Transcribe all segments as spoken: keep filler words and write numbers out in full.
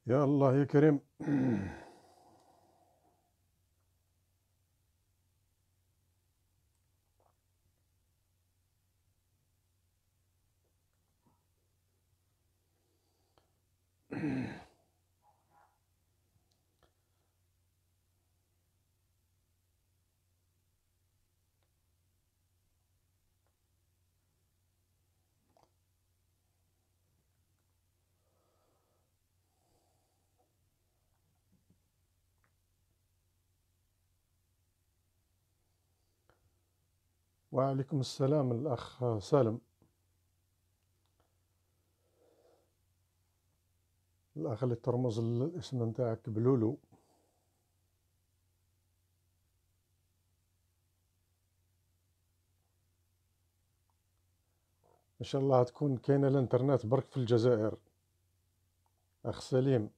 يا الله يا كريم. وعليكم السلام الأخ سالم، الأخ اللي ترمز الاسم نتاعك بلولو. إن شاء الله تكون كاينة الإنترنت برك في الجزائر. أخ سليم،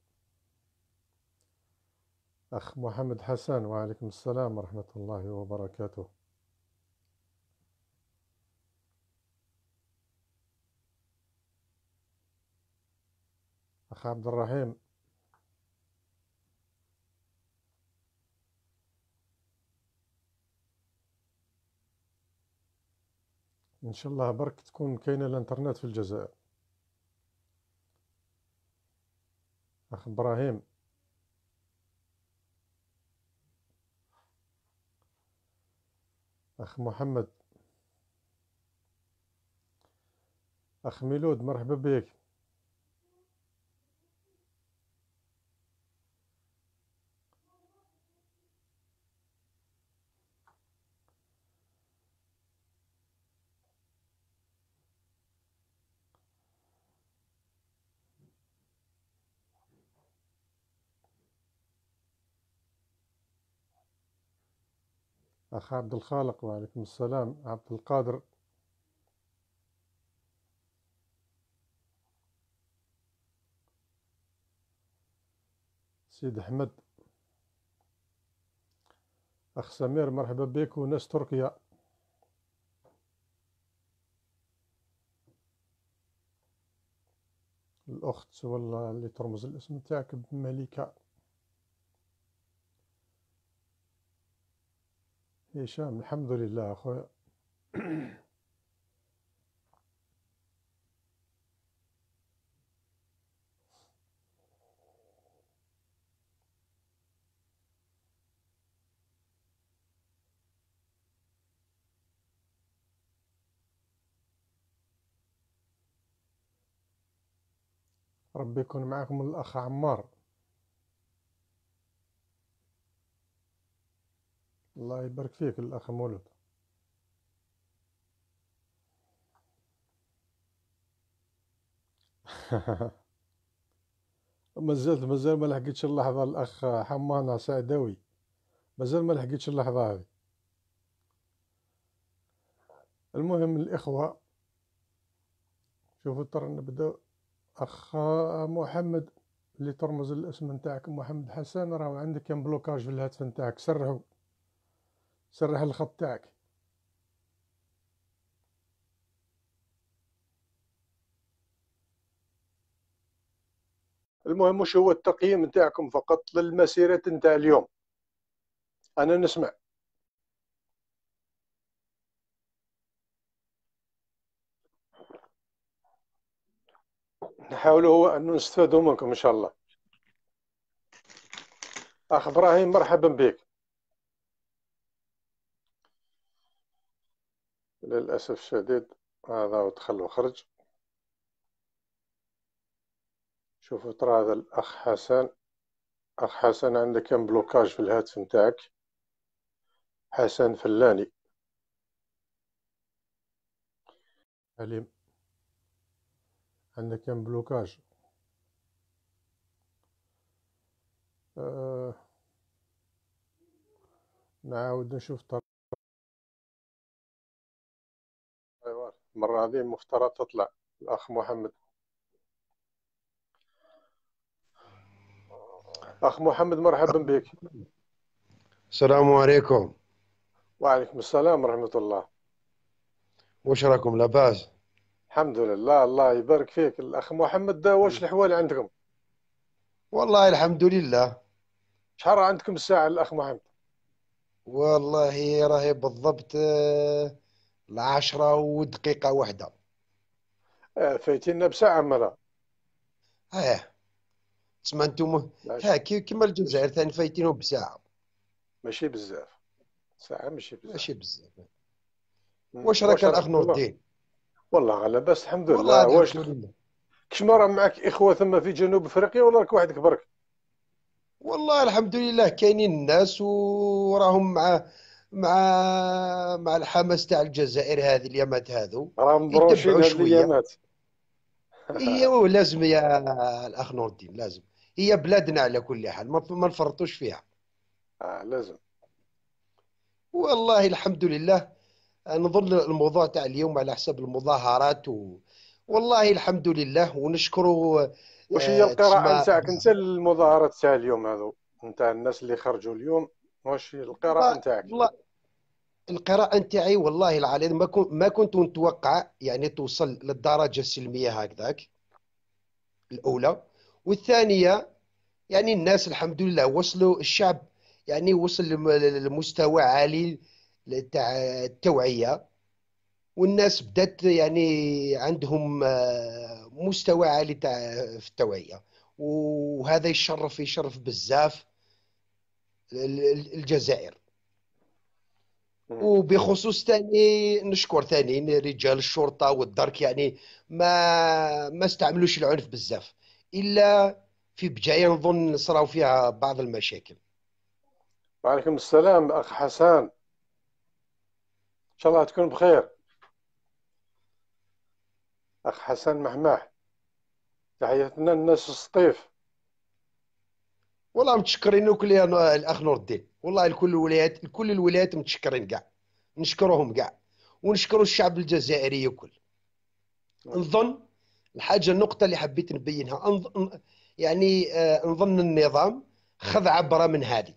أخ محمد حسن، وعليكم السلام ورحمة الله وبركاته. أخ عبد الرحيم، إن شاء الله برك تكون كاينة الإنترنت في الجزائر. أخ إبراهيم، أخ محمد، أخ ميلود، مرحبا بك. أخ عبد الخالق، وعليكم السلام. عبد القادر، سيد أحمد، أخ سمير، مرحبا بك. وناس تركيا، الأخت ولا اللي ترمز الاسم تاعك بملكة. هشام، الحمد لله أخويا. ربي يكون معكم الأخ عمار. الله يبارك فيك الأخ مولود. مازال مازال ما لحقتش اللحظة الأخ حمانة سعداوي، مازال ما لحقتش اللحظة هذه. المهم الإخوة، شوفوا ترى نبدأ. أخ محمد اللي ترمز الاسم نتاعك محمد حسن، راهو عندك كان بلوكاج في الهاتف نتاعك، سرحوا، سرح الخط تاعك. المهم وش هو التقييم نتاعكم فقط للمسيرة نتاع اليوم؟ أنا نسمع. نحاول هو أن نستفادوا منكم إن شاء الله. أخ إبراهيم، مرحبا بك. للأسف الشديد هذا دخل وخرج. شوفوا ترى هذا الأخ حسن، أخ حسن عندك كان بلوكاج في الهاتف نتاعك. حسن فلاني. عليم، عندك كان بلوكاج. آه نعاود نشوف ترى. أيوة، المرة هذه مفترض تطلع الأخ محمد. أخ محمد، مرحبا بك. السلام عليكم. وعليكم السلام ورحمة الله. وش راكم، لاباس؟ الحمد لله، الله يبارك فيك الأخ محمد. واش الأحوال عندكم؟ والله الحمد لله. شحال راه عندكم الساعة الأخ محمد؟ والله راهي بالضبط آه، العشرة ودقيقة واحدة. آه، فايتينا بساعة مالا. اه، تسمى انتم. ها ماشي. كي كيما الجزائر ماشي. ثاني فايتينهم بساعة. ماشي بزاف. ساعة ماشي بزاف. ماشي بزاف. مم. واش راك واش الاخ راك نور والله؟ الدين؟ والله على لاباس الحمد والله لله. واش الحمد الخ- لله. كش ما راه معك إخوة ثم في جنوب أفريقيا ولا راك وحدك برك؟ والله الحمد لله كاينين الناس وراهم مع مع مع الحماس تاع الجزائر هذه اليامات هذو راه مبروشين يتبعوا هاد شوية. الأيامات. هي هو لازم يا الاخ نور الدين لازم. هي بلادنا على كل حال ما ما نفرطوش فيها. آه لازم. والله الحمد لله. نظن الموضوع تاع اليوم على حسب المظاهرات و... والله الحمد لله ونشكروا. واش هي آه، القراءة تسمى. نتاعك انت للمظاهرات تاع اليوم هذو؟ نتاع الناس اللي خرجوا اليوم، واش هي القراءة والله نتاعك؟ والله القراءة نتاعي والله العظيم ما كنت ما كنت متوقع يعني توصل للدرجة السلمية هكذاك. الأولى. والثانية يعني الناس الحمد لله وصلوا الشعب. يعني وصل لم- لمستوى عالي تاع التوعية. والناس بدات يعني عندهم آه، مستوى عالي تاع في التوعية. وهذا يشرف يشرف بزاف ال- ال- الجزائر. مم. وبخصوص ثاني نشكر ثاني رجال الشرطة والدرك يعني ما ما استعملوش العنف بزاف إلا في بجاية نظن صراو فيها بعض المشاكل. وعليكم السلام أخ حسن، إن شاء الله تكون بخير. أخ حسن محماح، تحياتنا الناس السطيف. والله متشكرين لكل يا الأخ نور الدين. والله لكل الولايات كل الولايات متشكرين كاع. نشكرهم كاع. ونشكر الشعب الجزائري كل. نظن الحاجة النقطة اللي حبيت نبينها أنظ- يعني آه، نظن النظام خذ عبرة من هذه.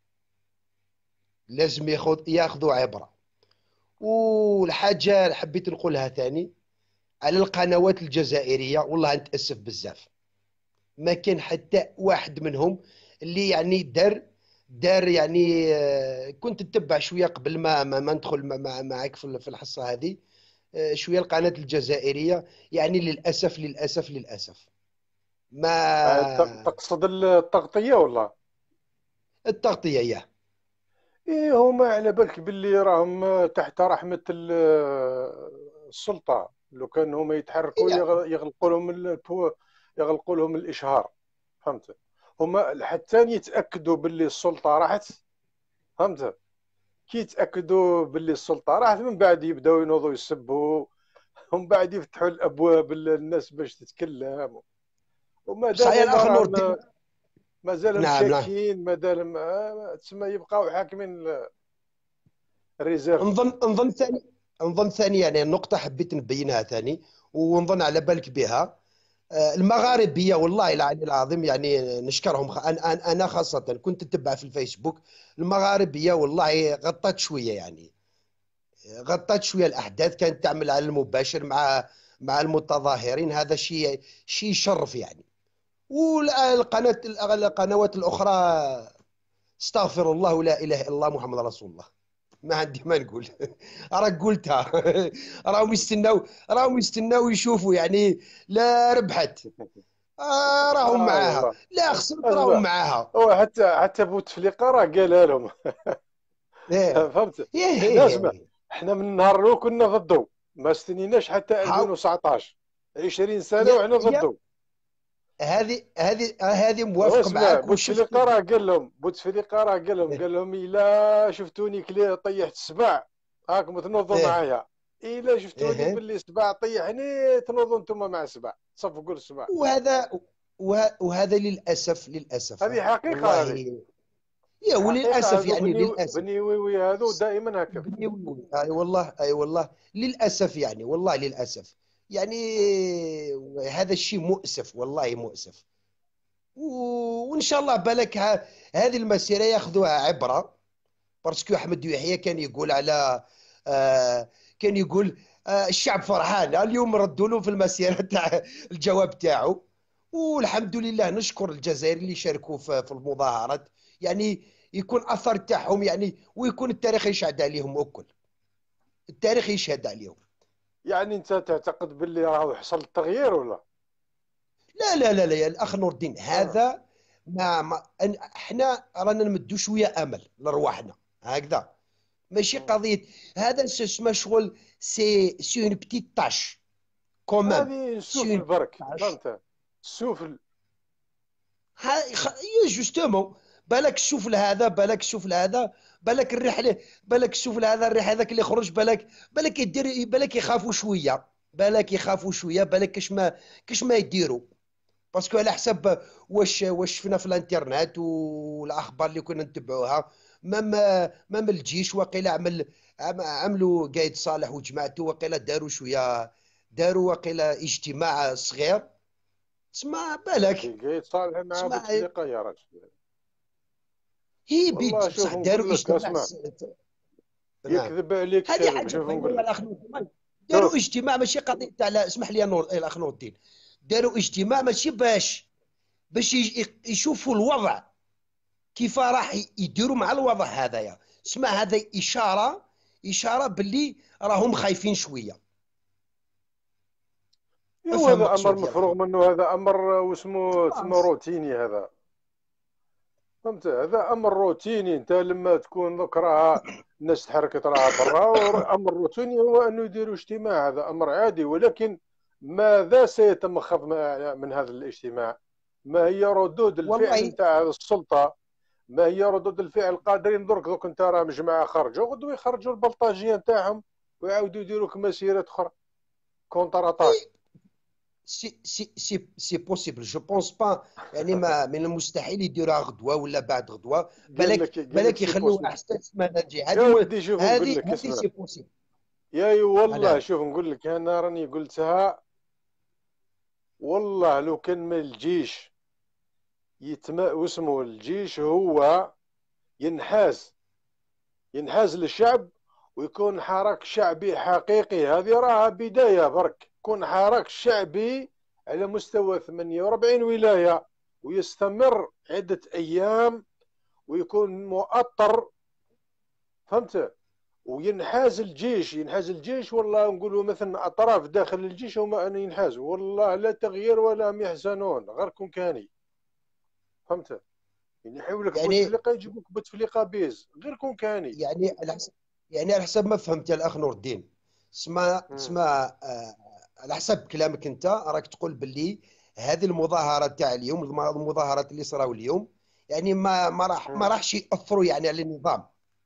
لازم ياخذ ياخذوا عبرة. والحاجة اللي حبيت نقولها ثاني على القنوات الجزائرية والله نتأسف بزاف. ما كان حتى واحد منهم اللي يعني دار دار يعني آه، كنت نتبع شوية قبل ما ما, ما ندخل مع- مع- معك في في الحصة هذه. آه، شوية القناة الجزائرية يعني للأسف للأسف للأسف آه، ت- ما تقصد التغطية ولا؟ التغطية ياه. إيه، هما على بالك باللي راهم تحت رحمة ال- السلطة. لو كان هما يتحركوا يعني يغ- يغلقوا لهم البو- يغلقوا لهم الإشهار. فهمت؟ هما حتى يتأكدوا باللي السلطة راحت. فهمت؟ كي يتأكدوا باللي السلطة راحت من بعد يبداو ينوضوا يسبوا، ومن بعد يفتحوا الأبواب للناس باش تتكلم. وما دام صحيح هما الأخ نور راهم الدين. مازالهم نعم نعم. شاكين، مازال تسمى يبقاو حاكمين الريزيرف. نظن نظن ثاني نظن ثاني يعني النقطة حبيت نبينها ثاني. ونظن على بالك بها. آه، المغاربية والله العلي العظيم يعني نشكرهم. خ- أنا أنا أنا خاصة كنت أتبع في الفيسبوك. المغاربية والله غطت شوية يعني. غطت شوية الأحداث كانت تعمل على المباشر مع مع المتظاهرين. هذا شيء شيء يشرف يعني. والقناة القنوات الأخرى استغفر الله ولا إله إلا الله محمد رسول الله. ما عندي ما نقول. راك قلتها. راهم يستناو راهم يستناو يشوفوا يعني. لا ربحت. آه راهم اه معاها والله. لا خسرت راهم اسمع، معاها. هو حتى حتى بوتفليقه راه قالها لهم. ايه فهمت؟ ايه حنا ايه, اسمع، إيه. حنا من نهار الاول كنا ضده، ما استنيناش حتى حاو ألفين وتسعطاش، عشرين سنه يا وحنا يا ضده. هذه هذه هذه موافق واسمع، معاك وشفت. بوتفليقه راه قال لهم بوتفليقه راه قال لهم ايه قال لهم الا شفتوني كلي طيحت السبع راكم تنوضوا ايه معايا. الا شفتوني ايه. باللي سبع طيحني تنوضوا انتم مع السبع، صفقوا السبع. وهذا وه- وهذا للاسف للاسف هذه حقيقه هذه. والله. يا حقيقه وللاسف هذو يعني بني للاسف. بني ويوي هذو دائما هكا. بني وي- اي والله اي والله. للاسف يعني والله للاسف. يعني هذا الشيء مؤسف والله مؤسف. و- وان شاء الله بالك ه- هذه المسيره ياخذوها عبره. باسكو احمد يحيى كان يقول على آه كان يقول آه الشعب فرحان اليوم ردوا له في المسيره تاع الجواب تاعو. والحمد لله نشكر الجزائر اللي شاركوا في في المظاهرات، يعني يكون اثر تاعهم يعني، ويكون التاريخ يشهد عليهم وكل، التاريخ يشهد عليهم. يعني انت تعتقد باللي راه حصل التغيير ولا؟ لا لا لا لا يا الاخ نور الدين، اه. هذا ما, ما أن- احنا رانا نمدوا شويه امل لرواحنا هكذا، ماشي مم. قضيه. هذا ش- اسمه شغل، سي سي اون بتيت تاش كومام، هذه سي السفل اون برك، تاش. فهمت؟ السفل. جوستومون، بالك تشوف لهذا، بالك تشوف لهذا، بالك الرحله، بالك تشوف لهذا الريح هذاك اللي خرج، بالك بالك يدير، بالك يخافوا شويه، بالك يخافوا شويه، بالك كاش ما كاش ما يديروا. باسكو على حسب واش واش شفنا في الانترنت والاخبار اللي كنا نتبعوها، مام مام الجيش وقيلا عمل عم- عملوا قايد صالح وجماعته، وقيلا داروا شويه، داروا وقيلا اجتماع صغير، تسمع بالك، لقيت صالح مع تسمع بوتفليقه يا راجل. هي بيت والله بصح شوف داروا نقول لك، اجتماع اسمع، س- نعم. يكذب عليك هذه كذب. حاجه شوف باينه نقول يا لك، الاخ نور الدين. داروا شوف. اجتماع ماشي قضيه تاع لا- اسمح لي يا نور الاخ نور الدين، داروا اجتماع ماشي باش باش يج- يشوفوا الوضع كيف راح يديروا مع الوضع هذايا. اسمع هذا اشاره، اشاره باللي راهم خايفين شويه. ايوا افهم هذا امر مقصودي يا الاخ مفروغ نور. منه، هذا امر واسمه تسمى خلاص. روتيني هذا. فهمت؟ هذا امر روتيني. انت لما تكون ذوك راها الناس تحركت راها برا، امر روتيني هو انه يديروا اجتماع، هذا امر عادي. ولكن ماذا سيتمخض من هذا الاجتماع؟ ما هي ردود الفعل والله نتاع السلطه؟ ما هي ردود الفعل القادرين درك؟ دوك انت راه مجموعه خرجوا، غدوه يخرجوا البلطاجيه نتاعهم ويعاودوا يديروا لك مسيرات اخرى، كونتر اتاك. سي سي سي سي بوسيبل، جو بونس با، يعني ما من المستحيل يديروها غدوه ولا بعد غدوه، قال بالك لك قال لك بالك سي يخلوها بوسيبل. حتى السمانه الجايه. يا هذه م... ودي شوف نقول هذه لك، هذه اسمع. سي بوسيبل. يا أي والله نعم. شوف نقول لك، انا راني قلتها. والله لو كان من الجيش يتم واسمه الجيش هو ينحاز ينحاز للشعب، ويكون حراك شعبي حقيقي. هذه راها بداية برك. يكون حراك شعبي على مستوى ثمانية وأربعين ولاية، ويستمر عدة أيام، ويكون مؤطر. فهمت؟ وينحاز الجيش ينحاز الجيش والله نقولوا مثلا أطراف داخل الجيش هما أن ينحازوا، والله لا تغيير ولا هم يحزنون غير كون كاني. فهمت؟ يعني يحيوا لك يعني بوتفليقه يجيبوك بوتفليقه بيز غير كون كاني. يعني على حسب، يعني على حسب ما فهمت يا الاخ نور الدين، اسمع مم. اسمع آه، على حسب كلامك انت راك تقول باللي هذه المظاهرات تاع اليوم، الم- المظاهرات اللي صراو اليوم، يعني ما ما راح ما مم. راحش ياثروا يعني على النظام.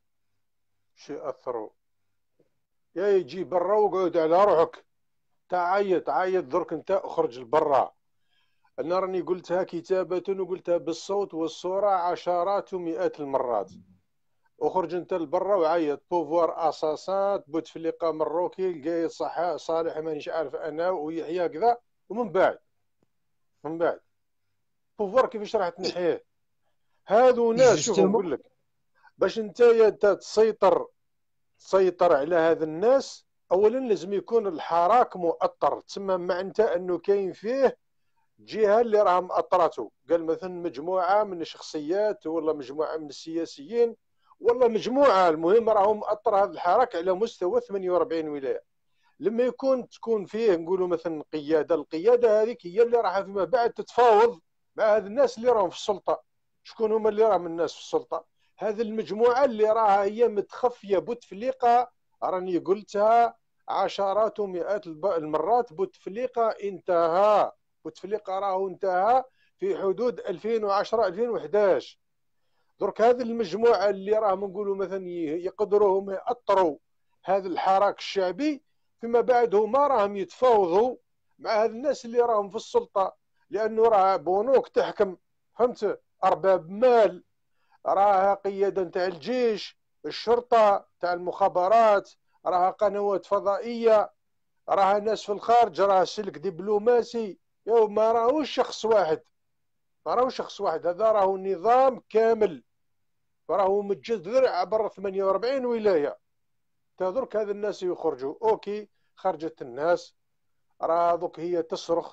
شي أثروا. يا يجي برا وقعد على روحك. تعيط عيط درك، انت اخرج لبرا. انا راني قلتها كتابة وقلتها بالصوت والصورة عشرات ومئات المرات. اخرج انت لبرا وعيط بوفوار اساسات بوتفليقه مروكي القايد صح صالح مانيش عارف انا ويحيى كذا. ومن بعد من بعد بوفوار كيفاش راح تنحيه؟ هذو ناس، شوف نقول جوستومون. لك، باش انت يا تسيطر تسيطر على هذا الناس. اولا لازم يكون الحراك مؤطر، تسمى معناته انه كاين فيه جهه اللي راه مأطرته. قال مثلا مجموعه من الشخصيات ولا مجموعه من السياسيين ولا مجموعه، المهم راهم مأطر هذا الحراك على مستوى ثمانية وأربعين ولايه. لما يكون تكون فيه نقولوا مثلا قياده، القياده هذيك هي اللي راح فيما بعد تتفاوض مع هذ الناس اللي راهم في السلطه. شكون هما اللي راهم الناس في السلطه؟ هذه المجموعه اللي راها هي متخفيه بوتفليقه. راني قلتها عشرات ومئات المرات، بوتفليقه انتهى. بوتفليقه راهو انتهى في حدود ألفين وعشرة ألفين وإحداش. درك هذه المجموعه اللي راهم نقولوا مثلا يقدروا هم ياطروا هذا الحراك الشعبي، فيما بعد هما راهم يتفاوضوا مع هذ الناس اللي راهم في السلطه، لانه راه بنوك تحكم. فهمت؟ ارباب مال، راها قياده نتاع الجيش، الشرطه تاع المخابرات، راها قنوات فضائيه، راها ناس في الخارج، راها سلك دبلوماسي. يو ما راهوش شخص واحد، ما راهوش شخص واحد، هذا راهو نظام كامل، راهو متجذر عبر ثمانية وأربعين ولايه. تهضرك هذا الناس يخرجوا اوكي، خرجت الناس، راه دوك هي تصرخ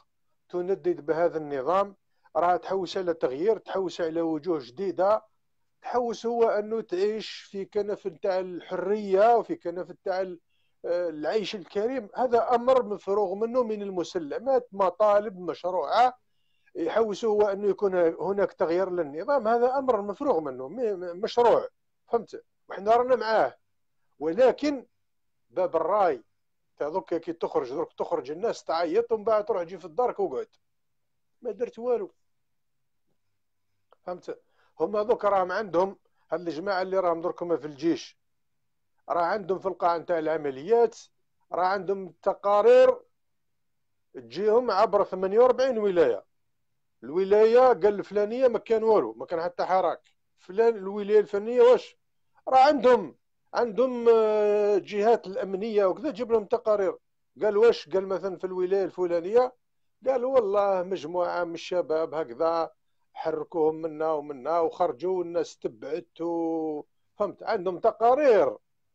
تندد بهذا النظام، راه تحوس على تغيير، تحوس على وجوه جديده، تحوس هو انه تعيش في كنف نتاع الحريه وفي كنف نتاع العيش الكريم. هذا امر مفروغ منه من المسلمات، مطالب مشروعه. يحوس هو انه يكون هناك تغيير للنظام، هذا امر مفروغ منه مشروع، فهمت؟ وحنا رانا معاه. ولكن باب الراي تاع دوكا كي تخرج درك تخرج الناس تعيط ومن بعد تروح تجي في الدار وقعد ما درت والو، فهمت؟ هما دوك راهم عندهم هاد الجماعه اللي راهم دركم في الجيش، راه عندهم في القاع نتاع العمليات راه عندهم تقارير تجيهم عبر ثمانية وأربعين ولايه. الولايه قال الفلانيه ما كان والو، ما كان حتى حراك. فلان الولايه الفلانيه واش راه عندهم عندهم جهات الامنيه وكذا تجيب لهم تقارير. قال واش؟ قال مثلا في الولايه الفلانيه قال والله مجموعه من الشباب هكذا حركوهم منا ومنا وخرجوا والناس تبعت و... فهمت؟ عندهم تقارير.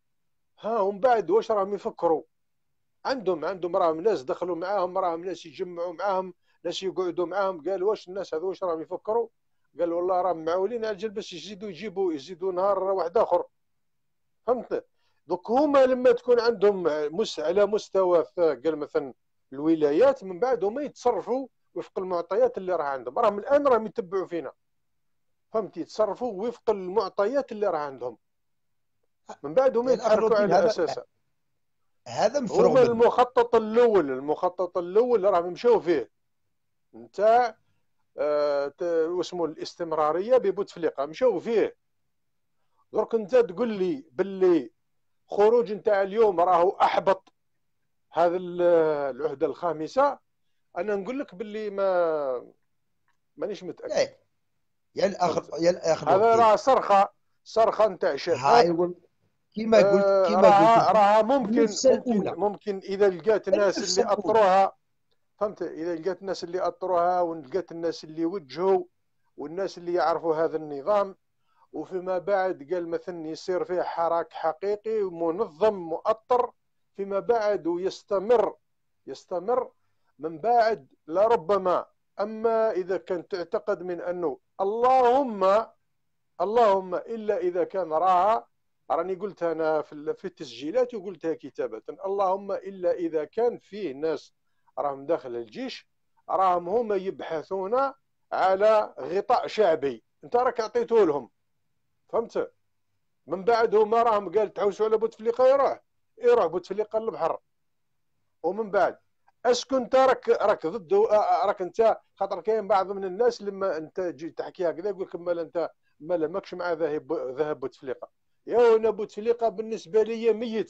ها ومن بعد واش راهم يفكروا؟ عندهم عندهم راهم ناس دخلوا معاهم، راهم ناس يجمعوا معاهم، ناس يقعدوا معاهم. قال واش الناس هذو واش راهم يفكروا؟ قال والله راهم معولين على الجل باش يزيدوا يجيبوا يزيدوا نهار واحد اخر، فهمت؟ دوك هما لما تكون عندهم مس على مستوى قال مثلا الولايات، من بعد هما يتصرفوا وفق المعطيات اللي راه عندهم. راهم الان راهم يتبعوا فينا، فهمت؟ يتصرفوا وفق المعطيات اللي راه عندهم، من بعد هما يتحركوا على اساسها. هذا مفروغ هما منه. المخطط الاول المخطط الاول راهم مشاو فيه نتاع آه واسمه الاستمراريه ببوتفليقه، مشاو فيه. درك انت تقول لي باللي خروج نتاع اليوم راهو احبط هذا العهده الخامسه، انا نقول لك باللي ما مانيش متاكد. يا الاخ يا الاخ هذا راه صرخه صرخه نتاع شباب. كما قلت كما راها قلت راها ممكن ممكن الأولى. ممكن اذا لقات ناس اللي اطروها، فهمت؟ اذا لقات الناس اللي اطروها ولقات الناس اللي وجهوا والناس اللي يعرفوا هذا النظام، وفيما بعد قال مثلا يصير فيه حراك حقيقي منظم مؤطر فيما بعد ويستمر يستمر من بعد لربما. اما اذا كنت تعتقد من انه اللهم اللهم الا اذا كان راها، راني قلتها انا في التسجيلات وقلتها كتابه، اللهم الا اذا كان فيه ناس راهم داخل الجيش راهم هما يبحثون على غطاء شعبي انت راك عطيته لهم، فهمت؟ من بعد هما راهم قال تحوسوا على بوتفليقه يروح يروح بوتفليقه للبحر. ومن بعد اسكو انت راك راك ضد راك انت خاطر كاين بعض من الناس لما انت تجي تحكي هكذا يقول لك مال انت مال ماكش مع ذهب ذهب بوتفليقه. يا انا بوتفليقه بالنسبه لي ميت،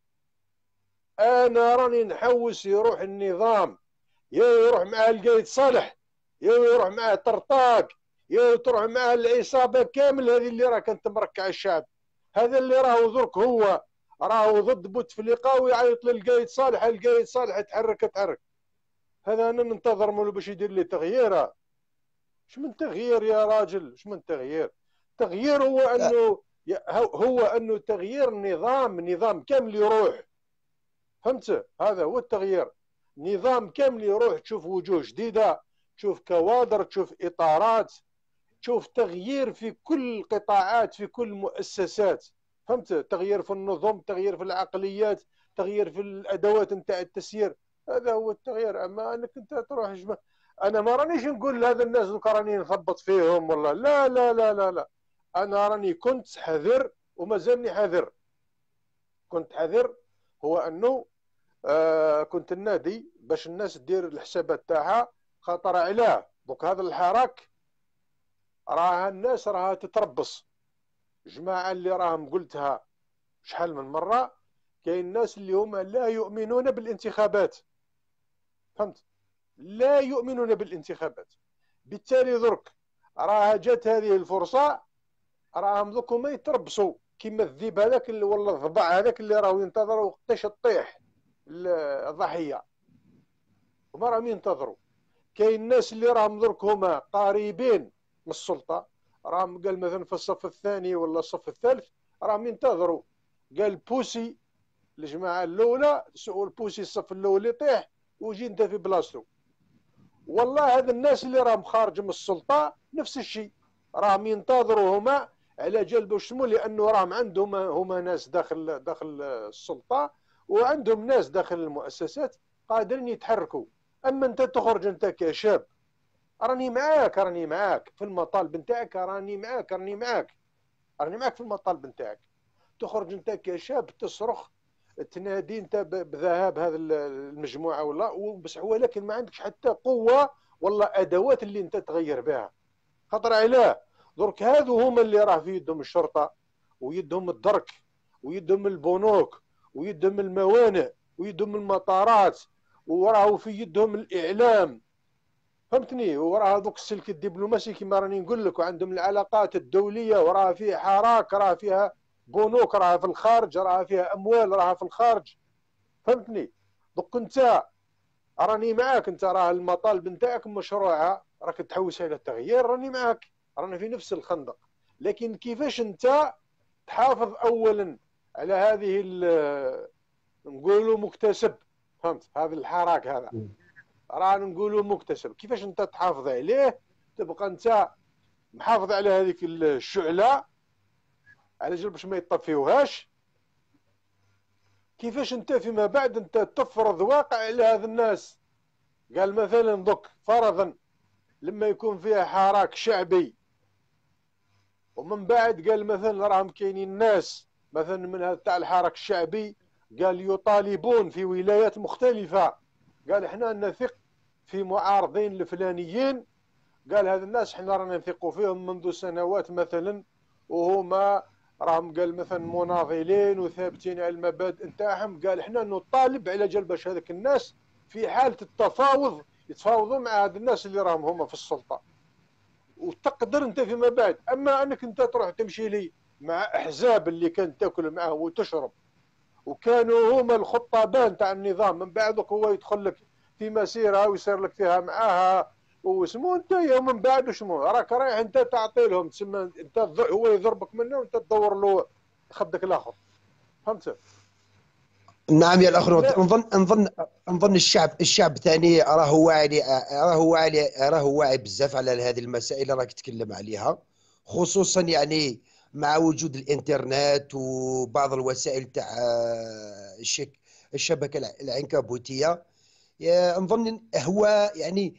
انا راني نحوس يروح النظام، يا يروح معاه القايد صالح، يا يروح معاه طرطاق، يا تروح معاه العصابه كامل هذه اللي راه كانت مركع الشعب. هذا اللي راهو درك هو راهو ضد بوتفليقه ويعيط للقايد صالح، القايد صالح تحرك تحرك. هذا انا ننتظر منه باش يدير لي تغيير. اش من تغيير يا راجل؟ اش من تغيير؟ تغيير هو انه هو انه تغيير نظام نظام كامل يروح، فهمت؟ هذا هو التغيير، نظام كامل يروح، تشوف وجوه جديده، تشوف كوادر، تشوف اطارات، تشوف تغيير في كل القطاعات في كل المؤسسات، فهمت؟ تغيير في النظم، تغيير في العقليات، تغيير في الادوات نتاع التسيير. هذا هو التغيير. اما انك انت تروح جمع. انا ما رانيش نقول لهذا الناس دوك راني نخبط فيهم والله، لا لا لا لا لا، انا راني كنت حذر ومازالني حذر. كنت حذر هو انه آه كنت النادي باش الناس دير الحسابات تاعها، خاطر علاه دوك هذا الحراك راها الناس راها تتربص. جماعه اللي راهم قلتها شحال من مره، كاين الناس اللي هما لا يؤمنون بالانتخابات، فهمت؟ لا يؤمنون بالانتخابات. بالتالي درك راها جات هذه الفرصه، راهم دوك هما يتربصوا كيما الذيب هذاك ولا الضبع هذاك اللي راهو ينتظروا وقتاش تطيح الضحيه، هما راهم ينتظروا. كاين الناس اللي راهم درك هما قريبين من السلطه، راهم قال مثلا في الصف الثاني ولا الصف الثالث راهم ينتظروا. قال بوسي الجماعه الاولى سؤال بوسي الصف الاول يطيح وجي انت في بلاصتو. والله هذا الناس اللي راهم خارج من السلطه نفس الشيء، راهم ينتظروا هما على جلب وشمو، لانه راهم عندهم هما ناس داخل داخل السلطه، وعندهم ناس داخل المؤسسات قادرين يتحركوا. اما انت تخرج انت كشاب، راني معاك راني معاك في المطالب نتاعك، راني معاك راني معاك راني معاك في المطالب نتاعك. تخرج انت كشاب تصرخ تنادي انت بذهاب هذه المجموعه ولا بس، ولكن ما عندكش حتى قوه ولا ادوات اللي انت تغير بها. خطر علاه درك هذو هما اللي راه في يدهم الشرطه ويدهم الدرك ويدهم البنوك ويدهم الموانئ ويدهم المطارات، وراه في يدهم الاعلام، فهمتني؟ وراه هذوك السلك الدبلوماسي كما راني نقول لك، وعندهم العلاقات الدوليه، وراه فيها حراك، راه فيها بنوك، راه في الخارج، راه فيها اموال، راه في الخارج، فهمتني؟ دوك انت راني معاك، انت راه المطالب نتاعك مشروعه، راك تحوس على التغيير، راني معاك، رانا في نفس الخندق. لكن كيفاش انت تحافظ اولا على هذه نقولوا مكتسب، فهمت؟ هذا الحراك هذا راه نقولوا مكتسب، كيفاش انت تحافظ عليه؟ تبقى انت محافظ على هذيك الشعله على جال باش ما يطفيوهاش. كيفاش انت فيما بعد انت تفرض واقع على هذا الناس؟ قال مثلا دوك فرضا لما يكون فيها حراك شعبي، ومن بعد قال مثلا راهم كاينين ناس مثلا من هذا تاع الحراك الشعبي قال يطالبون في ولايات مختلفه، قال احنا نثق في معارضين الفلانيين، قال هذا الناس احنا رانا نثقوا فيهم منذ سنوات مثلا، وهما راهم قال مثلا مناضلين وثابتين على المبادئ نتاعهم، قال احنا نطالب على جال باش هذاك الناس في حاله التفاوض يتفاوضوا مع هذا الناس اللي راهم هما في السلطه، وتقدر انت فيما بعد. اما انك انت تروح تمشي لي مع احزاب اللي كانت تاكل معاه وتشرب وكانوا هما الخطابان تاع النظام، من بعدك هو يدخل لك في مسيره ويصير لك فيها معاها واسمو انت من بعد شمو راك رايح انت تعطي لهم تسمى انت هو يضربك منه وانت تدور له خدك الاخر، فهمت؟ نعم يا الاخ نوض. لا نظن نظن نظن الشعب الشعب ثاني راه واعي راه واعي راه واعي بزاف على هذه المسائل اللي راك تتكلم عليها، خصوصا يعني مع وجود الانترنت وبعض الوسائل تاع الشك الشبكه العنكبوتيه. يا- نظن هو يعني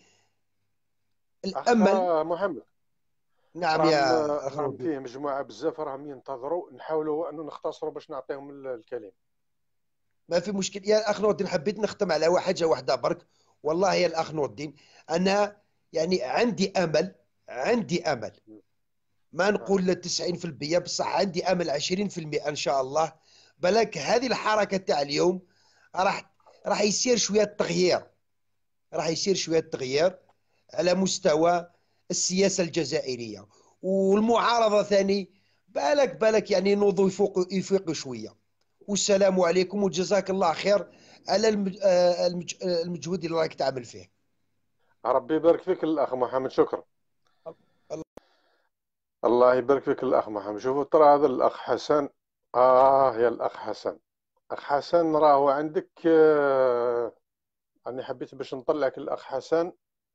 اخ الامل. محمد، نعم راهم يا اخ راهم نوض. فيه مجموعه بزاف راهم ينتظروا، نحاولوا انه نختصروا باش نعطيهم الكلام. ما في مشكل يا اخ نور الدين، حبيت نختم على حاجه واحده برك. والله يا الاخ نور الدين، انا يعني عندي امل، عندي امل، ما آه. نقول تسعين في المية بصح عندي امل عشرين في المية ان شاء الله. بلك هذه الحركه تاع اليوم راح راح يصير شويه تغيير، راح يصير شويه تغيير على مستوى السياسه الجزائريه والمعارضه ثاني. بالك بالك يعني نوضوا يفوق يفيقوا شويه. والسلام عليكم وجزاك الله خير على المج... آه، المج... آه، المجهود اللي راك تعمل فيه. ربي يبارك فيك الاخ محمد، شكرا. الله يبارك فيك الاخ محمد. شوفوا ترى هذا الاخ حسن، اه يا الاخ حسن، اخ حسن راهو عندك آه انا حبيت باش نطلعك الاخ حسن،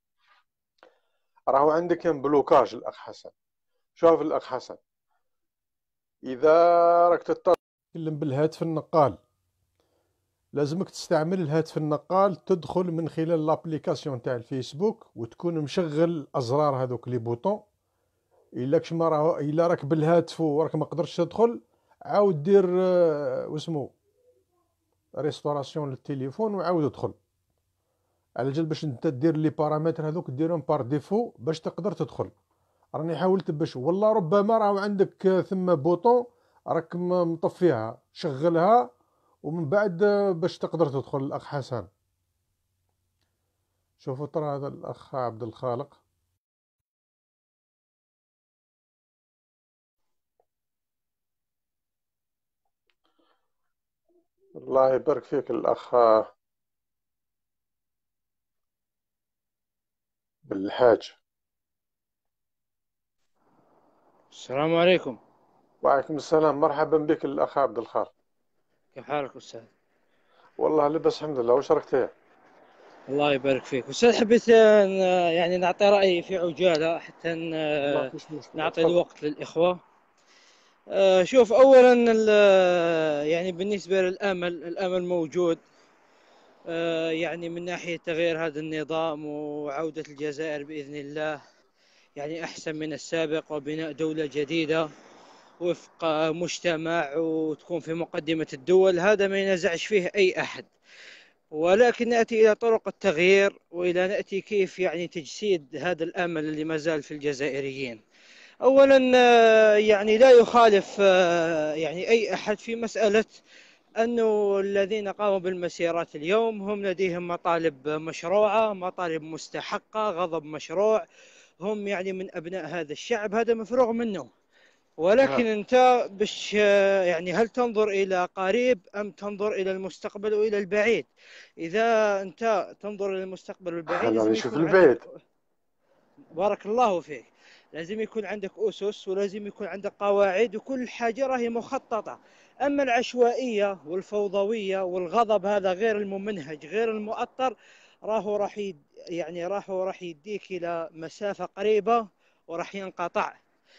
راهو عندك كان بلوكاج الاخ حسن. شوف الاخ حسن، اذا راك تتصل تكلم بالهاتف النقال، لازمك تستعمل الهاتف النقال، تدخل من خلال لابليكاسيون تاع الفيسبوك وتكون مشغل الازرار هذوك لي بوطون. الا كش ما راه الا راك بالهاتف وراك ما قدرتش تدخل، عاود دير آه، واسمو ريستوراسيون للتليفون وعاود ادخل، على جال باش انت دير لي بارامتر هذوك ديرهم بار ديفو باش تقدر تدخل. راني حاولت باش والله ربما راه عندك آه، ثم بوطون راك م- مطفيها، شغلها ومن بعد آه، باش تقدر تدخل الاخ حسن. شوفوا ترى هذا الاخ عبد الخالق. الله يبارك فيك الاخ بالحاج. السلام عليكم. وعليكم السلام، مرحبا بك الاخ عبد الخالق. كيف حالك أستاذ؟ والله لبس الحمد لله، واش راك تايه؟ الله يبارك فيك أستاذ. حبيت آه، ن- يعني نعطي رأيي في عجالة حتى ن- ما آه، فيش مشكلة، نعطي تفضل. الوقت للإخوة. آه، شوف، أولا ال- آه، يعني بالنسبة للأمل، الأمل موجود. آه، يعني من ناحية تغيير هذا النظام وعودة الجزائر بإذن الله يعني أحسن من السابق، وبناء دولة جديدة وفق مجتمع وتكون في مقدمة الدول، هذا ما ينازعش فيه أي أحد. ولكن نأتي إلى طرق التغيير، وإلى نأتي كيف يعني تجسيد هذا الأمل اللي ما زال في الجزائريين. أولا آه، يعني لا يخالف آه، يعني أي أحد في مسألة أنه الذين قاموا بالمسيرات اليوم هم لديهم مطالب مشروعة، مطالب مستحقة، غضب مشروع. هم يعني من أبناء هذا الشعب، هذا مفروغ منه. ولكن نعم. أنت بش يعني هل تنظر إلى قريب أم تنظر إلى المستقبل وإلى البعيد؟ إذا أنت تنظر إلى المستقبل والبعيد أنا لازم نشوف يكون عندك، البيت. بارك الله فيك، لازم يكون عندك أسس، ولازم يكون عندك قواعد، وكل حاجة راهي مخططة. أما العشوائية والفوضوية والغضب هذا غير الممنهج غير المؤطر، راهو راح يد يعني راهو راح يديك إلى مسافة قريبة وراح ينقطع.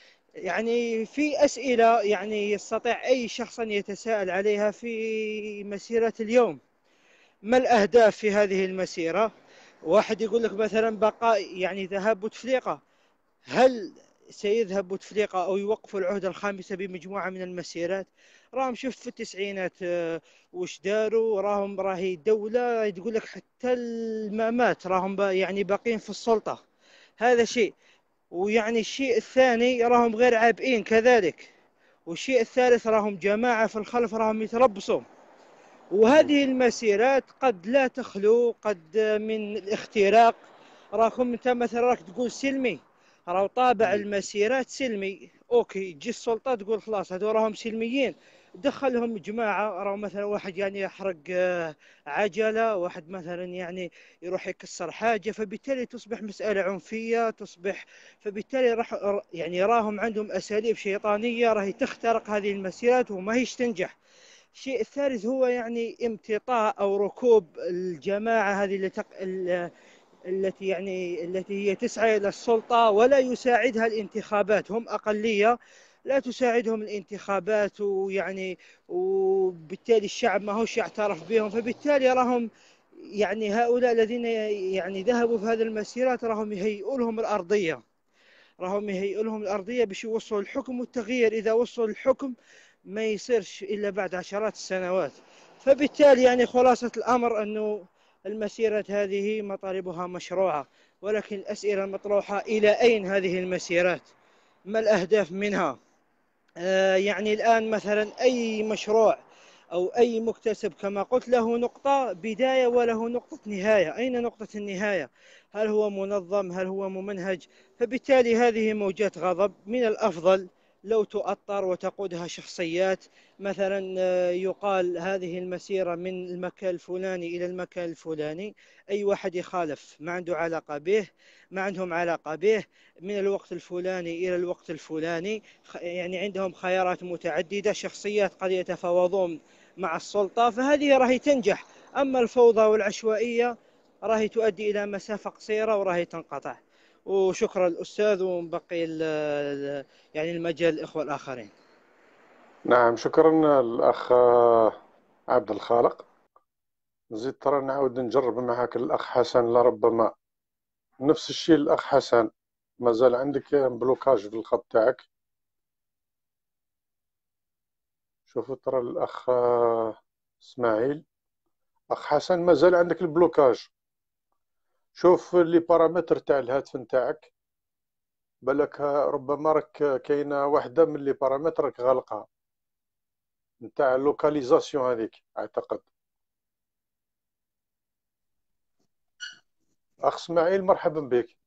يعني في أسئلة يعني يستطيع أي شخص أن يتساءل عليها في مسيرة اليوم. ما الأهداف في هذه المسيرة؟ واحد يقول لك مثلا بقاء يعني ذهاب بوتفليقة. هل سيذهب بوتفليقة أو يوقف العهدة الخامسة بمجموعة من المسيرات؟ راهم شفت في التسعينات آه، وش داروا، راهم راهي دولة تقول لك حتى الممات راهم يعني باقين في السلطة. هذا شيء. ويعني الشيء الثاني راهم غير عابئين كذلك. والشيء الثالث راهم جماعة في الخلف راهم يتربصوا. مم. وهذه المسيرات قد لا تخلو قد من الاختراق. راكم انت مثلا راك تقول سلمي، راهو طابع مم. المسيرات سلمي، اوكي، تجي السلطة تقول خلاص هذول راهم سلميين، دخلهم جماعة. راهو مثلا واحد يعني يحرق آه، عجلة، واحد مثلا يعني يروح يكسر حاجة، فبالتالي تصبح مسألة عنفية تصبح. فبالتالي راح يعني راهم عندهم أساليب شيطانية راهي تخترق هذه المسيرات وما هيش تنجح. الشيء الثالث هو يعني امتطاء أو ركوب الجماعة هذه اللي تق... التي يعني التي هي تسعى إلى السلطة ولا يساعدها الانتخابات. هم أقلية لا تساعدهم الانتخابات، ويعني وبالتالي الشعب ما هوش يعترف بهم. فبالتالي راهم يعني هؤلاء الذين يعني ذهبوا في هذه المسيرات راهم يهيئوا لهم الأرضية، راهم يهيئوا لهم الأرضية باش يوصلوا الحكم. والتغيير إذا وصلوا الحكم ما يصيرش إلا بعد عشرات السنوات. فبالتالي يعني خلاصة الأمر أنه المسيرة هذه مطالبها مشروعة، ولكن الأسئلة المطروحة إلى أين هذه المسيرات؟ ما الأهداف منها؟ آه، يعني الآن مثلا أي مشروع أو أي مكتسب كما قلت له نقطة بداية وله نقطة نهاية. أين نقطة النهاية؟ هل هو منظم؟ هل هو ممنهج؟ فبالتالي هذه موجات غضب من الأفضل لو تؤطر وتقودها شخصيات. مثلا آه، يقال هذه المسيرة من المكان الفلاني إلى المكان الفلاني، أي واحد يخالف ما عنده علاقة به، ما عندهم علاقة به، من الوقت الفلاني إلى الوقت الفلاني. يعني عندهم خيارات متعددة، شخصيات قد يتفاوضون مع السلطة، فهذه راهي تنجح. أما الفوضى والعشوائية راهي تؤدي إلى مسافة قصيرة وراهي تنقطع. وشكرا الأستاذ، وبقي يعني المجال الإخوة الآخرين. نعم، شكرا الأخ عبد الخالق. زيد ترى نعاود نجرب معك الأخ حسن، لربما نفس الشيء. الأخ حسن مازال عندك بلوكاج في الخط تاعك. شوفوا ترى الأخ إسماعيل، أخ حسن مازال عندك البلوكاج. شوف لي بارامتر تاع الهاتف نتاعك، بالك ربما راك كاينه واحده من لي بارامتر راك غالقها، نتاع اللوكاليزاسيون هذيك اعتقد. اخ اسماعيل مرحبا بك.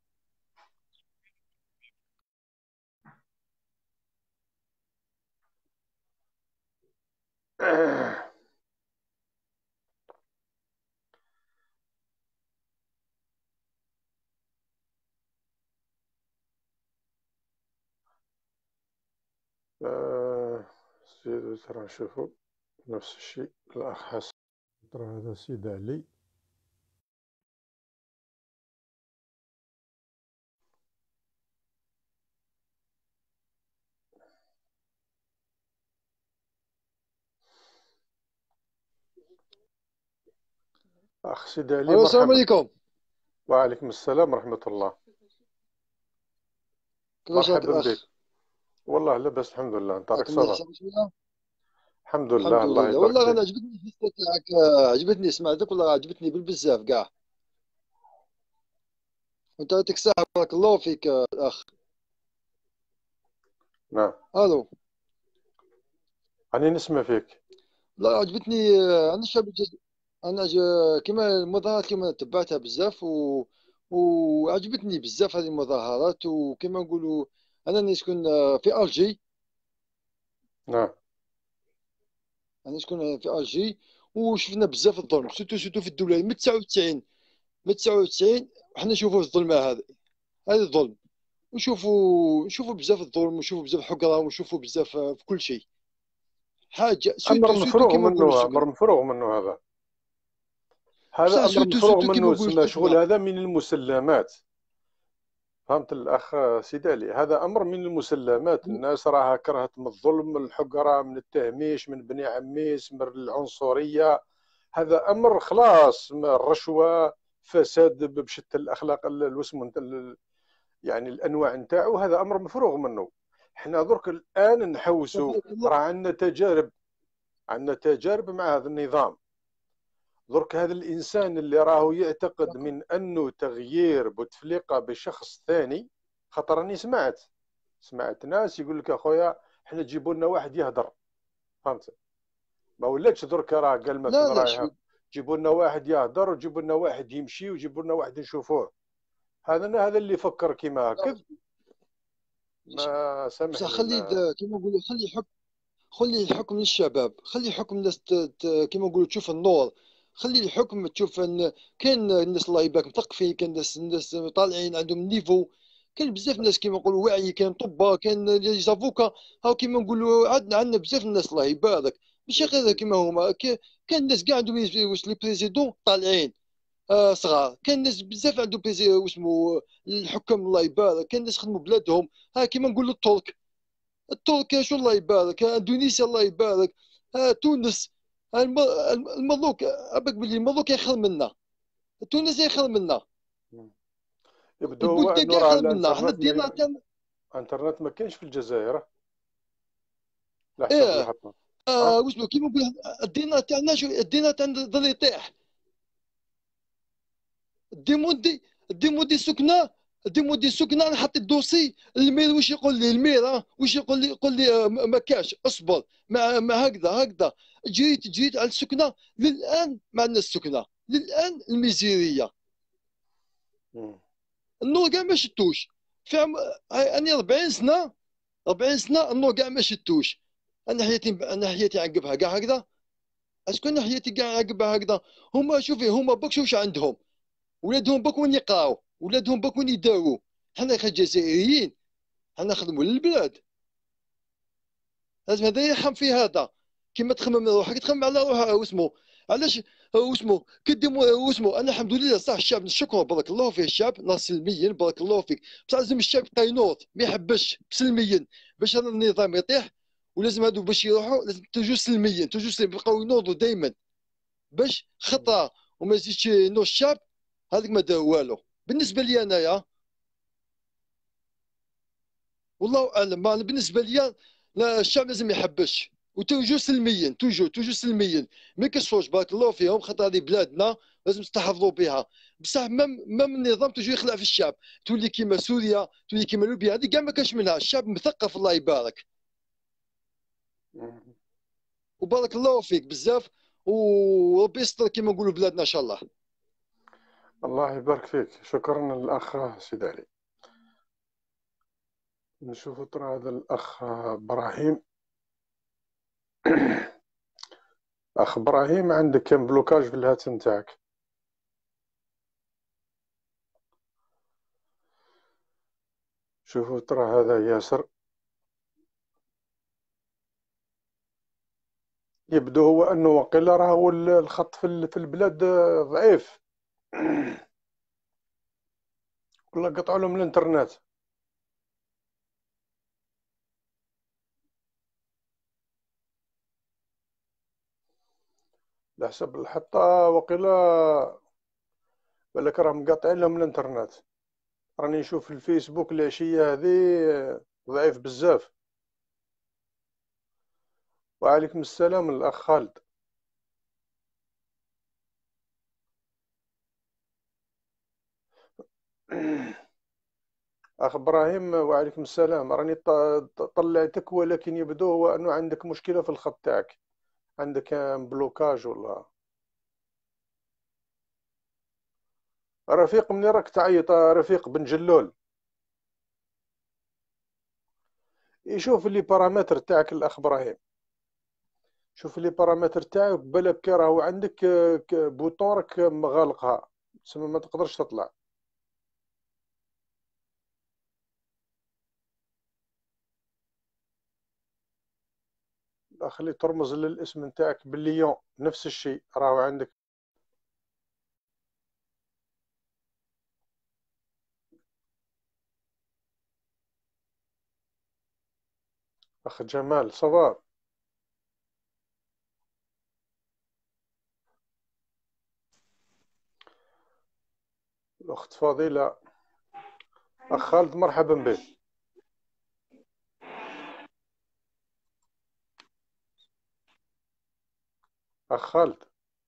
آه، سيدو ترى نشوفوا نفس الشيء. الاخ حسن ترى هذا سيد علي. اخ سيدي علي، الو السلام مرحبا. عليكم. وعليكم السلام ورحمة الله. كيفاش راك مرحبا بك. الاخ؟ والله لاباس الحمد لله، انت راك راك مليح صافا؟ صافي شويه؟ الحمد لله، الحمد الله لله. يبارك والله فيك. انا عجبتني الفيستا تاعك، آه، عجبتني سمعتك، والله عجبتني بالبزاف كاع. وانت يعطيك الصحه، بارك الله فيك آه، الاخ. نعم، الو. راني نسمع فيك. لا عجبتني، آه، انا الشاب الجزائري. انا ج- كما المظاهرات كما تبعتها بزاف و... وعجبتني بزاف هذه المظاهرات، وكما نقولوا انا نسكن آه، في الجي. نعم. انا نسكن في الجي، وشفنا بزاف الظلم، سيتو سيتو في الدوله من تسعة وتسعين. من تسعة وتسعين وحنا نشوفوا الظلمه هذه. هذا الظلم. نشوفوا نشوفوا بزاف الظلم، ونشوفوا بزاف الحقره، ونشوفوا بزاف آه، في كل شيء. حاجه أمر سيتو سيتو مفروغ كما نقولوا منه، أمر السكنه. مفروغ منه هذا. بصح هذا أمر سيتو مفروغ سيتو كما منه، نقولوا سما شغل السكنه. هذا من المسلمات. فهمت الأخ سيدي علي؟ هذا أمر من المسلمات. الناس راها كرهت من الظلم، من الحقرة، من التهميش، من بني عميس، من العنصرية. هذا أمر خلاص، من الرشوة، فساد بشتى الأخلاق، الوسم يعني الأنواع نتاعو. هذا أمر مفروغ منه. حنا درك الآن نحوسوا، بارك الله. راه عندنا تجارب، عندنا تجارب مع هذا النظام. درك هذا الإنسان اللي راهو يعتقد من أنه تغيير بوتفليقة بشخص ثاني. خاطر راني سمعت سمعت ناس يقول لك أخويا حنا تجيبوا لنا واحد يهدر. فهمت؟ ما ولاتش درك راه قال لا مثلا لا راه شوف. جيبوا لنا واحد يهدر، وجيبوا لنا واحد يمشي، وجيبوا لنا واحد نشوفوه. هذا هذا اللي يفكر كيما هكذا. ما بصح سامحني خلي ما. ذا- كما نقولوا خلي حكم. خلي الحكم للشباب، خلي حكم الناس ت- ت- كما نقولوا تشوف النور. خلي الحكم تشوف ان كاين الناس الله يبارك مثقفين، كاين ناس الناس طالعين عندهم نيفو. كاين بزاف ناس كما نقولوا واعي، كاين طباء، كاين لي زافوكا. هاو كما نقولوا عندنا عندنا بزاف الناس الله يبارك. ماشي غير كما هما، ك- كاين ناس كاع عندهم يس- واش لي بريزيدون طالعين آه صغار. كاين ناس بزاف عندهم بريزي واسمو الحكام الله يبارك. كاين ناس خدموا بلادهم. ها كما نقولوا الترك. الترك شو الله يبارك، اندونيسيا الله يبارك. ها تونس. ها الم- الم- الملوك ابك بلي الملوك يخل منا. تونس يخل منا. يبدو هو البلدان انه كاع راه يخل منا، حنا الانترنت دينا ما... تاعنا. الانترنت ما كاينش في الجزائر على حسب ايه. الحق. آه اه. واسمو كيما نقول الدينا تاعنا، شو الدينا تاعنا ظل يطيح. ديمودي ديمودي سكنه. ديمودي سكنه. انا حطيت دوسي المير، واش يقول لي المير؟ ها واش يقول لي؟ يقول لي آه، ما ما كاش اصبر. مع مع هكذا هكذا. جيت جيت على السكنه. للان ما عندنا السكنه. للان الميزيريه. مم. النور كاع ما شتوش. في عم... هاي انا أربعين سنه. أربعين سنه النور كاع ما شتوش. انا حياتي انا حياتي عقبها كاع هكذا. اسكو انا حياتي كاع عقبها هكذا. هما شوفي، هما بك واش عندهم. ولادهم بك وين يقراو، ولادهم بك وين يداووا. حنا يا جزائريين، حنا نخدموا للبلاد. لازم هذا يرحم في هذا. كيما تخمم روحك تخمم على روحها واسمو. علاش واسمو كدموا واسمو. انا الحمد لله صح الشعب نشكره، بارك الله فيه الشعب، ناس سلميين بارك الله فيك. بصح لازم الشعب يبقى ينوض، ما يحبش سلميا باش هذا النظام يطيح. ولازم هذو باش يروحوا لازم توجو سلميا، توجو سلميا يبقاو ينوضوا دائما باش خطره وما يزيدش ينوض الشعب. هذاك ما دار والو بالنسبه لي انايا. والله اعلم. ما أنا بالنسبه لي لا، الشعب لازم يحبش وتوجو سلميا، توجو توجو سلميا. ما يكسروش بارك الله فيهم، خاطر هذه بلادنا لازم تستحفظوا بها. بصح مام مام النظام توجو يخلع في الشعب. تولي كيما سوريا، تولي كيما ليبيا. هذه كاع ما كاش منها. الشعب مثقف الله يبارك. مم. وبارك الله فيك بزاف. وربي يستر كيما نقولوا بلادنا ان شاء الله. الله يبارك فيك. شكرا للاخ سيدي علي. نشوف ترى هذا الاخ ابراهيم. اخ ابراهيم، عندك كان بلوكاج في الهاتف نتاعك. شوفوا ترى هذا ياسر. يبدو هو انه وقيل راه هو الخط في ال- في البلاد ضعيف. ولا قطعوا لهم الانترنت. على حسب الحطة وقيلا بالك راهم مقاطعين لهم الانترنت. راني نشوف الفيسبوك العشية هذه ضعيف بزاف. وعليكم السلام الأخ خالد. أخ إبراهيم وعليكم السلام. راني ط- طلعتك، ولكن يبدو هو أنه عندك مشكلة في الخط تاعك، عندك بلوكاج ولا. رفيق مني راك تعيط؟ رفيق بن جلول، يشوف لي بارامتر تاعك الأخ إبراهيم، شوف لي بارامتر تاعك بالك راهو عندك ك- بوطون راك مغالقها، تسمى ما تقدرش تطلع. خلي ترمز للاسم نتاعك بالليون، نفس الشيء راهو عندك. أخ جمال صباح. الأخت فضيلة. أخ خالد مرحبا بك. أخ خالد،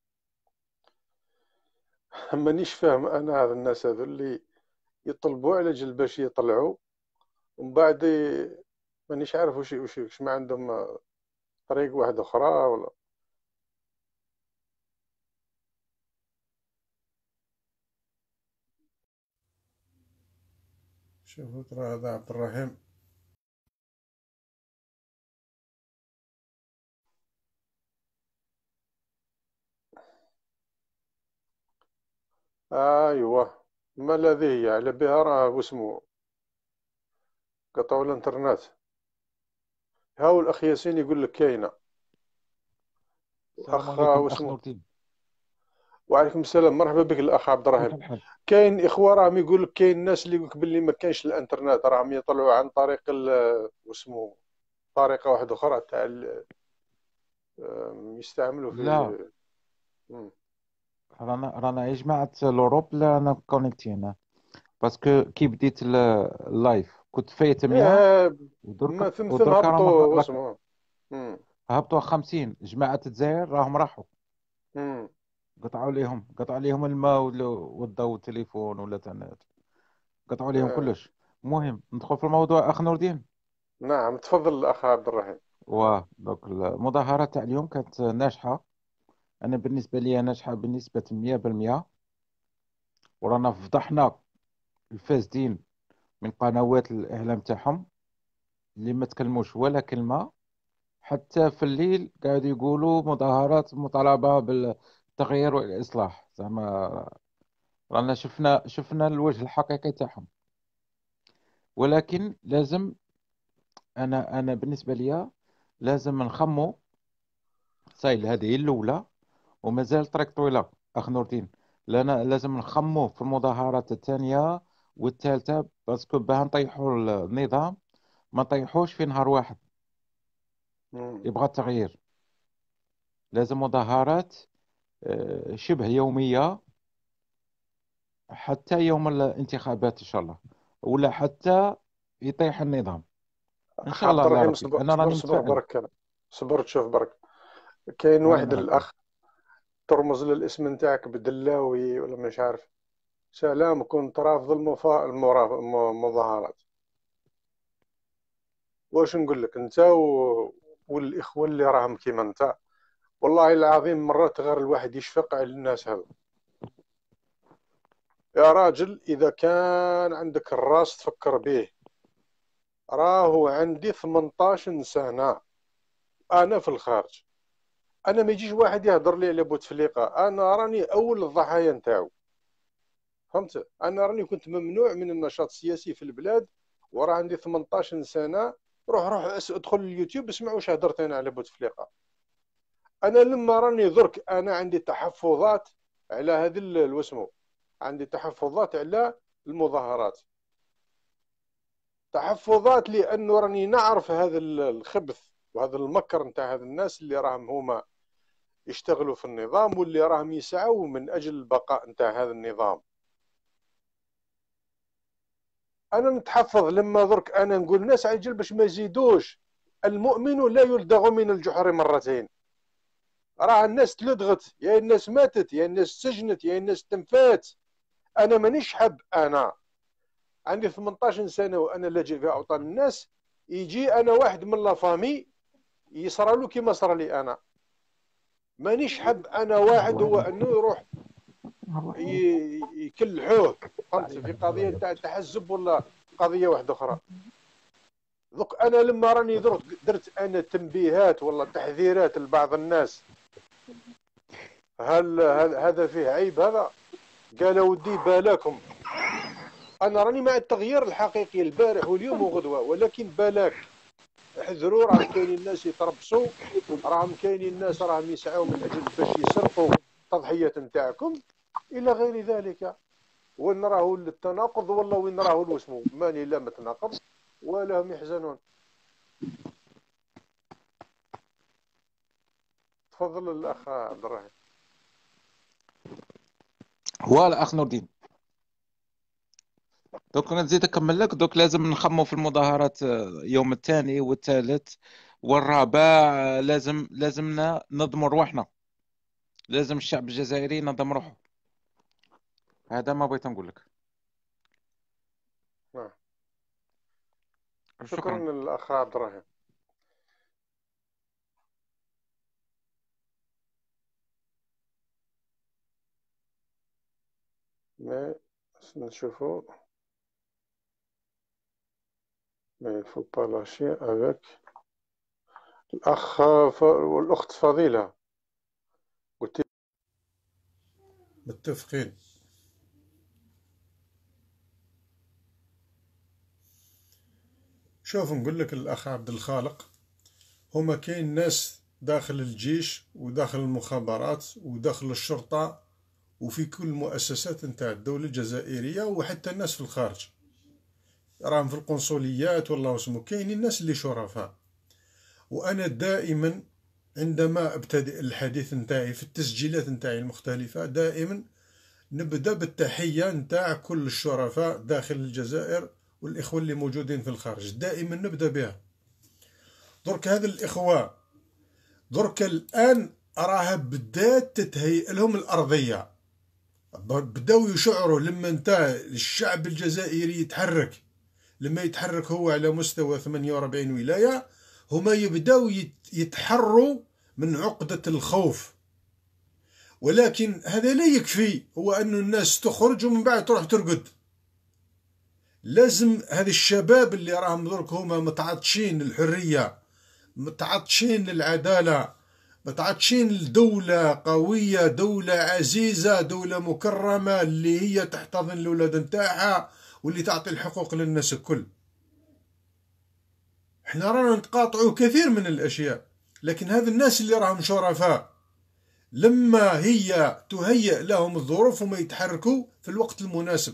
مانيش فاهم أنا هذا الناس هذو اللي يطلبوا على جل باش يطلعوا، ومن بعد ي- مانيش عارف وش وش وش ما عندهم طريق واحدة أخرى ولا. شوفوا ترى هذا عبد الرحيم. أيوة، ما الذي هي على بها راه واسمو قطعوا الانترنت. هاو الأخ ياسين يقول لك كاينة. السلام أخ عليكم اخ واسمو. نور الدين. وعليكم السلام، مرحبا بك الأخ عبد كيف الرحيم. الحال؟ كاين إخوة راهم يقول لك، كاين ناس اللي يقول لك باللي ما كاينش الانترنت، راهم يطلعوا عن طريق ال- واسمو طريقة واحدة أخرى تاع ال- آم، يستعملوا لا، في. مم. رانا رانا يا جماعة الأوروب لا أنا كونيكتينا باسكو كي بديت ال- اللايف كنت فايت مية إيه، ودرك ما ثم ثم ودرك راهم ه- هبطوا راك واسمو. مم. هبطوا خمسين جماعة الجزائر راهم راحوا، مم. قطعوا ليهم قطعوا ليهم الماء وال- والضوء والتليفون ولا تنت، قطعوا ليهم إيه. كلش. المهم ندخل في الموضوع اخ نور الدين. نعم تفضل الأخ عبد الرحيم. واه دوك المظاهرات تاع اليوم كانت ناجحة، أنا بالنسبة لي ناجحة بنسبة مية بالمية. ورانا فضحنا الفاسدين من قنوات الإعلام تاعهم اللي ما تكلموش ولا كلمة، حتى في الليل قاعد يقولوا مظاهرات مطالبة بالتغيير والإصلاح. زعما رانا شفنا شفنا الوجه الحقيقي تاعهم. ولكن لازم، أنا أنا بالنسبة لي لازم نخمو. سايل هذه هي الأولى ومازال طريق طويلة أخ نور الدين. لأن لازم نخمو في المظاهرات الثانية والثالثة باسكو باه نطيحوا النظام ما نطيحوش في نهار واحد. مم. يبغى التغيير لازم مظاهرات آه، شبه يومية حتى يوم الانتخابات إن شاء الله، ولا حتى يطيح النظام إن أخ شاء الله عبد على الرحيم، ربي. صبر أنا صبر راني صبر متفائل. برك. أنا صبر تشوف برك. كاين راني واحد معك. الأخ ترمز للاسم نتاعك بدلاوي ولا مش عارف. سلام، كنت رافض المفا... المرا... الم- المظاهرات. واش نقول لك انت و... والاخوه اللي راهم كيما انت. والله العظيم مرات غير الواحد يشفق على الناس هذا. يا راجل، اذا كان عندك الراس تفكر به. راهو عندي ثمنطاش سنه انا في الخارج. انا ما يجيش واحد يهضر لي على بوتفليقه، انا راني اول الضحايا نتاعو. فهمت؟ انا راني كنت ممنوع من النشاط السياسي في البلاد، وراه عندي ثمنطاش سنه. روح روح أس- ادخل اليوتيوب اسمع واش هدرت انا على بوتفليقه. انا لما راني درك انا عندي تحفظات على هذا ال- الوسمو، عندي تحفظات على المظاهرات. تحفظات لانه راني نعرف هذا ال- الخبث وهذا المكر نتاع هذا الناس اللي راهم هما يشتغلوا في النظام واللي راهم يسعوا من اجل البقاء نتاع هذا النظام. انا نتحفظ لما درك انا نقول ناس عجل باش ما يزيدوش. المؤمن لا يلدغ من الجحر مرتين. راه الناس تلدغت، يا الناس ماتت، يا الناس سجنت، يا الناس تنفات. انا مانيش حب، انا عندي ثمنطاش سنه وانا لاجئ في اوطان الناس، يجي انا واحد من لافامي يصرى له كيما صرى لي انا. مانيش حب انا واحد هو انه يروح يكلحوه، فهمت، في قضيه نتاع التحزب ولا قضيه واحده اخرى. دوك انا لما راني درت درت انا تنبيهات ولا تحذيرات لبعض الناس، هل هذا فيه عيب؟ هذا قال ودي بالاكم، انا راني مع التغيير الحقيقي البارح واليوم وغدوه، ولكن بالاك احذروا، راهم كاينين الناس يتربصوا، راهم كاينين الناس راهم يسعوا من اجل باش يسرقوا التضحيات نتاعكم الى غير ذلك. وين راهو التناقض والله، وين راهو الوسمو، ماني لا متناقض ولا هم يحزنون. تفضل الاخ عبد الرحيم. فوالا اخ نور الدين. دوك نزيد نكمل لك. دوك لازم نخمو في المظاهرات يوم الثاني والثالث والرابع. لازم لازمنا نضمن روحنا، لازم الشعب الجزائري ينظم روحه. هذا ما بغيت نقول لك. نعم. شكرا. شكرا للاخ عبد الرحيم. ما نشوفوا ما يفو با لاشي افيك الاخ ف... والاخت فضيله. قلت متفقين. شوف نقول لك الأخ عبد الخالق، هما كاين ناس داخل الجيش وداخل المخابرات وداخل الشرطة وفي كل المؤسسات نتاع الدولة الجزائرية، وحتى الناس في الخارج راهم في القنصليات والله اسمه، كاين الناس اللي شرفاء. وأنا دائما عندما أبتدئ الحديث نتاعي في التسجيلات نتاعي المختلفة دائما نبدأ بالتحية نتاع كل الشرفاء داخل الجزائر والإخوة اللي موجودين في الخارج، دائما نبدأ بها. درك هذا الإخوة درك الآن راها بدات تتهيئ لهم الأرضية، بداو يشعروا لما انت الشعب الجزائري يتحرك، لما يتحرك هو على مستوى ثمانية وأربعين ولاية، هما يبداو يتحروا من عقدة الخوف. ولكن هذا لا يكفي، هو أن الناس تخرج ومن بعد تروح ترقد. لازم هذه الشباب اللي راهم درك هما متعطشين للحرية، متعطشين للعدالة، متعطشين لدولة قوية، دولة عزيزة، دولة مكرمة اللي هي تحتضن الأولاد نتاعها واللي تعطي الحقوق للناس الكل. احنا رانا نتقاطعوا كثير من الأشياء، لكن هذا الناس اللي راهم شرفاء لما هي تهيئ لهم الظروف وما يتحركوا في الوقت المناسب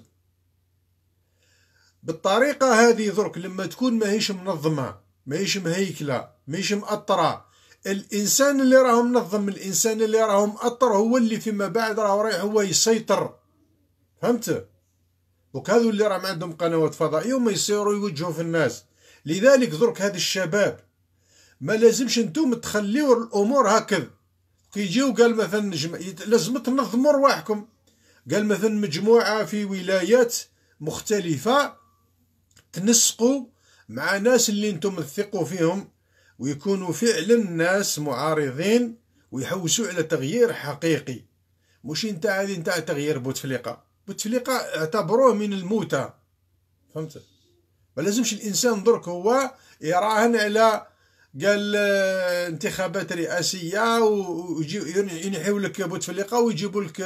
بالطريقة هذه. درك لما تكون ماهيش منظمة، ماهيش مهيكلة، ماهيش مأطرة، الإنسان اللي راه منظم، الإنسان اللي راه مأطر هو اللي فيما بعد راه رايح هو يسيطر. فهمت؟ وكذو اللي راهم عندهم قنوات فضائية وما يصيروا يوجهوا في الناس. لذلك درك هذا الشباب ما لازمش انتم تخليوا الأمور هكذا. كيجيو قال مثلا لازم تنظموا رواحكم، قال مثلا مجموعة في ولايات مختلفة تنسقوا مع ناس اللي انتم تثقوا فيهم ويكونوا فعلا ناس معارضين ويحوسوا على تغيير حقيقي، مش انت هذه نتاع تغيير بوتفليقة. بوتفليقة اعتبروه من الموتى. فهمت؟ ما لازمش الانسان درك هو يراهن على قال انتخابات رئاسية وينحيوا لك بوتفليقة ويجيبوا لك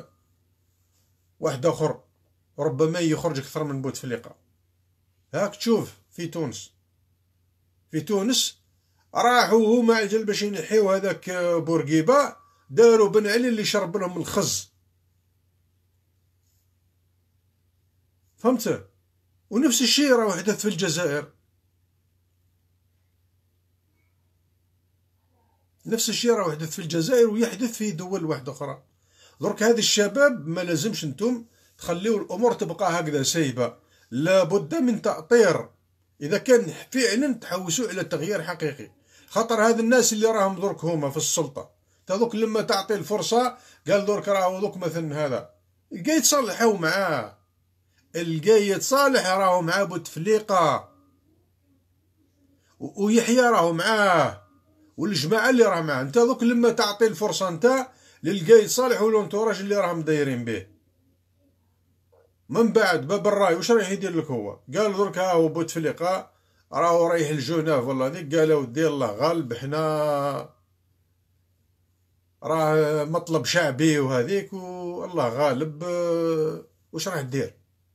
واحد اخر ربما يخرج اكثر من بوتفليقة. هاك تشوف في تونس، في تونس راحوا هما عجل باش ينحيو هذاك بورقيبة، داروا بن علي اللي شرب لهم الخز. فهمت؟ ونفس الشيء راه حدث في الجزائر. نفس الشيء راه يحدث في الجزائر ويحدث في دول واحدة أخرى. درك هذه الشباب ما لازمش انتم تخليو الأمور تبقى هكذا سايبة، لابد من تأطير إذا كان فعلا تحوسوا إلى تغيير حقيقي. خاطر هذا الناس اللي راهم درك هما في السلطة تذوك لما تعطي الفرصة قال درك راهو دوك مثلا هذا القايد صالحوا معاه، القايد صالح راهو معاه بوتفليقة ويحيى راهو معاه والجماعة اللي راه معاه. انت دوك لما تعطي الفرصة انت للقايد صالح والانتوراج اللي راهم دايرين به، من بعد باب الراي واش راح يدير لك هو؟ قال درك ها هو بوتفليقة راهو رايح الجناف والله ذيك، قال ودي الله غالب حنا راه مطلب شعبي وهذيك والله غالب واش راح دير؟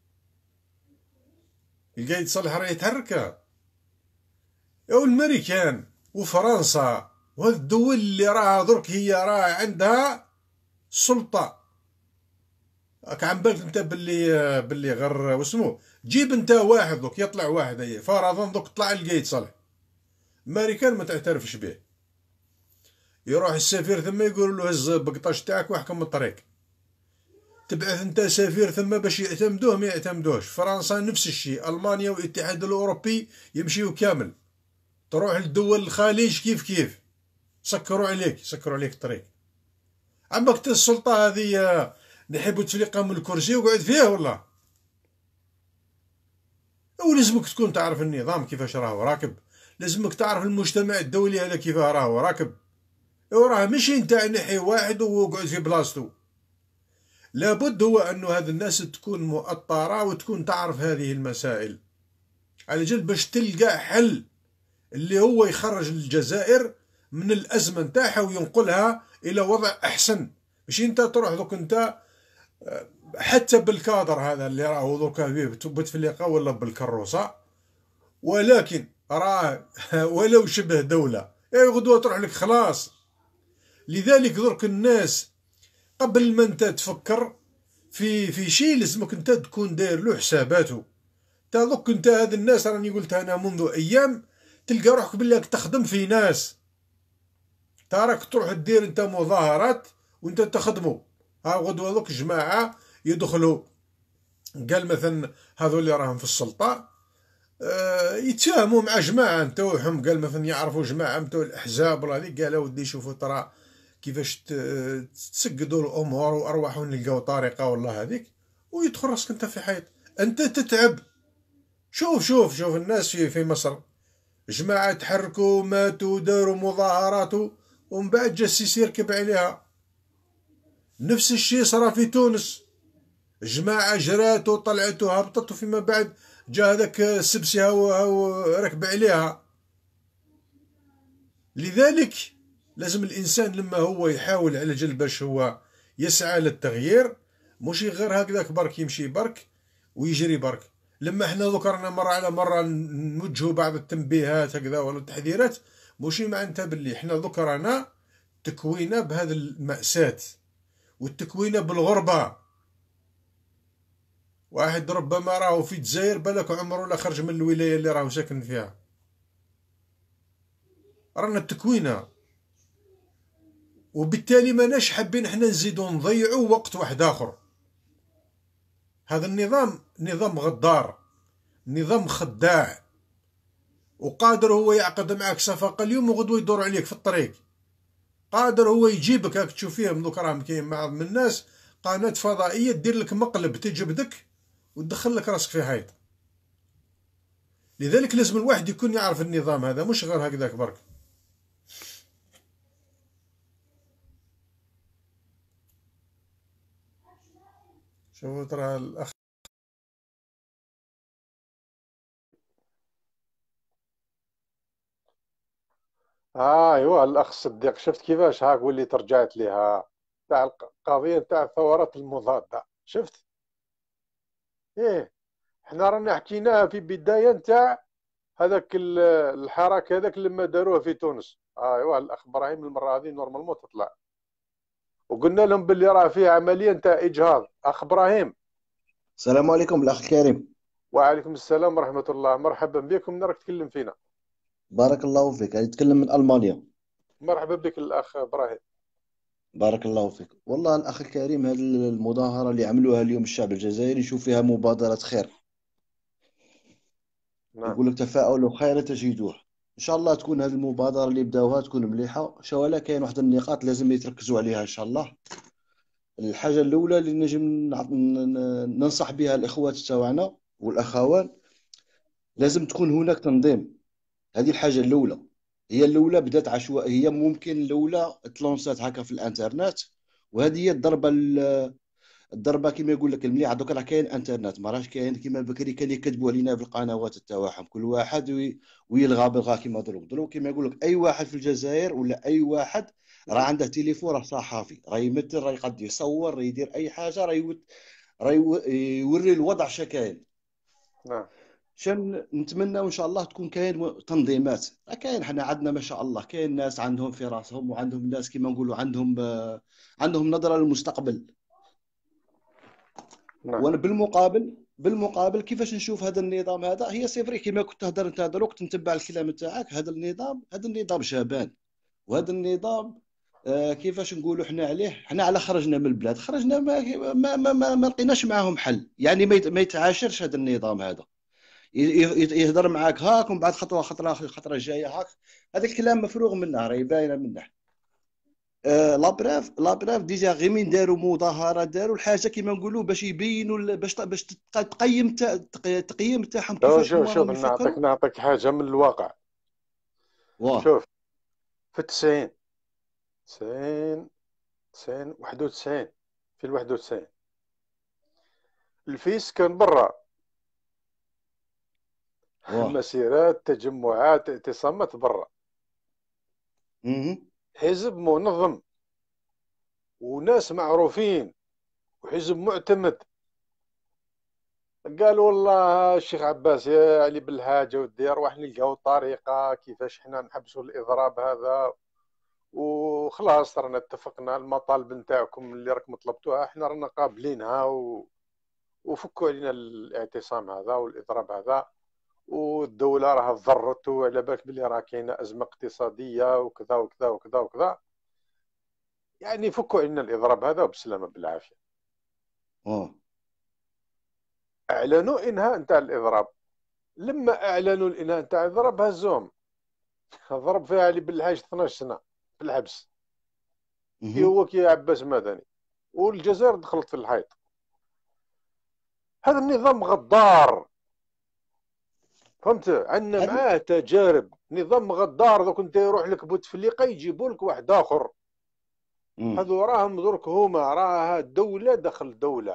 القايد صالح راه يتحرك. او الامريكان وفرنسا وهذ الدول اللي راها درك هي راه عندها سلطة، راك عم بالك انت باللي باللي غير واسمو جيب انت واحد دوك يطلع واحد هي فرضا دوك طلع القايد صالح، الامريكان ما تعترفش به، يروح السفير ثم يقول له هز بقطاش تاعك واحكم الطريق، تبعث انت سفير ثم باش يعتمدوه ما يعتمدوش. فرنسا نفس الشيء، المانيا والاتحاد الاوروبي يمشيو كامل، تروح لدول الخليج كيف كيف سكروا عليك سكروا عليك الطريق. عمك السلطة هذه نحب تفليقها من الكرسي وقعد فيه والله. ولازمك تكون تعرف النظام كيفاش راهو راكب، لازمك تعرف المجتمع الدولي هذا كيف راهو راكب، وراه ماشي نتاع نحي واحد وقعد في بلاصتو. لابد هو انه هذه الناس تكون مؤطرة وتكون تعرف هذه المسائل على جل باش تلقى حل اللي هو يخرج الجزائر من الأزمة نتاعها وينقلها إلى وضع أحسن. مش أنت تروح دوك أنت حتى بالكادر هذا اللي راهو دوك بوتفليقة ولا بالكروسة، ولكن راه ولو شبه دولة اي غدوة تروح لك خلاص. لذلك درك الناس قبل ما انت تفكر في في شيء لازمك انت تكون داير له حساباته. تا دوك انت هذه الناس راني قلت انا منذ ايام تلقى روحك بالله تخدم في ناس، تراك تروح دير انت مظاهرات وانت تخدموا. ها غدوة دوك جماعة يدخلوا قال مثلا هذو اللي راهم في السلطة آه يتفاهموا مع جماعة نتاوعهم، قال مثلا يعرفوا جماعة نتاع الأحزاب ولا هذيك، قالوا ودي شوفوا ترى كيفاش تسقدوا الأمور وأرواحهم نلقاو طريقة والله هذيك، ويدخل راسك انت في حيط انت تتعب. شوف شوف شوف الناس في في مصر جماعة تحركوا ماتوا داروا مظاهرات ومن بعد جا السيسي يركب عليها. نفس الشيء صار في تونس، جماعة جرات وطلعت وهبطت وفيما بعد جا هذاك السبسي هو ركب عليها. لذلك لازم الإنسان لما هو يحاول على جل باش هو يسعى للتغيير مش غير هكذاك برك يمشي برك ويجري برك. لما احنا ذكرنا مرة على مرة نوجهوا بعض التنبيهات هكذا ولا التحذيرات، مش معناتها باللي احنا ذكرنا تكوينا بهذا المأساة والتكوينا بالغربة. واحد ربما راهو في الجزائر بالك عمره لا خرج من الولاية اللي راهو ساكن فيها، رانا التكوينة، وبالتالي ماناش حابين احنا نزيدو نضيعوا وقت واحد اخر. هذا النظام نظام غدار، نظام خداع، وقادر هو يعقد معك صفقة اليوم وغدوة يدور عليك في الطريق. قادر هو يجيبك هاك تشوف فيهم دوك راهم كاين بعض من الناس قناة فضائية دير لك مقلب تجبدك وتدخل لك راسك في حيط. لذلك لازم الواحد يكون يعرف النظام هذا مش غير هكذاك برك. شوفوا ترى الأخ اه ايوا الاخ الصديق، شفت كيفاش هاك ولي ترجعت ليها تاع القضيه تاع الثورات المضاده. شفت ايه احنا رانا حكيناها في بدايه تاع هذاك ال- الحراك هذاك لما داروه في تونس. اه ايوا الاخ ابراهيم المره هذه نورمالمون تطلع، وقلنا لهم باللي راه فيه عمليه تاع اجهاض. اخ ابراهيم. السلام عليكم الأخ الكريم. وعليكم السلام ورحمه الله، مرحبا بكم. نراك تكلم فينا. بارك الله فيك. أنا أتكلم من ألمانيا. مرحبا بك الاخ ابراهيم. بارك الله فيك. والله الأخ الكريم، هذه المظاهرة اللي عملوها اليوم الشعب الجزائري نشوف فيها مبادرة خير. نعم. يقول لك تفاؤلوا خيرا تجدوه. إن شاء الله تكون هذه المبادرة اللي بداوها تكون مليحة. شو ولا كاين واحد النقاط لازم يتركزوا عليها إن شاء الله. الحاجة الأولى اللي نجم نعط- ن- ننصح بها الإخوات تاعنا والأخوات، لازم تكون هناك تنظيم. هذه الحاجة الأولى. هي الأولى بدات عشوائية، ممكن الأولى تلونسات هكا في الإنترنت، وهذه هي الضربة ال- الضربة كما يقول لك المليحة. دوك راه كاين انترنت، ما راهش كاين كما بكري كانوا يكذبوا علينا في القنوات تاعهم، كل واحد وي- ويلغى بالغا كما دروك دروك كما يقول لك. أي واحد في الجزائر ولا أي واحد راه عنده تليفون، راه صحافي، راه يمثل، راه يقد يصور، راه يدير أي حاجة، راه يو- راه يو- يوري الوضع شكاين. نعم. شن نتمنى ان شاء الله تكون كاين م- تنظيمات. راه كاين، حنا عندنا ما شاء الله كاين ناس عندهم في راسهم، وعندهم ناس كما نقولوا عندهم آه، عندهم نظرة للمستقبل. نعم. وانا بالمقابل بالمقابل كيفاش نشوف هذا النظام هذا، هي صفري كما كنت تهضر انت دروك، نتبع الكلام تاعك. هذا النظام هذا النظام شبان، وهذا النظام آه، كيفاش نقولوا حنا عليه. حنا على خرجنا من البلاد، خرجنا ما ما ما, ما, ما لقيناش معاهم حل. يعني ما يت- ما يتعاشرش هذا النظام هذا. ي- ي- يهضر معاك هاك، ومن بعد خطوه خطره خطره جايه هاك. هذا الكلام مفروغ منه، راهي باينه منه. آه لا بريف لا بريف ديجا غير من داروا مظاهره، داروا الحاجه كما نقولوا باش يبينوا ال- باش ت- باش تبقى تقيم تا- تق- تقييم تاعهم شوف كيفاش شوف هما شوف راهم نعطيك يفكروا. نعطيك حاجه من الواقع. واه. شوف، في التسعين تسعين تسعين واحد وتسعين، في الواحد وتسعين الفيس كان برا. واه. مسيرات، تجمعات، اعتصامات برا. مهم. حزب منظم وناس معروفين وحزب معتمد. قال والله الشيخ عباس يا علي بالحاجه ودي اروح نلقاو طريقه كيفاش حنا نحبسوا الاضراب هذا، وخلاص رانا اتفقنا المطالب نتاعكم اللي راكم طلبتوها احنا رانا قابلينها و... وفكوا علينا الاعتصام هذا والاضراب هذا، والدوله راها ضرت، وعلى بالك بلي راه كاينه ازمه اقتصاديه وكذا وكذا وكذا وكذا. يعني فكوا علينا الاضراب هذا وبسلامه بالعافيه. واه. اعلنوا انهاء نتاع الاضراب. لما اعلنوا الانهاء نتاع الاضراب هزوهم، ضرب فيها علي بالحاج اثناش سنه في الحبس، كي مهم. هو كي عباس مدني، والجزائر دخلت في الحيط. هذا النظام غدار، فهمت؟ عندنا هذه. معاه تجارب. نظام غدار، دوك انت يروح لك بوتفليقه يجيبوا لك واحد اخر. مم. هذو راهم درك هما راها دوله دخل دوله.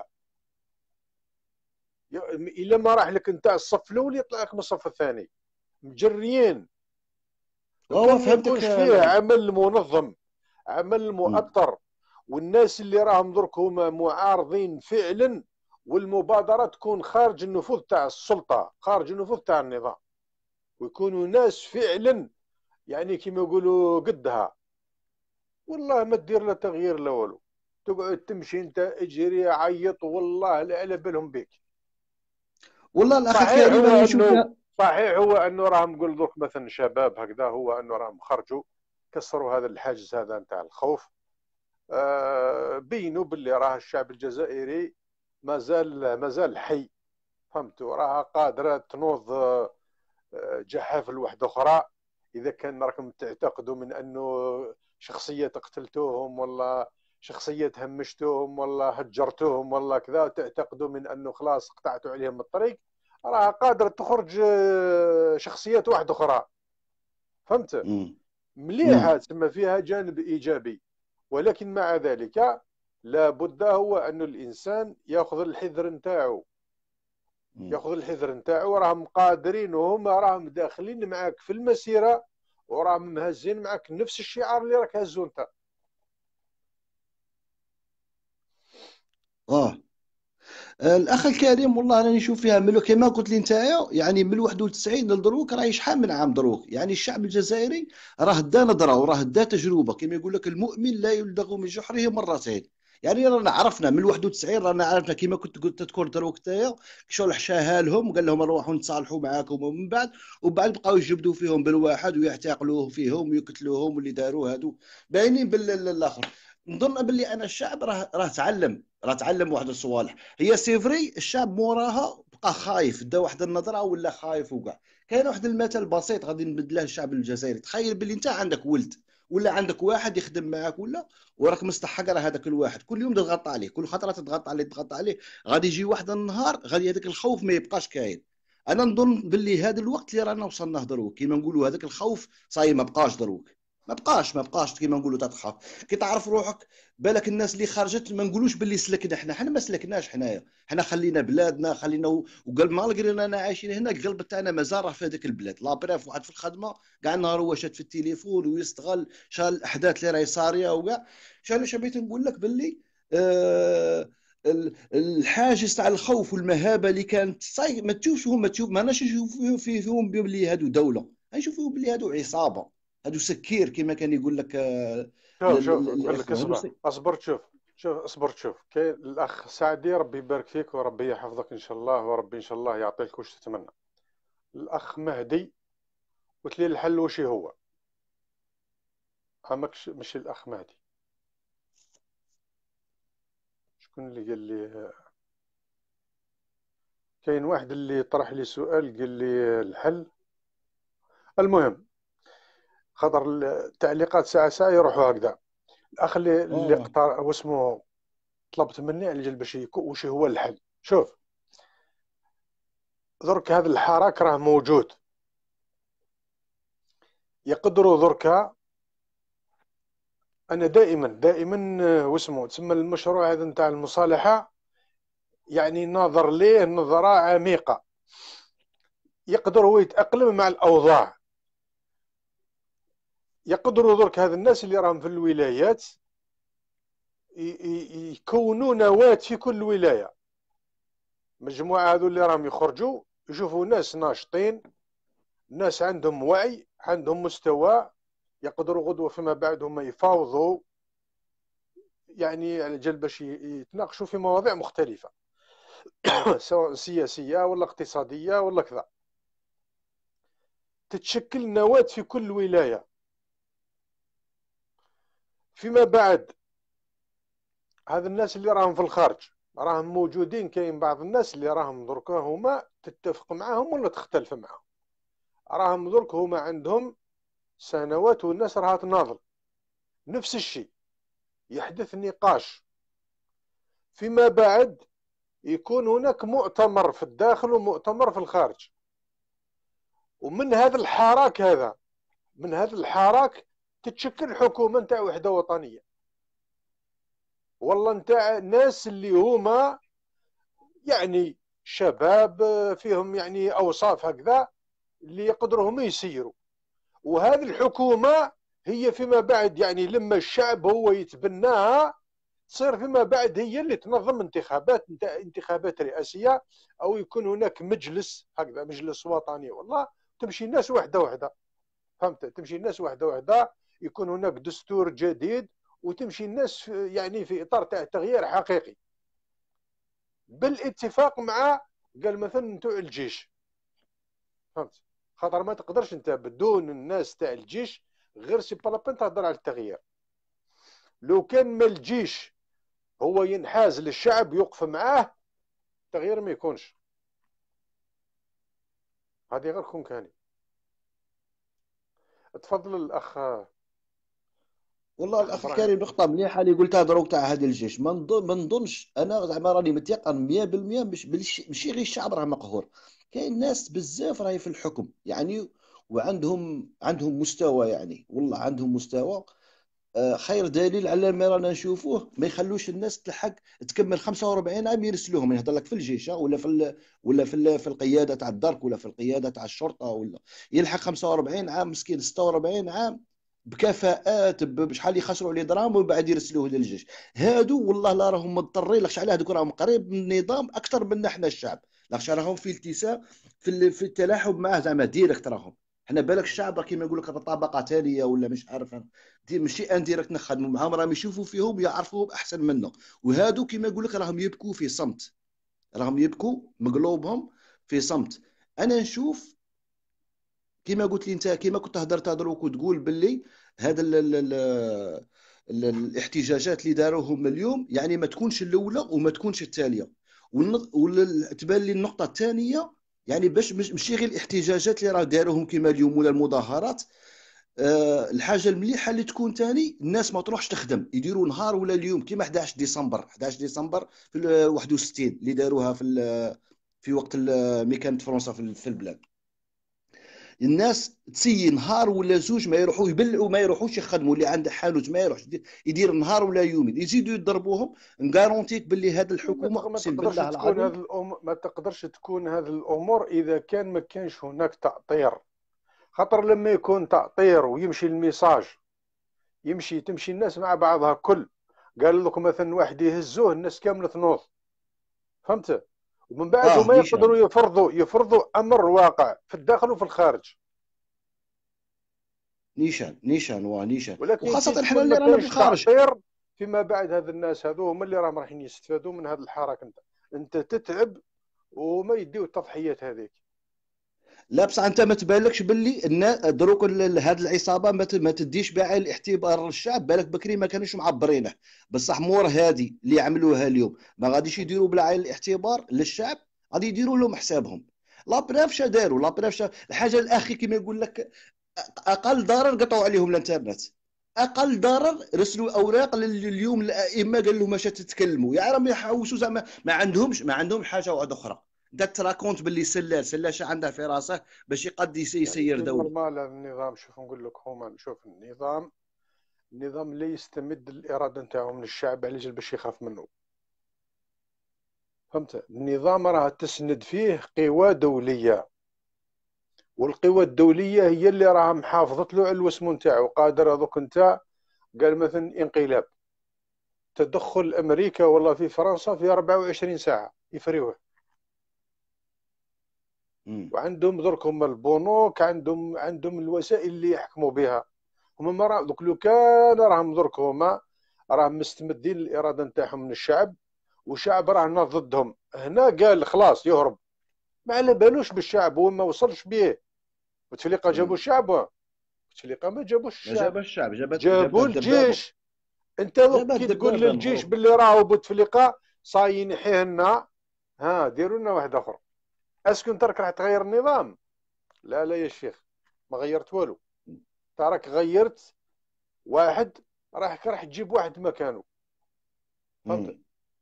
الا ما راح لك انت الصف الاول يطلع لك من الصف الثاني، مجريين. لو واه كان ما فهمتك. يكونش آه، فيه لا. عمل منظم، عمل مم. مؤطر، والناس اللي راهم درك هما معارضين فعلا، والمبادرة تكون خارج النفوذ تاع السلطة، خارج النفوذ تاع النظام، ويكونوا ناس فعلا يعني كما يقولوا قدها. والله ما تدير لا تغيير لا والو، تقعد تمشي انت اجري عيط، والله لا على بالهم بك. والله الاخ صحيح الكريم هو انا نشوف انه فيها. صحيح هو انه راهم نقول دوك مثلا شباب هكذا، هو انه راهم خرجوا كسروا هذا الحاجز هذا نتاع الخوف. آه بينوا باللي راه الشعب الجزائري مازال مازال حي، فهمتوا؟ راها قادره تنوض آه، جحافل واحده اخرى. اذا كان راكم تعتقدوا من انه شخصيه قتلتوهم، ولا شخصيه همشتوهم، ولا هجرتوهم، ولا كذا، تعتقدوا من انه خلاص قطعتوا عليهم الطريق، راها قادره تخرج آه، شخصيات واحده اخرى، فهمت؟ مم. مليحه، مم. تسمى فيها جانب ايجابي. ولكن مع ذلك لابد هو أن الإنسان يأخذ الحذر نتاعو، مم. يأخذ الحذر نتاعو. راهم قادرين وهما راهم داخلين معك في المسيرة، وراهم مهزين معك نفس الشعار اللي راك هزو انت. اه. الاخ الكريم، والله انا نشوف فيها ملو كما قلت لي نتايا، يعني من واحد وتسعين لدروك راهي شحال من عام دروك. يعني الشعب الجزائري راه دا نظره وراه دا تجربه. كما يقول لك المؤمن لا يلدغ من جحره مرتين. يعني رانا عرفنا من واحد وتسعين، رانا عرفنا كيما كنت قلت تذكر دروك نتايا شغل حشاها لهم وقال لهم نروحوا نتصالحوا معاكم، ومن بعد وبعد بقاو يجبدوا فيهم بالواحد ويعتقلوه فيهم ويقتلوهم، واللي داروا هادو باينين بالاخر. نظن باللي انا الشعب راه راه تعلم راه تعلم واحد الصوالح. هي سيفري الشعب موراها بقى خايف، دا واحد النظره ولا خايف وكاع. كاين واحد المثل بسيط غادي نبدله للشعب الجزائري. تخيل باللي انت عندك ولد ولا عندك واحد يخدم معاك ولا وراك مستحق راه هذاك الواحد كل يوم تضغط عليه، كل خطره تضغط عليه تضغط عليه، غادي يجي واحد النهار غادي هذاك الخوف ما يبقاش كاين. انا نظن باللي هذا الوقت اللي رانا وصلناه دروك كيما نقولوا هذاك الخوف صاي ما بقاش دروك، ما بقاش ما بقاش كيما نقولوا تتخاف كي تعرف روحك. بالك الناس اللي خرجت ما نقولوش باللي سلكنا حنا حنا ما سلكناش حنايا، حنا خلينا بلادنا خلينا وقلب مالغري اننا عايشين هنا القلب تاعنا مازال راه في هذيك البلاد. لا بريف واحد في الخدمه كاع النهار هو شاد في التليفون ويستغل شال الاحداث اللي راهي صاريه وكاع. شنو حبيت نقول لك باللي آه الحاجز تاع الخوف والمهابه اللي كانت صاي ما تشوفش ما تشوف ماناش نشوف فيهم بلي هادو دوله، نشوفوا بلي هادو عصابه، هادو سكير كما كان يقول لك. شوف شوف نقول لك اصبر اصبر شوف شوف اصبر شوف كاين الاخ سعدي ربي يبارك فيك وربي يحفظك ان شاء الله، وربي ان شاء الله يعطيك واش تتمنى. الاخ مهدي قلت لي الحل واش هو؟ عمكش ماشي الاخ مهدي، شكون اللي قال لي؟ كاين واحد اللي طرح لي سؤال قال لي الحل. المهم خاطر التعليقات ساعه ساعه يروحوا هكذا. الاخ اللي اللي اقترح واسمه طلبت مني على جال باش واش هو الحل. شوف درك هذا الحراك راه موجود، يقدروا دركا. انا دائما دائما واسمه تسمى المشروع هذا نتاع المصالحه يعني ناظر ليه نظره عميقه، يقدر هو يتاقلم مع الاوضاع. يقدروا درك هذا الناس اللي راهم في الولايات يكونوا نواة في كل ولايه. مجموعه هذو اللي راهم يخرجوا يشوفوا ناس ناشطين، ناس عندهم وعي عندهم مستوى، يقدروا غدوه فيما بعد هم يفاوضوا يعني على جال باش يتناقشوا في مواضيع مختلفه سواء سياسيه ولا اقتصاديه ولا كذا. تتشكل نواة في كل ولايه. فيما بعد هذا الناس اللي راهم في الخارج راهم موجودين، كاين بعض الناس اللي راهم دركا هما تتفق معاهم ولا تختلف معاهم، راهم درك هما عندهم سنوات والناس راها تناضل. نفس الشيء يحدث نقاش، فيما بعد يكون هناك مؤتمر في الداخل ومؤتمر في الخارج، ومن هذا الحراك هذا من هذا الحراك تتشكل حكومه نتاع وحده وطنيه، والله نتاع ناس اللي هما يعني شباب فيهم يعني اوصاف هكذا اللي يقدروا هم يسيروا. وهذه الحكومه هي فيما بعد يعني لما الشعب هو يتبناها تصير فيما بعد هي اللي تنظم انتخابات انتخابات رئاسيه، او يكون هناك مجلس هكذا مجلس وطني، والله تمشي الناس واحده واحده. فهمت؟ تمشي الناس واحده واحده، يكون هناك دستور جديد وتمشي الناس في يعني في اطار تاع تغيير حقيقي بالاتفاق مع قال مثلا نتوع الجيش. فهمت؟ خاطر ما تقدرش انت بدون الناس تاع الجيش غير سي بلابين تهضر على التغيير. لو كان ما الجيش هو ينحاز للشعب يوقف معاه التغيير ما يكونش. هذه غير كون كاني. تفضل الاخ. والله الاخ الكريم نقطه مليحه اللي قلتها دروك تاع هذا الجيش. ما نظن ما نظنش انا زعما راني متيقن مية بالمية مش ماشي غير الشعب راه مقهور، كاين ناس بزاف راهي في الحكم يعني وعندهم عندهم مستوى يعني والله عندهم مستوى. خير دليل على ما رانا نشوفوه ما يخلوش الناس تلحق تكمل خمسة وأربعين عام يرسلوهم. يهضر لك في الجيش ولا في ولا في في القياده تاع الدرك ولا في القياده تاع الشرطه، ولا يلحق خمسة وأربعين عام مسكين ستة وأربعين عام بكفاءات بشحال يخسروا عليه دراهم وبعد يرسلوه للجيش. هادو والله لا راهم مضطرين لاخش عليه، هذوك راهم قريب من النظام اكثر منا احنا الشعب، لاخش راهم في التساء في في التلاحم معاه زعما ديريكت راهم حنا بالك الشعب كيما يقول لك طبقه ثانيه ولا مش عارف أنا. دي ماشي انديريكت نخدموا معاهم، راهم يشوفوا فيهم يعرفوهم احسن منا، وهادو كيما يقول لك راهم يبكوا في صمت، راهم يبكوا مقلوبهم في صمت. انا نشوف كيما قلت لي انت، كيما كنت هضرت هضروك وتقول باللي هذا ال ال ال ال الاحتجاجات اللي داروهم اليوم يعني ما تكونش الاولى وما تكونش التاليه. وتبان لي النقطه الثانيه يعني باش ماشي غير الاحتجاجات اللي راه داروهم كيما اليوم ولا المظاهرات. أه الحاجه المليحه اللي تكون ثاني الناس ما تروحش تخدم، يديروا نهار ولا اليوم كيما أحد عشر ديسمبر أحد عشر ديسمبر في ال واحد وستين اللي داروها في في وقت ملي كانت فرنسا في البلاد. الناس تسيي نهار ولا زوج ما يروحوا يبلعوا، ما يروحوش يخدموا، اللي عنده حانوت ما يروحش يدير نهار ولا يومين، يزيدوا يضربوهم. نغارونتيك باللي هذه الحكومه ما اقسم تقدرش بالله تكون العظيم هذه الأمور، ما تقدرش تكون هذه الامور اذا كان ما كانش هناك تأطير. خاطر لما يكون تأطير ويمشي الميساج، يمشي تمشي الناس مع بعضها كل، قال لكم مثلا واحد يهزوه الناس كامله تنوض، فهمت؟ ومن بعد اه ما نيشان يقدروا يفرضوا يفرضوا امر واقع في الداخل وفي الخارج. نيشان نيشان ونيشان ولكن كي وخاصه احنا تكون ما اللي رانا في كاينش الخارج. تأطير فيما بعد، هذا الناس هذو هما اللي راهم رايحين يستفادوا من هذه الحركه. انت انت تتعب وما يديو التضحيات هذيك. لا بصح انت ما تبالكش باللي الناس دروك هذه العصابه ما ما تديش بعين الاعتبار للشعب. بالك بكري ما كانوش معبرينه، بصح مور هذه اللي عملوها اليوم ما غاديش يديروا بالعين الاعتبار للشعب، غادي يديروا لهم حسابهم. لا بريف شا داروا، لا بريف شا الحاجه الاخي كما يقول لك اقل ضرر قطعوا عليهم الانترنت، اقل ضرر رسلوا اوراق اليوم الائمه قال لهم ماشي تتكلموا، يا راهم يحوسوا زعما ما عندهمش ما عندهم حاجه واحده اخرى. دا تراكونت باللي سلال سلال شا عنده في راسه باش يقد يسير يعني دوله. نورمال هذا النظام. شوف نقول لك هما، شوف النظام النظام لا يستمد الاراده نتاعو من الشعب على جال باش يخاف منه، فهمت؟ النظام راه تسند فيه قوى دوليه، والقوى الدوليه هي اللي راه محافظت له على الوسم نتاعو. قادر هذوك انت قال مثلا انقلاب، تدخل امريكا والله في فرنسا في أربعة وعشرين ساعه يفريوه. وعندهم درك هما البنوك، عندهم عندهم الوسائل اللي يحكموا بها. هما ما راه دوك لو كان راهم درك هما راهم مستمدين الاراده نتاعهم من الشعب، والشعب راه هنا ضدهم، هنا قال خلاص يهرب. ما على بالوش بالشعب، هو ما وصلش بيه. بوتفليقه جابوا الشعب؟ بوتفليقه ما جابوش ما الشعب، جاب الشعب، جابت جابوا جابت دبابه، الجيش. انت دوك جابت كي تقول دبابه للجيش معروف. باللي راهو بوتفليقه صاي ينحيه لنا، ها ديروا لنا واحد اخر. اسكو انت راك راح تغير النظام؟ لا لا يا شيخ، ما غيرت والو. انت راك غيرت واحد، راح راح تجيب واحد مكانه، فهمت؟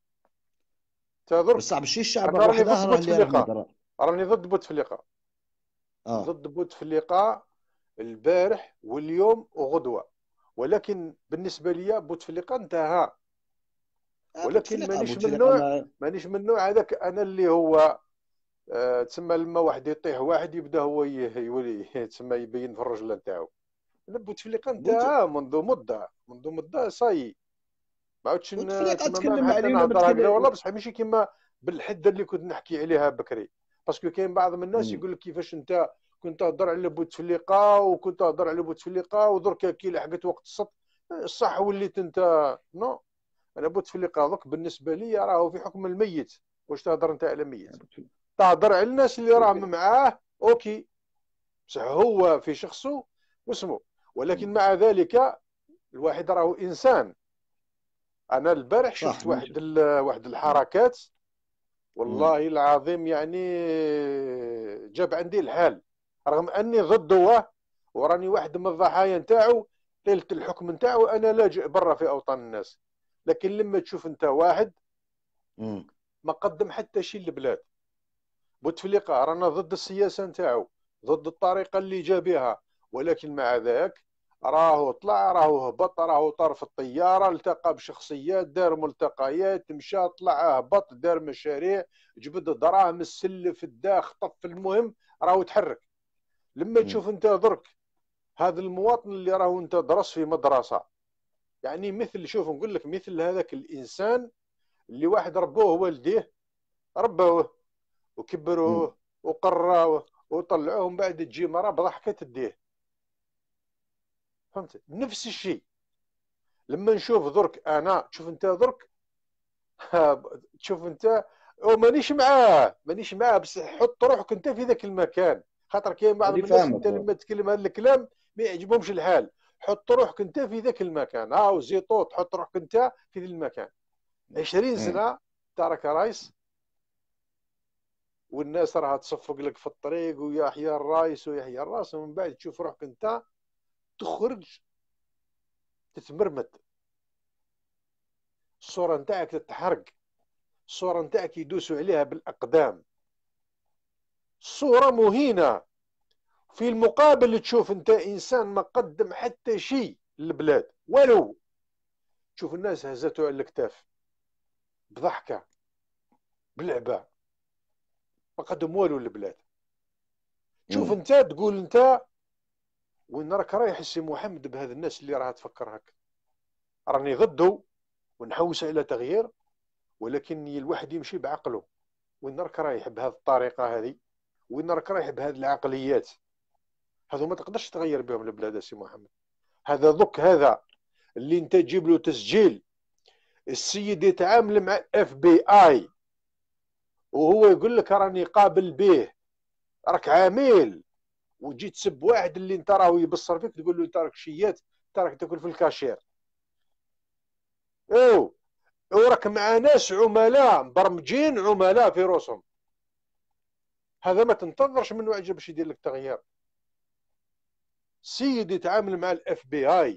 تهضر. بصح ماشي الشعب انا راني وحده ضد راه اللي راه بوتفليقه، مضر. راني ضد بوتفليقه، اه ضد بوتفليقه البارح واليوم وغدوه. ولكن بالنسبه لي بوتفليقه انتهى. آه، ولكن بوتفليقه مانيش من بوتفليقه نوع ما مانيش من نوع هذاك انا اللي هو آه تسمى لما واحد يطيح واحد يبدا هو يولي تسمى يبين في الرجله نتاعو. بوتفليقه بوت... انتهى منذ مده، منذ مده صاي. ما عادش بوتفليقه تما ما تكلم حتى عليه ولا ما نهضر هكذا تكلم. والله، بصح ماشي كيما بالحده اللي كنت نحكي عليها بكري. باسكو كاين بعض من الناس يقول لك كيفاش انت كنت تهضر على بوتفليقه وكنت تهضر على بوتفليقه ودرك كي لحقت وقت السط صح وليت انت نو. انا بوتفليقه دوك بالنسبه لي راهو في حكم الميت. واش تهضر انت على ميت؟ تهضر على الناس اللي راهم معاه اوكي، بصح هو في شخصه واسمه. ولكن مع ذلك الواحد راهو انسان. انا البارح شفت واحد واحد الحركات والله العظيم يعني جاب عندي الحال، رغم اني ضده وراني واحد من الضحايا نتاعو. ليله الحكم نتاعو انا لاجئ برا في اوطان الناس، لكن لما تشوف انت واحد ما قدم حتى شيء للبلاد. بوتفليقه رانا ضد السياسه نتاعو، ضد الطريقه اللي جا بها، ولكن مع ذاك راهو طلع، راهو هبط، راهو طار في الطياره، التقى بشخصيات، دار ملتقيات، مشى طلع هبط، دار مشاريع، جبد دراهم، السلف الدا، خطف، المهم راهو تحرك. لما تشوف انت درك هذا المواطن اللي راهو انت درس في مدرسه، يعني مثل شوف نقول لك مثل هذاك الانسان اللي واحد ربوه والديه، ربوه وكبروه وقراوه وطلعوه من بعد تجي مرة بضحكة تديه. فهمت؟ نفس الشيء لما نشوف درك انا، تشوف انت درك تشوف انت ومانيش معاه مانيش معاه بس حط روحك انت في ذاك المكان، خاطر كاين بعض راني الناس فاهمك. انت لما تتكلم هذا الكلام ما يعجبهمش الحال. حط روحك انت في ذاك المكان، هاو زيطو تحط روحك انت في ذاك المكان. عشرين مم. سنة تراك رايس والناس راها تصفق لك في الطريق ويحيى الرايس ويحيى الراس، ومن بعد تشوف روحك انت تخرج تتمرمد، الصورة نتاعك تتحرق، الصورة نتاعك يدوسوا عليها بالأقدام، صورة مهينة. في المقابل تشوف انت انسان ما قدم حتى شيء للبلاد ولو، تشوف الناس هزته على الكتاف بضحكة بلعبة، ما قدم والو للبلاد. تشوف مم. انت تقول انت وين راك رايح السي محمد بهذا الناس اللي راها تفكر هكا؟ راني ضده ونحوس على تغيير، ولكن الواحد يمشي بعقله. وين راك رايح بهذه الطريقة هذه؟ وين راك رايح بهذه العقليات؟ هذو ما تقدرش تغير بهم البلاد السي محمد. هذا ذوك هذا اللي انت تجيب له تسجيل السيد يتعامل مع الاف بي اي وهو يقول لك راني قابل به، راك عميل وتجي تسب واحد اللي انت راهو يبصر فيك تقول له انت راك شيات، انت راك تاكل في الكاشير. او وراك مع ناس عملاء مبرمجين عملاء في روسهم. هذا ما تنتظرش منه واحد باش يدير لك تغيير. سيد يتعامل مع الاف بي اي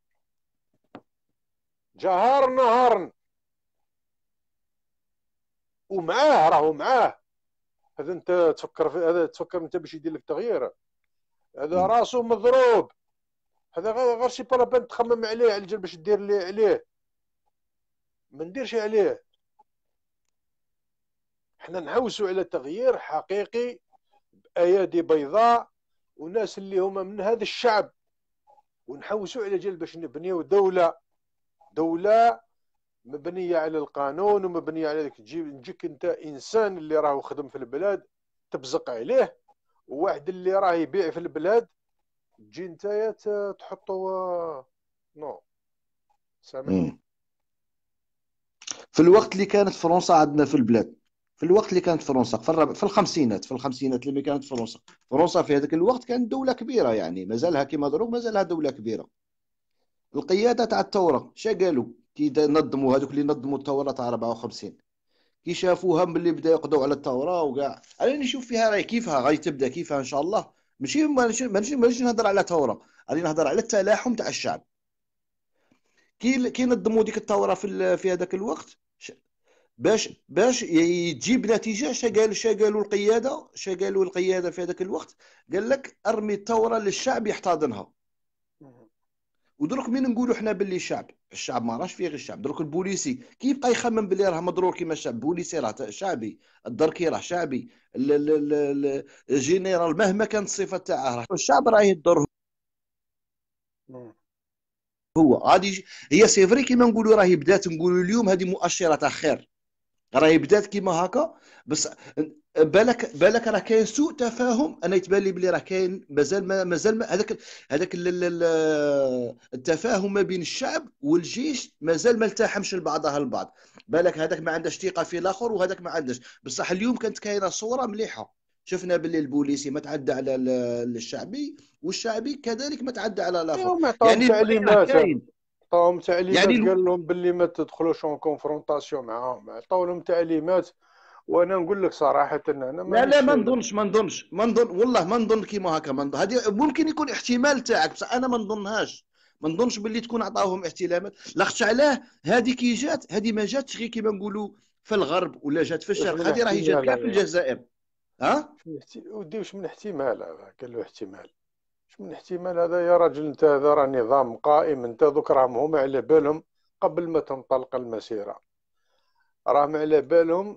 جهار نهارا ومعاه راهو معاه. هذا انت تفكر في هذا تفكر انت باش يدير لك تغيير؟ هذا مم. راسه مضروب. هذا غير غير شي بارابان تخمم عليه على الجال باش دير لي عليه، ما نديرش عليه. حنا نحوسوا على تغيير حقيقي بأيادي بيضاء وناس اللي هما من هذا الشعب، ونحوسوا على جال باش نبنيو دولة دولة مبنية على القانون ومبنية على ذلك. تجيب نجيك انت انسان اللي راهو خدم في البلاد تبزق عليه، وواحد اللي راه يبيع في البلاد تجي نتايا تحطو نو. سامحني. مم. في الوقت اللي كانت فرنسا عندنا في البلاد، في الوقت اللي كانت فرنسا في الربع في الخمسينات في الخمسينات لما كانت فرنسا فرنسا في هذاك الوقت كانت دولة كبيرة، يعني مازالها كما دروك مازالها دولة كبيرة. القيادة تاع الثورة شا قالوا كي دا- نظموا هذوك اللي نظموا الثورة تاع أربعة وخمسين، كي شافوها ملي بدا يقضوا على الثورة وكاع. انا نشوف فيها راهي كيفها غادي تبدا كيفها ان شاء الله. ماشي ماشي ماشي ماشي نهضر على ثورة، غادي نهضر على التلاحم تاع الشعب. كي كي نظموا ديك الثورة في ال- في هذاك الوقت ش- باش باش ي- تجيب نتيجه. شا قالوا شا قالوا القياده شا قالوا القياده في هذاك الوقت؟ قال لك ارمي الثوره للشعب يحتضنها. ودروك مين نقولوا احنا باللي الشعب الشعب ما راش فيه غير الشعب. دروك البوليسي كي يبقى يخمم باللي راه مضرور كيما الشعب، البوليسي راه شعبي، الدركي راه شعبي، ال- ال- ال- ال- الجنرال مهما كانت الصفه تاعه راه الشعب راه يضر. هو غادي يجي- هي سي فري كيما نقولوا راهي بدات، نقولوا اليوم هذه مؤشره تاع خير، راهي بدات كيما هكا. بس بالك بالك راه كاين سوء تفاهم. انا يتبان لي بلي راه كاين مازال ما مازال ما هذاك هذاك ال- ال- ال- التفاهم ما بين الشعب والجيش مازال ما التحمش لبعضها البعض. بالك هذاك ما عندهش ثقه في الاخر وهذاك ما عندهش. بصح اليوم كانت كاينه صوره مليحه، شفنا باللي البوليسي ما تعدى على ال- الشعبي، والشعبي كذلك ما تعدى على الاخر. هم عطاهم يعني الوعي راه تعليمات كاين. عطاهم يعني تعليمات الو... قال لهم باللي ما تدخلوش اون كونفرونطاسيون معاهم، عطاو لهم تعليمات. وانا نقول لك صراحه انا لا لا مانيش. ما نظنش ما نظنش ما نظن والله ما نظن كيما هكا. ما نظن هذه ممكن يكون احتمال تاعك بصح انا ما نظنهاش. ما نظنش باللي تكون عطاوهم احتمالات. لاخاطش علاه هذه كي جات هذه ما جاتش غير كيما نقولوا في الغرب ولا جات في واش الشرق، من هذه راهي جات احتمال كاع في هذا؟ الجزائر. ها ودي واش من احتمال هذا؟ قال له احتمال؟ واش من احتمال هذا يا راجل؟ انت هذا راه نظام قائم، انت دوك راهم هما على بالهم قبل ما تنطلق المسيره، راهم على بالهم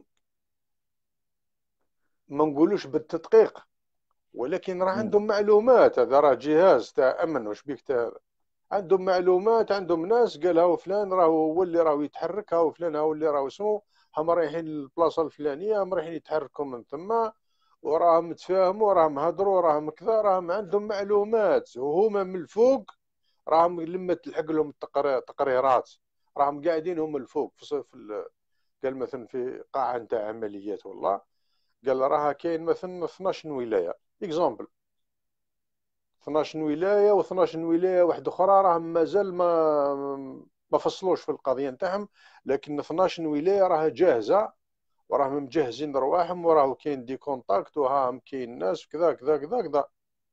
ما نقولوش بالتدقيق ولكن راه عندهم معلومات. هذا راه جهاز تاع امن، واش بيك تا عندهم معلومات، عندهم ناس قال هاو فلان راه هو اللي راه يتحرك، هاو فلان هو اللي راه اسمه، هم رايحين للبلاصه الفلانيه، هم رايحين يتحركوا من ثم، وراهم تفاهموا، راهم هضروا، راهم كذا، راهم عندهم معلومات، وهما من الفوق راهم لما تلحق لهم التقري- التقريرات راهم قاعدين هم الفوق في ص- في ال- قال مثلا في قاعة نتاع عمليات، والله قال راها كاين مثلا اثناش ولاية اكزامبل، اثناش ولاية و12 ولاية واحدة أخرى راهم مازال ما ما فصلوش في القضية نتاعهم، لكن اثناش ولاية راها جاهزة وراهم مجهزين رواحهم، وراه كاين دي كونتاكت وهاهم كاين ناس كذا كذا كذا كذا،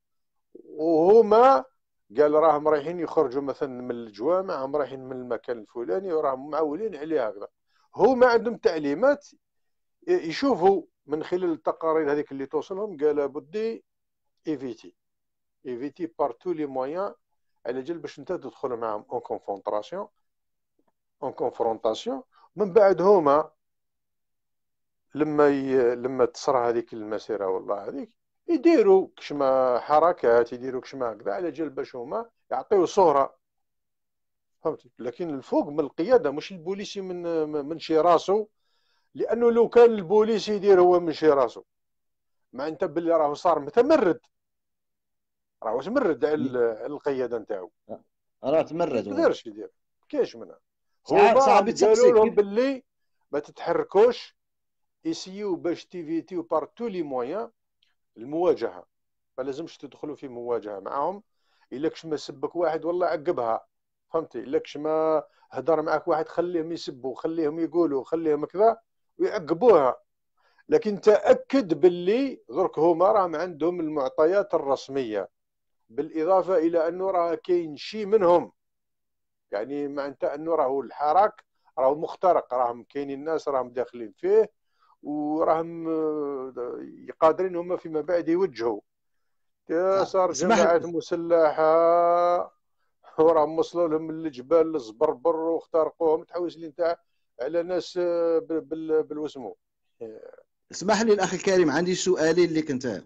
وهما قال راهم رايحين يخرجوا مثلا من الجوامع، هم رايحين من المكان الفلاني وراهم معولين عليه هكذا. هما عندهم تعليمات يشوفوا من خلال التقارير هذيك اللي توصلهم، قال بدي ايفيتي ايفيتي بار تو لي مويان، على جال باش انت تدخل معاهم اون كونفرونطاسيون اون كونفرونطاسيون. من بعد هما لما ي... لما تصرى هذيك المسيره والله هذيك يديروا كشما حركات، يديروا كشما هكذا، على جال باش هما يعطيو صوره، فهمتي. لكن الفوق من القياده، مش البوليسي من من شي راسو، لانه لو كان البوليسي يدير هو من شي راسو، مع انت باللي راهو صار متمرد، راهو تمرد على القياده نتاعو، راه تمرد ما هو. يقدرش يدير، كاش منها. صعب هما صعب راهم يتسقسي قالوا لهم كيف. باللي ما تتحركوش، يسيو باش تيفيتيو بار تو لي مويان المواجهه، ما لازمش تدخلوا في مواجهه معاهم. الا كش ما سبك واحد والله عقبها، فهمتي. الا كش ما هدر معك واحد خليهم يسبوا، خليهم يقولوا، خليهم كذا ويعقبوها. لكن تاكد باللي درك هما راهم عندهم المعطيات الرسميه، بالاضافه الى انه راه كاين شي منهم، يعني معناتها انه راهو الحراك راهو مخترق، راهم كاينين الناس راهم داخلين فيه، وراهم قادرين هما فيما بعد يوجهوا. صار اسمح جماعات مسلحه وراهم وصلوا لهم من الجبال الزبربر واخترقوهم، تحوس لي نتاع على ناس بالوسمو. اسمح لي الاخ الكريم، عندي سؤالين لك انت.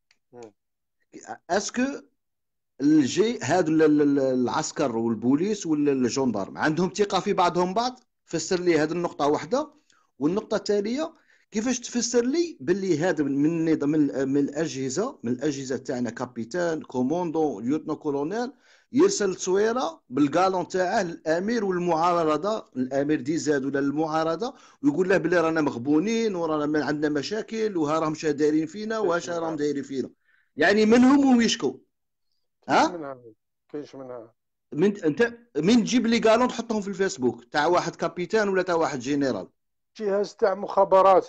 اسكو الجي هادو العسكر والبوليس والجندارم عندهم ثقه في بعضهم بعض؟ فسر لي هذه النقطه واحده. والنقطه التاليه، كيفاش تفسر لي باللي هذا من النظام من الاجهزه من الاجهزه تاعنا كابيتان كوموندون ليوتنو كولونيل يرسل تصويره بالكالون تاعه للامير والمعارضه، الامير ديزاد ولا المعارضه، ويقول له بلي رانا مغبونين ورانا عندنا مشاكل وها راهم دايرين فينا واش راهم دايرين فينا، يعني منهم ويشكو. كاينش منها كاينش منها من انت من تجيب لي كالون تحطهم في الفيسبوك تاع واحد كابيتان ولا تاع واحد جنرال، جهاز تاع مخابرات،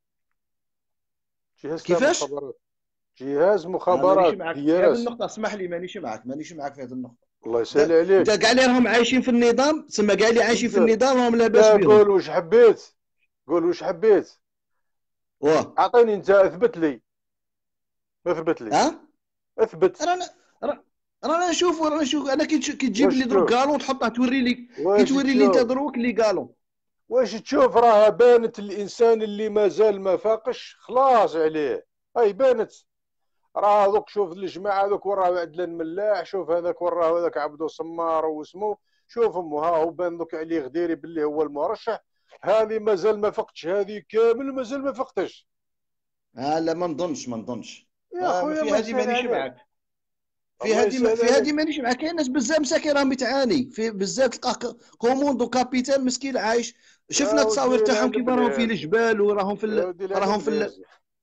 جهاز تاع كيفاش؟ مخابرات، جهاز مانيش مخابرات معاك في هذه دياس. النقطة، اسمح لي مانيش معاك مانيش معاك في هذه النقطة. الله يسهل عليك. انت كاع اللي راهم عايشين في النظام، تسمى كاع اللي عايشين في النظام راهم لاباس لا بهم. قول واش حبيت، قول واش حبيت. واه اعطيني انت، اثبت لي اثبت لي ها اثبت. رانا رانا نشوف رانا نشوف انا كي تجيب واش لي دروك تشوف؟ كالون تحطها توري لي، كي واش توري لي انت تشوف؟ دروك لي كالون واش تشوف؟ راها بانت الانسان اللي مازال ما فاقش خلاص عليه، هاي بانت. راه هذوك شوف الجماعه هذوك وراه عدلان ملاح، شوف هذاك وراه هذاك عبدو سمار واسمو، شوفهم ها هو بان دوك علي غديري باللي هو المرشح، هذه مازال ما فقتش، هذه كامل مازال ما فقتش. اه لا ما نظنش ما نظنش يا آه خويا في الله هذه يسهل مانيش عليك. معاك في الله هذه يسهل في هذه عليك. مانيش معاك. كاين ناس بزاف مساكين راهم تعاني في بزاف، تلقاه كوموندو كابيتان مسكين عايش. شفنا يا التصاوير ودي تاعهم كيف راهم في البليز، الجبال وراهم في يا ال... ودي راهم في ال... البليز.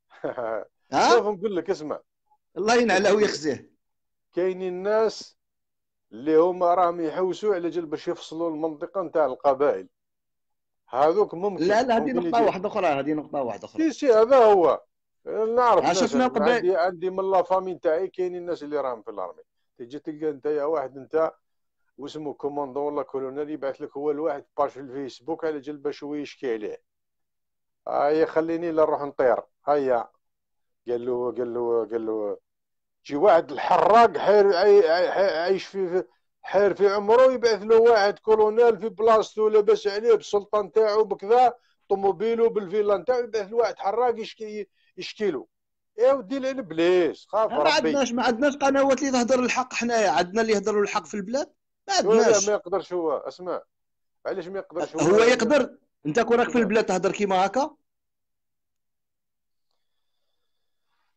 ها شوف نقول لك، اسمع الله ينعله ويخزيه. كاينين الناس اللي هما راهم يحوسوا على جال باش يفصلوا المنطقه نتاع القبائل، هذوك ممكن لا لا هذه ممكن نقطة يدير. واحدة أخرى، هذه نقطة واحدة أخرى. سي سي هذا هو. نعرف ناس، شفنا القبائل. عندي عندي من لا فامي تاعي كاينين الناس اللي راهم في الارمي، تجي تلقى انت يا واحد انت واسمه كوموندون ولا كولونيل يبعث لك هو الواحد باج في الفيسبوك على جال باش هو يشكي عليه، هيا خليني لا نروح نطير، هيا قال له قال له قال له جي واحد الحراق حير عايش في حير في عمره، يبعث له واحد كولونيل في بلاصتو لاباس عليه بالسلطه نتاعو بكذا، طوموبيلو بالفيلا نتاعو، يبعث له واحد حراق يشكي يشكي له. يا ودي الابليس خاف ما ربي. عندناش ما عندناش قنوات اللي تهضر الحق، حنايا عندنا اللي يهضروا الحق في البلاد ما عندناش. ما يقدرش هو، اسمع علاش ما يقدرش هو؟ هو يقدر، انت كون راك في البلاد تهضر كيما هكا.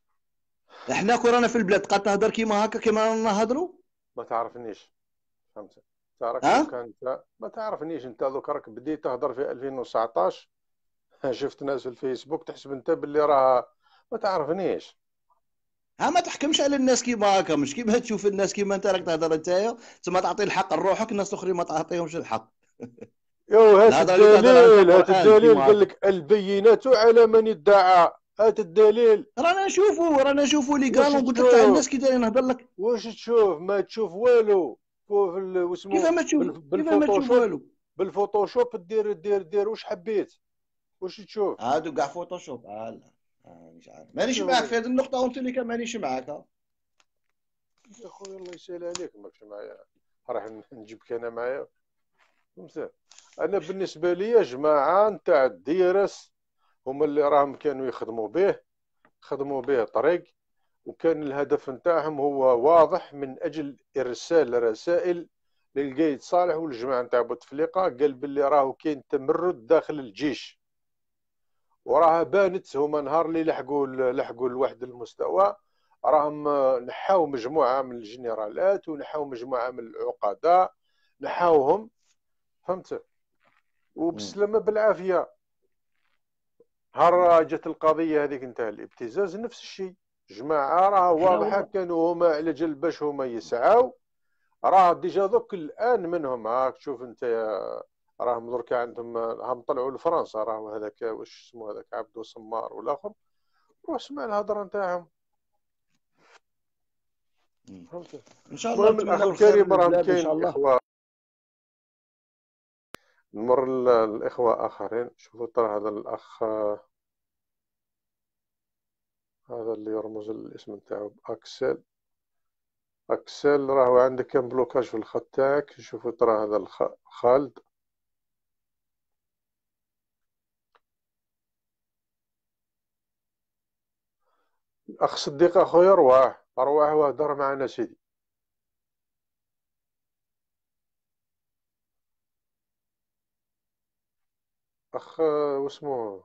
احنا كون رانا في البلاد تبقى تهضر كيما هكا كيما رانا نهضروا. ما تعرفنيش، فهمت؟ تعرف ها؟ لو كان انت ما تعرفنيش، انت دوك راك بديت تهضر في ألفين وتسعطاش. شفت ناس في الفيسبوك تحسب انت باللي راه ما تعرفنيش. ها ما تحكمش على الناس كيما هكا، مش كيما تشوف الناس كيما انت راك تهضر نتايا تما تعطي الحق لروحك، الناس الاخرين ما تعطيهمش الحق. يو هات الهضره اللي تهضرها انت الدليل، هات قران الدليل، كيما قال هكا. لك البينات على من ادعى. هات الدليل. رانا نشوفوا رانا نشوفوا لي واش قالوا قلت لك تاع الناس تشوف؟ كي داير نهضر لك. واش تشوف؟ ما تشوف والو. فوق ال- واسمو كيف ما تشوف بال- كيف ما تشوف بالفوتوشوب. والو. بالفوتوشوب دير دير دير واش حبيت. واش تشوف؟ هادو كاع فوتوشوب. آه لا آه مش عارف، مانيش شوف معاك في هذه النقطه وانت اللي كان مانيش معاك. يا خويا الله يسهل عليك، ماكش معايا راح نجيبك انا معايا، فهمت؟ انا بالنسبه لي جماعه نتاع الديرس هما اللي راهم كانوا يخدموا به، خدموا به طريق، وكان الهدف نتاعهم هو واضح من اجل ارسال رسائل للقايد صالح والجماعه نتاع بوتفليقه. قال باللي راهو كاين تمرد داخل الجيش، وراها بانت هما نهار اللي لحقوا لحقوا لواحد المستوى راهم نحاو مجموعه من الجنرالات ونحاو مجموعه من العقداء، نحاوهم، فهمت؟ وبسلامه بالعافيه. نهار جات القضيه هذيك نتاع الابتزاز نفس الشيء، جماعه راه واضحه كانوا هما على جال باش هما يسعاو. راه ديجا دوك الان منهم هاك تشوف انت راهم دركا عندهم هم طلعوا لفرنسا، راه هذاك واش اسمه هذاك عبدو سمار والاخر، روح اسمع الهضره نتاعهم، فهمت؟ ان شاء الله المهم الاخ نتمنى الخير الكريم راهم للبلاد ان شاء كاين الله. اخوه، نمر الاخوه اخرين. شوفوا ترى هذا الاخ هذا اللي يرمز الاسم نتاعو اكسل. اكسل راهو عندك كان بلوكاج في الخط تاعك. شوفوا ترى هذا الخ... خالد. اخ صديق اخويا ارواح ارواح وهدر معنا سيدي. اخ واسمو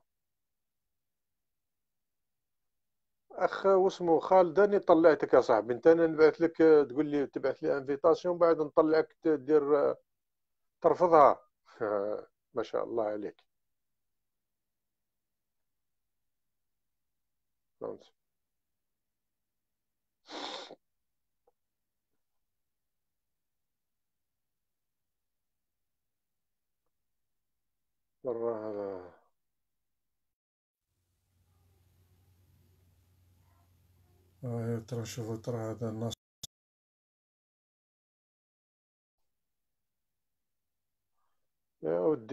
اخ واسمو خالد، اني طلعتك يا صاحبي. انت انا نبعث لك تقول لي تبعث لي انفيتاسيون بعد نطلعك تدير ترفضها. ما شاء الله عليك، فهمت؟ مرة هذا آه ترى شوفوا ترى هذا الناس يا ودي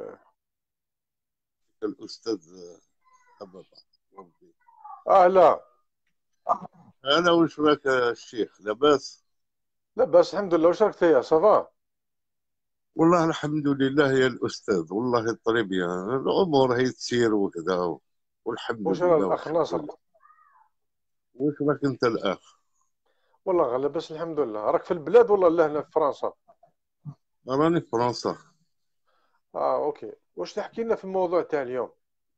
الأستاذ أبا ربي. اهلا. أنا وش راك يا الشيخ؟ لاباس؟ لاباس الحمد لله. واش راك فيا صافا؟ والله الحمد لله يا الأستاذ، والله طريب يا الأمور هي تسير وكذا، والحمد واش راه لله الاخ والشكر ناصر؟ لله. وش راك أنت الأخ؟ والله غير لاباس الحمد لله. راك في البلاد ولا لا هنا في فرنسا؟ راني في فرنسا. اه اوكي. واش تحكي لنا في الموضوع تاع اليوم؟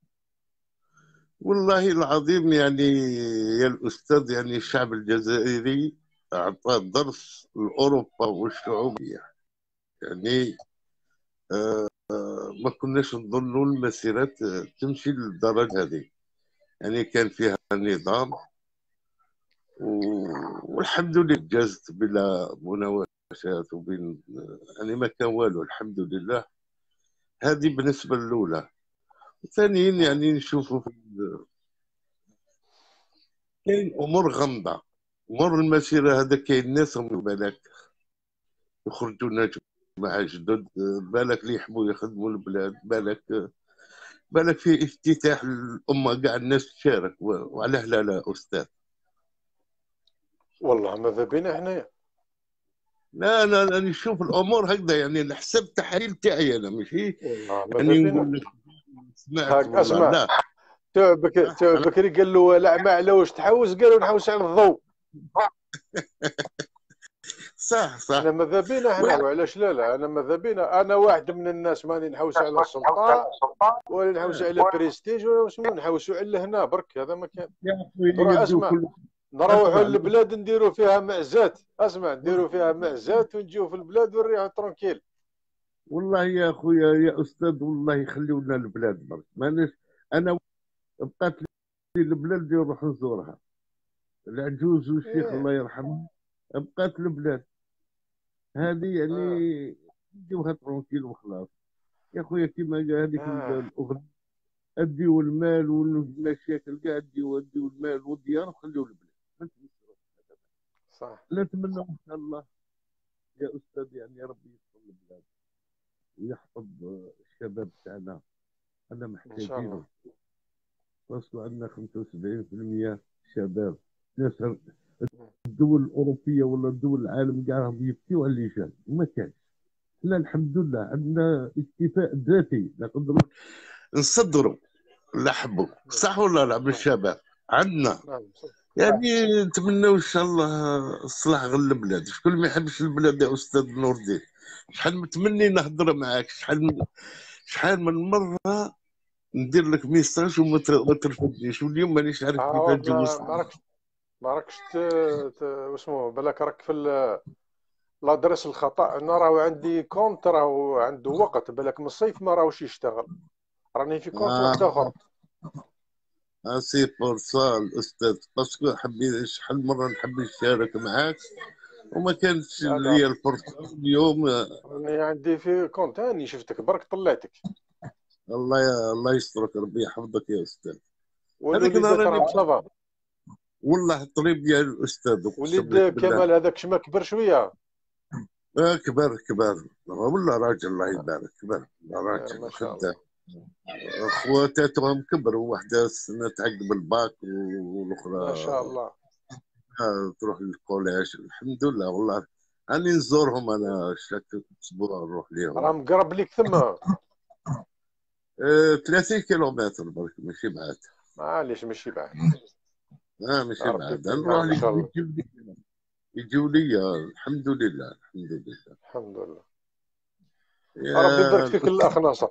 والله العظيم يعني يا الأستاذ، يعني الشعب الجزائري أعطى درس لأوروبا والشعوبية. يعني آه ما كناش نظنوا المسيرات تمشي للدرجة هذه. يعني كان فيها نظام والحمد لله جازت بلا مناوشات وبين، يعني ما كان والو الحمد لله. هذه بالنسبة الأولى. ثانيا يعني نشوفوا كاين أمور غامضة. مر المسيرة هذا كاين ناس بالك يخرجوا ناس مع جدد، بالك اللي يحبوا يخدموا البلاد، بالك بالك في افتتاح الأمة كاع الناس تشارك، وعلاه لا لا أستاذ. والله ماذا بينا حنايا. لا لا لا نشوف الامور هكذا، يعني نحسب التحاليل تاعي انا ماشي والله ماذا يعني بينا. نقول لك سمعت هاك والله اسمع، لا. تاع بكري تاع بكري قال له لا ما على واش تحوس، قالوا نحوس على الضوء. صح صح. انا ماذا بينا احنا، وعلاش لا لا. انا ماذا بينا، انا واحد من الناس ماني نحوس على السلطه ولا نحوس على بريستيج ولا شنو، نحوسوا على هنا برك. هذا ما كان. يا اخوي ترى يبدو اسمع، كل نروحوا اسمع للبلاد نديروا فيها معزات، اسمع نديروا فيها معزات ونجيو في البلاد ونريحوا ترونكيل. والله يا خويا يا استاذ، والله يخليونا البلاد برك ماناش. انا بقات لي البلاد اللي نروح نزورها، العجوز والشيخ ايه الله يرحمه، بقات البلاد هذه يعني اه نديوها ترونكيل وخلاص. يا خويا كيما قال هذيك اه الاغنيه، اديو المال والمشاكل كاع، اديو اديو المال والديار وخليو البلاد. ما تنسوا. صح. نتمنى ان شاء الله يا استاذ يعني ربي يستر البلاد ويحفظ الشباب تاعنا. انا ان شاء الله. محتاجينهم، باسكو عندنا خمسة وسبعين بالمئة شباب. ناس الدول الاوروبيه ولا الدول العالم كاع راهم يبكيو على اللجان وما كانش. لا الحمد لله عندنا اكتفاء ذاتي، نقدروا نصدروا لحبوا، صح ولا لا؟ بالشباب عندنا نعم صح. يعني. نتمنوا ان شاء الله الصلاح غير البلاد. شكون ما يحبش البلاد يا استاذ نور الدين؟ شحال متمني نهضر معاك، شحال من شحال من مره ندير لك ميساج وما تر- ما ترفدنيش، واليوم مانيش عارف اه كيفاش ما نجوز. ما راكش ما راكش ت... ت... واسمو بالك راك في ال- لادريس الخطا. انا راهو عندي كونت راهو عنده وقت، بالك من الصيف ما راهوش يشتغل، راني في كونت واحد اخر. اه آه، سي بور سا الاستاذ، باسكو حبيت شحال مره نحب نشارك معاك وما كانتش لا لا لي الفرصه اليوم. آه، راني عندي في كونت هاني شفتك برك طلعتك. الله يا الله يسترك، ربي يحفظك يا استاذ. هذاك والوليدات نهار راني راهم صافا؟ والله الطريب ديال الاستاذ اقسم وليد لك بالله. كمال هذاك شما كبر شويه؟ آه كبر كبر والله راجل، الله آه يبارك، كبر والله آه ما راجل شاء خدام. الله. اخواتاتهم كبروا، واحده سنه تعقب الباك ما والاخرى شاء الله. آه، تروح للكولاج. الحمد لله والله. راني نزورهم انا شاك اسبوع نروح ليهم. راهم قرب ليك ثم؟ آه، ثلاثين كيلومتر برك، ماشي بعاد. معليش ماشي بعد. اه يا ماشي ربي بعاد، يكون نروح معهم ان لك شاء الله. يجيو لي يجيو لي. الحمد لله الحمد لله. الحمد لله. ربي يبارك يا فيك الأستاذ، الاخ ناصر.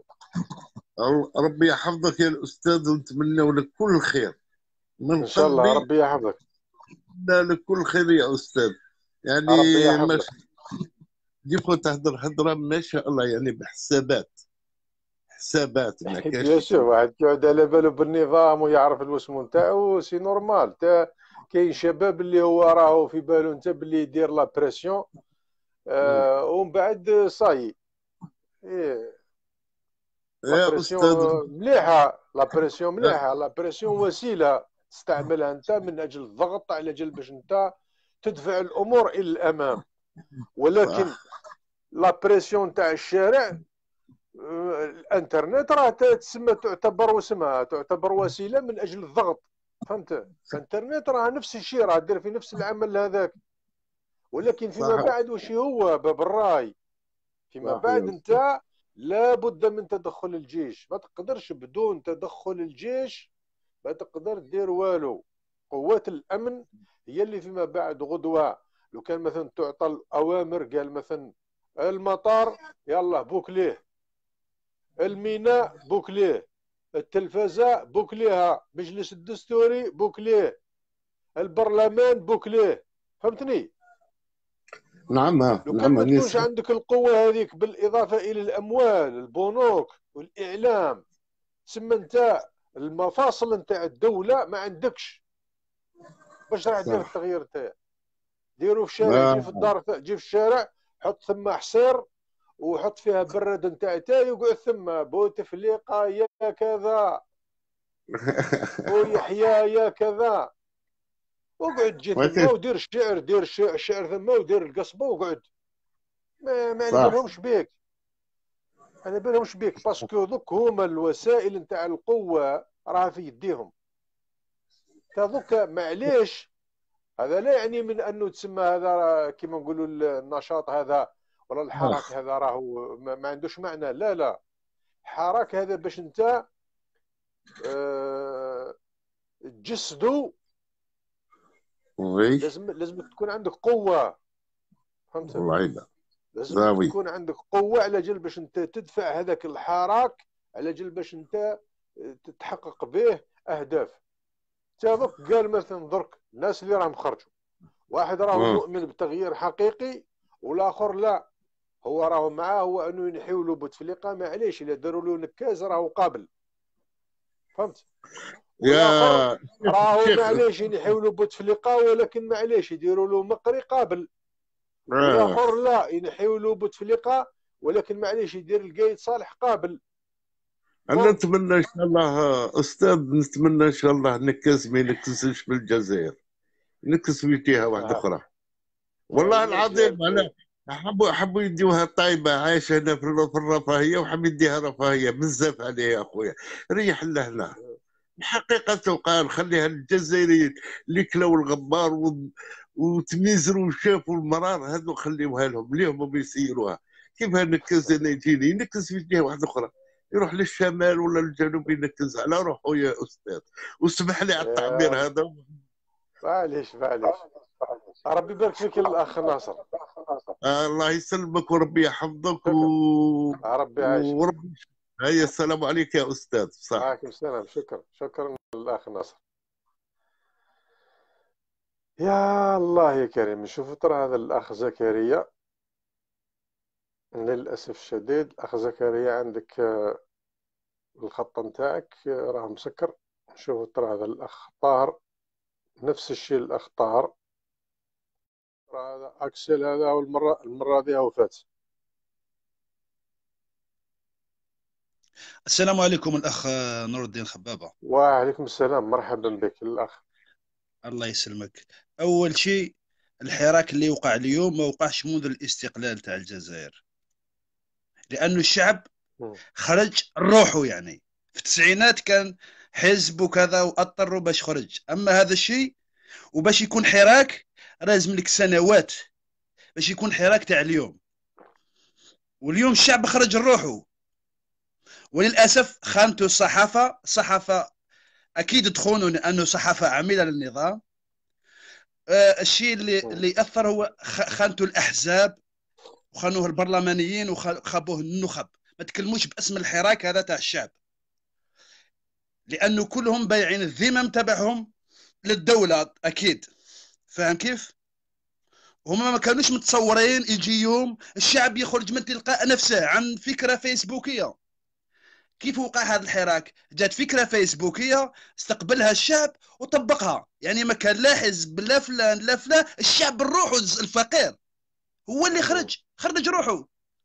ربي يحفظك يا الاستاذ، ونتمنى لك كل خير من ان شاء الله قلبي. ربي يحفظك. نتمنى لك كل خير يا استاذ يعني. ربي ما يحفظك. ديما تهضر هضره ما شاء الله يعني بحسابات، حسابات ما بيان كاش. سور واحد يقعد على باله بالنظام ويعرف الوسم نتاعو سي نورمال. تا كاين شباب اللي هو راهو في باله انت باللي يدير لا بريسيون آه ومن بعد صاي. إيه لا يا بريسيون استاذ. مليحه، لا بريسيون مليحه، لا بريسيون وسيله تستعملها انت من اجل الضغط على اجل باش انت تدفع الامور الى الامام. ولكن صح لا بريسيون تاع الشارع، آه، الانترنت راه تسمى تعتبر واسمها تعتبر وسيله من اجل الضغط. فهمت؟ الانترنت راه نفس الشيء، راه دير في نفس العمل هذاك. ولكن فيما صح بعد وش هو باب الراي؟ فيما صح يا بعد استاذ. انت لابد من تدخل الجيش، ما تقدرش بدون تدخل الجيش ما تقدر دير والو. قوات الامن هي اللي فيما بعد غدوه لو كان مثلا تعطى الاوامر، قال مثلا المطار يلا بوكليه، الميناء بوكليه، التلفزه بوكليها، مجلس الدستوري بوكليه، البرلمان بوكليه. فهمتني؟ نعم لو كان نعم ما تكونش نسمع. عندك القوة هذيك بالإضافة إلى الأموال البنوك والإعلام، تسمى أنت المفاصل نتاع الدولة ما عندكش. باش راح دير صح التغيير تاعك؟ ديروا في الشارع، جي في آه. الدار، جي في الشارع حط ثم حصير وحط فيها برد نتاع تاي وقعد ثم بوتفليقة يا كذا ويحيى يا كذا، وقعد جي ما ثم كاين. ودير الشعر، دير الشعر ثم ودير القصبة وقعد. ما, ما على صح بالهمش بيك، على بالهمش بيك. باسكو دوك هما الوسائل نتاع القوة راها في يديهم. تذوك معليش هذا لا يعني من انه تسمى هذا كما نقولوا النشاط هذا ولا الحراك اخ هذا راهو ما عندوش معنى. لا لا، الحراك هذا باش انت أه تجسدو وي لازم لازم تكون عندك قوة. فهمت؟ والله لا لازم زاوي. تكون عندك قوة على جل باش انت تدفع هذاك الحراك على جل باش انت تتحقق به اهداف. دوك قال مثلا درك الناس اللي راهم خرجوا، واحد راه آه. مؤمن بتغيير حقيقي والاخر لا، هو راه معاه هو انه ينحيوا له بوتفليقه، معليش الا داروا له نكاز راهو قابل، فهمت؟ والاخر يا راهو شيخ. معليش ينحيوا له بوتفليقه ولكن معليش يديروا له مقري قابل، آه. والاخر لا ينحيوا له بوتفليقه ولكن معليش يدير القايد صالح قابل. انا فهمت؟ نتمنى ان شاء الله استاذ، نتمنى ان شاء الله نكس ما ينكسش في الجزائر، نكس في جهه واحده آه. اخرى. والله هي الجهه العظيم انا حبوا حبوا يديوها طيبه عايشه هنا في الر- في الرفاهيه، وحب يديها رفاهيه بزاف عليه يا اخويا. ريح لهنا الحقيقه توقع، نخليها للجزائريين اللي كلاو الغبار و- وتميزروا وشافوا المرار، هذو خليوها لهم اليوم هم يسيروها. كيف هنكز انا يجيني ينكز في جهه واحده اخرى، يروح للشمال ولا للجنوب ينكز على روحه يا استاذ. واسمح لي على التعبير يا هذا. معليش معليش، ربي يبارك فيك الاخ ناصر. آه الله يسلمك وربي يحفظك و... شكرا، ربي يعيشك. وربي. هيا السلام عليك يا استاذ. صح. وعليكم السلام. شكرا شكرا للاخ ناصر. يا الله يا كريم، نشوف ترى هذا الاخ زكريا، للاسف الشديد اخ زكريا عندك آه، الخط نتاعك آه، راه مسكر. نشوف ترى هذا الاخ طاهر، نفس الشيء الاخ طاهر، ترى هذا اكسل هذا، والمره المره هذه هو فات. السلام عليكم الأخ نور الدين خبابة. وعليكم السلام، مرحبا بك الاخ. الله يسلمك. أول شيء، الحراك اللي وقع اليوم ما وقعش منذ الاستقلال تاع الجزائر، لأنه الشعب مم. خرج روحه. يعني في التسعينات كان حزب وكذا وأطروا باش خرج، أما هذا الشيء وباش يكون حراك لازم لك سنوات باش يكون حراك تاع اليوم. واليوم الشعب خرج روحه، وللأسف خانته الصحافة. الصحافة أكيد تخونوا لأنه صحافة عميلة للنظام. آه، الشيء اللي اللي اثر هو خ- خانته الاحزاب وخانوه البرلمانيين وخابوه النخب. ما تكلموش باسم الحراك هذا تاع الشعب، لانه كلهم بايعين الذمم تبعهم للدوله اكيد. فاهم كيف؟ هما ما كانوش متصورين يجي يوم الشعب يخرج من تلقاء نفسه عن فكره فيسبوكيه. كيف وقع هذا الحراك؟ جات فكره فيسبوكيه استقبلها الشعب وطبقها. يعني ما كان لا حزب لا فلان لا فلان، الشعب بالروح الفقير هو اللي خرج خرج روحه.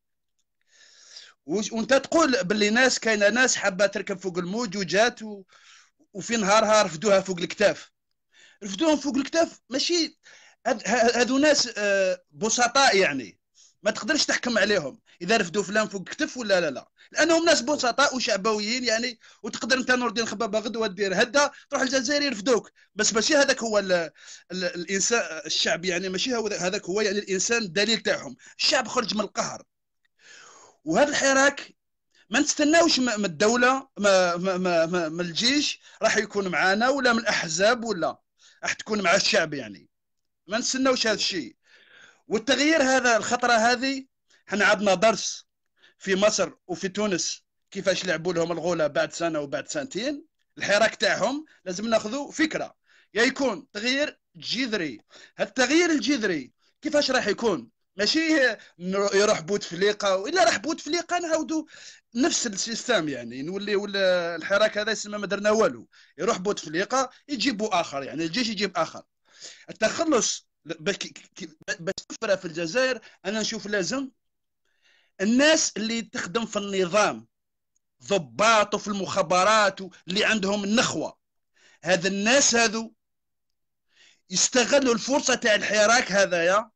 وانت تقول باللي ناس كاينه ناس حابه تركب فوق الموج وجات و... وفي نهارها رفدوها فوق الكتاف. رفدوهم فوق الكتاف ماشي هذو ناس بسطاء، يعني ما تقدرش تحكم عليهم اذا رفدوا فلان فوق الكتف ولا لا لا، لانهم ناس بسطاء وشعبويين. يعني وتقدر انت نور الدين خبابه غدوه دير هدا تروح الجزائر يرفدوك، بس ماشي هذاك هو ال ال الانسان الشعب. يعني ماشي هو هذاك هو يعني الانسان الدليل تاعهم. الشعب خرج من القهر. وهذا الحراك ما نستناوش من الدوله، ما ما ما, ما, ما الجيش راح يكون معنا ولا من الاحزاب، ولا راح تكون مع الشعب. يعني ما نستناوش هذا الشيء. والتغيير هذا الخطره هذه، احنا عندنا درس في مصر وفي تونس كيفاش لعبوا لهم الغوله بعد سنه وبعد سنتين. الحراك تاعهم لازم ناخذوا فكره، يا يكون تغيير جذري. هذا التغيير الجذري كيفاش راح يكون؟ ماشي يروح بوتفليقه، والا راح بوتفليقه نعاودوا نفس السيستم. يعني نولي ولا الحراك هذا يسمى ما درنا والو. يروح بوتفليقه يجيبوا اخر، يعني الجيش يجيب اخر. التخلص باش تفرق في الجزائر، انا نشوف لازم الناس اللي تخدم في النظام، ضباط وفي المخابرات اللي عندهم النخوه، هذا الناس هذو يستغلوا الفرصه تاع الحراك هذايا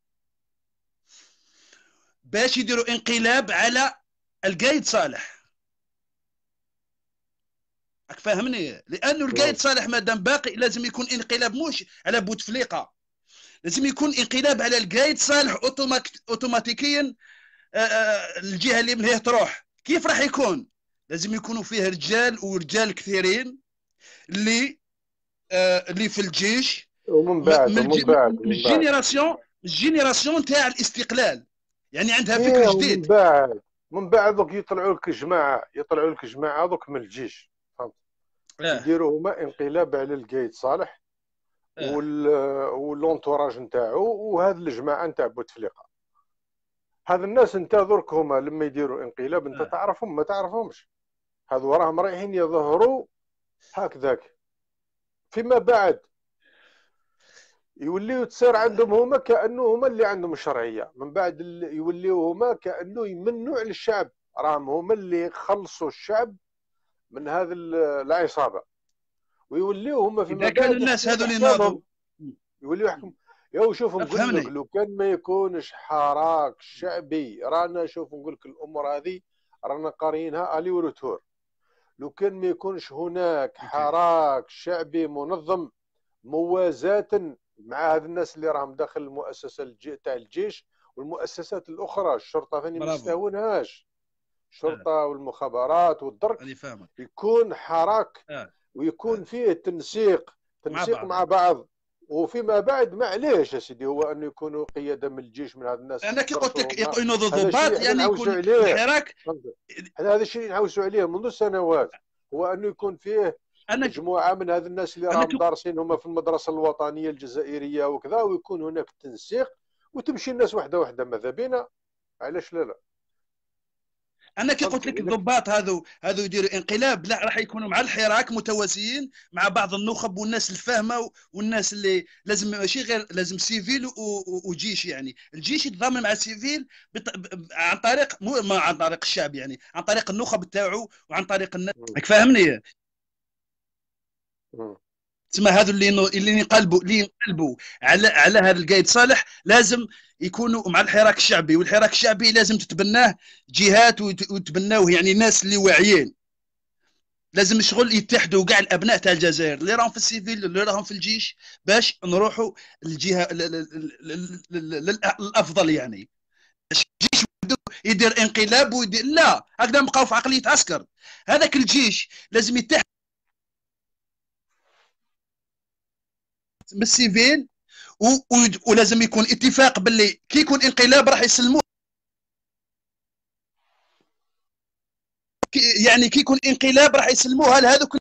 باش يديروا انقلاب على القايد صالح. راك فاهمني؟ لانه القايد صالح مادام باقي لازم يكون انقلاب مش على بوتفليقه، لازم يكون انقلاب على القايد صالح اوتوماتيكيا. الجهه اللي من هي تروح كيف راح يكون؟ لازم يكونوا فيه رجال ورجال كثيرين اللي آه اللي في الجيش، ومن بعد من ومن بعد من الجينيراسيون الجينيراسيون تاع الاستقلال، يعني عندها فكر إيه جديد. من بعد من بعد دوك يطلعوا لك جماعه يطلعوا لك جماعه دوك من الجيش، فهمت؟ اه يديروا هما انقلاب على القايد صالح اه وال واللونتوراج نتاعو وهذه الجماعه نتاع بوتفليقه. هذا الناس انت درك هما لما يديروا انقلاب انت اه تعرفهم ما تعرفهمش، هذو راهم رايحين يظهروا هكذاك. فيما بعد يوليو تصير عندهم هما كانه هما اللي عندهم الشرعيه، من بعد يوليو هما كانه يمنوا على الشعب، راهم هما اللي خلصوا الشعب من هذه العصابه، ويوليو هما فيما اذا كانوا بعد الناس يحكموا هذو اللي ناضوا. بحسابهم. يوليو يحكم. يا شوف نقول لك، افهمني. لو كان ما يكونش حراك شعبي، رانا شوف نقول لك الامور هذه رانا قاريينها الي وروتور. لو كان ما يكونش هناك اوكي حراك شعبي منظم موازاة مع هذ الناس اللي راهم داخل المؤسسه الجي... تاع الجيش والمؤسسات الاخرى، الشرطه ثاني ما برافو يستهونهاش، اه الشرطه والمخابرات والدرك، اللي فاهمك يكون حراك اه ويكون اه فيه تنسيق مع تنسيق بعض. مع بعض. وفيما بعد معليش يا سيدي هو انه يكونوا قياده من الجيش من هذا الناس انا كي قلت لك درسوا هما، ينوضوا هذا شيء ضباط احنا يعني نعوزوا يكون عليه. الحراك. فهمت؟ احنا هذا الشيء نعوزوا عليه منذ سنوات، هو انه يكون فيه انا مجموعه من هذا الناس اللي انا راهم كي دارسين هما في المدرسه الوطنيه الجزائريه وكذا، ويكون هناك تنسيق وتمشي الناس واحده واحده. ماذا بينا؟ علاش لا لا؟ انا كي فهمت قلت لك كيف لك؟ الضباط هذو هذو يديروا انقلاب، لا راح يكونوا مع الحراك متوازيين مع بعض النخب والناس الفاهمه والناس اللي لازم ماشي غير لازم سيفيل و- و- وجيش. يعني الجيش يتضامن مع السيفيل بط... ب- عن طريق مو ما عن طريق الشعب، يعني عن طريق النخب تاعو وعن طريق الناس. مم. راك فاهمني؟ مم. تسمى هذو اللي نو- اللي ينقلبوا اللي ينقلبوا على على هذا القايد صالح لازم يكونوا مع الحراك الشعبي، والحراك الشعبي لازم تتبناه جهات ويت- ويتبناوه يعني ناس اللي واعيين. لازم شغل يتحدوا كاع الابناء تاع الجزائر اللي راهم في السيفيل اللي راهم في الجيش باش نروحوا الجهه ل- ل- ل- ل- ل- للافضل. يعني الجيش وحده يدير انقلاب ويدير لا، هكذا نبقاو في عقليه عسكر. هذاك الجيش لازم يتحد من السيفيل و- و- ولازم يكون اتفاق باللي كي يكون انقلاب راح يسلموه. كي- يعني كي يكون انقلاب راح يسلموها لهذوك.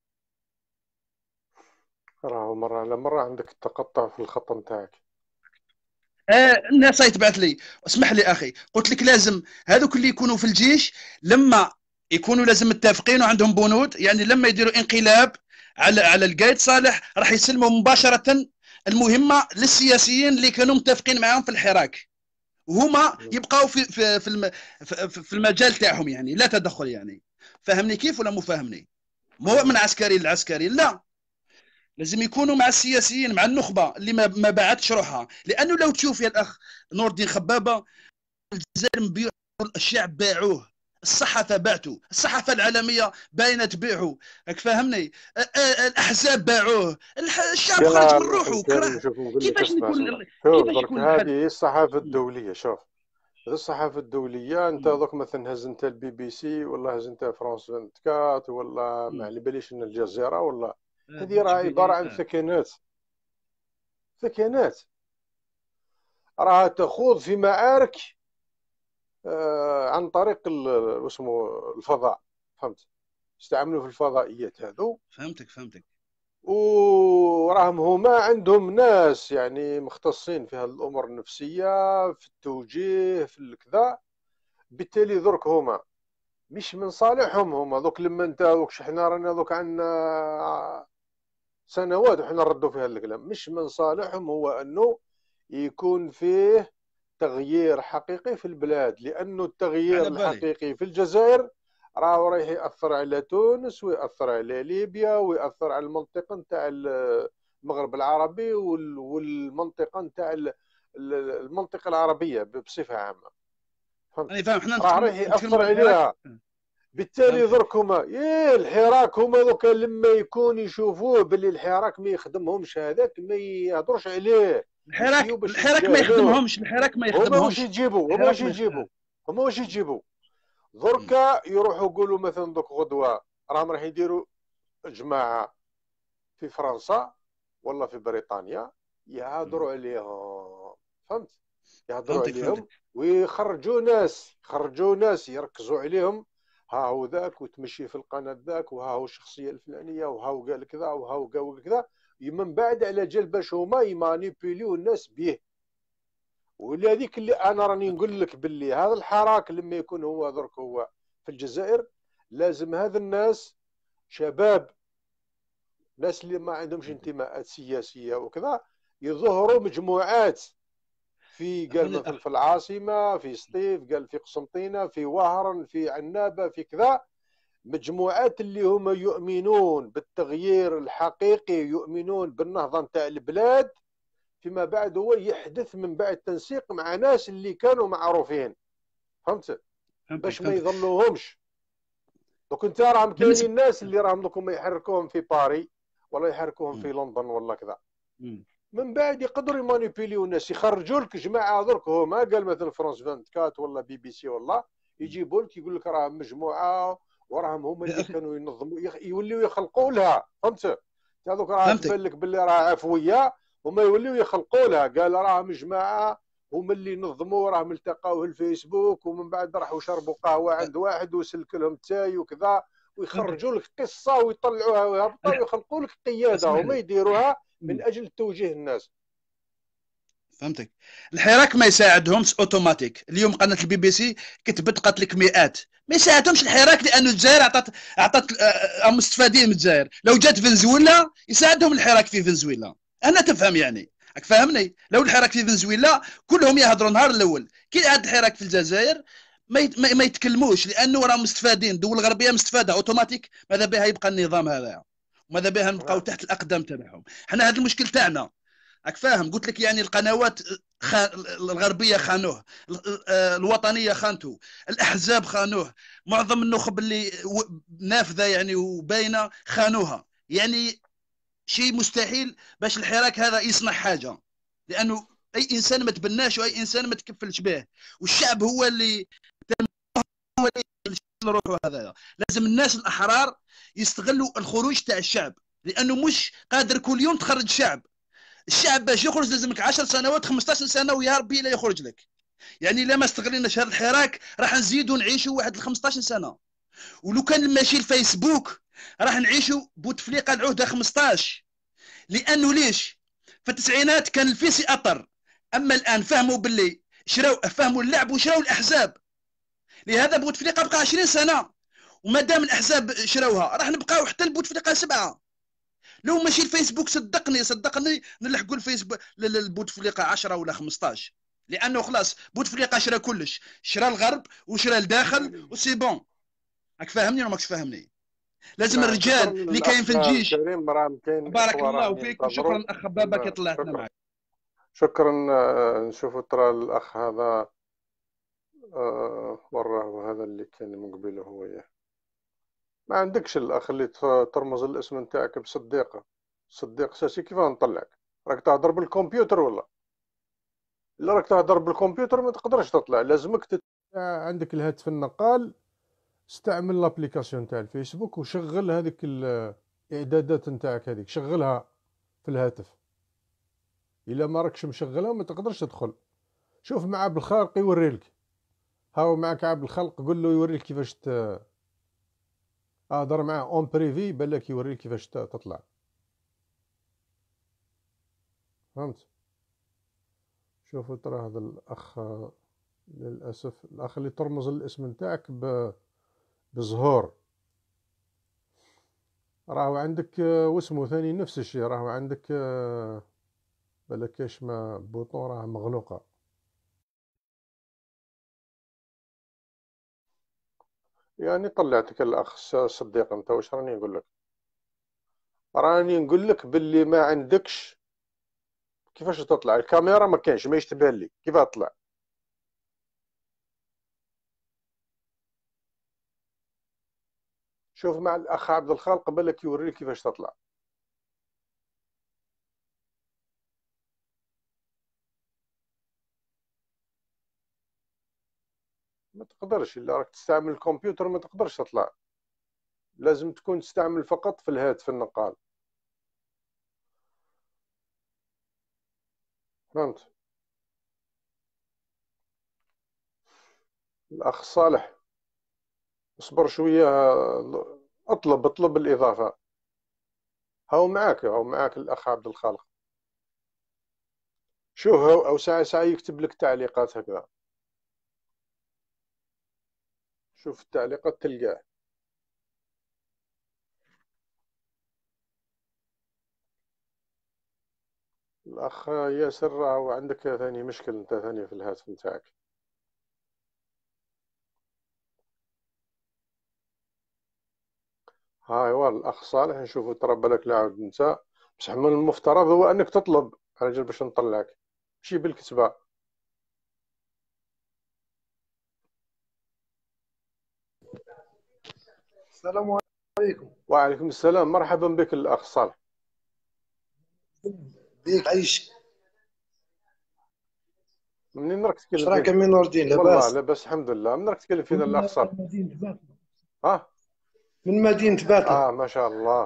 راهو مره على مره عندك التقطع في الخط نتاعك. آه الناس تبعث لي اسمح لي اخي، قلت لك لازم هذوك اللي يكونوا في الجيش لما يكونوا لازم متفقين وعندهم بنود، يعني لما يديروا انقلاب على على القايد صالح راح يسلموا مباشره المهمه للسياسيين اللي كانوا متفقين معاهم في الحراك، وهما مم. يبقاو في في في الم- في في المجال تاعهم، يعني لا تدخل. يعني فهمني كيف ولا مو فاهمني؟ مو مم. من عسكري لعسكري، لا، لازم يكونوا مع السياسيين مع النخبه اللي ما ما باعتش روحها. لانه لو تشوف يا الاخ نور الدين خبابه، الجزائر مبيع، الشعب باعوه، الصحافه باعته، الصحافه العالميه باينه تبيعه. راك فاهمني؟ أ- أ- الاحزاب باعوه، الح- الشعب خرج يا من الاخ روحه الكريم وكره. شوف نقول لك، كيفاش اسمع نكون اسمع شوف كيفاش درك يكون الحل؟ هذه الصحافه م- الدوليه. شوف هذه الصحافه الدوليه، انت م- دوك مثلا هز انت البي بي سي ولا هز انت فرانس أربعة وعشرين ولا ما م. على باليش ان الجزيره ولا، آه، هذه راه عباره اشبيليه عن اه ثكنات ثكنات راها تخوض في معارك آه، عن طريق ال- واسمه الفضاء. فهمت؟ يستعملوا في الفضائيات هذو، فهمتك فهمتك. وراهم هما عندهم ناس يعني مختصين في هذه الامور النفسيه، في التوجيه في الكذا. بالتالي درك هما مش من صالحهم هما دوك، لما انت دوك شحنا رانا دوك عندنا سنوات وحنا نردوا في هذا الكلام، مش من صالحهم هو انه يكون فيه تغيير حقيقي في البلاد، لانه التغيير على بالي. الحقيقي في الجزائر راه رايح ياثر على تونس ويأثر على ليبيا ويأثر على المنطقه نتاع المغرب العربي وال- والمنطقه نتاع ال- ال- المنطقه العربيه بصفه عامه. فهمت؟ انا فاهم، احنا راه نتكلموا رايح نتكلموا ياثر على الحراك. عليها. بالتالي فهمتك. درك هما ايه الحراك هما دوكا لما يكون يشوفوه باللي الحراك ما يخدمهمش هذاك ما يهضروش عليه، الحراك يمشيو باش الحراك ما يتجاهلوه. يخدمهمش، الحراك ما هما واش يخدمهمش، يجيبوا هما الحراك واش ما يخ... يجيبوا هما واش يجيبوا م- دركا يروحوا يقولوا مثلا دوك غدوه راهم راح يديروا جماعه في فرنسا ولا في بريطانيا م. يهضروا عليهم. فهمت؟ يهضروا فهمتك عليهم فهمتك. ويخرجوا ناس يخرجوا ناس يركزوا عليهم. ها هو ذاك وتمشي في القناه ذاك، وها هو الشخصيه الفلانيه، وها هو قال كذا، وها هو قال كذا. من بعد على جال باش هما يمانيبيليو الناس به. ولهذيك اللي انا راني نقول لك باللي هذا الحراك لما يكون هو درك هو في الجزائر، لازم هذا الناس شباب، ناس اللي ما عندهمش انتماءات سياسيه وكذا، يظهروا مجموعات في قال أخونا مثلا الأخ في العاصمه، في سطيف، قال في قسنطينه، في وهران، في عنابه، في كذا. مجموعات اللي هم يؤمنون بالتغيير الحقيقي، يؤمنون بالنهضه نتاع البلاد. فيما بعد هو يحدث من بعد تنسيق مع ناس اللي كانوا معروفين، فهمت؟ فهمتك باش ما فهمتك يظلوهمش. دوك انت راهم كاينين بالنسبه. الناس اللي راهم دوك يحركوهم في باري، ولا يحركوهم مم. في لندن ولا كذا. مم. من بعد يقدروا يمانيبيليو الناس، يخرجوا لك جماعه درك هما قال مثلا فرانس أربعة وعشرين ولا بي بي سي ولا، يجيبوا لك يقول لك راهم مجموعه وراهم هما اللي أخي كانوا ينظموا، يخ- يوليو يخلقوا لها، فهمت؟ هذوك راه فهمتك. تبان لك باللي راه عفويه، هما يوليو يخلقوا لها، قال راهم جماعه هما اللي نظموا، راهم التقاو في الفيسبوك، ومن بعد راحوا شربوا قهوه عند واحد وسلك لهم تاي وكذا، فهمتك. ويخرجوا لك قصه ويطلعوها ويهبطوا أنا ويخلقوا لك قياده، اسمح هما لي. يديروها مم. من اجل توجيه الناس. فهمتك. الحراك ما يساعدهمش اوتوماتيك. اليوم قناه البي بي سي كتبت قتلك مئات، ما يساعدهمش الحراك، لانه الجزائر عطات عطات آه، مستفادين من الجزائر. لو جات فنزويلا يساعدهم الحراك في فنزويلا. انا تفهم يعني، راك فاهمني؟ لو الحراك في فنزويلا كلهم يهضروا نهار الاول، كي عاد الحراك في الجزائر ما يت... ما ما يتكلموش، لانه راهم مستفادين. الدول الغربيه مستفاده اوتوماتيك، ماذا بها يبقى النظام هذا، وماذا بها نبقاو نعم. تحت الاقدام تبعهم. حنا هذا المشكل تاعنا، راك فاهم؟ قلت لك يعني القنوات خ... الغربيه خانوه، الوطنيه خانته، الاحزاب خانوه، معظم النخب اللي و- نافذه يعني وباينه خانوها. يعني شيء مستحيل باش الحراك هذا يصنع حاجه، لانه اي انسان ما تبناش واي انسان ما تكفلش به، والشعب هو اللي هو اللي يشيل روحه. هذا لازم الناس الاحرار يستغلوا الخروج تاع الشعب، لانه مش قادر كل يوم تخرج شعب. الشعب باش يخرج لازمك عشر سنوات خمسطاش سنه ويا ربي لا يخرج لك. يعني الا ما استغليناش هذا الحراك راح نزيدوا نعيشوا واحد خمسطاش سنه. ولو كان ماشي الفيسبوك راح نعيشوا بوتفليقه العهده خمسطاش. لانه ليش؟ في التسعينات كان الفيسي اطر، اما الان فهموا باللي شراو، فهموا اللعب وشراو الاحزاب. لهذا بوتفليقه بقى عشرين سنه، وما دام الاحزاب شراوها راح نبقاو حتى البوتفليقه سبعه. لو ماشي الفيسبوك صدقني صدقني نلحقوا الفيسبوك للبوتفليقه عشرة ولا خمسطاش، لانه خلاص بوتفليقه شرا كلش، شرا الغرب وشرا الداخل وسي بون. راك فاهمني ولا ماكش فاهمني؟ لازم نعم، شكرا الرجال اللي كاين للاخ في الجيش. الكريم، راه كاين بارك اخوه الله راهم فيك، ينتظروا. وشكرا اخ بابا كي نعم، طلعتنا شكرا معك. شكرا. آه، نشوفوا ترى الاخ هذا آه، وراه هذا اللي كان من قبيله هو إياه. ما عندكش الاخ اللي ت- ترمز الاسم نتاعك بصديقه، صديق ساسي، كيف نطلعك؟ راك تهضر بالكمبيوتر ولا؟ الا راك تهضر بالكمبيوتر ما تقدرش تطلع، لازمك تت... عندك الهاتف النقال، استعمل لابليكاسيون تاع الفيسبوك وشغل هذيك الاعدادات نتاعك، هذيك شغلها في الهاتف. الا ما راكش مشغلها ما تقدرش تدخل. شوف مع عبد الخالق يوريلك، هاو معك عبد الخالق قول له يوريك كيفاش ت... اهضر معاه اون بريفي بالك يوريك كيفاش ت- تطلع، فهمت؟ شوفوا ترى هذا الاخ للاسف الاخ اللي ترمز الاسم نتاعك ب... بزهور، راهو عندك آه، واسمه ثاني نفس الشيء، راهو عندك آه، بالك كاش ما بوطون راه مغلوقه. يعني طلعتك الاخ س- صديق، انت واش راني نقول لك؟ راني نقول لك باللي ما عندكش كيفاش تطلع، الكاميرا ما كاينش، ما يشتبه لي كيف اطلع. شوف مع الاخ عبد الخالق بالك يوريك كيفاش تطلع. ما تقدرش الا راك تستعمل الكمبيوتر ما تقدرش تطلع، لازم تكون تستعمل فقط في الهاتف النقال، فهمت؟ الاخ صالح اصبر شويه، اطلب اطلب الاضافه. هاو معاك هاو معاك الاخ عبد الخالق. شوف هو او ساعه ساعه يكتب لك تعليقات هكذا، شوف التعليقات تلقاه. الاخ ياسر راهو عندك ثاني مشكل انت ثاني في الهاتف نتاعك. هاي والله الاخ صالح نشوفو ترى بالك لا عاود انت، بصح من المفترض هو انك تطلب على جال باش نطلعك ماشي بالكتبه. السلام عليكم. وعليكم السلام، مرحبا بك الاخ صالح. بيك عايش. منين راك تتكلم واش راك فينا؟ من نور الدين والله لاباس؟ لاباس الحمد لله. منين راك تتكلم فينا من الاخ صالح؟ مدينة باتنا. ها من مدينة باتنا. اه ما شاء الله.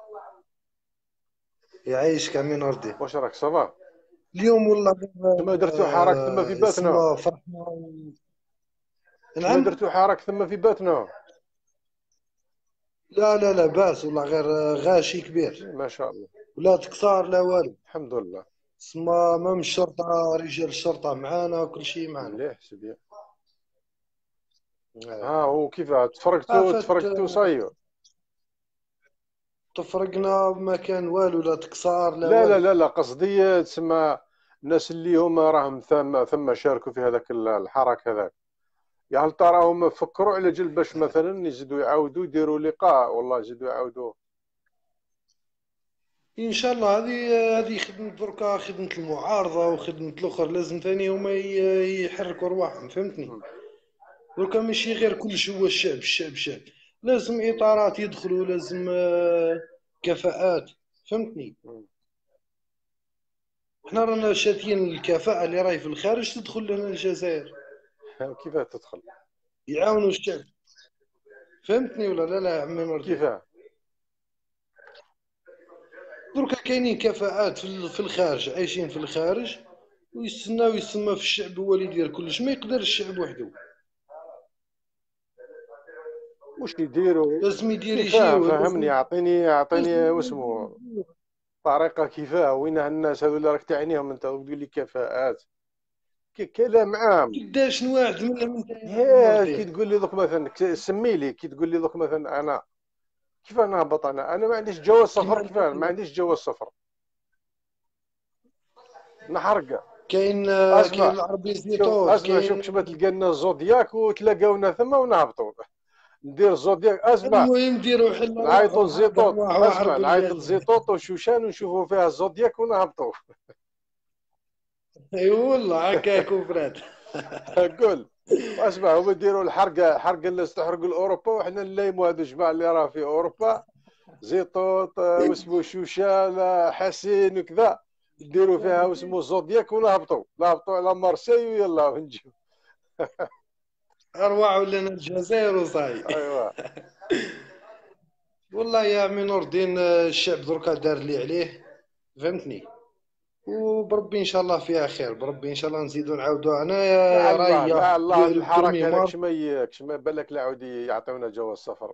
يعيشك عمي نور الدين. واش راك صباح؟ اليوم والله ثم درتو حراك ثم في آه، باتنا؟ اسمه فرحنا. ثم نعم. درتو حراك ثم في باتنا؟ لا لا لا باس والله، غير غاشي كبير، ما شاء الله. ولا تكسار لا والو. الحمد لله. اسمه مام الشرطة، رجال الشرطة معانا وكل شيء معانا. مليح سيدي. آه. ها هو كيف تفرقتوا عفت تفرقتوا صايو؟ تفرقنا ما كان والو، لا تكسار لا لا لا والو. لا لا قصدي تسمى الناس اللي هما راهم ثم ثم شاركوا في هذاك الحراك هذاك، يا هل تراهم فكروا على جل باش مثلا يزيدوا يعاودوا يديروا لقاء، والله يزيدوا يعاودوا ان شاء الله. هذه هذه خدمه دركا، خدمه المعارضه وخدمه الاخر، لازم ثاني هما ي- يحركوا ارواحهم، فهمتني؟ م. دركا ماشي غير كل شيء هو الشعب الشعب الشعب، لازم اطارات يدخلوا، لازم آه، كفاءات، فهمتني؟ م. احنا رانا شاتين الكفاءه اللي راهي في الخارج تدخل لنا الجزائر، كيف تدخل؟ يعاونوا الشعب، فهمتني ولا لا؟ لا يا عمي نور الدين. كيف؟ دركا كاينين كفاءات في ال- في الخارج، عايشين في الخارج ويستناو يسمى في الشعب هو اللي يدير كلش، ما يقدر الشعب وحده، واش يديروا؟ لازم يدير كيفاه؟ يجيو، فهمني، لازم اعطيني اعطيني لازم واسمو طريقه كيفاه، وين الناس هذو اللي راك تعنيهم انت وتقول لي كفاءات؟ ك- كلام عام. قداش نواعد منهم انت يا يا كي مرتين؟ تقول لي دوك مثلا ك- سمي لي، كي تقول لي دوك مثلا انا كيف نهبط، انا انا ما عنديش جواز سفر، كيما كيف ما عنديش جواز سفر نحرق. كاين كاين اسمع شوف الاربيزيتور، اسمع شوف كيف كاين تلقى لنا زودياك وتلاقاونا ثم ونهبطوا ندير زودياك. اسمع المهم ديروا حل نعيطوا ارواحهم، هذا لزيطوط، ارواح اسمع وحرب نعيطوا الجزائر. لزيطوط وشوشان ونشوفوا فيها الزودياك ونهبطوا. اي والله هكاك وفرات. قول اسمع هما يديروا الحرقه، حرقه الناس تحرق الاوروبا، وحنا نلايموا هذا الجماعه اللي راه في اوروبا، زيطوط واسمه شوشان حسين وكذا، يديروا فيها واسمه زودياك ونهبطوا نهبطوا على مارسيل ويلا ونجيو. ارواحوا لنا الجزائر وصاي. ايوا والله يا عمي نور الدين، الشعب دركا دار اللي عليه، فهمتني؟ وبربي ان شاء الله فيها خير، بربي ان شاء الله نزيدوا نعاودوا. انا يا لعل الله رايح لعل الله الحركه البرمي هذاك مارس شما شما بالك لا عاود يعطيونا جواز سفر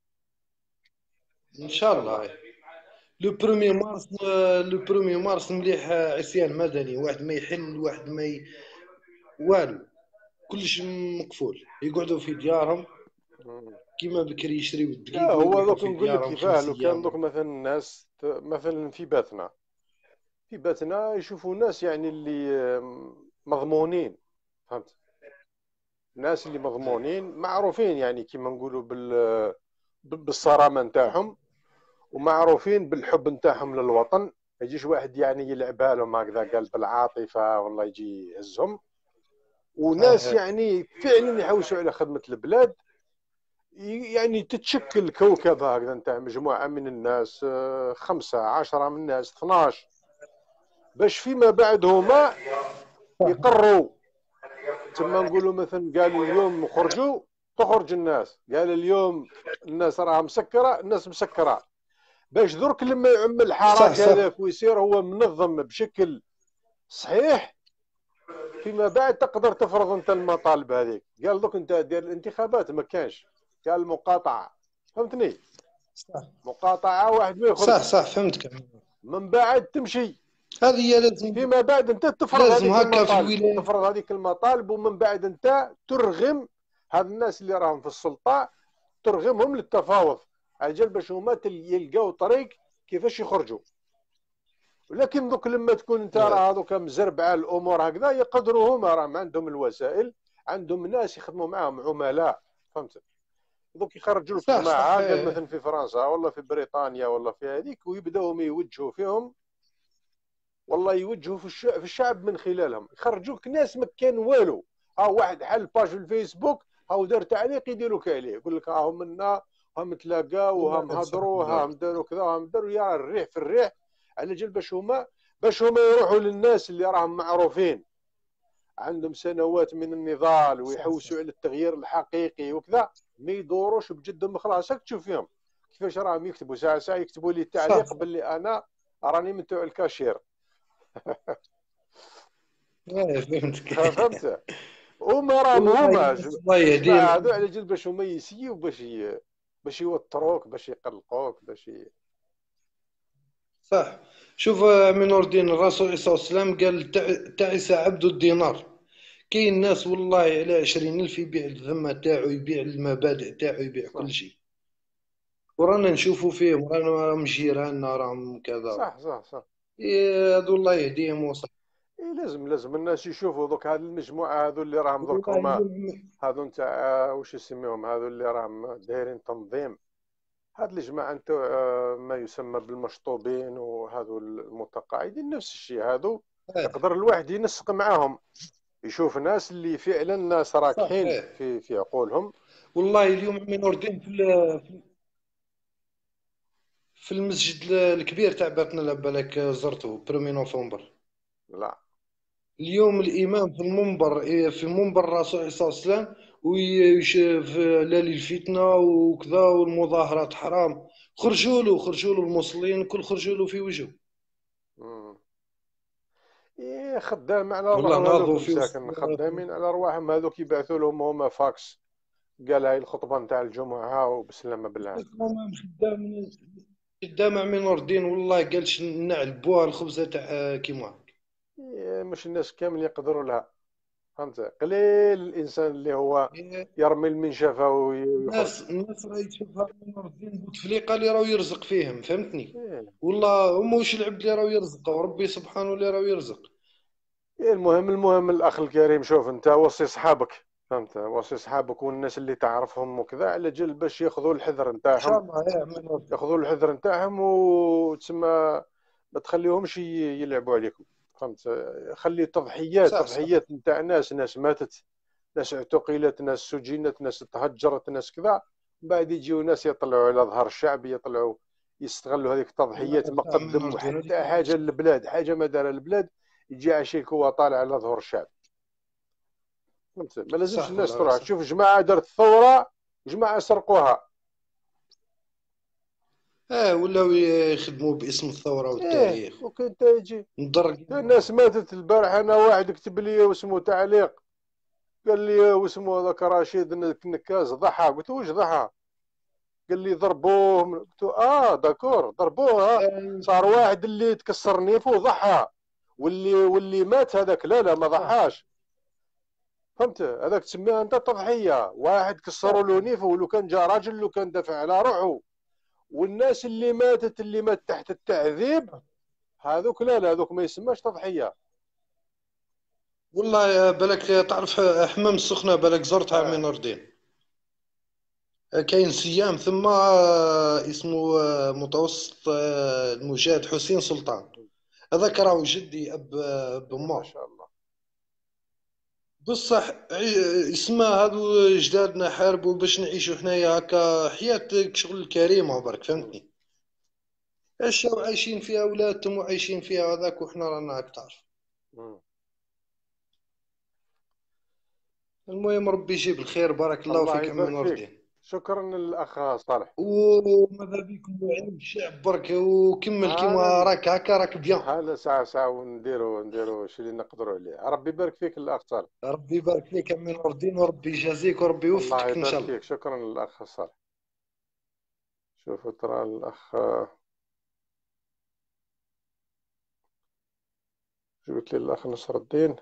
ان شاء الله. لو بروميي مارس، لو بروميي مارس مليح عصيان مدني، واحد ما يحل، واحد ما ي... والو، كلش مقفول، يقعدوا في ديارهم كيما بكري يشريو لا الدقيق هو ويقعدوا دوك في نقول لك ديارهم كيفاه، خمس لو كان ايام. دوك مثلا الناس ت- مثلا في باتنا في باتنا يشوفوا ناس يعني اللي آم، مضمونين، فهمت؟ الناس اللي مضمونين معروفين يعني كيما نقولوا بال بالصرامه نتاعهم، ومعروفين بالحب نتاعهم للوطن. ما يجيش واحد يعني يلعبها لهم هكذا قال بالعاطفه والله يجي يهزهم، وناس اه يعني فعلا يحوسوا على خدمه البلاد، ي- يعني تتشكل كوكبه هكذا نتاع مجموعه من الناس، آه، خمسه عشرة من الناس اثناش، باش فيما بعد هما يقروا. تما نقولوا مثلا قالوا اليوم خرجوا تخرج الناس، قال اليوم الناس راها مسكره، الناس مسكره، باش درك لما يعم صح الحراك صح. هذاك ويصير هو منظم بشكل صحيح، فيما بعد تقدر تفرض انت المطالب هذيك. قال دوك انت دير الانتخابات ما كانش، قال مقاطعه، فهمتني؟ صح مقاطعه واحد ما صح يخرج صح فهمتك. من بعد تمشي، هذه هي لازم فيما بعد انت تفرض لازم هذيك هكا في المطالب، الولايات. تفرض هذيك المطالب، ومن بعد انت ترغم هاد الناس اللي راهم في السلطه، ترغمهم للتفاوض على جال باش هما تل- يلقاو طريق كيفاش يخرجوا. ولكن دوك لما تكون انت راه هذوك مزربعه الامور هكذا، يقدروا هما راهم عندهم الوسائل، عندهم ناس يخدموا معاهم عملاء، فهمت؟ دوك يخرجوا لك صح صح جماعه قال إيه. مثلا في فرنسا ولا في بريطانيا ولا في هذيك، ويبداو يوجهوا فيهم، والله يوجهوا في الشعب, في الشعب من خلالهم، يخرجوك ناس ما كان والو. ها واحد حل باج في الفيسبوك، ها دار تعليق يديروك عليه، يقول لك ها منا، هم تلاقاو وهم والله صح هضروا، والله. هم داروا كذا، هم داروا يا الريح في الريح، على جال باش هما باش هما يروحوا للناس اللي راهم معروفين عندهم سنوات من النضال صح صح ويحوسوا على التغيير الحقيقي وكذا، ما يدوروش بجدهم. خلاص راك تشوف فيهم كيفاش راهم يكتبوا، ساعه ساعه يكتبوا لي صح تعليق صح باللي انا راني من تاع الكاشير. إيه فهمتك. فهمت؟ هما راهم والله هما الناس جم- الله الجماعه يهديهم. هذو على جال باش هما يسيو باش ي... باش يوتروك، باش يقلقوك، باش ي... صح. شوف آه، من نور الدين الرسول صلى الله عليه وسلم قال تع- تعس عبد الدينار. كاين ناس والله على عشرين ألف يبيع الذمة تاعو، يبيع المبادئ تاعو، يبيع صح كل شيء، ورانا نشوفوا فيهم، رانا راهم جيراننا، راهم كذا. صح صح صح. إيه، هذو الله يهديهم وصح. إيه لازم لازم الناس يشوفوا دوك هذه المجموعه هذو اللي راهم دوك والله هما اليوم هذو نتاع واش يسميهم، هذو اللي راهم دايرين تنظيم، هاد الجماعة نتاع آه، ما يسمى بالمشطوبين وهذو المتقاعدين، نفس الشيء هذو إيه، يقدر الواحد ينسق معاهم، يشوف ناس اللي فعلا ناس صح راكحين إيه. في في عقولهم. والله اليوم من نور الدين في ال- في المسجد الكبير تاع باتنا بالك زرته بريمي نوفمبر. لا اليوم الإمام في المنبر، إيه، في منبر الرسول صلى الله عليه وسلم، ويشوف ليالي الفتنة وكذا والمظاهرات حرام، خرجوا له خرجوا له المصلين كل خرجوا له في وجهه. مم. إيه خدام على والله روحهم ناضوا هذوك في وسط مساكن، خدامين على رواحهم هذوك، يبعثوا لهم هما فاكس، قال هاي الخطبة نتاع الجمعة وبسلامة بالله. هم خدام خدام من نور الدين، والله قالش نعلبوها الخبزة تاع كيما. إيه مش الناس كامل يقدروا لها، فهمت؟ قليل الإنسان اللي هو يرمي المنشفة ويخرج. الناس الناس راهي تشوفها من نور الدين بوتفليقه اللي راهو يرزق فيهم، فهمتني؟ إيه. والله هما واش العبد اللي راهو يرزق، وربي سبحانه اللي راهو يرزق. إيه المهم المهم الأخ الكريم، شوف أنت وصي صحابك، فهمت؟ وصي صحابك والناس اللي تعرفهم وكذا، على جل باش ياخذوا الحذر ان نتاعهم، شاء الله يا من نور الدين. ياخذوا الحذر نتاعهم، وتسمى ما تخليهمش ي- يلعبوا عليكم، فهمت؟ خلي تضحيات صح صح تضحيات نتاع ناس، ناس ماتت، ناس اعتقلت، ناس سجنت، ناس تهجرت، ناس كذا، بعد يجيو ناس يطلعوا على ظهر الشعب، يطلعوا يستغلوا هذيك التضحيات، ما والله صح من نور قدموا الدين. حتى هذيك حاجه للبلاد، حاجه ما دار البلاد، يجي عشيك هو طالع على ظهر الشعب، فهمت؟ ما لازمش صح الناس والله تروح صح. تشوف جماعه دارت ثوره، جماعه سرقوها. اه ولاو يخدموا باسم الثوره ايه والتاريخ وكنت يجي مدرجين الناس معاهم. ماتت البارح، انا واحد كتب لي واسمه تعليق، قال لي واسمه هذاك رشيد نكاز ضحى، قلت له واش ضحى؟ قال لي ضربوه، قلت له اه داكور ضربوه، ها آه، صار واحد اللي تكسر نيفه ضحى، واللي واللي مات هذاك لا لا ما صح ضحاش، فهمت؟ هذاك تسميها انت تضحيه، واحد صح كسروا له نيفه، ولو كان جا راجل لو كان دافع على روحه، والناس اللي ماتت اللي مات تحت التعذيب هذوك لا لا هذوك ما يسماش تضحيه. والله يا بالك تعرف حمام السخنه، بالك زرتها من اه نور الدين. كاين سيام ثم آه، اسمه آه، متوسط آه، المجاهد حسين سلطان، هذاك راهو جدي اب اب ما ما شاء الله. بصح عي- يسمى هذو جدادنا حاربوا باش نعيشوا حنايا هكا حياة شغل كريمة برك، مم. فهمتني؟ عشاو عايشين فيها ولادهم وعايشين فيها هذاك، وحنا رانا هاك تعرف. مم. المهم ربي يجيب الخير، بارك الله الله فيك عمي يبارك نور فيك، الدين. شكرا للاخ صالح. وماذا بيكم وعلم الشعب برك، وكمل كيما انا راك هكا راك بيان. هذا ساعه ساعه ونديروا نديروا شي اللي نقدروا عليه. ربي يبارك فيك الاخ صالح. ربي يبارك فيك عمي نور الدين، وربي يجازيك وربي الله يوفقك ان يبارك شاء الله. فيك. شكرا للاخ صالح. شوفوا ترى الاخ جبت لي الاخ نصر الدين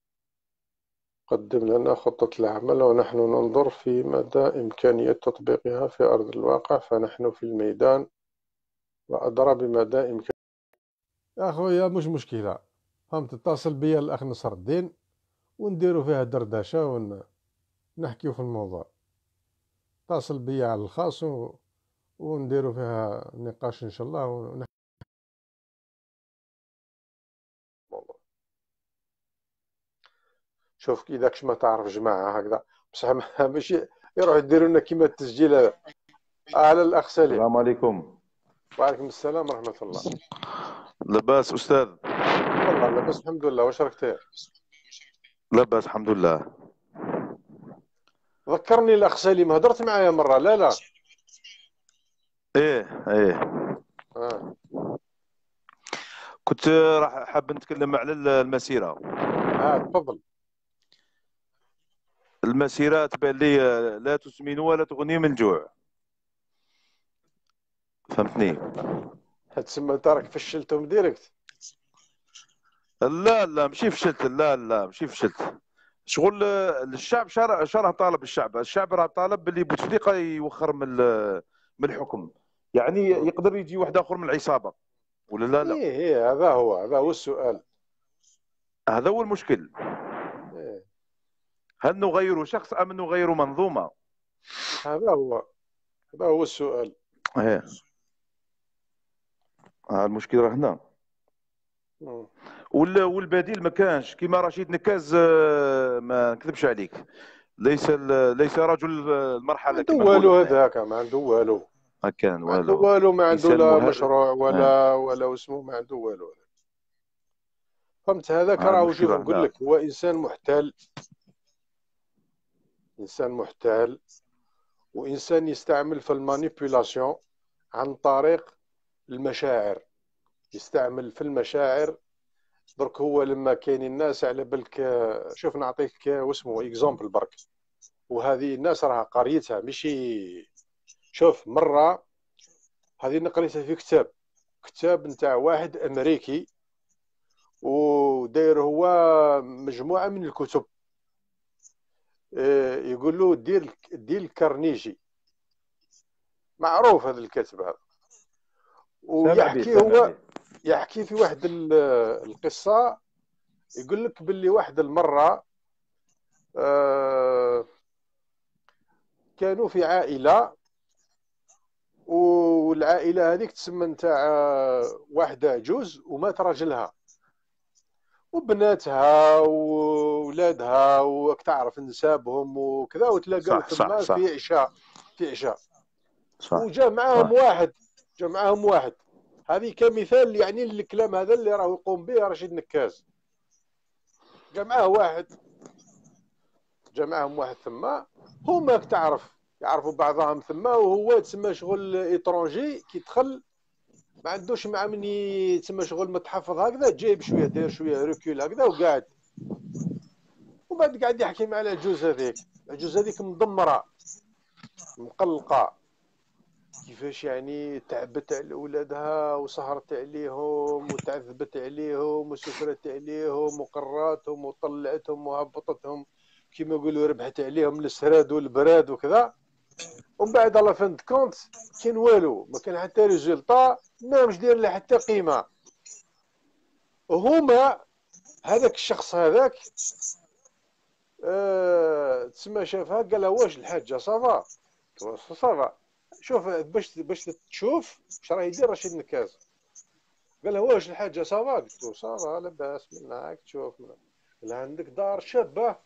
قدم لنا خطة العمل ونحن ننظر في مدى إمكانية تطبيقها في أرض الواقع، فنحن في الميدان وأدرى بمدى إمكانية. يا أخويا مش مشكلة، فهمت، تتصل بيا الأخ نصر الدين ونديروا فيها دردشة ونحكيو في الموضوع. اتصل بيا على الخاص و... ونديروا فيها نقاش إن شاء الله ونحكي الموضوع. شوف إذا كش ما تعرف جماعة هكذا بصح ماشي يروحوا يديروا لنا كيما التسجيل هذا. على الأخ سليم. السلام عليكم. وعليكم السلام ورحمة الله. لاباس أستاذ؟ والله لاباس الحمد لله. واش راك داير؟ لاباس الحمد لله. ذكرني الأخ سليم، هضرت معايا مرة. لا لا إيه إيه آه. كنت راح حاب نتكلم على المسيرة. اه تفضل. المسيرة تبان لي لا تسمن ولا تغني من الجوع، فهمتني؟ تسمى انت راك فشلتهم ديريكت. لا لا ماشي فشلت، لا لا ماشي فشلت. شغل الشعب شرع شرع طالب الشعب، الشعب راه طالب باللي بوتفليقه يوخر من من الحكم، يعني يقدر يجي واحد اخر من العصابه ولا لا؟ لا ايه ايه هذا هو هذا هو السؤال، هذا هو المشكل. إيه. هل نغير شخص ام نغير منظومه؟ هذا هو هذا هو السؤال. ايه ها المشكل راه هنا. مم. والبديل ما كانش كيما رشيد نكاز، ما نكذبش عليك، ليس ليس رجل المرحله ما عنده كما والو نقولوا. هذاك، ما عنده والو، ما كان ما عنده والو، والو، ما عنده انسان لا مهرب. مشروع ولا ولا اسمه، ما عنده والو. فهمت هذاك راهو. شوف نقول لك، هو انسان محتال، انسان محتال وانسان يستعمل في المانيبيولاسيون عن طريق المشاعر، يستعمل في المشاعر. درك هو لما كاين الناس على بالك، شوف نعطيك واسمه اكزامبل برك، وهذه الناس راها قريتها ماشي. شوف مره هذه نقريتها في كتاب كتاب نتاع واحد امريكي، وداير هو مجموعه من الكتب. يقول له ديل ديل كارنيجي، معروف هذا الكاتب هذا، ويحكي هو يحكي في واحد القصه. يقول لك باللي واحد المره كانوا في عائله، والعائله هذيك تسمى نتاع واحده عجوز، ومات راجلها وبناتها وولادها وراك تعرف نسابهم وكذا، وتلاقاو تما في عشاء في عشاء وجا معاهم واحد جا معاهم واحد هذه كمثال يعني الكلام هذا اللي راه يقوم به رشيد نكاز. جا معاه واحد جا معاهم واحد ثم هما تعرف يعرفوا بعضهم ثم، وهو تسمى شغل ايترونجي كي دخل ما عندوش مع من يتسمى شغل متحفظ هكذا، جايب شويه داير شويه ريكول هكذا وقاعد، وبعد قاعد يحكي مع العجوز هذيك. العجوز هذيك مدمره مقلقه، كيفاش يعني تعبت على اولادها وسهرت عليهم وتعذبت عليهم وسكرت عليهم وقراتهم وطلعتهم وهبطتهم كيما يقولوا، ربحت عليهم السراد والبراد وكذا. ومن بعد الله فند كونت كاين والو، ما كان حتى ريزولطا، ما مش داير له حتى قيمه. هما هذاك الشخص هذاك أه تسمى شافها قال لها واش الحاجه صافا صافا، شوف باش باش تشوف واش راه يدير رشيد نكاز. قال لها واش الحاجه صافا؟ قلت له صافا لاباس منك تشوف منك. قال لها عندك دار شابه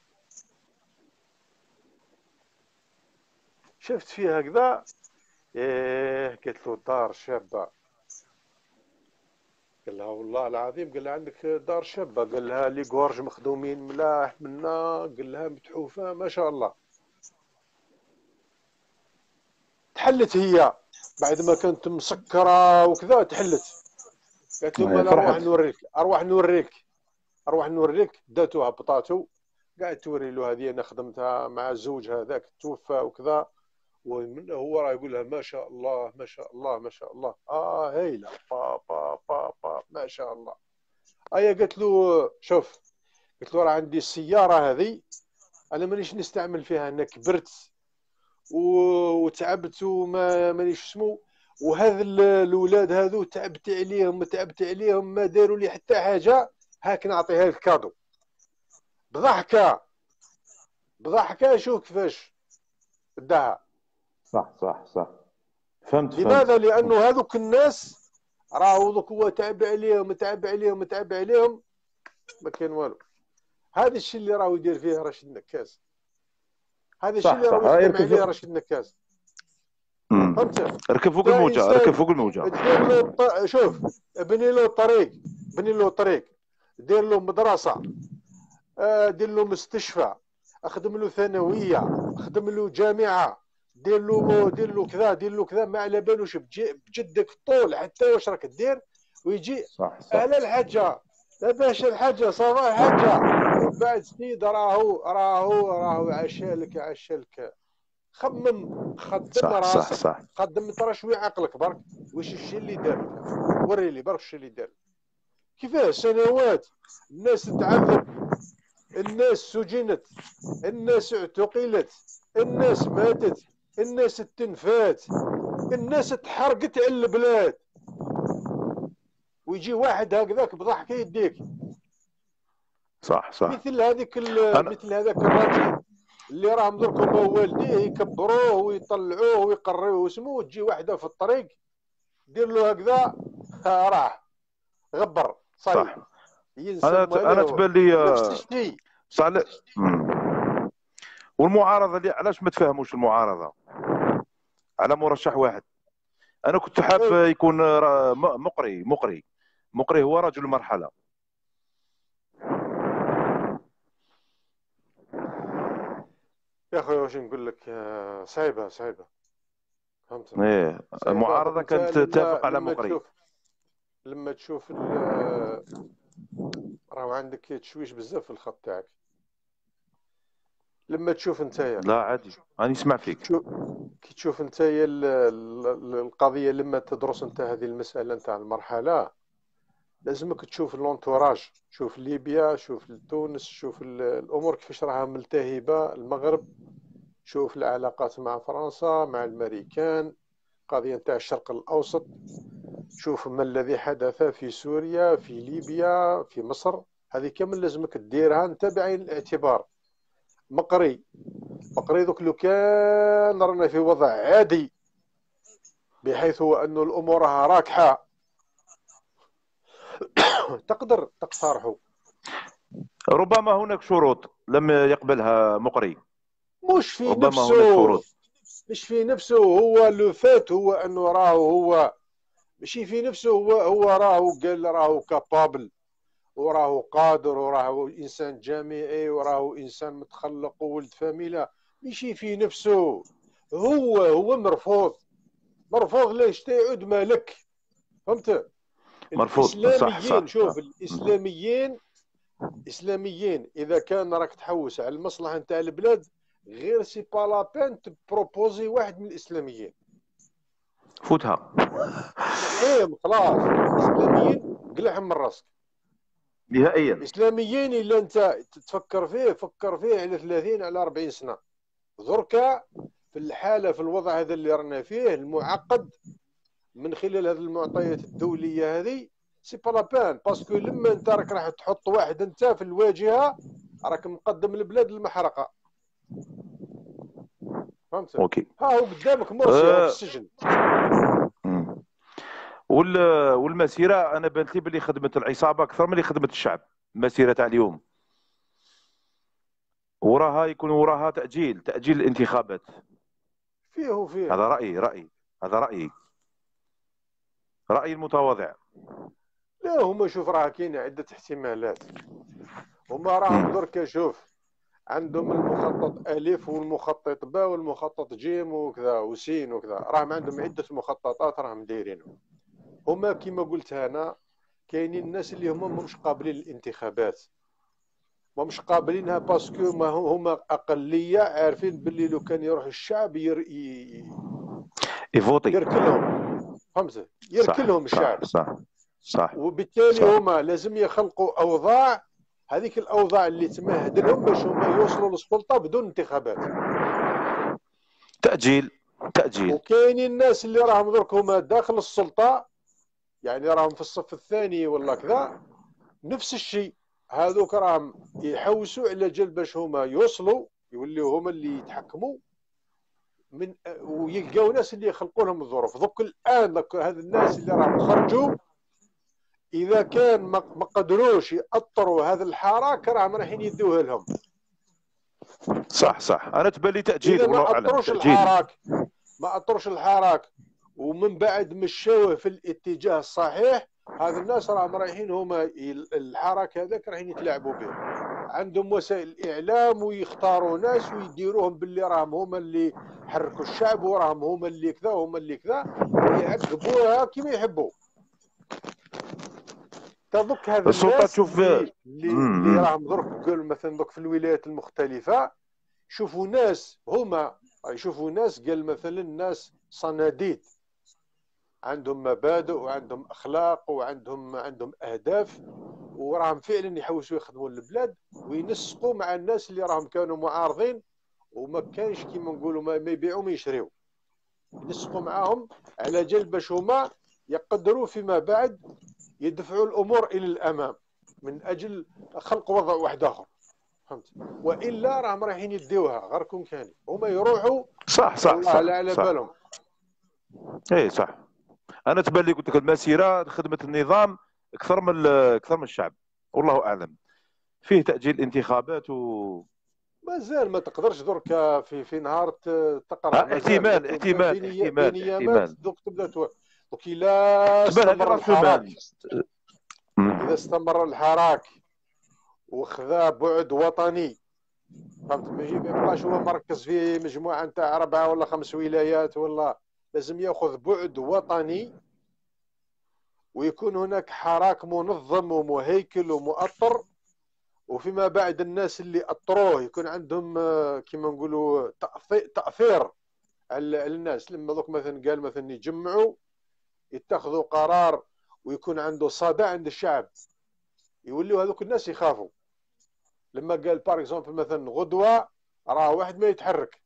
شفت فيها هكذا؟ ايه قلت له دار شابه. قال لها والله العظيم. قال لها عندك دار شابه؟ قال لها لي غورج مخدومين ملاح منا، قال لها متحوفه ما شاء الله. تحلت هي بعد ما كانت مسكره وكذا، تحلت قالت لهم هي انا اروح فرحت. نوريك اروح نوريك اروح نوريك. داتوها بطاتو، قاعد توري له هذه انا خدمتها مع الزوج هذاك توفى وكذا، ومن هو راه يقول لها ما شاء الله ما شاء الله ما شاء الله اه هايله با با با با ما شاء الله. ايا قالت له شوف، قلت له راه عندي السياره هذه انا مانيش نستعمل فيها، انا كبرت وتعبت وما مانيش اسمو، وهذا الاولاد هذو تعبت عليهم تعبت عليهم ما داروا لي حتى حاجه، هاك نعطيها لك كادو بضحكه بضحكه. شوف كيفاش داها. صح صح صح، فهمت فهمت. لماذا؟ لانه هذوك الناس راهو دوك هو تعب عليهم تعب عليهم تعب عليهم ما كان والو. هذا الشيء اللي راهو يدير فيه رشيد نكاس، هذا الشيء صح اللي صح، راهو هاي يخدم عليه ركب. رشيد نكاس. مم. فهمت؟ ركب فوق تا الموجة، انسان ركب فوق الموجة. دير له ط- شوف، بني له طريق بني له طريق، دير له مدرسه، آه، دير له مستشفى، اخدم له ثانويه، اخدم له جامعه، دير له دير له كذا دير له كذا، ما على بالوش بجي- بجدك طول حتى واش راك دير، ويجي صح صح. اهلا الحاجه لاباس الحاجه صافا الحاجه، ومن بعد سيد راهو راهو راهو عشالك عشالك. خمم، خدم صح صح راسك، صح. خدم ترى شويه عقلك برك، واش الشيء اللي دار لك، وري لي برك الشيء اللي دار. كيفاه سنوات الناس تعذب، الناس سجنت، الناس اعتقلت، الناس ماتت، الناس تنفات، الناس تحرقت على البلاد، ويجي واحد هكذاك بضحكه يديك. صح صح. مثل هذيك أنا مثل هذاك الراجل اللي راهم درك هما والديه يكبروه ويطلعوه ويقريوه اسمه، وتجي واحده في الطريق دير له هكذا ها راح غبر صاي صح. ينسى انا انا ماله. تبان لي نفس آه، الشيء. صالح. مم. والمعارضه اللي علاش ما تفهموش المعارضه على مرشح واحد؟ انا كنت حاب إيه. يكون را- م- مقري مقري مقري هو رجل المرحله. يا اخويا واش نقول لك، آه، صعيبه صعيبه. فهمت؟ ايه صعيبه. المعارضه انت كانت لما تتفق على لما مقري. تشوف لما تشوف ال- راهو عندك تشويش بزاف في الخط تاعك. لما تشوف نتايا لا عادي، راني نسمع فيك. تشوف كي تشوف نتايا ال- ال- القضيه، لما تدرس انت هذه المساله نتاع المرحله، لازمك تشوف لونتوراج، شوف ليبيا، شوف تونس، شوف ال- الامور كيفاش راها ملتهبه، المغرب، شوف العلاقات مع فرنسا مع الامريكان، قضيه نتاع الشرق الاوسط، شوف ما الذي حدث في سوريا في ليبيا في مصر، هذه كامل لازمك ديرها انت بعين الاعتبار. مقري مقري دوك لو كان رانا في وضع عادي بحيث هو انه الامور راها راكحه تقدر تقترحوا. ربما هناك شروط لم يقبلها مقري. مش في ربما هناك نفسه شروط. مش في نفسه هو لو فات هو انه راهو هو ماشي في نفسه هو هو راهو قال راهو كابابل وراهو قادر وراهو انسان جامعي وراهو انسان متخلق وولد فاميلا. ماشي في نفسه، هو هو مرفوض مرفوض ليش تعود مالك. فهمت؟ مرفوض. صح الاسلاميين، صح شوف صح. الاسلاميين اسلاميين اذا كان راك تحوس على المصلحه نتاع البلاد، غير سي با لا بين تبروبوزي واحد من الاسلاميين، فوتها نحيهم خلاص. الاسلاميين قلعهم من راسك نهائيا. اسلاميين الا انت تفكر فيه فكر فيه على ثلاثين على أربعين سنه. دركا في الحاله في الوضع هذا اللي رانا فيه المعقد من خلال هذه المعطيات الدوليه هذه، سي با لا بان، باسكو لما انت راك راح تحط واحد انت في الواجهه راك مقدم البلاد للمحرقه. فهمت؟ اوكي. ها هو قدامك مرسي هو في أه. السجن. مم. وال والمسيره انا بانت لي بلي خدمه العصابه اكثر من اللي خدمه الشعب. المسيره تاع اليوم وراها يكون وراها تاجيل تاجيل الانتخابات. فيه وفيه. هذا رايي رايي هذا رايي رايي المتواضع. لا هما شوف راه كاين عده احتمالات. هما راهم دركا شوف عندهم المخطط ألف والمخطط باء والمخطط جيم وكذا وسين وكذا، راهم عندهم عدة مخططات راهم دايرينهم. هما كما قلت أنا كاينين الناس اللي هما مش قابلين للانتخابات، مش قابلينها باسكو ما هما أقلية عارفين باللي لو كان يروح الشعب ير... ي... يفوتي. يركلهم، فهمت؟ صح يركلهم الشعب، صح صح صح وبالتالي صح هما لازم يخلقوا أوضاع، هذيك الأوضاع اللي تمهد لهم باش هما يوصلوا للسلطة بدون انتخابات. تأجيل تأجيل. وكاينين الناس اللي راهم درك هما داخل السلطة، يعني راهم في الصف الثاني ولا كذا، نفس الشيء هذوك راهم يحوسوا على جل باش هما يوصلوا يوليو هما اللي يتحكموا من، ويلقاو ناس اللي يخلقوا لهم الظروف. دوك الان دوك هذ الناس اللي راهم خرجوا اذا كان ما قدروش ياطروا هذا الحراك راهم رايحين يدوها لهم. صح صح، انا تبان لي تأجيل اذا والله ما اعلم. اطروش تأجيل. الحراك ما اطروش الحراك ومن بعد مشاوه في الاتجاه الصحيح، هذا الناس راهم رايحين هما الحراك هذاك رايحين يتلاعبوا به. عندهم وسائل الاعلام ويختاروا ناس ويديروهم باللي راهم هما اللي حركوا الشعب وراهم هما اللي كذا وهما اللي كذا، ويعقبوها كما يحبوا. تضك هذا السلطة الناس تشوف. اللي اللي, اللي راهم درك قال مثلا درك في الولايات المختلفة، شوفوا ناس هما يشوفوا ناس قال مثلا ناس صناديد عندهم مبادئ وعندهم اخلاق وعندهم عندهم اهداف، وراهم فعلا يحوسوا يخدموا البلاد وينسقوا مع الناس اللي راهم كانوا معارضين وما كانش كيما نقولوا ما يبيعوا ما يشريوا، ينسقوا معاهم على جال باش هما يقدروا فيما بعد يدفعوا الامور الى الامام من اجل خلق وضع واحد اخر، فهمت؟ والا راهم رايحين يديوها غير كون كان هما يروحوا. صح صح والله صح لا على صح. بالهم. اي صح. انا تبان لي قلت لك المسيره خدمه النظام اكثر من اكثر من الشعب، والله اعلم. فيه تاجيل انتخابات و مازال ما تقدرش درك في في نهار تقرا. آه احتمال احتمال احتمال بنيامات دوك تبدا دوك الا استمر الحراك، اذا استمر الحراك وخذا بعد وطني، فهمت؟ ما يبقاش هو مركز في مجموعه نتاع اربعه ولا خمس ولايات، ولا لازم ياخذ بعد وطني ويكون هناك حراك منظم ومهيكل ومؤطر، وفيما بعد الناس اللي اطروه يكون عندهم كما نقولوا تاثير على الناس. لما دوك مثلا قال مثلا يجمعوا يتخذوا قرار ويكون عنده صدى عند الشعب، يوليوا هذوك الناس يخافوا. لما قال بار اكزومبل مثلا غدوه راه واحد ما يتحرك،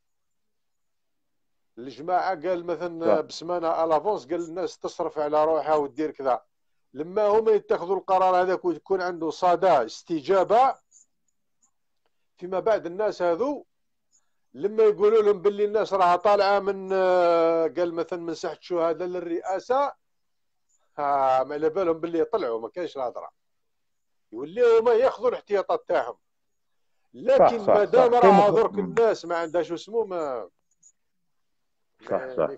الجماعه قال مثلا بسمانه الافونس قال الناس تصرف على روحها ودير كذا، لما هما يتخذوا القرار هذاك ويكون عنده صدى استجابه فيما بعد، الناس هذو لما يقولوا لهم باللي الناس راها طالعه من قال مثلا من ساحه الشهداء للرئاسه، ها ما على بالهم باللي يطلعوا ما كانش الهضره، يوليو هما ياخذوا الاحتياطات تاعهم. لكن ما دام راه درك الناس ما عندهاش اسمه ما صح صح.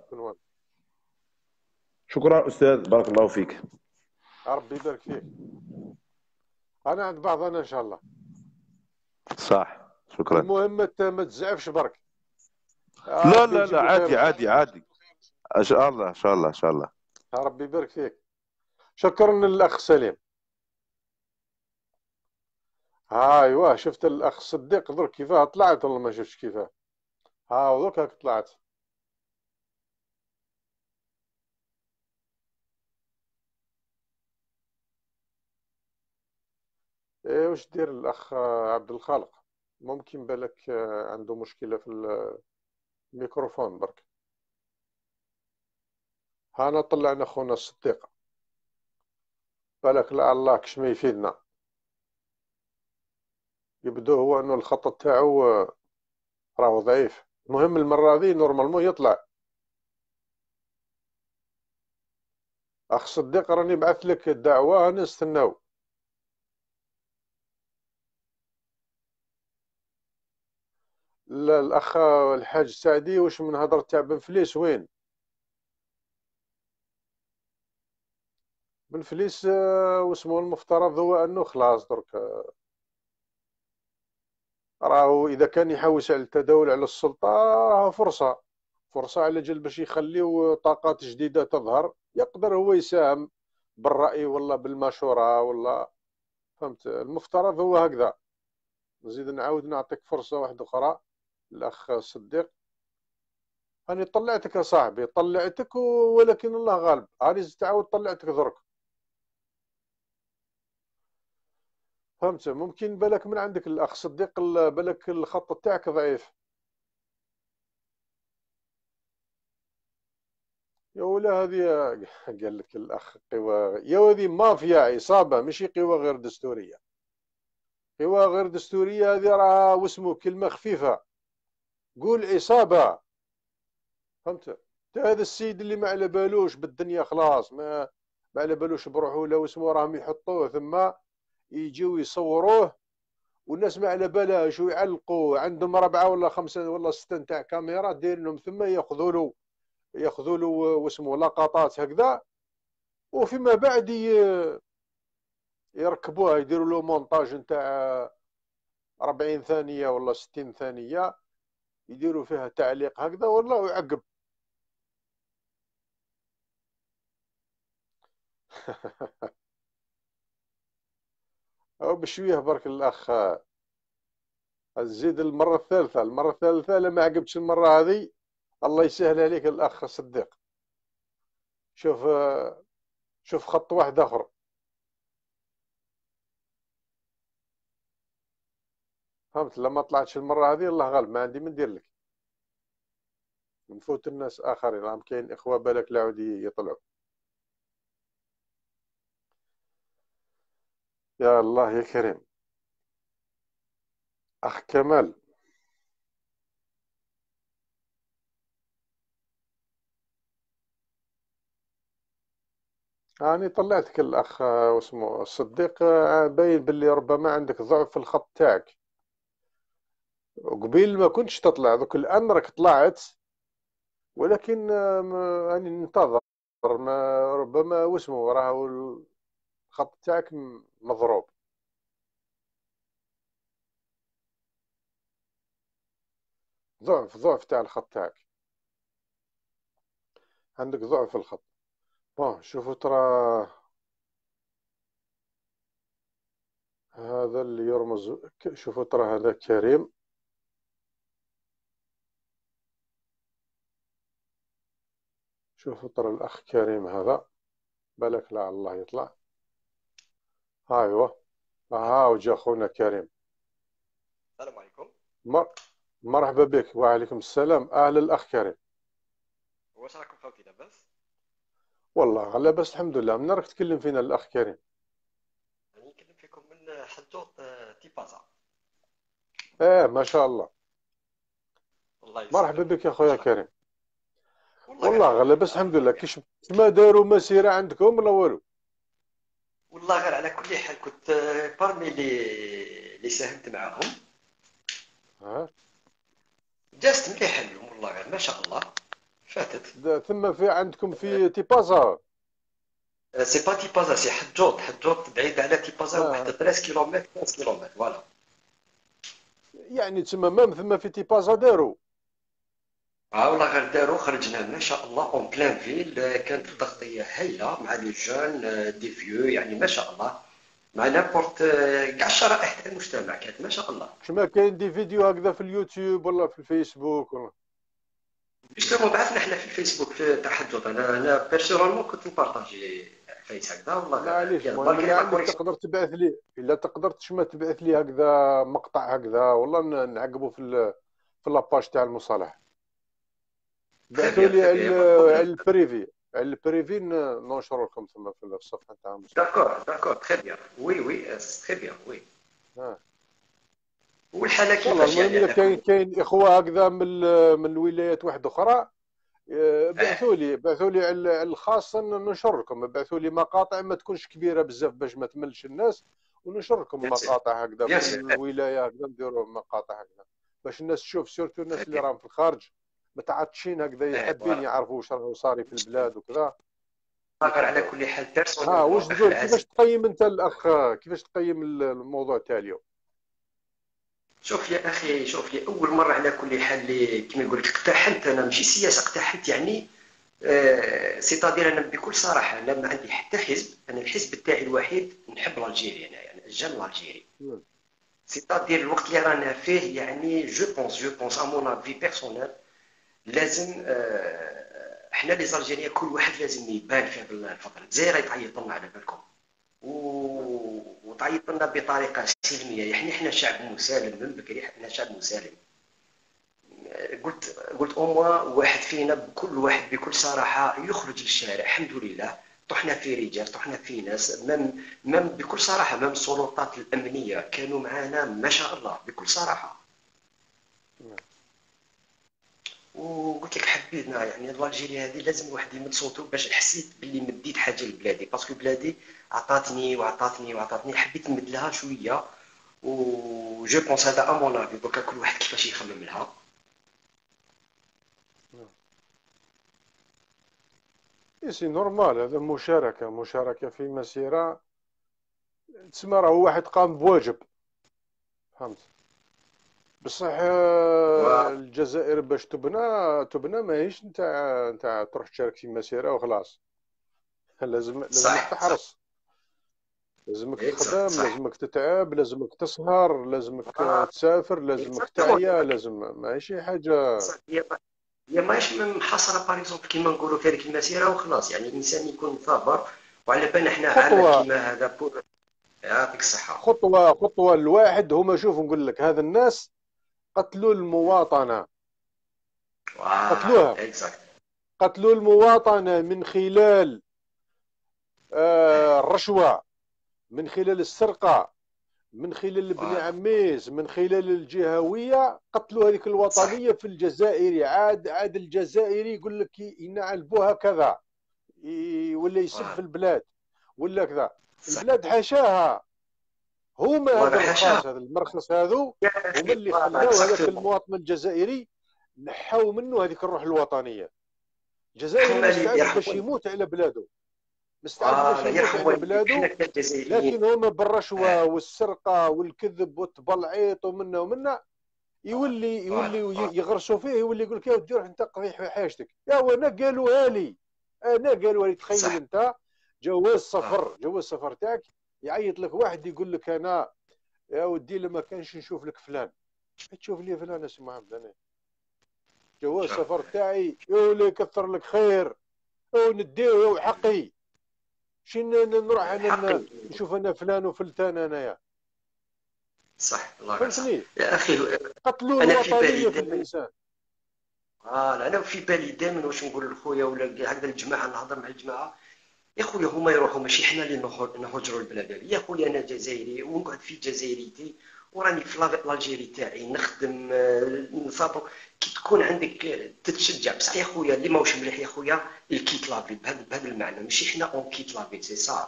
شكرا استاذ، بارك الله فيك. ربي يبارك فيك. انا عند بعضنا ان شاء الله. صح شكرا. المهم ما تزعفش برك. لا لا لا عادي عادي عادي ان شاء الله ان شاء الله ان شاء الله. ربي يبارك فيك. شكرا للاخ سليم. ها ايوا شفت الاخ صديق درك كيفاه طلعت ولا ما شفتش كيفاه؟ ها دوك هاك طلعت. ايه واش دير الاخ عبد الخالق؟ ممكن بالك عنده مشكله في الميكروفون برك. هانا طلعنا خونا الصديق، بالك لعل الله كش ما يفيدنا. يبدو هو انه الخط تاعو راهو ضعيف. المهم المره هذه نورمالمون يطلع. اخ صديق راني بعث لك الدعوه نستناو. لا الاخ الحاج سعدي واش من هضره تاع بن فليس وين؟ بن فليس واسمه المفترض هو انه خلاص درك راهو اذا كان يحوس على التداول على السلطه راه فرصه فرصه على جال باش يخليو طاقات جديده تظهر، يقدر هو يساهم بالراي ولا بالمشوره ولا فهمت. المفترض هو هكذا. نزيد نعاود نعطيك فرصه واحده اخرى الاخ صديق. أنا طلعتك يا صاحبي، طلعتك ولكن الله غالب، هاني زدت تعاود طلعتك درك. فهمت. ممكن بالك من عندك الأخ صديق بالك الخط تاعك ضعيف. يا ولا هذه قال لك الأخ قوى، يا هذه مافيا عصابة ماشي قوى غير دستورية. قوى غير دستورية هذه راه واسمو كلمة خفيفة، قول عصابة. فهمت. هذا السيد اللي ما على بالوش بالدنيا خلاص، ما ما على بالوش بروحه ولا واسمو، راهم يحطوه ثم يجيو يصوروه والناس ما على بالهاش ويعلقوا، عندهم ربعه ولا خمسه ولا سته نتاع كاميرا دايرينهم ثم ياخذوا له ياخذوا له واسمو لقطات هكذا، وفيما بعد يركبوها يديروا له مونتاج نتاع أربعين ثانيه ولا ستين ثانيه، يديروا فيها تعليق هكذا والله يعقب. او بشويه برك الاخ زيد المره الثالثه، المره الثالثه لما عقبتش المره هذه الله يسهل عليك الاخ صديق. شوف شوف خط واحد اخر. فهمت. لما طلعتش المره هذه الله غالب ما عندي من ندير لك، نفوت الناس اخرين راهم كاين اخوه بالك لا عود يطلعوا. يا الله يا كريم. اخ كمال راني طلعتك الاخ واسمه الصديق، باين باللي ربما عندك ضعف في الخط تاعك، وقبيل ما كنتش تطلع دوك الان راك طلعت، ولكن راني ننتظر ما ربما واسمه راه الخط تاعك مضروب. ضعف ضعف تاع الخط تاعك، عندك ضعف في الخط. بون شوفوا ترى هذا اللي يرمز، شوفوا ترى هذا كريم، شوفوا ترى الأخ كريم هذا بالك لا الله يطلع. ايوه ها وجا خونا كريم. السلام عليكم. مر... مرحبا بك. وعليكم السلام. اهلا الاخ كريم. واش راكم خوتي لاباس؟ والله لاباس الحمد لله. من راك تكلم فينا الاخ كريم؟ راني نكلم فيكم من حجوط تيبازا. اه ما شاء الله. الله يسلمك. مرحبا بك يا خويا كريم. والله, والله غير لاباس الحمد لله. كيش ما داروا مسيره عندكم ولا والو؟ والله غير على كل حال كنت بارمي اللي اللي ساهمت معاهم. ها جازت مليحه اليوم والله غير ما شاء الله فاتت. ثم في عندكم في تيبازا؟ سي با تيبازا سي حجوط. حجوط بعيد على تيبازا آه. واحد ثلاثة كيلومتر خمسة كيلومتر فوالا. يعني تسمى مام ثم في تيبازا داروا؟ اه والله غير داروا خرجنا ما شاء الله اون بلان فيل. كانت التغطيه هايله مع لي جون دي فيو يعني ما شاء الله مع نابورت كاع الشرائح تاع المجتمع كانت ما شاء الله. كما كاين دي فيديو هكذا في اليوتيوب ولا في الفيسبوك ولا؟ جوستومون بعثنا حنا في الفيسبوك في تاع حجوط. انا انا بيرسونالمون كنت نبارطاجي فيس هكذا والله. معليش المهم اللي عندك تقدر تبعث لي، الا تقدر تشمى تبعث لي هكذا مقطع هكذا والله نعقبوا في في لاباج تاع المصالح. بعثوا لي على البريفي، على البريفي ننشروا لكم ثم في الصفحه تاع المصالح. داكور داكور تري بيان. وي وي تري بيان وي. ها والحاله كيفاش يعني؟ المهم كاين كاين اخوه هكذا من من الولايات واحده اخرى بعثوا لي بعثوا لي على الخاص ننشر لكم. بعثوا لي مقاطع ما تكونش كبيره بزاف باش ما تملش الناس، وننشر لكم مقاطع هكذا من الولايه هكذا نديروا مقاطع هكذا باش الناس تشوف، سيرتو الناس اللي راهم في الخارج متعطشين هكذا حابين يعرفوا واش راه صاري في البلاد وكذا. غير على كل حال بيرسونيل. ها واش تقول؟ كيفاش تقيم انت الاخ، كيفاش تقيم الموضوع تاع اليوم؟ شوف يا اخي، شوف يا اول مره على كل حال اللي كما يقول لك اقتحمت انا، ماشي سياسه اقتحمت يعني. آه سيتادير انا بكل صراحه لا ما عندي حتى حزب، انا الحزب تاعي الوحيد نحب الجيري، انا يعني الجان الجيري. سيتادير الوقت اللي رانا فيه يعني جو بونس جو بونس ا مون افي بيرسونيل لازم آه احنا لي زالجيريا كل واحد لازم يبان في هذه الفتره. الجزائر تعيط لنا على بالكم و... وتعيط لنا بطريقه سلميه، يعني احنا شعب مسالم من بكري، احنا شعب مسالم. قلت قلت أموا واحد فينا بكل واحد بكل صراحة يخرج للشارع. الحمد لله طحنا في رجال، طحنا في ناس، مم مم بكل صراحة مم السلطات الأمنية كانوا معنا ما شاء الله بكل صراحة. وقلت لك حبينا يعني الجيري هذه لازم الواحد يمد صوته باش حسيت باللي مديت حاجة لبلادي، باسكو بلادي عطاتني وعطاتني وعطاتني، حبيت نمد لها شوية. و جو بونس هذا امون افي، دوكا كل واحد كيفاش يخمم لها. سي نورمال، هذا مشاركة مشاركة في مسيرة، تسمى راه واحد قام بواجب، فهمت. بصح آه، الجزائر باش تبنى تبنى ماهيش نتاع نتاع تروح تشارك في مسيرة وخلاص. لازم لازمك صح صح تحرص، لازمك تخدم، صح لازمك تتعب، لازمك تسهر، لازمك آه، تسافر، لازمك اكزاكتومون. تعيا، لازم ماهيش شي حاجة. صح. هي ما- هي ماهيش محصره باغ اكزومبل كيما نقولوا في هذيك المسيره وخلاص، يعني الانسان يكون ثابر. وعلى بالنا احنا عمل خطوة كيما هذا بور. يعطيك الصحه. خطوة خطوة الواحد. هما شوف نقول لك، هذا الناس قتلوا المواطنة، قتلوها، فوالا اكزاكت. قتلوا المواطنة من خلال آه، الرشوة، من خلال السرقة، من خلال ابن فوالا عميس، من خلال الجهوية. قتلوا هذيك صح الوطنية في الجزائري. عاد عاد الجزائري يقول لك ينعلبوها كذا، ي- ولا يسب في فوالا البلاد ولا كذا. صح. البلاد حاشاها. هما والله هذا ما حاشا الخاص، هذا المرخص هذو، يا هما اخي. اللي فوالا خلاو هذاك اكزاكتومون. المواطن الجزائري، نحاو منه هذيك الروح الوطنية. الجزائري احنا اللي مستعد باش يرحمون. يموت على بلاده، مستعد باش فوالا يموت يرحم على والديك احنا بلاده. كجزائريين. لكن هما بالرشوة اه والسرقة والكذب والتبلعيط ومنا ومنا يولي فوالا يولي فوالا يغرسوا فيه، يولي يقول لك يا ودي روح انت قضي حاجتك. يا وانا قالوها لي، انا قالوا لي. تخيل صح. انت جواز اه سفر، جواز سفر تاعك يعيط لك واحد يقول لك انا يا ودي لما كانش نشوف لك فلان، تشوف لي فلان اسمه محمد، انا جواز شوف سفر تاعي يولي يكثر لك خير ونديه حقي. شن نروح انا حقي. نشوف انا فلان وفلتان انايا، صح الله غير صح فهمتني. يا اخي. قتلوا انا في بالي الوطنيه في دائما. الانسان. اه انا في بالي دائما واش نقول لخويا ولا هكذا الجماعه، نهضر مع الجماعه. يا خويا هما يروحوا ماشي حنا اللي نهج- نهجروا البلاد هذه. يا خويا انا جزائري ونقعد في جزائريتي وراني في لا- لالجيري تاعي نخدم آه، نصابر. كي تكون عندك آه، تتشجع. بصح يا خويا اللي ماهوش مليح يا خويا الكيت لافي بهذا بهذا المعنى، ماشي حنا اون كيت لافي سي صا.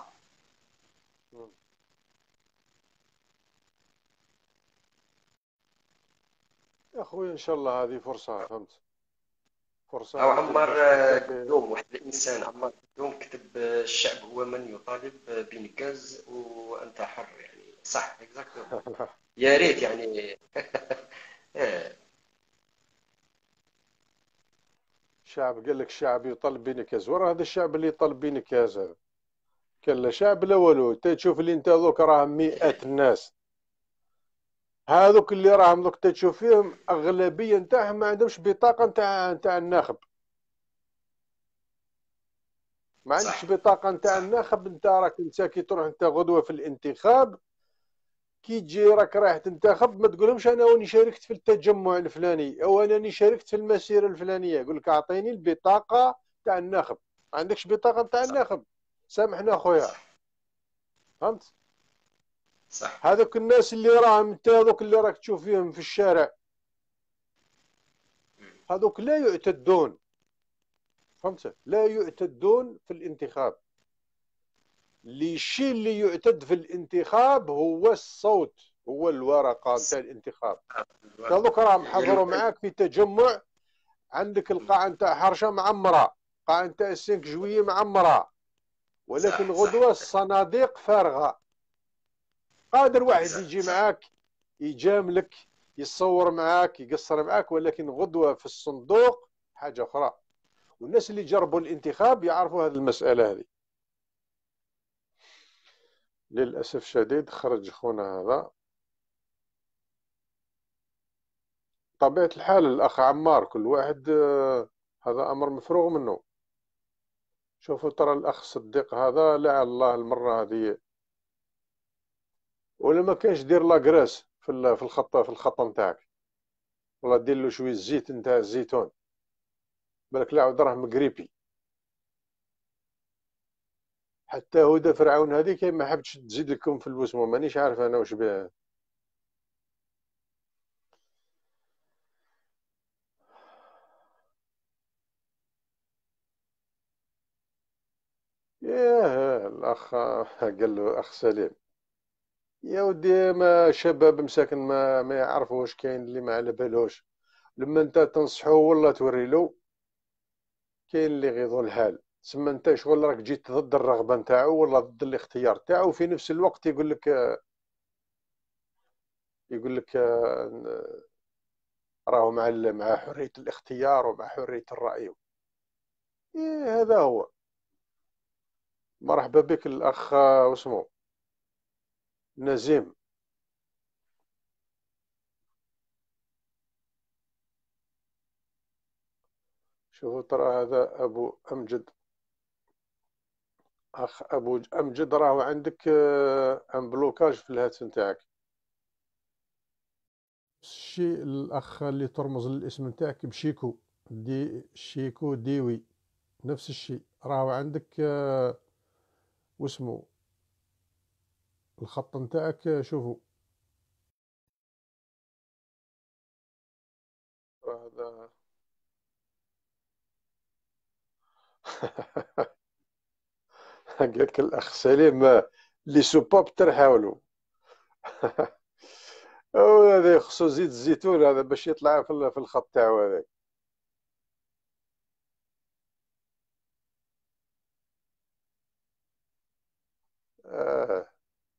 يا خويا ان شاء الله هذه فرصه، فهمت، فرصه أو عندك عمار باش آه، تتلاقى. قدوم، واحد الإنسان عمار قدوم كتب آه، الشعب هو من يطالب آه، بإنجاز وأنت حر، يعني صح اكزاكتومون. يا ريت يعني. آه، الشعب قال لك الشعب يطالب بنكاز، ورا هذا الشعب اللي يطالب بنكاز هذا كان لا شعب لا والو. تشوف اللي انت ذوك راهم مئات الناس، هذوك اللي راهم ذوك تشوف فيهم اغلبيه نتاعهم ما عندهمش بطاقه نتاع نتاع الناخب. ما عندكش صح بطاقه نتاع صح الناخب، انت راك انت كي تروح انت غدوه في الانتخاب، كي تجي راك رايح تنتخب ما تقولهمش انا راني شاركت في التجمع الفلاني او انا راني شاركت في المسيره الفلانيه. يقول لك اعطيني البطاقه تاع الناخب. ما عندكش بطاقه تاع صح الناخب، سامحنا اخويا، صح فهمت. صح هذوك الناس اللي راهم انت هذوك اللي راك تشوف فيهم في الشارع، هذوك لا يعتدون، فهمت، لا يعتدون في الانتخاب. اللي الشيء اللي يعتد في الانتخاب هو الصوت، هو الورقه نتاع الانتخاب. هذوك راهم يا حضروا المهم. معاك في تجمع، عندك القاعة نتاع حرشة معمرة، قاعة نتاع السنك جوية معمرة، ولكن صح صح غدوة الصناديق فارغة. قادر واحد يجي صح معاك يجاملك، يصور معاك يقصر معاك، ولكن غدوة في الصندوق حاجة أخرى. والناس اللي جربوا الانتخاب يعرفوا هذه المسألة هذه. للأسف الشديد خرج خونا هذا. طبيعة الحال الأخ عمار، كل واحد آه، هذا أمر مفروغ منه. شوفوا ترى الأخ صديق هذا لعل الله المرة هذه، ولا ما كانش دير لاكراس في ال- في الخط في الخط نتاعك، والله دير له شوية زيت نتاع الزيتون، بالك لا عاود راه مقريبي. حتى هدى فرعون هذيك ما حبتش تزيد لكم في الوسمو، مانيش عارف أنا واش بها. ياه الأخ قال له أخ سليم يا ودي، ما شباب مساكن ما ما يعرفوا واش كاين اللي ما على بالوش. لما انت تنصحه ولا توري له، كاين اللي غيظو الحال. تسمى انت شغل راك جيت ضد الرغبه نتاعو ولا ضد الاختيار تاعو، في نفس الوقت يقول لك يقول لك آه، راهو مع ال- مع حريه الاختيار ومع حريه الراي. إيه هذا هو. مرحبا بك الاخ آه، واسمو نزيم. شوفوا ترى هذا ابو امجد، اخ ابو امجد، راهو عندك آه، ان بلوكاج في الهاتف نتاعك. الشيء الاخ اللي ترمز للاسم نتاعك بشيكو، دي شيكو ديوي، نفس الشيء راهو عندك آه، واسمو الخط نتاعك آه، شوفوا هذا. قال لك الاخ سليم آه، لي سوباب ترحاولوا. هذا خصو زيت الزيتون هذا باش يطلع في ال- في الخط تاعو هذا. آه.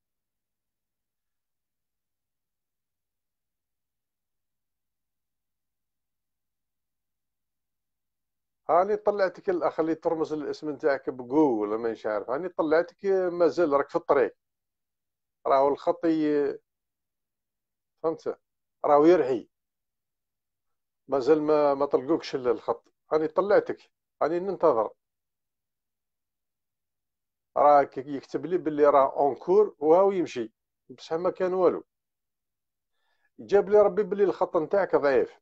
هاني طلعتك الاخ اللي ترمز الاسم نتاعك بقو ولا مانيش عارف، هاني طلعتك آه، مازال راك في الطريق، راهو الخط ي- فهمت، راهو يرحي، مازال ما ما طلقوكش ال- الخط. هاني طلعتك، هاني ننتظر. راه ك- يكتب لي باللي راه اونكور وهاو يمشي، بصح ما كان والو. جاب لي ربي باللي الخط نتاعك ضعيف.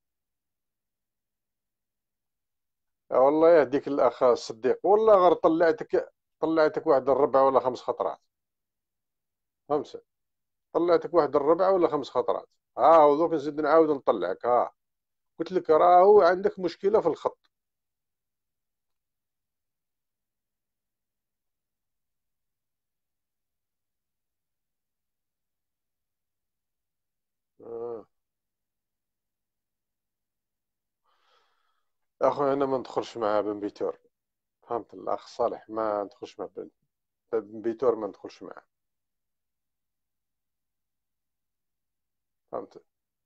آه والله يهديك الاخ الصديق، والله غير طلعتك طلعتك واحد الربع ولا خمس خطرات، خمسة، طلعتك واحد الربع ولا خمس خطرات. ها ودوك نزيد نعاود نطلعك. ها قلت لك راهو عندك مشكلة في الخط. آه. اخويا انا ما ندخلش مع بن بيتور، فهمت الاخ صالح، ما ندخلش مع بن بن بيتور، ما ندخلش معاه، فهمت،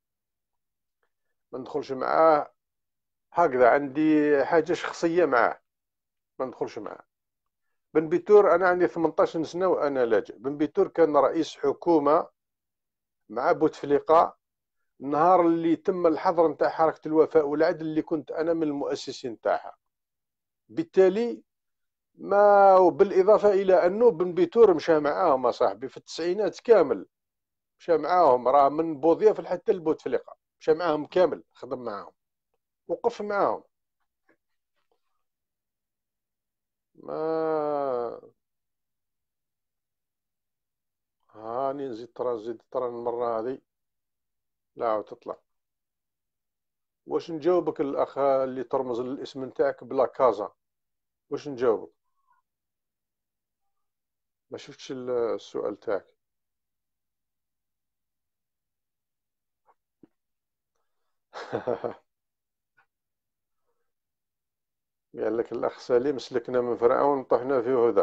ما ندخلش معاه. هكذا عندي حاجة شخصية معاه، ما ندخلش معاه. بن بيتور أنا عندي ثمنطاش سنة وأنا لاجئ. بن بيتور كان رئيس حكومة مع بوتفليقة النهار اللي تم الحظر نتاع حركة الوفاء والعدل، اللي كنت أنا من المؤسسين نتاعها. بالتالي ما بالإضافة إلى أنه بن بيتور مشى معاهم أصاحبي في التسعينات كامل، مشى معاهم، راه من بوظيف حتى لبوتفليقة مشى معاهم كامل، خدم معاهم، وقف معاهم. ما هاني نزيد ترى نزيد ترى المرة هذه لا عاود تطلع. واش نجاوبك الأخ اللي ترمز للاسم نتاعك بلا كازا؟ واش نجاوبك؟ ما شفتش ال- السؤال تاعك. قال لك الأخ سليم سلكنا من فرعون طحنا في هدى.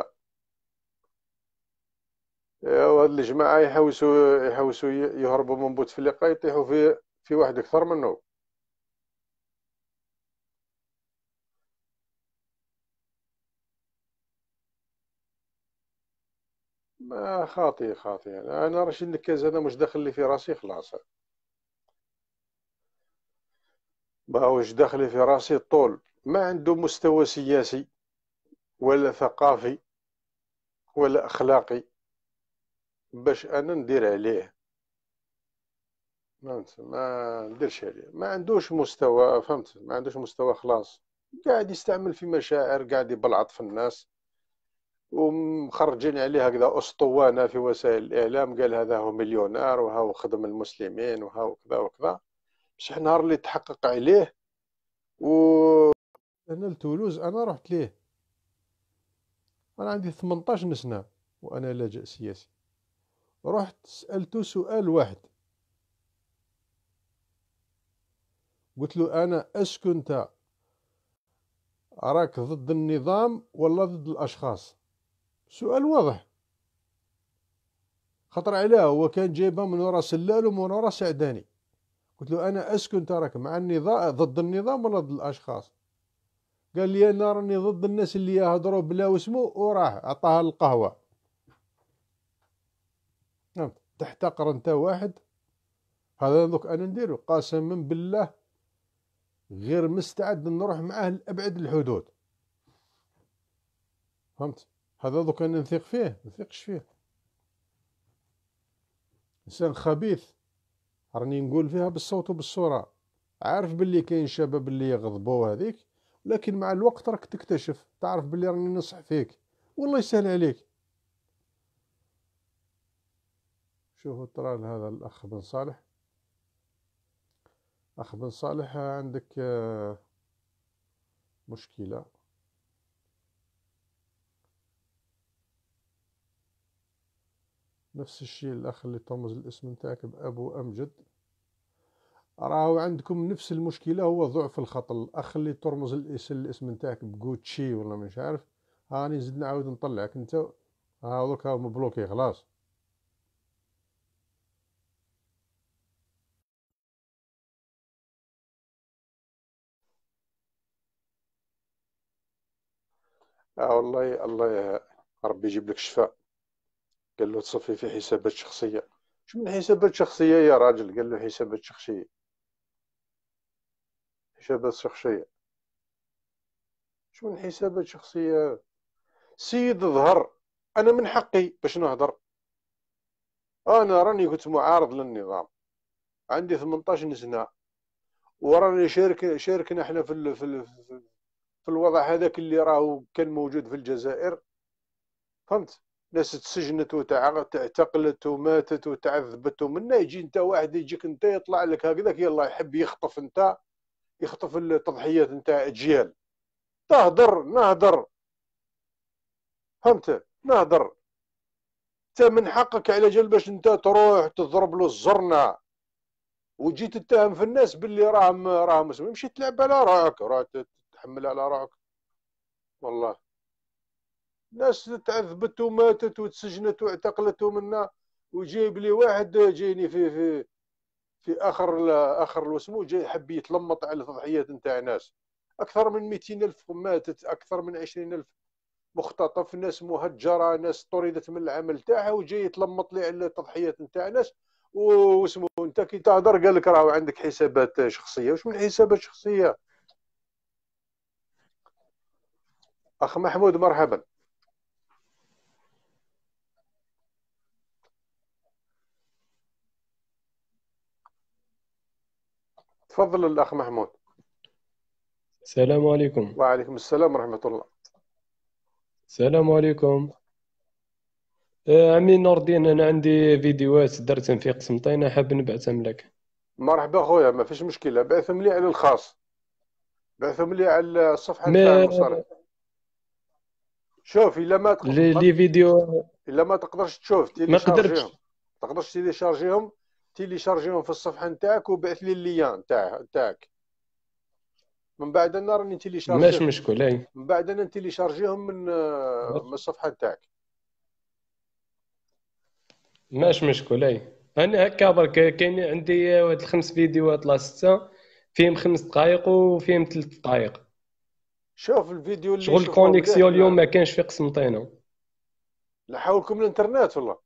وهاد الجماعة يحوسوا يحوسوا يهربوا من بوتفليقة، يطيحوا في في واحد اكثر منه. ما خاطي خاطي يعني. انا رشيد نكاز هذا مش داخل لي في راسي خلاص، ما هوش داخل لي في راسي الطول. ما عنده مستوى سياسي ولا ثقافي ولا اخلاقي باش انا ندير عليه، فهمت؟ ما نديرش عليه، ما عندوش مستوى، فهمت؟ ما عندوش مستوى خلاص، قاعد يستعمل في مشاعر، قاعد يبلعط في الناس، ومخرجين عليه هكذا اسطوانه في وسائل الاعلام، قال هذا هو مليونير وهو خدم المسلمين وهو كذا وكذا. بصح نهار اللي تحقق عليه و انا لتولوز انا رحت ليه، انا عندي ثمنطاش سنه وانا لاجئ سياسي، رحت سالته سؤال واحد، قلت له انا اسكو انت راك ضد النظام ولا ضد الاشخاص؟ سؤال واضح، خطر عليه هو كان جايبها من ورا سلال ومن ورا سعداني. قلت له انا اسكو انت راك مع النظام ضد النظام ولا ضد الاشخاص؟ قال لي انا راني ضد الناس اللي يهضروا بلا واسمو، وراح عطاها القهوه. تحتقر انت واحد، هذا دوك انا نديرو قسما بالله غير مستعد نروح معاه لابعد الحدود، فهمت؟ هذا دوك انا نثيق فيه، نثيقش فيه، انسان خبيث، راني نقول فيها بالصوت وبالصوره. عارف باللي كاين شباب اللي يغضبوا هذيك، لكن مع الوقت راك تكتشف، تعرف باللي راني نصح فيك والله يسهل عليك. شوفوا ترى هذا الاخ بن صالح، اخ بن صالح عندك مشكله، نفس الشيء الاخ اللي ترمز الاسم نتاعك بابو امجد، راهو عندكم نفس المشكله، هو ضعف الخط. الاخ اللي ترمز الاسم الاسم نتاعك بجوتشي ولا مش عارف، هاني زدنا نعاود نطلعك انت، هاذوك مبلوكي خلاص. اه والله الله ربي يجيب لك الشفاء. قال له تصفي في حسابات شخصيه. شو من حسابات شخصيه يا راجل؟ قال له حسابات شخصيه، حسابات شخصيه، شو من حسابات شخصيه؟ سيد ظهر، انا من حقي باش نهضر، انا راني كنت معارض للنظام، عندي ثمنطاش سنه، وراني شارك شاركنا احنا في ال في ال في الوضع هذاك اللي راهو كان موجود في الجزائر، فهمت؟ ناس تسجنت وتعتقلت وماتت وتعذبت، ومنا يجي انت واحد يجيك انت يطلع لك هكذاك يلا يحب يخطف انت، يخطف التضحيات نتاع اجيال. تهدر نهدر، فهمت؟ نهدر، انت من حقك على جال باش انت تروح تضرب له الزرنه وتجي تتهم في الناس باللي راهم راهم مسلمين، مشي تلعب على روحك، راه تحمل على روحك. والله ناس تعذبت وماتت وتسجنت واعتقلت منا، وجايب لي واحد جايني في في في اخر اخر الوسمو، جاي يحب يتلمط على تضحيات نتاع ناس. اكثر من مئتين الف ماتت، اكثر من عشرين الف مختطف، ناس مهجره، ناس طردت من العمل تاعها، وجاي يتلمط لي على التضحيات نتاع ناس. واسمو انت كي تهضر قال لك راهو عندك حسابات شخصيه. واش من حسابات شخصيه؟ اخ محمود مرحبا. تفضل الاخ محمود. السلام عليكم. وعليكم السلام ورحمه الله. السلام عليكم. آه، عمي نور الدين، انا عندي فيديوهات درتهم في قسنطينه حاب نبعثهم لك. مرحبا خويا، ما فيش مشكله، بعثهم لي على الخاص، بعثهم لي على الصفحه نتاع ما المصاري. شوف الا ما تق... لي لي فيديو الا ما تقدرش تشوف ما تيليشارجيهم، قدرتش. ما تقدرش تيليشارجيهم، تيليشارجيهم في الصفحه نتاعك وبعث لي اللين تاع تاعك، من بعد انا راني ماش تيليشارجيهم، مشكل. اي من بعد انا تيليشارجيهم من من الصفحه نتاعك. ماش مشكل. اي انا هكا برك كاين عندي واحد الخمس فيديوهات لا ستة فيهم خمس دقائق وفيهم ثلاث دقائق. شوف الفيديو اللي شغل يشوفوه مليح الكونيكسيون اليوم ن- ما كانش في قسنطينة. نحاولكم الانترنت والله.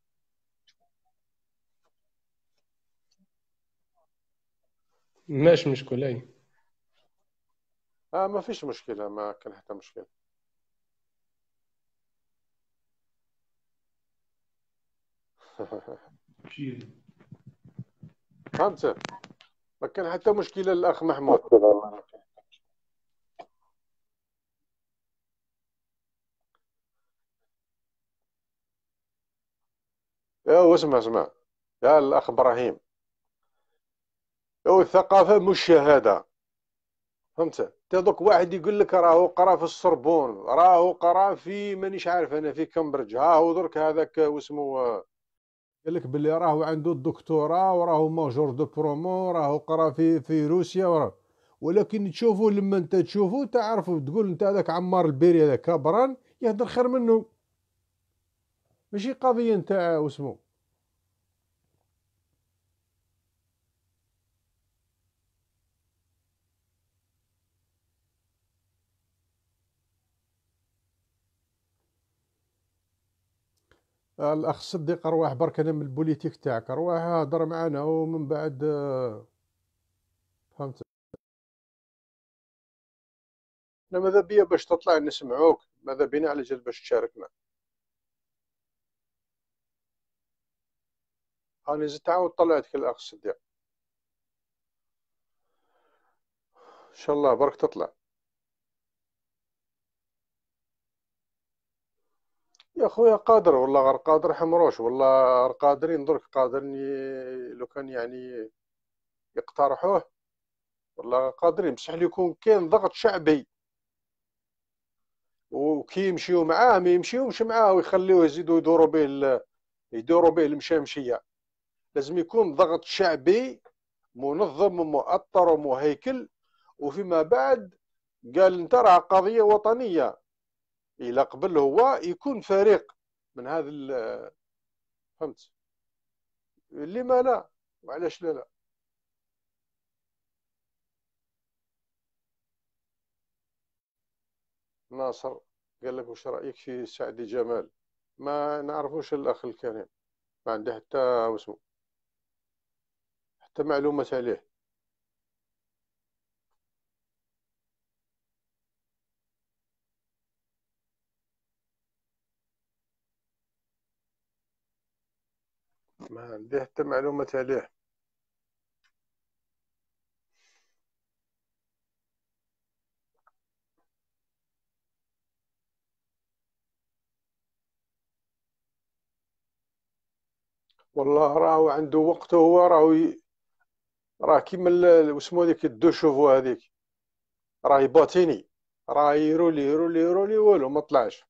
ماش مشكل اي. اه ما فيش مشكلة، ما كان حتى مشكلة. فهمت، ما كان حتى مشكلة الأخ محمود. يا اسمع اسمع يا الأخ إبراهيم، يا الثقافة مش شهادة، فهمت؟ تذوك واحد يقول لك راهو قرا في السربون، راهو قرا في مانيش عارف أنا في كامبريدج، ها هو درك هذاك واسمو قال لك باللي راهو عنده الدكتوراه وراهو ماجور دو برومو، راهو قرا في في روسيا وراه. ولكن تشوفوا لما انت تشوفوا تعرفوا تقول انت هذاك عمار البيري هذاك كبران يهدر خير منه، ماشي قضية نتاع واسمو. الأخ صديق أرواح برك أنا من البوليتيك تاعك، أرواح هضر معنا ومن بعد آه، فهمت. لا ماذا بيا باش تطلع نسمعوك، ماذا بينا على جال باش تشاركنا. أنا زدت تعاود طلعتك الأخ صديق، إن شاء الله برك تطلع. يا خويا قادر والله، غير قادر حمروش والله، غير قادرين درك قادرين ي- لو كان يعني يقترحوه والله قادرين، بصح اللي يكون كاين ضغط شعبي وكي يمشيو معاه ما يمشيومش معاه ويخليوه يزيدوا يدوروا به ال- يدوروا به المشامشية. لازم يكون ضغط شعبي منظم ومؤطر ومهيكل، وفيما بعد قال انت راه قضية وطنية، إلى قبل هو يكون فريق من هذا ال- فهمت. لما لا، وعلاش لا لا. ناصر قال لك وش رأيك في سعدي جمال؟ ما نعرفوش الأخ الكريم، ما عنده حتى واسمه حتى معلومات عليه. ما عنده حتى معلومات عليه. والله راهو عنده وقته، هو راهو ي- راه كيما ال- واسمو هذيك الدو شوفو هذيك، راه يباطيني، راه يرولي يرولي يرولي والو ما طلعش.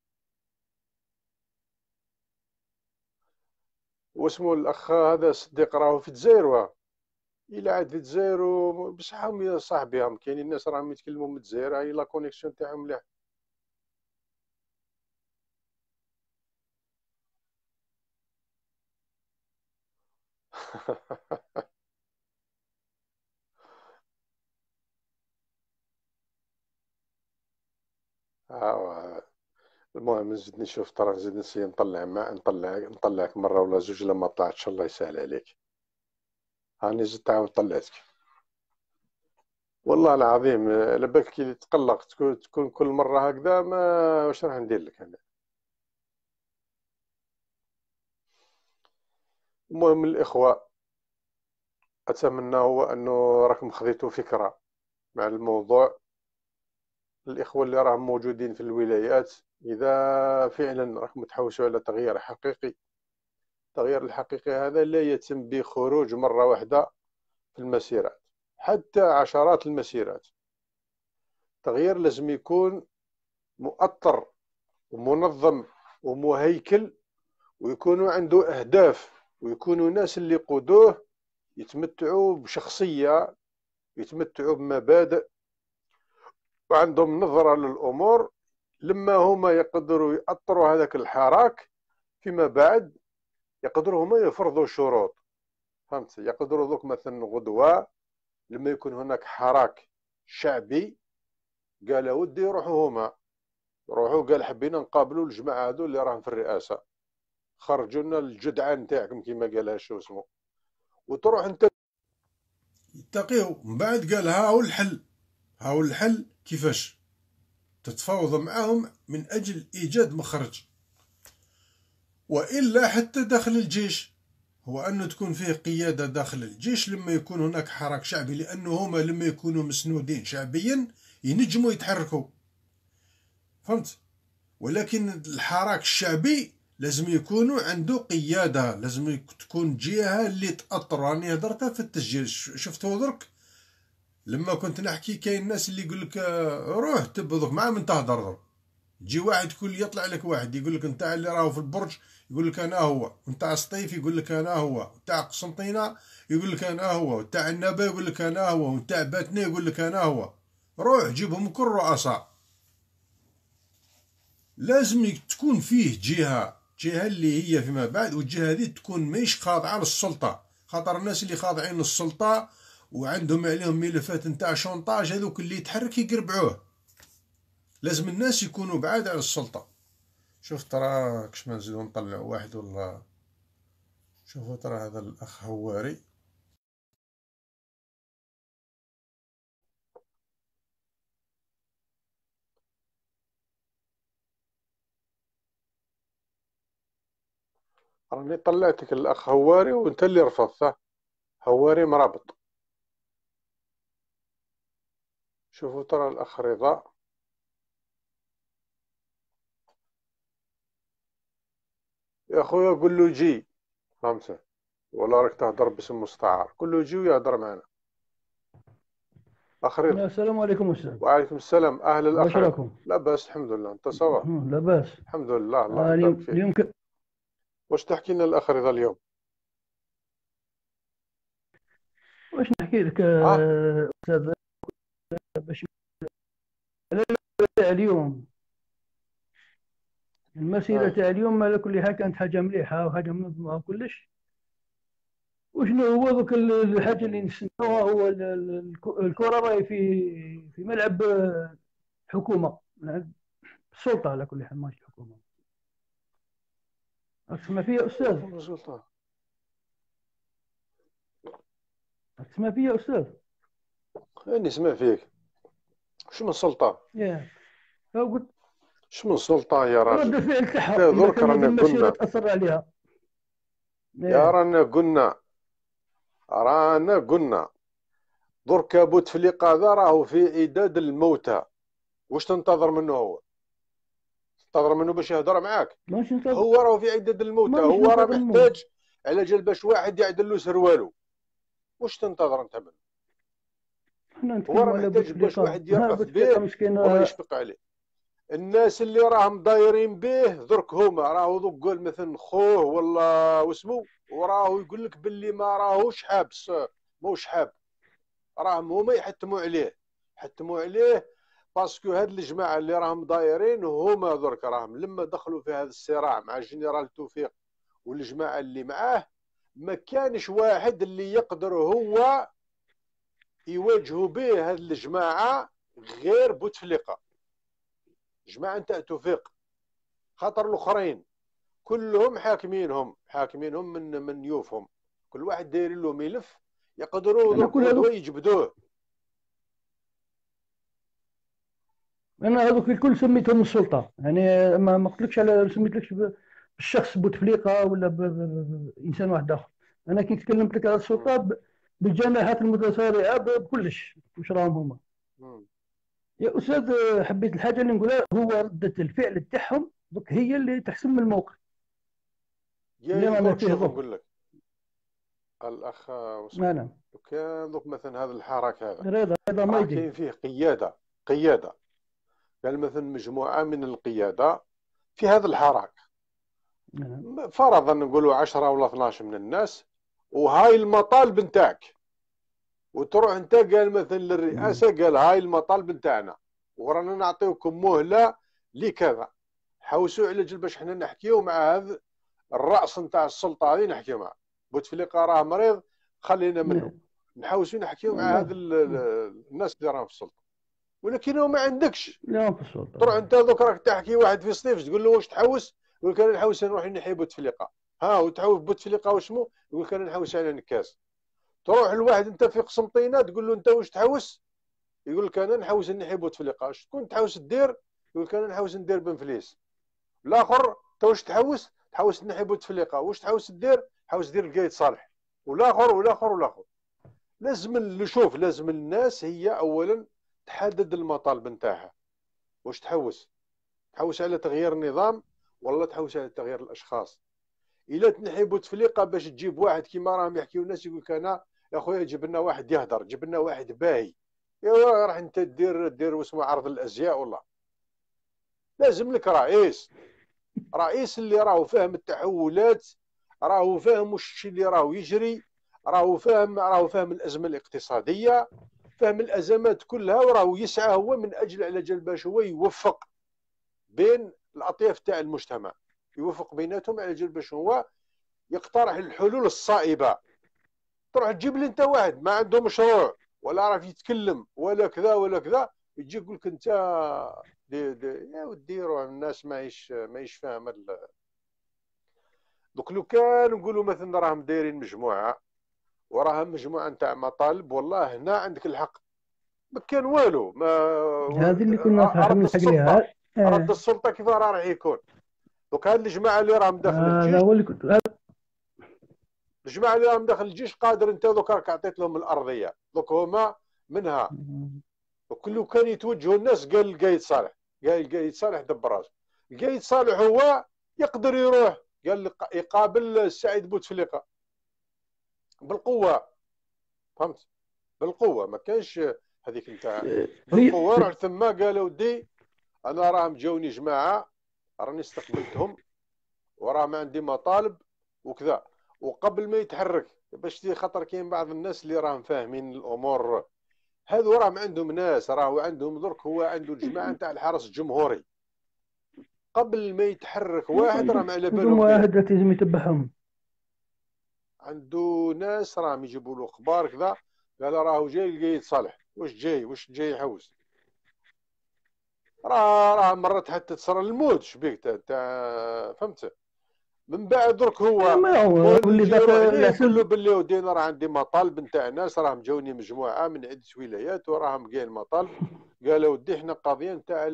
واسمو الأخ هذا صديق راهو في الجزائر، واه إلا عاد في الجزائر و- بصح هم يا صاحبي هم كاينين الناس راهم يتكلموا من الجزائر، هاي لا كونيكسيون تاعهم مليح. آه، المهم نزيد نشوف ترى نزيد نسي نطلع مع نطلع نطلعك مرة ولا زوج، لما طلعتش الله يسهل عليك. هاني زدت تعاود طلعتك والله العظيم. على بالك كي تقلق تكون تكون كل مرة هكذا، ما واش راح ندير لك أنا. المهم الإخوة، أتمنى هو أنه راكم خذيتوا فكرة مع الموضوع. الإخوة اللي راهم موجودين في الولايات، إذا فعلا راكم تحوسوا على تغيير حقيقي، التغيير الحقيقي هذا لا يتم بخروج مرة واحدة في المسيرات، حتى عشرات المسيرات. التغيير لازم يكون مؤطر ومنظم ومهيكل، ويكونوا عنده أهداف، ويكونوا ناس اللي يقودوه يتمتعوا بشخصية، يتمتعوا بمبادئ، وعندهم نظرة للأمور. لما هما يقدروا يأطروا هذاك الحراك، فيما بعد يقدروا هما يفرضوا شروط، فهمت؟ يقدروا دوك مثلا غدوة لما يكون هناك حراك شعبي قال ودي يروحوا هما، روحوا قال حبينا نقابلوا الجماعة هذو اللي راهم في الرئاسة، خرجوا لنا الجدعان نتاعكم كما قالها شو اسمه، وتروح انت يتقيو. من بعد قال ها هو الحل، ها هو الحل كيفاش تتفاوض معهم من أجل إيجاد مخرج. وإلا حتى داخل الجيش، هو أنه تكون فيه قيادة داخل الجيش لما يكون هناك حراك شعبي، لأنه هما لما يكونوا مسنودين شعبيا ينجموا يتحركوا، فهمت؟ ولكن الحراك الشعبي لازم يكونوا عنده قيادة، لازم تكون جهة اللي تأطر. راني هدرتها في التسجيل، شفتوا درك لما كنت نحكي كاين ناس اللي يقول لك روح تبضك مع من تهدر درك، تجي واحد كل يطلع لك واحد يقول لك نتاع اللي راهو في البرج يقول لك انا هو، ونتاع سطيف يقول لك انا هو، ونتاع قسنطينة يقول لك انا هو، ونتاع النبا يقول لك انا هو، ونتاع باتنا يقول لك انا هو. روح جيبهم كل رؤساء. لازم تكون فيه جهة، جهة اللي هي فيما بعد، والجهة هذه تكون ماهيش خاضعة للسلطة، خاطر الناس اللي خاضعين للسلطة وعندهم عليهم ملفات نتاع شونطاج هذوك اللي يتحرك يقربعوه. لازم الناس يكونوا بعاد على السلطة. شوف ترى كش ما نزيدو نطلعو واحد والله. شوفوا ترى هذا الأخ هواري، راني طلعتك الأخ هواري وانت اللي رفضته. هواري مرابط. شوفوا ترى الأخ رضا، يا خويا قول له جي، فهمت؟ ولا راك تهضر باسم مستعار، قول له جي ويهضر معنا. أخ رضا. السلام عليكم أستاذ. وعليكم السلام. أهل الأخ واش رضا. راكم؟ لا بأس الحمد لله، أنت صباح؟ لاباس الحمد لله، الله آه يبارك فيك. اليوم ك... واش تحكي لنا الأخ رضا اليوم؟ واش نحكي لك آه. آه، أستاذ، باش تاع اليوم، المسيرة آه. تاع اليوم على كل حال كانت حاجة مليحة وحاجة منظمة وكلش. وشنو هو ذوك ال- الحاجة اللي نستناوها هو ال- ال- الك- الكرة راهي في في ملعب آه، حكومة، ملعب السلطة على كل حال ماشي الحكومة. تسمع فيا أستاذ؟ كل سلطان. تسمع فيا أستاذ؟ أني سمع فيك. شو من سلطة؟ ياه قلت شو من سلطة يا راجل؟ رد الفعل تاعها لا إذا درك كان هذه رانا المسيرة قلنا، تأثر عليها. يا ياه رانا قلنا، رانا قلنا درك بوتفليقة هذا راهو في إعداد الموتى. واش تنتظر منه هو؟ تنتظر منه باش يهضر معاك؟ ماشي ننتظر، هو راهو في إعداد الموتى، ما مش هو راه ننتظر منه. محتاج على جال باش واحد يعدل له سروالو. واش تنتظر انت منه؟ حنا هو نتكلموا راه على محتاج باش بوتفليقة. واحد ها يرأف بوتفليقة به مسكين ولا آه، يشفق عليه. الناس اللي راهم دايرين به درك هما راهو دوك قول مثلا خوه ولا واسمو، وراهو يقول لك باللي ما راهوش حابس، موش حاب، راهم هما يحتموا عليه، يحتموا عليه باسكو هاد الجماعه اللي راهم دايرين هما درك راهم لما دخلوا في هذا الصراع مع الجنرال توفيق والجماعه اللي معاه، ما كانش واحد اللي يقدر هو يواجهوا به هاد الجماعه غير بوتفليقه، جماعه نتاع توفيق. خاطر الاخرين كلهم حاكمينهم حاكمينهم من من يوفهم، كل واحد دايرين له ملف يقدروا أنا درك كل غدوه هذوك يجبدوه. أنا هذوك الكل سميتهم السلطة، يعني ما ما قلتلكش على سميتلكش ب- بالشخص بوتفليقة ولا ب- ب- بإنسان واحد آخر. أنا كي تكلمت لك على السلطة ب- بالجماعات المتصارعة ب- بكلش واش راهم هما. مم. يا أستاذ آه، حبيت الحاجة اللي نقولها هو ردة الفعل تاعهم دوك هي اللي تحسم الموقف اللي يا رانا درك فيه شوف دوك. نقول لك الاخ واسمه، نعم نعم. لو كان دوك مثلا هذا الحراك هذا رضا رضا ما راه يدي. كاين فيه قياده، قياده قال مثلا مجموعه من القياده في هذا الحراك، نعم فرضا نقولوا عشرة ولا اثناش من الناس، وهاي المطالب نتاعك، وتروح انت قال مثلا نعم للرئاسه قال هاي المطالب نتاعنا ورانا نعطيوكم مهله لكذا، حوسوا على جل باش حنا نحكيو مع هذا الراس نتاع السلطه هذه نحكي معاه. بوتفليقه راه مريض، خلينا منه نعم. نحاوسوا نحكيو مع والله. هذا ال- ال- الناس اللي راهم في السلطه. ولكن هو ما عندكش لا في السلطة. تروح انت دوك راك تحكي واحد في صيف تقول له واش تحوس، يقول لك انا نحوس نروح نحيي بوتفليقه. ها وتحوس بوتفليقه وشمو، يقول لك انا نحوس على نكاس. تروح لواحد انت في قسنطينه تقول له انت واش تحوس، يقول لك انا نحوس نحيي بوتفليقه. اش تكون تحوس دير، يقول لك انا نحوس ندير بن فليس. الاخر انت واش تحوس، تحوس نحيي بوتفليقه. واش تحوس دير، تحوس دير القايد صالح. والاخر والاخر والاخر. لازم نشوف، لازم الناس هي اولا تحدد المطالب نتاعها. واش تحوس، تحوس على تغيير النظام ولا تحوس على تغيير الاشخاص؟ الا تنحي بوتفليقه باش تجيب واحد كيما راهم يحكيو الناس، يقول لك انا يا خويا جيب لنا واحد يهدر، جيب لنا واحد باهي. ايوا راح انت دير دير واسمه عرض الازياء. والله لازم لك رئيس، رئيس اللي راهو فاهم التحولات، راهو فاهم وش اللي راهو يجري، راهو فاهم راهو فاهم الازمه الاقتصاديه، فاهم الازمات كلها، وراهو يسعى هو من اجل على جال باش هو يوفق بين الاطياف تاع المجتمع، يوفق بيناتهم على جال باش هو يقترح الحلول الصائبه. تروح تجيب لي انت واحد ما عنده مشروع ولا عارف يتكلم ولا كذا ولا كذا، يجي يقول لك انت دي دي يا ودي روح الناس ماهيش ماهيش فاهمه. دوك لو كان نقولوا مثلا راهم دايرين مجموعه وراها مجموعه نتاع مطالب، والله هنا عندك الحق، ما كان والو. ما هذه اللي كنا رد حابين نلحق السلطه، لها. رد آه. السلطه كيف راه راح يكون. دوك هاد الجماعه اللي راهم داخل هذا الجيش، هو اللي كنت هذا- الجماعه اللي راهم داخل الجيش قادر انت دوك راك عطيت لهم الارضيه، دوك هما منها. وكل كان يتوجهوا الناس قال القايد صالح، قال القايد صالح دبر راسه. القايد صالح هو يقدر يروح قال لك يقابل السعيد بوتفليقه بالقوه، فهمت؟ بالقوه، ما كانش هذيك نتاع هي بالقوه. روح ثم قال ودي انا راهم جاوني جماعه راني استقبلتهم وراهم عندي مطالب وكذا. وقبل ما يتحرك باش تي خاطر كاين بعض الناس اللي راهم فاهمين الامور، هذو راهم عندهم ناس راهو عندهم درك، هو عنده الجماعه نتاع الحرس الجمهوري. قبل ما يتحرك واحد راهم على عندهم بالهم به، واحد لازم يتبعهم. عنده ناس راهم يجيبوا له اخبار كذا. قال راهو جاي القايد صالح. واش جاي واش جاي يحوس؟ راه راه مرات حتى تصرى الموت شبيك تاع، فهمت؟ من بعد درك هو ما هو مول اللي يجي ذاك يروح ليه يقول العسل. له باللي ودي انا راه عندي مطالب نتاع ناس راهم جاوني مجموعه من عده ولايات وراهم كاين مطالب. قال ودي احنا قضيه نتاع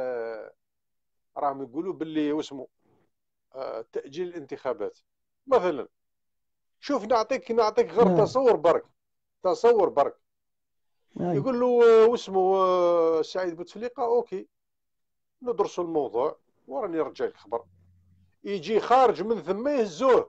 راهم يقولوا باللي واسمو آه، تاجيل الانتخابات مثلا. شوف نعطيك نعطيك غير نعم. تصور برك، تصور برك. أي. يقول له آه، واسمو آه، سعيد بوتفليقه اوكي ندرسوا الموضوع وراني نرجع لك خبر. يجي خارج من ثم يهزوه،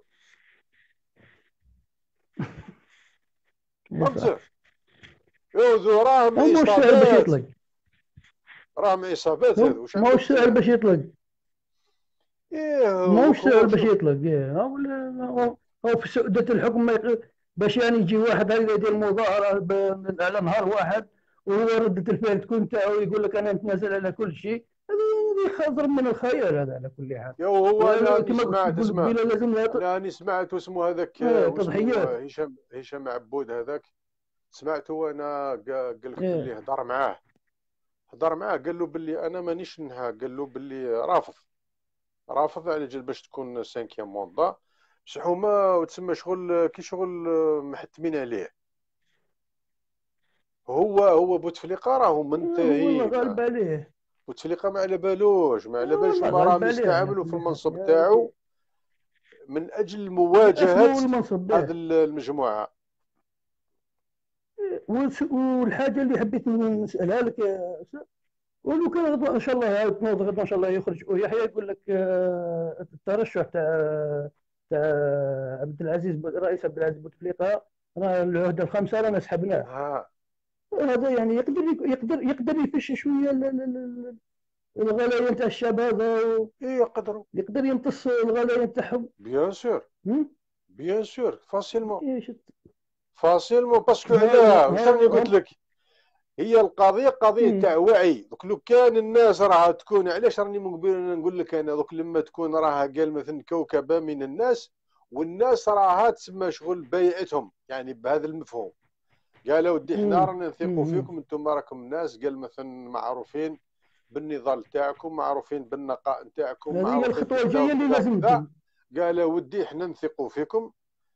فهمت؟ يوزو راهم هو مش سهل باش اصابات، يطلق. راهم اصابات هو هذا. واش ما هوش سهل باش يطلق. ايه ما هوش سهل هو باش شوف يطلق. إيه. هو هو هو في سؤدة الحكم ما يق... باش يعني يجي واحد هكذا يدير مظاهرة ب- على نهار واحد وهو ردة الفعل تكون تاعو يقول لك انا نتنازل على كل شيء. هذه خضر من الخيال هذا على كل حال. يا هو انا كما قلت سمعت تقول اسمع قبيله لازم لها ت- انا اني سمعت واسمه هذاك آه، واسمه تضحيات. هشام هشام عبود هذاك. سمعته انا قال لك إيه. باللي هضر معاه هضر معاه قال له باللي انا مانيش نها، قال له باللي رافض رافض على جال باش تكون سانكيام موندا بصح هما وتسمى شغل كي شغل محتمين عليه. هو هو بوتفليقه راهو هو منتهي. الله ما غالب عليه. بوتفليقه ما على بالوش ما على بالوش والله هما غالب راهم عليه على يستعملوا في كل حال. المنصب يا تاعو ودي من اجل اسمه مواجهه المنصب هذه به. المجموعه. والس- والحاجه اللي حبيت نسالها لك يا أستاذ، ولو كان غدا ان شاء الله تنوض غدا ان شاء الله يخرج ويحيى يقول لك آه، الترشح تاع تاع عبد العزيز بو- الرئيس عبد العزيز بوتفليقه راه العهده الخامسه رانا سحبناه. ها هذا يعني يقدر يقدر يقدر يفش شويه ال- ال- ال- الغلايا نتاع الشعب هذا و- ايه يقدروا يقدر يمتص الغلايا نتاعهم. بيان سور هم؟ بيان سور فاسيلمون إيه شت- فاسيلمون باسكو ها علاه واش ها راني قلت هم- لك هي القضيه قضيه مم. تاع وعي. دوك لو كان الناس راها تكون، علاش راني من قبل أنا نقول لك انا دوك لما تكون راها قال مثلا كوكبه من الناس، والناس راها تسمى شغل بايعتهم يعني بهذا المفهوم، قالوا ودي احنا مم. رانا نثقوا مم. فيكم، انتم راكم ناس قال مثلا معروفين بالنضال تاعكم، معروفين بالنقاء تاعكم، هذه هي معروفين الخطوه بكذا الجايه اللي وكذا لازم وكذا. تجي. قالوا ودي احنا نثقوا فيكم،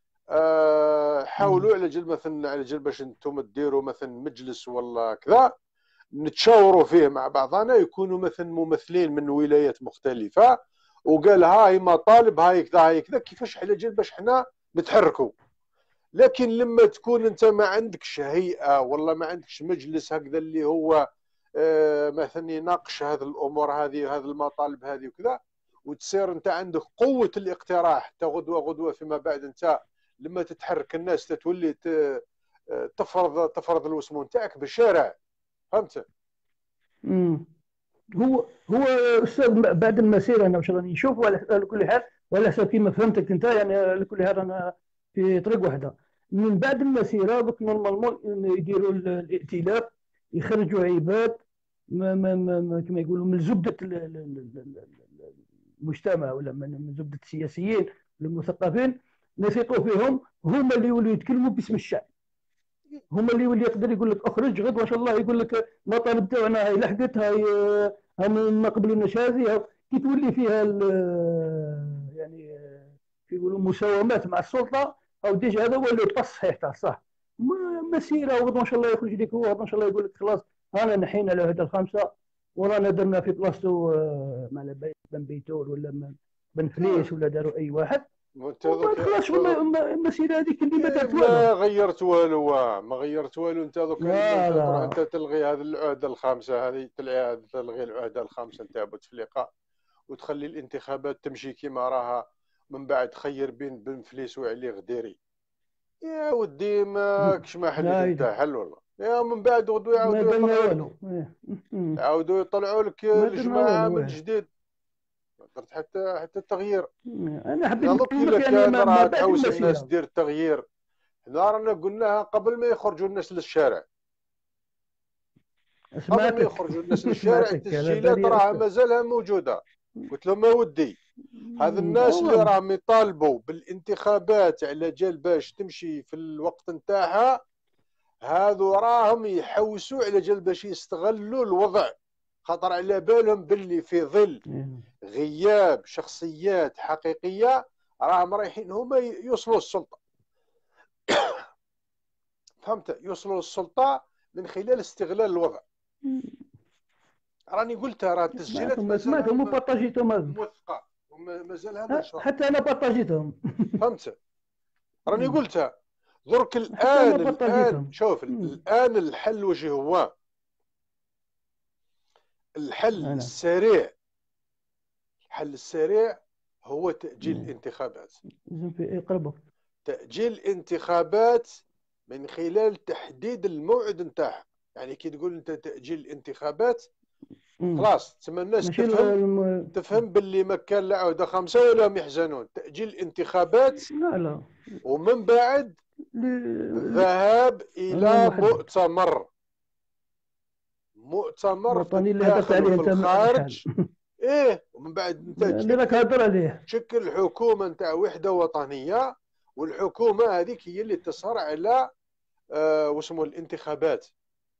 آه مم. حاولوا على جل مثلا على جل باش انتم تديروا مثلا مجلس ولا كذا نتشاوروا فيه مع بعضنا، يكونوا مثلا ممثلين من ولايات مختلفه، وقال هاي مطالب هاي كذا هاي كذا كيفاش على جل باش احنا نتحركوا. لكن لما تكون انت ما عندكش هيئه ولا ما عندكش مجلس هكذا اللي هو آه مثلا يناقش هذه الامور هذه هذه المطالب هذه وكذا، وتصير انت عندك قوه الاقتراح حتى غدوه غدوه فيما بعد انت لما تتحرك الناس تتولي تفرض تفرض الوسمون تاعك بالشارع. فهمت؟ مم. هو هو استاذ بعد المسيره انا واش راني نشوف على كل حال، وعلى حسب كيما فهمتك انت يعني على كل حال انا في طريق واحده. من بعد المسيره دوك نورمالمون يديروا الائتلاف، يخرجوا عباد ما ما ما ما كما يقولوا من زبده ال- ال- ال- ال- المجتمع ولا من من زبده السياسيين المثقفين، نثقوا فيهم، هم اللي يولوا يتكلموا باسم الشعب، هم اللي يولي يقدر يقول لك اخرج غد ما شاء الله، يقول لك المطالب تاعنا هاي لحقت، هاي آه، هم ما قبلوناش هذه، كي تولي فيها ال- يعني آه، كي يقولوا مساومات مع السلطه، او ديجا هذا هو اللي يتقص صحيح تاع صح. ما- مسيره وغد ما شاء الله يخرج لك هو، غد ما شاء الله يقول لك خلاص انا نحينا على هذا الخمسه، ورانا درنا في بلاصتو آه، مع بن بيتول ولا من- بن فليس ولا داروا اي واحد، وانت وما دوك خلاص انت دوك والله المسيره هذيك اللي ما دارت ما والو. غيرت والو، واه، ما غيرت والو. انت دوك لما انت لا تروح لا انت تلغي هذه العهده الخامسه هذه، تلغي تلغي العهده الخامسه نتاع بوتفليقه، وتخلي الانتخابات تمشي كما راها، من بعد خير بين بن فليس وعلي غديري. يا ودي ماكش ما حليت انت هايدي حل والله. يا من بعد غدو ما يعاودوا درنا يطلعوا لك، والو. إيه. أمم. يعاودوا يطلعوا لك ما درنا الجماعه والو. من إيه. جديد. ما درت حتى حتى التغيير. انا حبيت احنا دوك نقول الا لك يعني كان ما ما راه بعد تحوس الناس المسيره. دير التغيير، حنا رانا قلناها قبل ما يخرجوا الناس للشارع، قبل ما سمعتك يخرجوا الناس للشارع سمعتك على التسجيلات بالي يا راها استاذ. مازالها موجوده. قلت لهم يا ودي هذا أمم. الناس اللي والله راهم يطالبوا بالانتخابات على جال باش تمشي في الوقت نتاعها، هذو راهم يحوسوا على جال باش يستغلوا الوضع، خاطر على بالهم باللي في ظل إيه. غياب شخصيات حقيقيه راهم رايحين هما يوصلوا السلطه. فهمت؟ يوصلوا السلطه من خلال استغلال الوضع. أمم. راني قلتها راه التسجيلات سمعتهم مازالها سمعتهم م- وبارطاجيتهم هذوك. موثقه ومازالها ها، منشوره. حتى انا بارطاجيتهم. فهمت؟ راني أمم. قلتها درك حتى انا الان الان بارطاجيتهم. شوف أمم. الان الحل وش هو؟ الحل انا السريع، الحل السريع هو تأجيل أمم. الانتخابات. لازم في يقربوا. تأجيل الانتخابات من خلال تحديد الموعد نتاعها. يعني كي تقول انت تأجيل الانتخابات أمم. خلاص تسمى الناس ماشي ال- تفهم الم... تفهم باللي ما كان لا عودة خمسة ولا هم يحزنون. تأجيل الانتخابات لا لا ومن بعد ل... ل... الذهاب غير إلى محدد مؤتمر، مؤتمر في الوطني اللي هدرت الداخل عليه وفي انت من شحال، الخارج. ايه، ومن بعد انت اللي راك تشكل هادر عليه. تشكل حكومه نتاع وحده وطنيه، والحكومه هذيك هي اللي تصر على آه واسمه الانتخابات،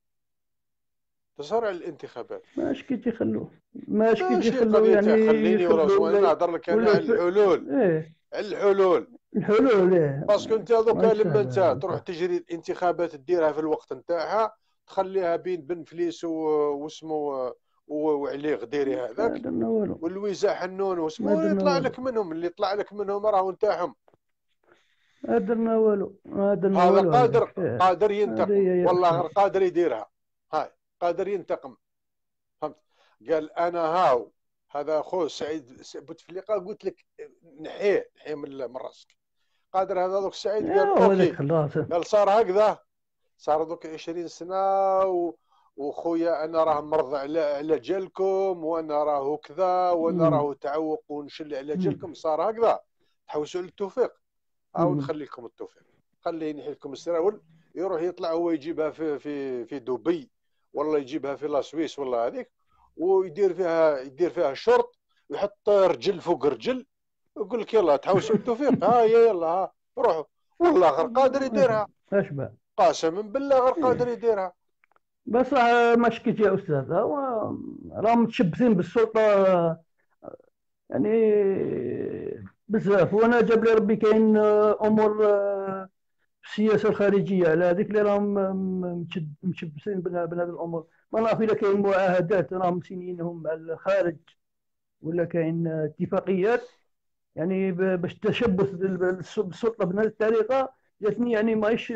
تصر على الانتخابات. ماش كي تيخلوه ماش كي ماشي تيخلوه قضيه يعني تاع خليني ولا يخلوه واسمه، انا ولا نهضر لك انا ولا على يف... الحلول، ايه على الحلول. الحلول ايه باسكو انت دوكا ماهيش لما سهله انت هذه تروح صح. تجري الانتخابات تديرها في الوقت نتاعها، تخليها بين بن فليس و- واسمه و- وعلي غديري ما هذاك درنا والو واللويزا حنون ما واسمه، درنا يطلع والو لك منهم اللي يطلع لك منهم راهو نتاعهم. ما درنا والو ما درنا هذا والو قادر هذاك إيه. قادر هذه ينتقم هي يا والله، غير استاذ. قادر يديرها. هاي قادر ينتقم. فهمت؟ قال انا هاو هذا اخو سعيد بوتفليقه، قلت لك نحيه نحيه من من راسك. قادر هذا دوك سعيد يا قال هو ذاك اوكي، خلاص. قال صار هكذا، صار دوك عشرين سنه و... وخويا انا راه مرضى على على جالكم، وانا راهو كذا، وانا أمم. راهو تعوق ونشل على أمم. جالكم، صار هكذا تحوسوا للتوفيق. او أمم. نخلي لكم التوفيق، خليه ينحي لكم السراول، يروح يطلع هو يجيبها في في في دبي ولا يجيبها في لا سويس ولا هذيك، ويدير فيها يدير فيها شرط، ويحط رجل فوق رجل، ويقول لك يلا تحوسوا التوفيق، ها هي يلا ها روحوا. والله غير قادر يديرها، اشبه قسما بالله غير قادر يديرها. بس راه ما شكيت يا استاذ، هو راهم متشبثين بالسلطه يعني بزاف. وانا جاب لي ربي كاين امور السياسه الخارجيه على هذيك اللي راهم متشد- متشبثين بهذه الامور. ما نعرف اذا كاين معاهدات راهم مسينينهم مع الخارج، ولا كاين اتفاقيات يعني ب- باش التشبث بال- بالسلطه بهذه الطريقه جاتني يعني ماهيش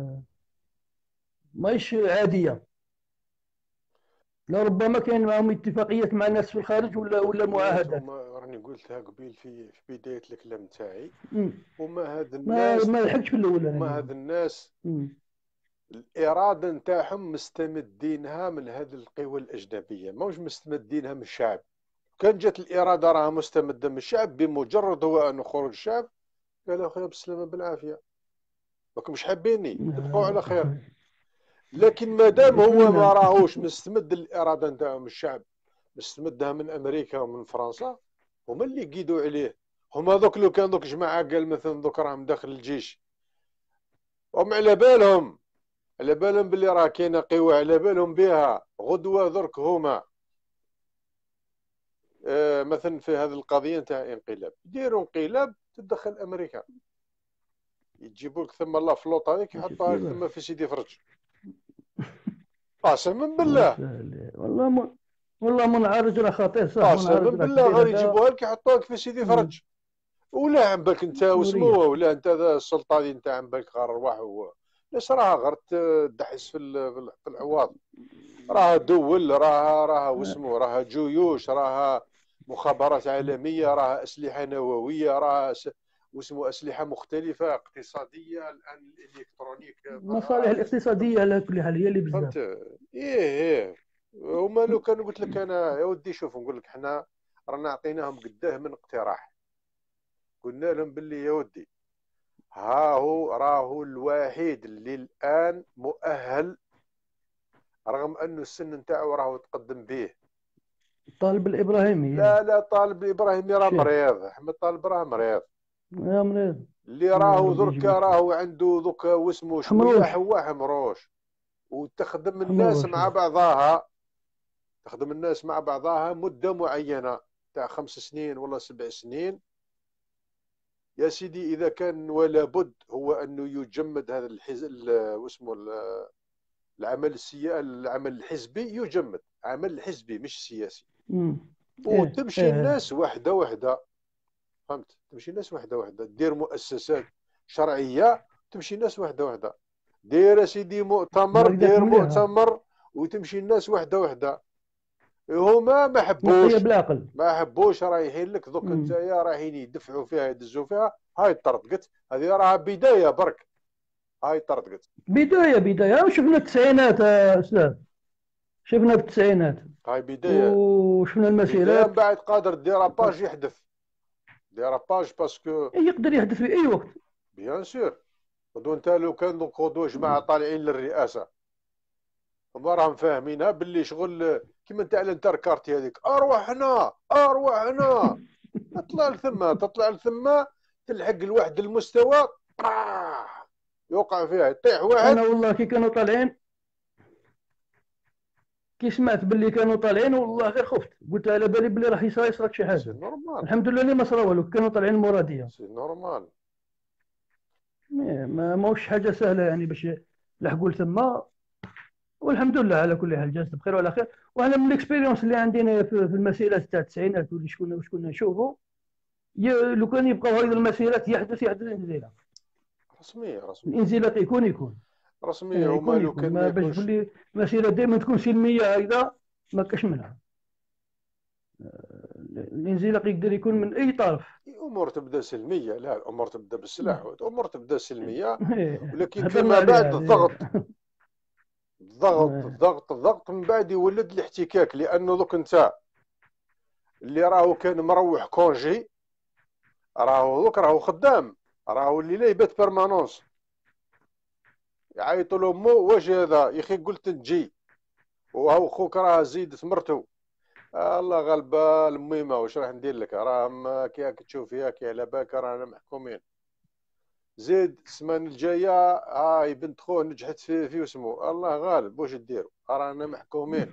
ماهيش عاديه. لربما كاين معهم اتفاقيات مع الناس في الخارج ولا ولا اتفاقيات، معاهدات. وما راني قلتها قبيل في في بدايه الكلام تاعي. مم. وما هاد ما الناس ما لحقتش في الاول وما انا. هاد الناس مم. الاراده نتاعهم مستمدينها من هذه القوى الاجنبيه، ماهوش مستمدينها من الشعب. كان جات الاراده راها مستمده من الشعب، بمجرد هو ان خروج الشعب قال اخويا بالسلامه بالعافيه، راكم مش حابيني تبقوا على خير. لكن ما دام هو ما نتمنى. راهوش مستمد الاراده نتاعو من الشعب، مستمدها من امريكا ومن فرنسا، هما اللي يقيدوا عليه. هما دوك لو كان دوك جماعه قال مثلا دوك راهم داخل الجيش، هم على بالهم على بالهم باللي راه كاينه قوى، على بالهم بها غدوه درك هما آه مثلا في هذه القضيه نتاع انقلاب، يديروا انقلاب تدخل امريكا، يجيبوا لك ثم لا فلوط هذيك يحطوها لك ثم في سيدي فرج، قسما بالله والله م... والله منعرج راه خطير صح. قسما منعرج راه بالله كبير غير هذا. يجيبوها لك يحطوها لك في سيدي فرج. ولا عم بالك انت وسموه، ولا انت ذا السلطه دي انت عم بالك غير ارواح هو لاش راها غير تدحس في ال- في العواض. راها دول، راها راها واسمو راها جيوش، راها مخابرات عالميه، راها اسلحه نوويه، راها س- واسمو اسلحه مختلفه اقتصاديه الان الالكترونيك. المصالح الاقتصاديه على كل حال هي اللي بزاف. فهمت؟ ايه ايه. هما لو كان قلت لك انا يا ودي شوف نقول لك حنا رانا عطيناهم قداه من اقتراح، قلنا لهم باللي يا ودي ها هو راهو الوحيد اللي الان مؤهل، رغم انه السن نتاعو راهو تقدم به. طالب الابراهيمي. لا لا طالب الابراهيمي راه شيخ. مريض، احمد طالب راه مريض. يا مريض. اللي راهو ربي دركا يجبرك. راهو عنده دوك واسمو شويه حمروش. حوا حمروش، وتخدم الناس حمروش. مع بعضها، تخدم الناس مع بعضها مده معينه تاع خمس سنين ولا سبع سنين. يا سيدي اذا كان ولا بد هو انه يجمد هذا الحزب واسمه ال- العمل السياسي، العمل الحزبي يجمد، عمل حزبي مش سياسي. مم. إيه. وتمشي إيه. الناس واحده واحده، فهمت؟ تمشي الناس واحده واحده، دير مؤسسات شرعيه، تمشي الناس واحده واحده. دير سيدي مؤتمر، هكذاك دير مليح. مؤتمر وتمشي الناس واحده واحده. هما ما نقيه حبوش بالعقل. ما حبوش رايحين لك دوك مم. نتايا رايحين يدفعوا فيها يدزوا فيها. هاي طردقت، هذه راها بدايه برك، هاي طردقت. بدايه بدايه وشفنا التسعينات يا استاذ، شفنا في التسعينات هاي بدايه وشفنا بدايه، المسيرات. من بعد قادر دير باج يحدث، دير باج باسكو يقدر يحدث في اي وقت. بيان سور. غدوه انت لو كان دوك غدوه جماعه طالعين للرئاسه، هما راهم فاهمينها باللي شغل كيما انت على انت الكارتي هذيك ارواحنا ارواحنا تطلع لثما تطلع لثما تلحق لواحد المستوى طاح، يوقع فيها يطيح واحد. انا والله كي كانوا طالعين، كي سمعت باللي كانوا طالعين والله غير خفت، قلت على بالي باللي راح يصير يصرك شي سي حاجه. نورمال الحمد لله اللي ما صرا والو، كانوا طالعين المراديه. سي نورمال. ما ماهوش حاجه سهله يعني باش يلحقوا لثما. والحمد لله على كل حال جالس بخير وعلى خير. وانا من الاكسبيريونس اللي عندنا في في المسيرات تاع التسعينات واللي شكون وش كنا نشوفوا، ي- لو كان يبقاو هذه المسيرات يحدث يحدث انزلاق. رسميه رسميه الانزلاق يكون يكون رسميه. آه، هما يكون لو يكون كان ما ما باش يكونش تقول لي مسيره دائما تكون سلميه هكذا ما كاش منها. الانزلاق يقدر يكون من اي طرف. الامور تبدا سلميه، لا الامور تبدا بالسلاح، الامور تبدا سلميه، ولكن هضرنا فيما عليها بعد هذه. الضغط الضغط آه. الضغط الضغط من بعد يولد الاحتكاك. لانه دوك انت اللي راهو كان مروح كونجي راهو دوك راهو خدام، راهو اللي لا يبات بيرمانونس، يعيطوا له مو واش هذا يا اخي قلت تجي وهو خوك راه زيدت مرتو. آه الله غالبة. المهمة واش راح ندير لك، راه كي راك تشوف فيها كي على بالك رانا محكومين. زيد السمانة الجاية هاي بنت خوه نجحت في في اسمه الله غالب، واش ديروا رانا محكومين.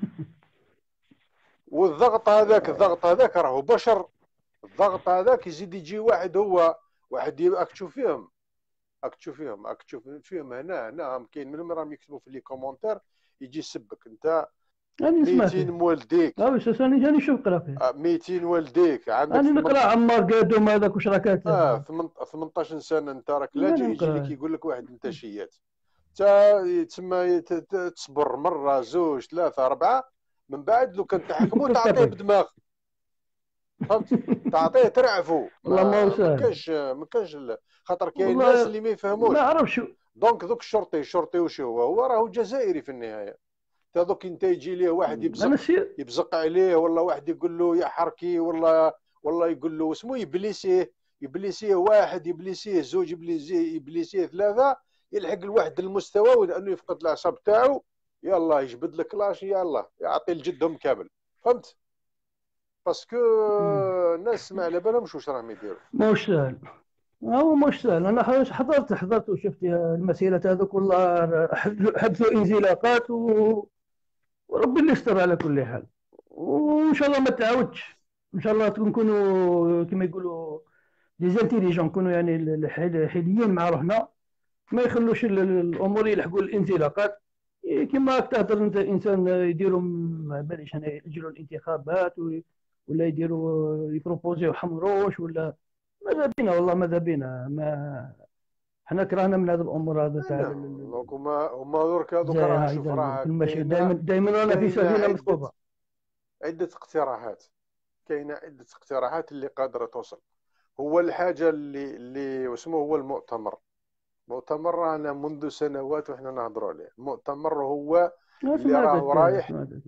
والضغط هذاك الضغط هذاك راهو بشر. الضغط هذاك يزيد يجي واحد هو واحد راك تشوف فيهم راك تشوف فيهم راك تشوف فيهم هنا هنا كاين منهم راهم يكتبوا في لي كومونتير يجي يسبك انت. راني سمعت ميتين والديك اه واش راني راني نشوف قرا فيه. ميتين والديك عندك راني نقرا عمار قادوم هذاك واش راك كاتب. اه ثمنطاش سنه انت راك لا راني يجي لك نقرا. يقول لك واحد انت شيات تا تسمى تصبر مره زوج ثلاثه اربعه من بعد لو كان تحكموا تعطيه بدماغ. فهمت تعطيه ترعفو. والله ما هو ما سهل. كاينش ما كاينش خاطر كاين والله ناس اللي ما يفهموش. ما عرفش. دونك دوك الشرطي الشرطي وش هو هو راهو جزائري في النهايه. تا دوك انت يجي ليه واحد انا يبزق سي يبزق عليه ولا واحد يقول له يا حركي ولا ولا يقول له اسمه يبليسيه يبليسيه واحد يبليسيه زوج يبليسيه يبليسيه ثلاثه يلحق لواحد المستوى وانه يفقد الاعصاب تاعو يلا يجبد لك لاش يلا يعطي لجدهم كامل. فهمت باسكو الناس ما على بالهمش واش راهم يديروا. موش سهل. هو مش سهل. انا حضرت حضرت وشفت المسيرة هذوك والله حدثوا انزلاقات و... وربي اللي يستر على كل حال. وان شاء الله ما تعاودش. ان شاء الله نكونوا كما يقولوا دي زانتيليجون، نكونوا يعني الحل- حليين مع روحنا، ما يخلوش ال- ال- الامور يلحقوا الانزلاقات. إيه، كما راك تهضر انت انسان يديروا ما باليش انا ياجلوا الانتخابات و- ولا يديروا يبروبوزيو حمروش ولا ماذا بينا والله ماذا بينا. ما حنا كرهنا من هذه الامور هذا تاع ال- دونك هما هما درك هذوك زي راه هاي شوف زي راه كل ماشي كاينه دائما دائما رانا في كاينه سفينه عده مثقوبه. عده اقتراحات. كاينه عده اقتراحات اللي قادره توصل. هو الحاجه اللي اللي واسمه هو المؤتمر. مؤتمر رانا منذ سنوات وحنا نهضروا عليه. المؤتمر هو ما اللي راهو سمعتك رايح سمعتك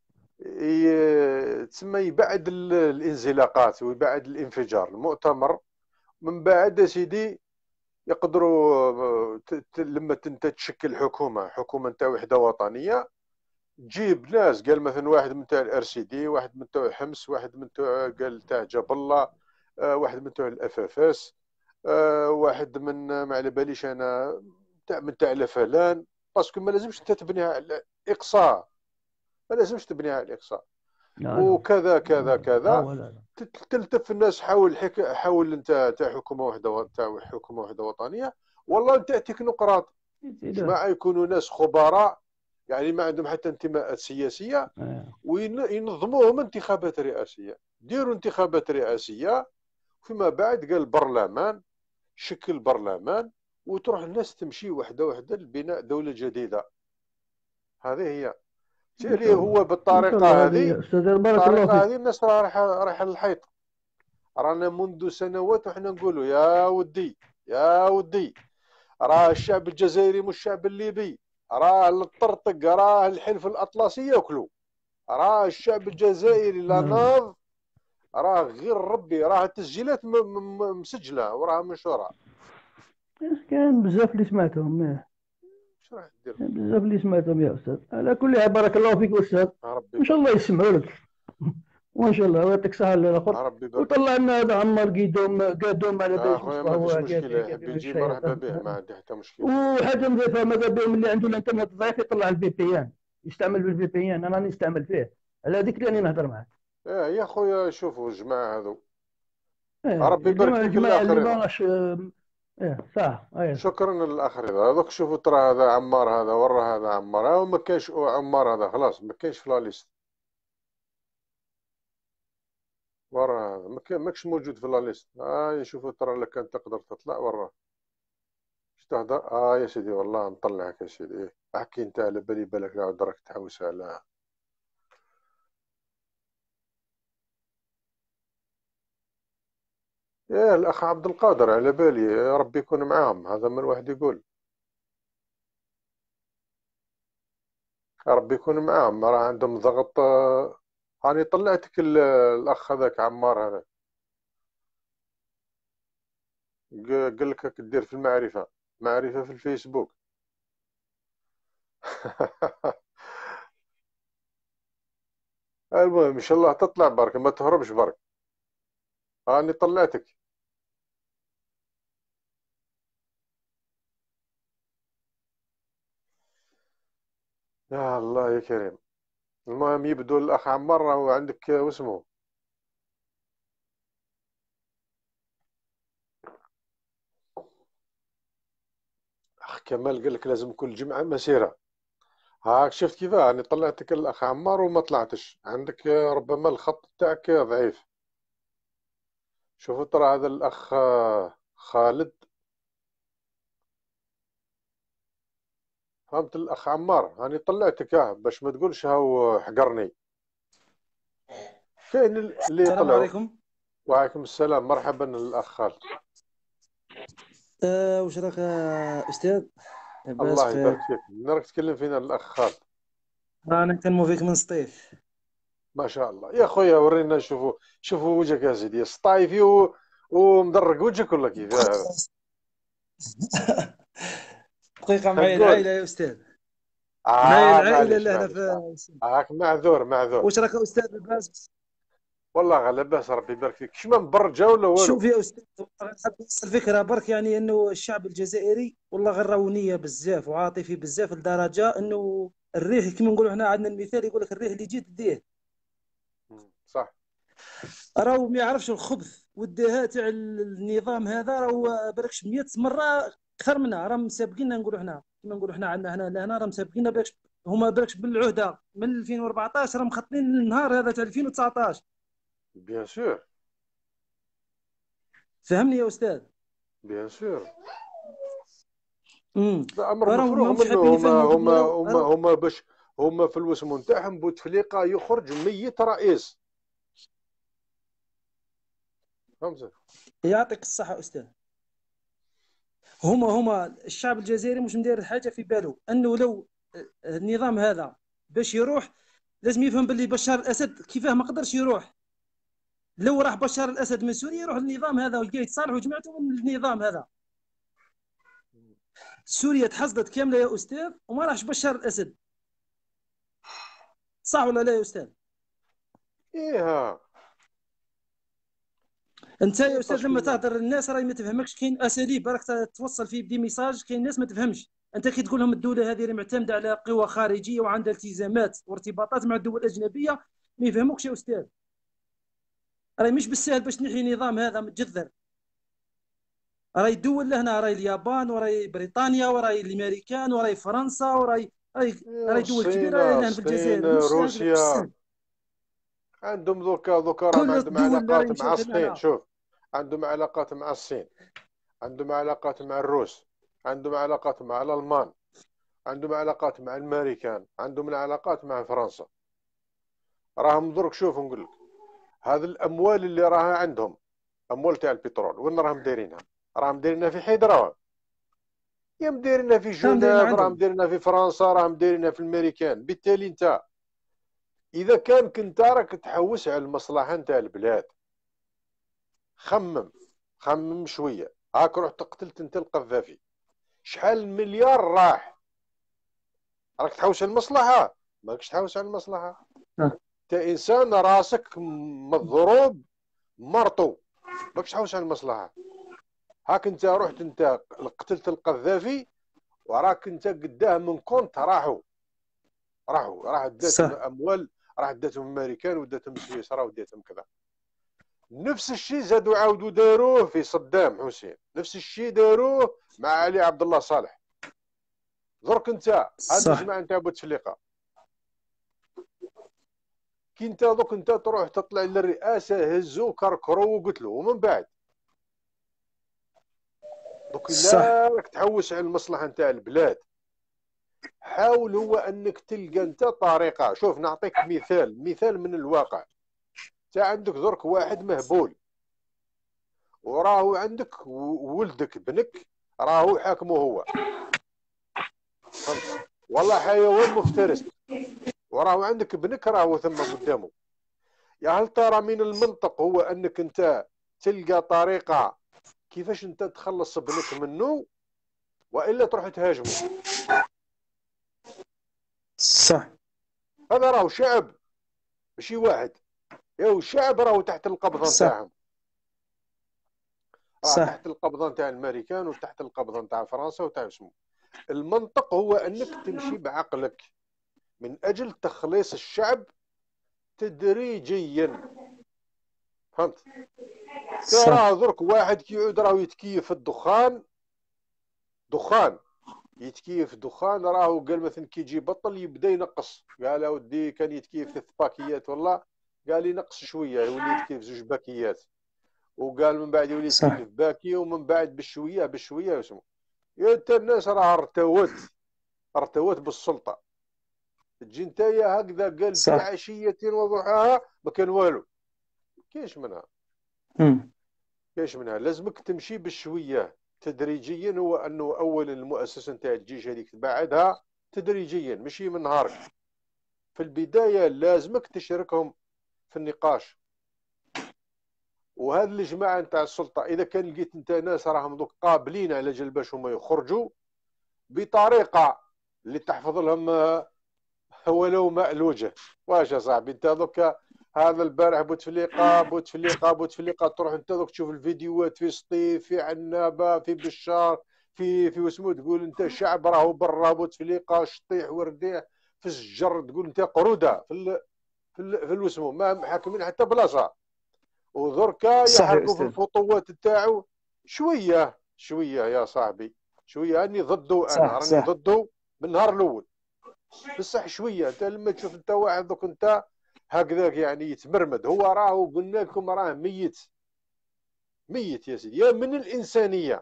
ي- تسمى يبعد ال- الانزلاقات ويبعد الانفجار. المؤتمر من بعد يا سيدي يقدروا ت- ت- لما انت تشكل حكومه حكومه نتاع وحده وطنيه تجيب ناس قال مثلا واحد من تاع الار سي دي واحد من تاع حمص واحد من تاع قال تاع جاب الله آه، واحد من تاع الاف اف اس واحد من ما على باليش انا تاع من تاع لفلان. باسكو ما لازمش انت تبنيها على الاقصاء ما لازمش تبنيها على الاقصاء لا لا وكذا كذا لا كذا لا لا تت- تلتف الناس حول حك... حول انت تاع حكومه واحده و- تاع حكومه واحده وطنيه. والله انت تكنوقراط لا جماعه يكونوا ناس خبراء يعني ما عندهم حتى انتماءات سياسيه آه. وينظموهم انتخابات رئاسيه. ديروا انتخابات رئاسيه فيما بعد قال البرلمان شكل برلمان وتروح الناس تمشي وحده وحده لبناء دوله جديده. هذه هي ان اللي شاء الله هو ان شاء بالطريقه الله هذه هذه. استاذ بارك الله بالطريقه فيك. هذه الناس رايحه رايحه للحيط. رانا منذ سنوات وحنا نقولوا يا ودي يا ودي راه الشعب الجزائري مش الشعب الليبي. راه الطرطق راه الحلف الاطلسي ياكلوا. راه الشعب الجزائري لا نعم. ناض راه غير ربي راه التسجيلات م- م- مسجله وراها منشوره. كان بزاف اللي سمعتهم إيه. اش راح دير كان بزاف اللي سمعتهم يا استاذ. على كل حال بارك الله فيك استاذ. ربي ان شاء الله يبارك يسمعوا لك وان شاء الله ويعطيك الصحه الاخر. ربي يبارك وطلع لنا هذا عمار قيدوم قادوم على يا باليش اخويا مصباح ما فيش هو مشكله قادر يحب قادر يجي مرحبا به الشياطين. ما عندي حتى مشكله. وحاجه نضيفها ماذا بهم اللي عنده الانترنت ضعيف يطلع الفي بي ان يستعمل بالفي بي ان. انا راني نستعمل فيه على هذيك اللي راني نهضر معك. ايه يا خويا شوفوا الجماعه هذو ايه ربي يبارك الجماعه فيك الجماعه الاخ اللي ما رضا. راش ايه صح ايه صح. شكرا للاخ رضا. هذوك شوفوا ترى هذا عمار هذا ورا هذا عمار هذا ما كاينش عمار هذا خلاص ما كاينش في لا ليست. ورا هذا ما كان ماكش موجود في لا ليست. اه شوفوا ترى لك كان تقدر تطلع ورا اش تهدر. اه يا سيدي والله نطلعك يا سيدي احكي انت على بالي بالك عاود راك تحوس على يا الاخ عبد القادر على بالي يا ربي يكون معاهم. هذا من واحد يقول يا ربي يكون معاهم راه عندهم ضغط. آه، هاني طلعتك ال- الاخ هذاك عمار هذا ق- قال لك راك دير في المعرفة معرفة في الفيسبوك. المهم ان شاء الله تطلع برك، ما تهربش برك. راني طلعتك. يا الله يا كريم. المهم يبدو الاخ عمار راهو عندك واسمه. اخ كمال قال لك لازم كل جمعه مسيره. هاك شفت كيف راني طلعتك الاخ عمار وما طلعتش عندك، ربما الخط تاعك ضعيف. شوفوا ترى هذا الاخ خالد، فهمت الاخ عمار، راني طلعتك اه باش ما تقولش هاو حقرني. كاين اللي السلام يطلعوا. عليكم. وعليكم السلام، مرحبا الاخ خالد. أه وش راك يا استاذ؟ لاباس الله بخير؟ يبارك فيك. من راك تكلم فينا الاخ خالد؟ رانا نكلمو فيك من سطيف. ما شاء الله يا خويا، ورينا نشوفوا شوفوا وجهك يا سيدي، سطايفي و... ومدرق وجهك ولا كيف هذا؟ دقيقة معايا نقول العائلة يا استاذ. معايا اه العائلة معليش اللي هنا معليش في. هاك معذور معذور. واش راك يا استاذ لاباس؟ والله غير لاباس ربي يبارك فيك. شما مبرجة ولا والو؟ شوف يا استاذ، نحب نوصل الفكرة برك، يعني انه الشعب الجزائري والله غير راونية بزاف وعاطفي بزاف لدرجة انه الريح كما نقولوا احنا عندنا المثال يقول لك الريح اللي جيت ديه. صح. راهو ما يعرفش الخبث والدهاء تاع النظام هذا، راهو بالكش مئة مرة اكثر منها، راهم مسابقيننا نقولوا احنا كما نقولوا احنا عندنا هنا لهنا راهم مسابقيننا بالكش. هما بالكش بالعهده من ألفين وأربعطاش راهم مخططين للنهار هذا تاع ألفين وتسعطاش. بيان سور. فهمني يا استاذ. بيان سور. امم ده امر راهم مفروغ ماهمش منه. حابين هما يفهموا هما باللي هما راهو هما باش هما في الوسم نتاعهم بوتفليقه يخرج ميت رئيس. فهمت؟ يعطيك الصحه استاذ. هما هما الشعب الجزائري مش مدير حاجه في باله انه لو النظام هذا باش يروح لازم يفهم باللي بشار الاسد كيفاه ما قدرش يروح. لو راح بشار الاسد من سوريا يروح النظام هذا ويلقى يتصالحوا جماعته من النظام هذا. سوريا تحصدت كامله يا استاذ وما راحش بشار الاسد. صح ولا لا يا استاذ؟ ايه انت يا استاذ لما تهضر الناس راهي ما تفهمكش، كاين اساليب راك توصل فيه بدي ميساج، كاين ناس ما تفهمش. انت كي تقول لهم الدوله هذه معتمده على قوى خارجيه وعندها التزامات وارتباطات مع الدول الاجنبيه، ما يفهموكش يا استاذ. راهي مش بالسهل باش تنحي النظام هذا متجذر. راهي الدول لهنا، راهي اليابان وراهي بريطانيا وراهي الامريكان وراهي فرنسا وراهي راهي راهي دول كبيره راهي لهنا في الجزائر، مش سهل مش روسيا سهل. عندهم دوكا دوكا راهم كل عندهم الدول راهي علاقات مع مشاركه الصين. معنا. شوف، عندهم علاقات مع الصين، عندهم علاقات مع الروس، عندهم علاقات مع الالمان، عندهم علاقات مع الامريكان، عندهم علاقات مع فرنسا. راهم درك شوف نقول لك، هذه الاموال اللي راها عندهم، اموال تاع البترول، وين راهم دايرينها؟ راهم دايرينها في حيدرا، يا مديرينها في راهم دايرين جنيف، راهم عندهم. دايرينها في فرنسا، راهم دايرينها في الامريكان. بالتالي انت اذا كان كنت راك تحوس على المصلحه نتاع البلاد، خمم خمم شويه. هاك رحت قتلت انت القذافي، شحال مليار راح؟ راك تحوس على المصلحه؟ ماكش تحوس على المصلحه. انت انسان راسك مضروب مرطو، ماكش تحوس على المصلحه. هاك انت رحت انت قتلت القذافي وراك انت قداه من كونت راحوا راحوا راح داتهم اموال، راح داتهم الامريكان وداتهم سويسرا وداتهم كذا. نفس الشيء زادوا عاودوا داروه في صدام حسين، نفس الشيء داروه مع علي عبد الله صالح. درك انت هاد الجماعه نتاع بوتفليقه كي انت دوك انت تروح تطلع للرئاسه هزو كركرو وقتلوا، ومن بعد دوك لا راك تحوس على المصلحه نتاع البلاد. حاول هو انك تلقى انت طريقه. شوف نعطيك مثال مثال من الواقع. انت عندك درك واحد مهبول وراهو عندك ولدك بنك راهو حاكمه هو، فهمت؟ والله حيوان مفترس، وراهو عندك بنك راهو ثم قدامه. يا هل ترى من المنطق هو انك انت تلقى طريقه كيفاش انت تخلص بنك منه والا تروح تهاجمه؟ صح. هذا راهو شعب، ماشي واحد. يا الشعب راهو تحت القبضه صح نتاعهم، راه صح تحت القبضه نتاع الامريكان وتحت القبضه نتاع فرنسا وتاع اسمه. المنطق هو انك تمشي بعقلك من اجل تخليص الشعب تدريجيا، فهمت؟ صح راه درك واحد كيعود راهو يتكيف في الدخان، دخان يتكيف دخان، راهو قال مثلا كي يجي بطل يبدا ينقص، قال اودي كان يتكيف ثلاث باكيات والله، قال ينقص شويه يولي يتكيف زوج باكيات، وقال من بعد يولي صح يتكيف باكيه، ومن بعد بشويه بشويه اسمه. يا انت الناس راه ارتوت ارتوت بالسلطه. تجي نتايا هكذا قال في صح عشيه وضحاها ما كان والو، كاينش منها مم. كاينش منها لازمك تمشي بشويه تدريجيا. هو انه اولا المؤسسه نتاع الجيش هذيك تبعدها تدريجيا، ماشي من نهارك. في البدايه لازمك تشاركهم في النقاش. وهذه الجماعه نتاع السلطه اذا كان لقيت انت ناس راهم دوك قابلين على جال باش هما يخرجوا بطريقه اللي تحفظ لهم ولو ماء الوجه. واش يا صاحبي انت دوك هذا البارح بوتفليقه بوتفليقه بوتفليقه تروح انت دوك تشوف الفيديوهات في سطيف في عنابه في بشار في في واسمو، تقول انت الشعب راهو برا بوتفليقه شطيح ورديح في الشجر، تقول انت قروده في ال في ال في الوسمو ما حاكمين حتى بلاصه. ودركا صح يا يحرقوا في استاذ الخطوات تاعو شويه شويه يا صاحبي شويه. راني ضده، انا صح راني صح ضده من النهار الاول. بصح شويه انت لما تشوف انت واحد دوك انت هكذاك يعني يتمرمد، هو راهو قلنا لكم راه ميت ميت يا سيدي، يا من الانسانيه.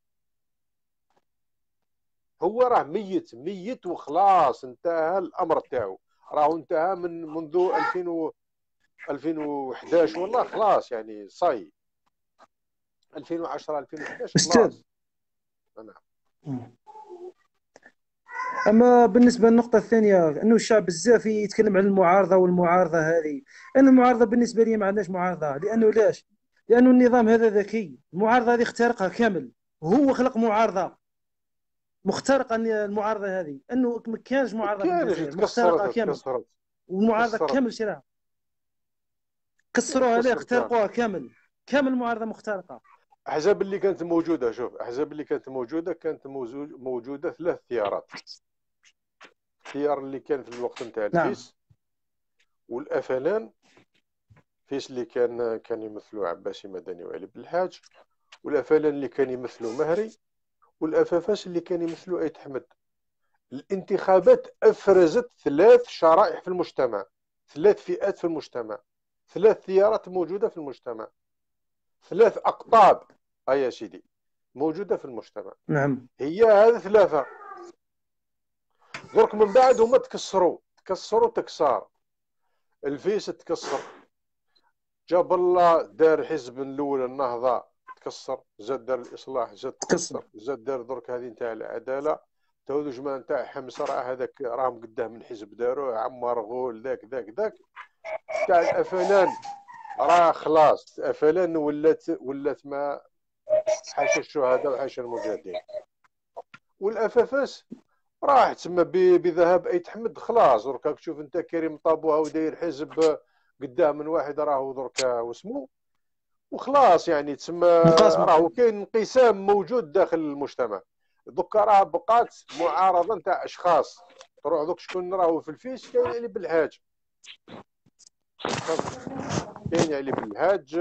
هو راه ميت ميت وخلاص انتهى الامر تاعو، راهو انتهى من منذ ألفين و ألفين وحداش والله خلاص يعني صاي ألفين وعشرة ألفين وحداش استاذ. خلاص. نعم. مم. اما بالنسبه للنقطه الثانيه انه الشعب بزاف يتكلم عن المعارضه والمعارضه هذه، انا المعارضه بالنسبه لي ما عندناش معارضه، لانه لاش؟ لانه النظام هذا ذكي، المعارضه هذه اخترقها كامل، وهو خلق معارضه مخترقه. المعارضه هذه انه ما كانش معارضه في كانش الجزائر، مخترقه تكسرت كامل، تكسرت والمعارضه تكسرت كامل شراها كانت كسروها لا تكسرت. اخترقوها كامل، كامل معارضه مخترقه. احزاب اللي كانت موجوده، شوف احزاب اللي كانت موجوده كانت موجوده ثلاث خيارات. الخيار اللي كان في الوقت نتاع نعم الفيس والافلان، فيس اللي كان كان يمثلوا عباسي مدني وعلي بالحاج، والافلان اللي كان يمثلوا مهري، والافافاس اللي كان يمثلوا ايت احمد. الانتخابات افرزت ثلاث شرائح في المجتمع، ثلاث فئات في المجتمع، ثلاث تيارات موجوده في المجتمع، ثلاث اقطاب اه يا سيدي موجوده في المجتمع. نعم هي هذه ثلاثه. درك من بعد هما تكسروا تكسروا تكسار. الفيس تكسر، جاب الله دار حزب الاول النهضه تكسر، زاد دار الاصلاح زاد تكسر، زاد دار درك هذه نتاع العداله تو جماعه نتاع حمص راه هذاك راهم قداه من حزب داروه عمار غول ذاك ذاك ذاك. تاع الافلان راه خلاص الافلان ولات ولات ما حاشا الشهداء وحاشا المجاهدين. والافافاس راح تسمى بذهاب ايت احمد خلاص. درك تشوف انت كريم طابوها وداير حزب قدام من واحد راهو درك واسمو وخلاص يعني تسمى راهو كاين انقسام موجود داخل المجتمع. دوكا راه بقات معارضه نتاع اشخاص. تروح دوك شكون راهو في الفيس كاين علي بالحاج، كاين علي بالحاج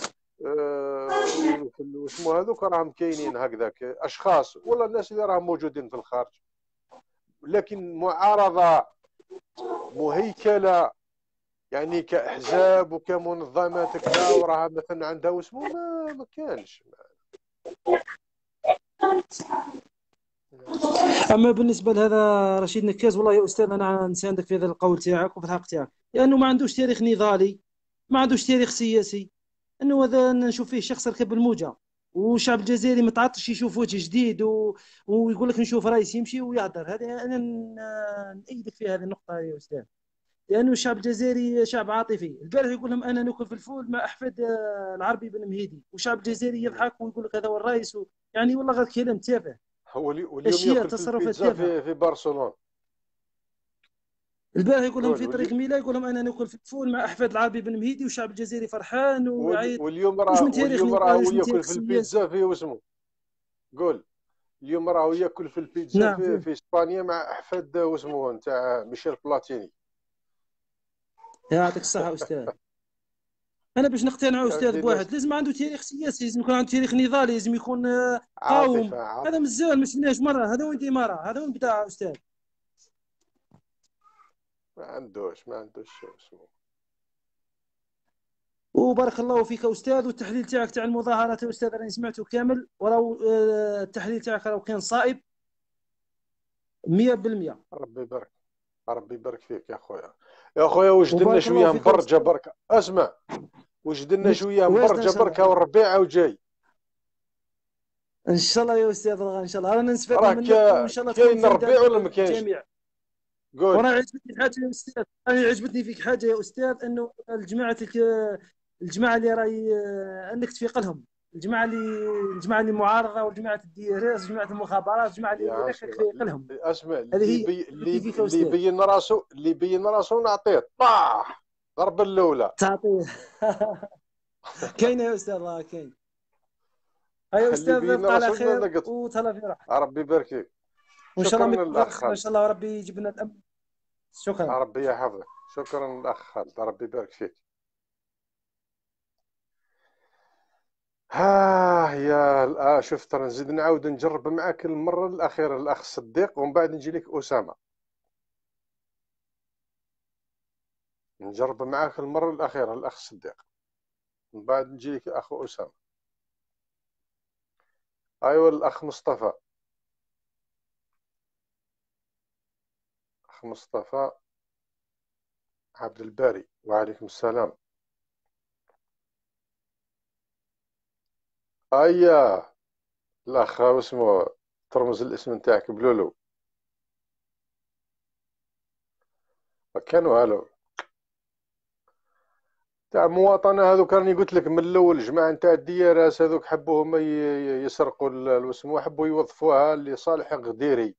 أه واسمو هذوك راهم كاينين هكذاك اشخاص ولا الناس اللي راهم موجودين في الخارج. لكن معارضه مهيكله يعني كاحزاب وكمنظمات كذا وراها مثلا عندها واسمو ما, ما كانش. اما بالنسبه لهذا رشيد نكاز، والله يا استاذ انا نساندك في هذا القول تاعك وفي الحق تاعك، لانه ما عندوش تاريخ نضالي، ما عندوش تاريخ سياسي. انه هذا نشوف فيه شخص ركب الموجه، والشعب الجزائري متعطش يشوف وجه جديد و... ويقول لك نشوف رئيس يمشي ويهدر. هذه انا نأيدك في هذه النقطه يا استاذ، لانه الشعب الجزائري شعب عاطفي. البارح يقول لهم انا ناكل في الفول مع احفاد العربي بن مهيدي، والشعب الجزائري يضحك ويقول لك هذا هو الرئيس و... يعني والله غير كلام تافه. واليوم اشياء ياكل في تصرفات البيتزا تافهه في, في برشلونه. البارح يقول لهم قول في طريق واليوم ميلا، يقول لهم انا ناكل في الفول مع احفاد العربي بن مهيدي والشعب الجزائري فرحان وال- ويعيط. واليوم واش راه من تاريخ واليوم راه نيضال، هو واش من ياكل تاريخ في سياسي. البيتزا في واسمه. قول. اليوم راه هو ياكل في البيتزا نعم في فيه. في اسبانيا مع احفاد واسمه نتاع ميشيل بلاتيني. يعطيك الصحة أستاذ. أنا باش نقتنع أستاذ عندي الناس بواحد لازم عنده تاريخ سياسي، لازم يكون عنده تاريخ نضالي، لازم يكون آه، قاوم. عاطفة هذا عاطفة. مزال ما شفناش مرة، هذا وين مرة، هذا وين بتاع أستاذ. ما عندوش ما عندوش اسمه. وبارك الله فيك أستاذ، والتحليل تاعك تاع المظاهرات يا أستاذ راني سمعته كامل، وراه آه، التحليل تاعك راه كان صائب مية بالمية. ربي يبارك. ربي يبارك فيك يا خويا. يا خويا وجد لنا وبارك الله شويه فيك يا مبرجه أستاذ. برك. اسمع، وجد لنا شويه واجد إن مبرجه شاء برك، الله، والربيع عاود جاي. إن شاء الله يا أستاذ الله، إن شاء الله رانا نستفادوا راه منك، وإن كا- شاء الله تكون كاين فايدة الربيع ولا ما كاينش؟ للجميع. قول. وانا عجبتني حاجه يا استاذ، انا عجبتني فيك حاجه يا استاذ، انه الجماعه الك- الجماعه اللي راي انك تفيق لهم، الجماعه اللي الجماعه اللي معارضه، والجماعه الديارات، وجماعه المخابرات، الجماعه اللي يا انك اسمع تفيق لهم. اسمع هذه اللي هي بي اللي عجبتني فيك يا اللي استاذ. يبين راسو اللي يبين راسو نعطيه طاح ضربه الاولى. تعطيه كاين يا استاذ الله كاين. هيا اللي استاذ يبين بقى على راسو خير نلقط. وتهلا في راحتك، ربي يبارك فيك. وان شاء الله ما شكرا يكون غير الاخ خير، ان خالد. شاء الله ربي يجيب لنا الامن. شكرا. ربي يحفظك. شكرا الاخ خالد. ربي يبارك فيك. ها يا آه شوف ترى نزيد نعاود نجرب معاك المره الاخيره الاخ صديق، ومن بعد نجي لك اسامه. نجرب معاك المره الاخيره الاخ صديق، من بعد نجي لك اخ اسامه. ايوه الاخ مصطفى. اخ مصطفى عبد الباري. وعليكم السلام. ايا الاخ اسمه ترمز الاسم نتاعك بلولو. كانوا هالو تاع المواطنه هذوك، راني قلت لك من الاول الجماعه نتاع الديارات هذوك حبوا هما ي- يسرقوا الوسمو، حبوا يوظفوها لصالح غديري.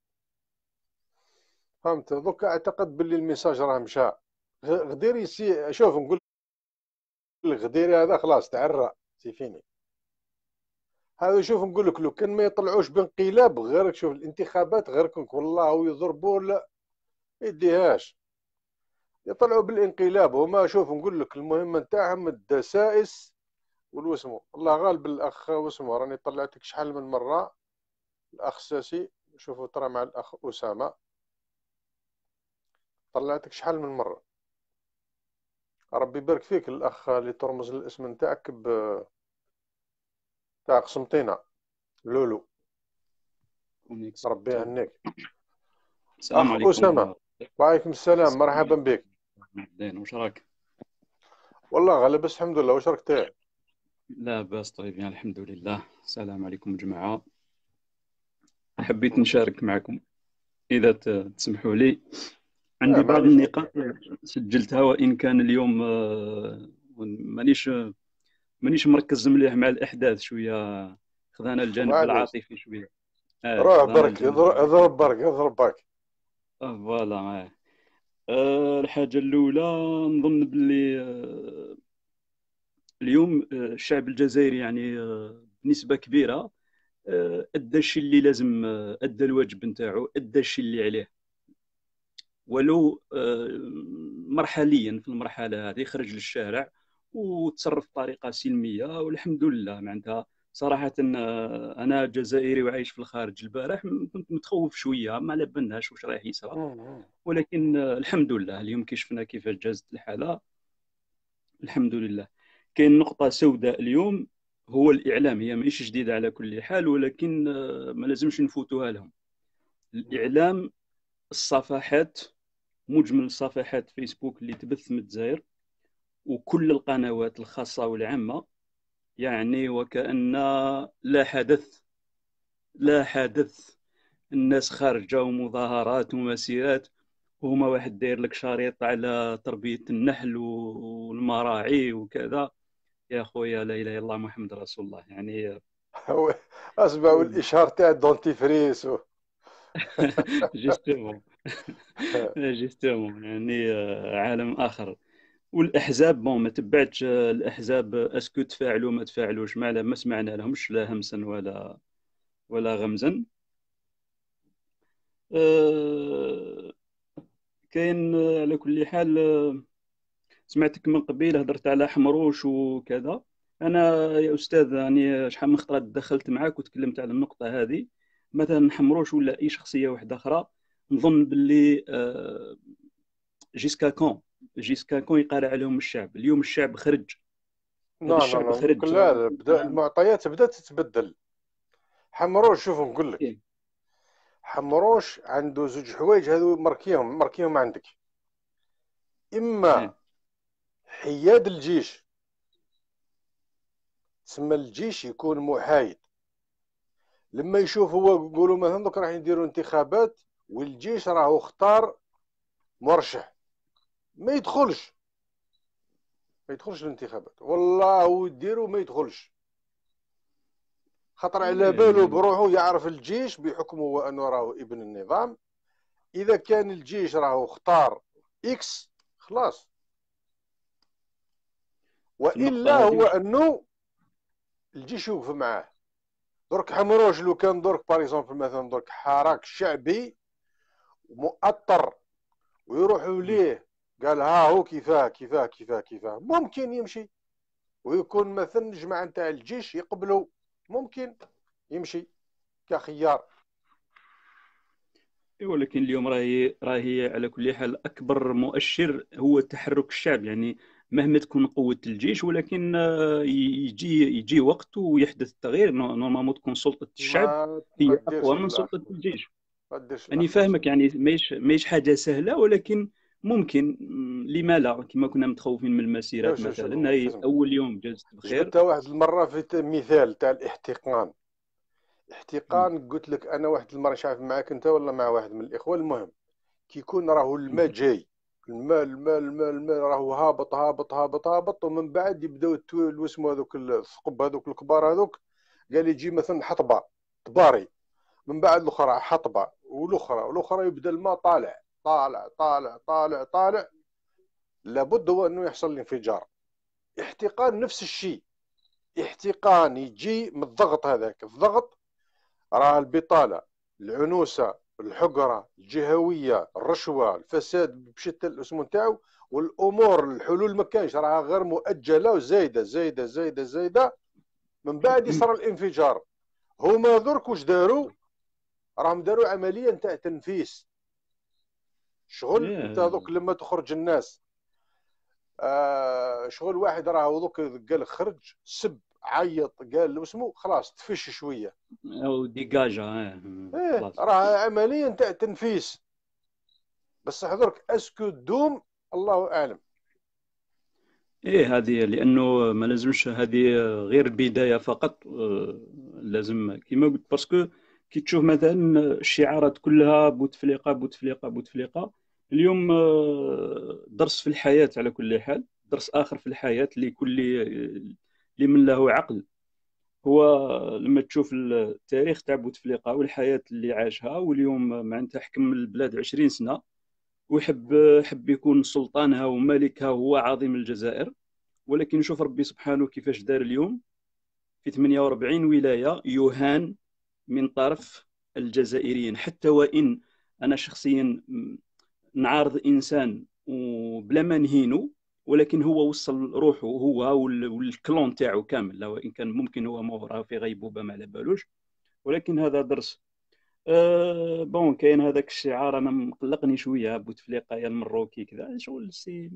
فهمت؟ دوك اعتقد باللي الميساج راه مشى. غ- غديري سي شوف نقول لك غديري هذا خلاص تعرى سيفيني. هذا شوف نقول لك لو كان ما يطلعوش بانقلاب غيرك، شوف الانتخابات غيرك والله يضربوا لا يديهاش، يطلعوا بالانقلاب هما. شوف نقول لك المهمه نتاعهم الدسائس والوسمو. الله غالب الاخ واسمو، راني طلعتك شحال من مره الاخ ساسي. شوفوا ترى مع الاخ اسامه طلعتك شحال من مره. ربي يبارك فيك الاخ اللي ترمز الاسم نتاعك ب تاع قسنطينه لولو. ربي يهنيك. السلام اخ عليكم. اسامه. وعليكم السلام، مرحبا بك. زين، واش راك؟ والله غالب بس الحمد لله. واش راك تاع؟ لا باس طيبين الحمد لله. السلام عليكم جماعة، حبيت نشارك معكم إذا ت- تسمحوا لي. عندي اه بعض معليش. النقاط سجلتها، وإن كان اليوم آه، مانيش مانيش مركز مليح مع الأحداث، شوية خذانا الجانب معليش. العاطفي شوية. اه روح خذانا برك الجانب اضرب اضرب برك اضرب برك. آه، فوالا. آه. آه، الحاجة الأولى نظن باللي آه، اليوم آه، الشعب الجزائري يعني آه، بنسبة كبيرة آه، أدى الشيء اللي لازم، آه، أدى الواجب نتاعو، أدى الشيء اللي عليه، ولو آه، مرحليا. في المرحلة هذه خرج للشارع وتصرف بطريقة سلمية، والحمد لله. معناتها صراحة آه، أنا جزائري وعايش في الخارج. البارح كنت متخوف شوية، ما على بالناش واش رايح يصرى، ولكن آه، الحمد لله اليوم كي شفنا كيفاش جازت الحالة الحمد لله. كاين نقطة سوداء اليوم، هو الإعلام. هي ماشي جديدة على كل حال، ولكن آه، ما لازمش نفوتوها لهم. الإعلام، الصفحات، مجمل صفحات فيسبوك اللي تبث من الجزائر، وكل القنوات الخاصة والعامة، يعني وكأن لا حدث لا حدث. الناس خارجة ومظاهرات ومسيرات، وهما واحد داير لك شريط على تربية النحل والمراعي وكذا. يا خويا لا اله الا الله محمد رسول الله يعني. اسمع، والاشهار تاع الدونتيفريس و... جوستومون جيستومون يعني آه، عالم اخر. والاحزاب بون ما تبعتش آه، الاحزاب آه، اسكو تفاعلوا ما تفاعلوش، ما على ما سمعنا لهمش لا همسا ولا ولا غمزا. آه، كاين آه، على كل حال آه، سمعتك من قبيل هضرت على حمروش وكذا. انا يا استاذ يعني شحال من خطره دخلت معاك وتكلمت على النقطه هذه. مثلا حمروش ولا اي شخصيه واحده اخرى، نظن باللي آه، جيسكا كون جيسكا كون يقارع عليهم الشعب. اليوم الشعب خرج، هذا نو نو الشعب نو خرج لا راه لا، بدا المعطيات بدات تتبدل. حمروش شوف نقول لك، إيه. حمروش عنده زوج حوايج هذو مركيهم مركيهم عندك. اما إيه. حياد الجيش، تسمى الجيش يكون محايد. لما يشوف هو يقولوا مثلا دوك راح يديروا انتخابات والجيش راهو اختار مرشح، ما يدخلش ما يدخلش الانتخابات، والله هو يديروا ما يدخلش، خطر على باله إيه. بروحه. يعرف الجيش بحكمه هو انه راهو ابن النظام. اذا كان الجيش راهو اختار اكس خلاص، في النقطه والا هذه هو وش- انه الجيش يوقف معاه. درك حمروش لو كان درك باريزونبل مثلا درك حراك شعبي مؤطر ويروحوا ليه قال ها هو كيفاه كيفاه كيفاه كيفاه، ممكن يمشي ويكون مثلا جماعة نتاع الجيش يقبلوا، ممكن يمشي كخيار. إيه، ولكن اليوم راهي راهي على كل حال اكبر مؤشر هو تحرك الشعب. يعني مهما تكون قوه الجيش، ولكن آه، يجي يجي وقت ويحدث التغيير. نو- نورمالمون تكون سلطه الشعب ما ما هي تديرش اقوى من الاخ، سلطه الجيش. ما تديرش يعني الاخلاص. فاهمك، يعني ماهيش ماهيش حاجه سهله، ولكن ممكن. م، لما لا؟ كما كنا متخوفين من شوف المسيرات شوف شوف مثلا، شوف هي اسمع. اول يوم جازت بخير. جبتها واحد المرة في ت- مثال تاع الاحتقان. م. احتقان قلت لك انا واحد المرة، مش عارف معاك انت ولا مع واحد من الاخوة، المهم كي يكون راهو الماء جاي، الماء الماء الماء الماء راهو هابط هابط هابط هابط، ومن بعد يبداو التويل واسمو هذوك الثقب هذوك الكبار هذوك، قال يجي مثلا حطبة طباري، من بعد الاخرى حطبة والاخرى والاخرى، يبدا الماء طالع طالع طالع طالع طالع، لابد هو انه يحصل الانفجار. احتقان نفس الشيء، احتقان يجي من الضغط هذاك. الضغط راه البطالة، العنوسة، الحقرة، الجهوية، الرشوة، الفساد بشتى الاسم نتاعو، والامور الحلول ما كانش، راها غير مؤجلة وزايدة زايدة زايدة زايدة، من بعد يصير الانفجار. هما درك واش داروا؟ راهم داروا عملية نتاع تنفيس. شغل انت إيه. دوك لما تخرج الناس، آه شغل واحد راه دوك قال خرج سب عيط قال واسمو خلاص تفش شويه. او ديجاجا. إيه. ايه خلاص. راه عمليه نتاع تنفيس، بصح درك اسكو تدوم الله اعلم. ايه، هذه لانه ما لازمش هذه غير البدايه فقط. آه، لازم كما قلت، باسكو كي تشوف مثلا الشعارات كلها بوتفليقه بوتفليقه بوتفليقه. اليوم آه، درس في الحياه على كل حال، درس اخر في الحياه لكل لمن له عقل. هو لما تشوف التاريخ تاع بوتفليقه والحياه اللي عاشها، واليوم معناتها حكم البلاد عشرين سنه، ويحب حب يكون سلطانها وملكها وهو عظيم الجزائر. ولكن شوف ربي سبحانه كيفاش دار اليوم في ثمانية وأربعين ولاية يهان من طرف الجزائريين. حتى وإن أنا شخصيا نعارض إنسان وبلا ما نهينه، ولكن هو وصل روحه هو والكلون تاعو كامل، لو إن كان ممكن هو موراه في غيبوبة ما على بالوش. ولكن هذا درس. أه بون كاين هذاك الشعار انا مقلقني شويه، بوتفليقه يا المروكي كذا شغل سي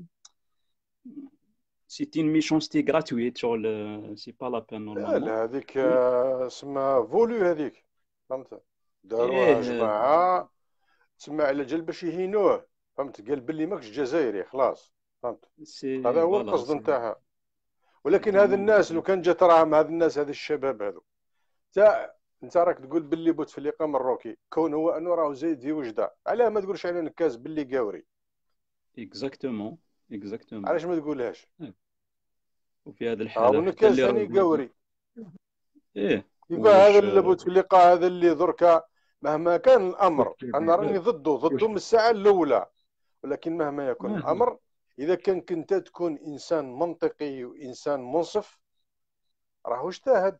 سي تين ميشونستي غراتويت شغل. سي با لا بان لا نورمالمون. لا هذيك آه، اسمها فولو هذيك، فهمت؟ داروها ايه. جماعه تسمى على جال باش يهينوه، فهمت؟ قال باللي ماكش جزائري خلاص، فهمت؟ هذا سي هو فوالا القصد سي نتاعها. ولكن هذا نورمالمون. الناس لو كان جات راهم هذا الناس هذا الشباب هذو تاع، انت راك تقول باللي بوتفليقه مروكي، كون هو انه راه زايد في وجده، علاه ما تقولش على الكاس باللي قاوري؟ اكزاكتومون اكزاكتومون. علاش ما تقولهاش؟ وفي هذه ها الحاله حتى ونكاس اللي راه ثاني يقول لك قاوري. ايه كيف هذا واش. اللي بوتفليقه هذا اللي دركا مهما كان الامر انا راني ضده ضده من الساعه الاولى، ولكن مهما يكن الامر اذا كان كنت تكون انسان منطقي وانسان منصف راهو اجتهد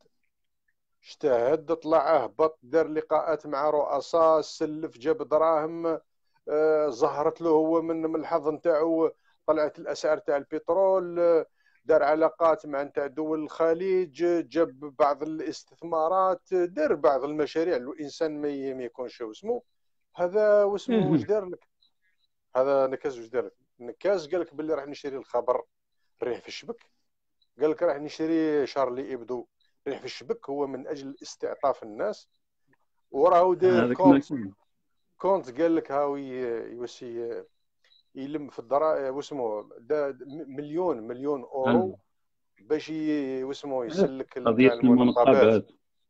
اجتهد طلع اهبط دار لقاءات مع رؤساء سلف جاب دراهم، آه ظهرت له هو من من الحظ نتاعو طلعت الاسعار تاع البترول، آه دار علاقات مع نتاع دول الخليج، جاب بعض الاستثمارات، دار بعض المشاريع. الانسان ما يكونش واسمو هذا واسمو واش دار لك هذا نكاز واش دار لك نكاز قال لك باللي راح نشري الخبر ريح في الشبك، قال لك راح نشري شارلي ابدو ريح في الشبك، هو من اجل استعطاف الناس وراهو داير كونت كونت قال لك هاو يوسي يلم في الضرائب واسمو مليون مليون اورو باش واسمو يسلك قضية المنقبات.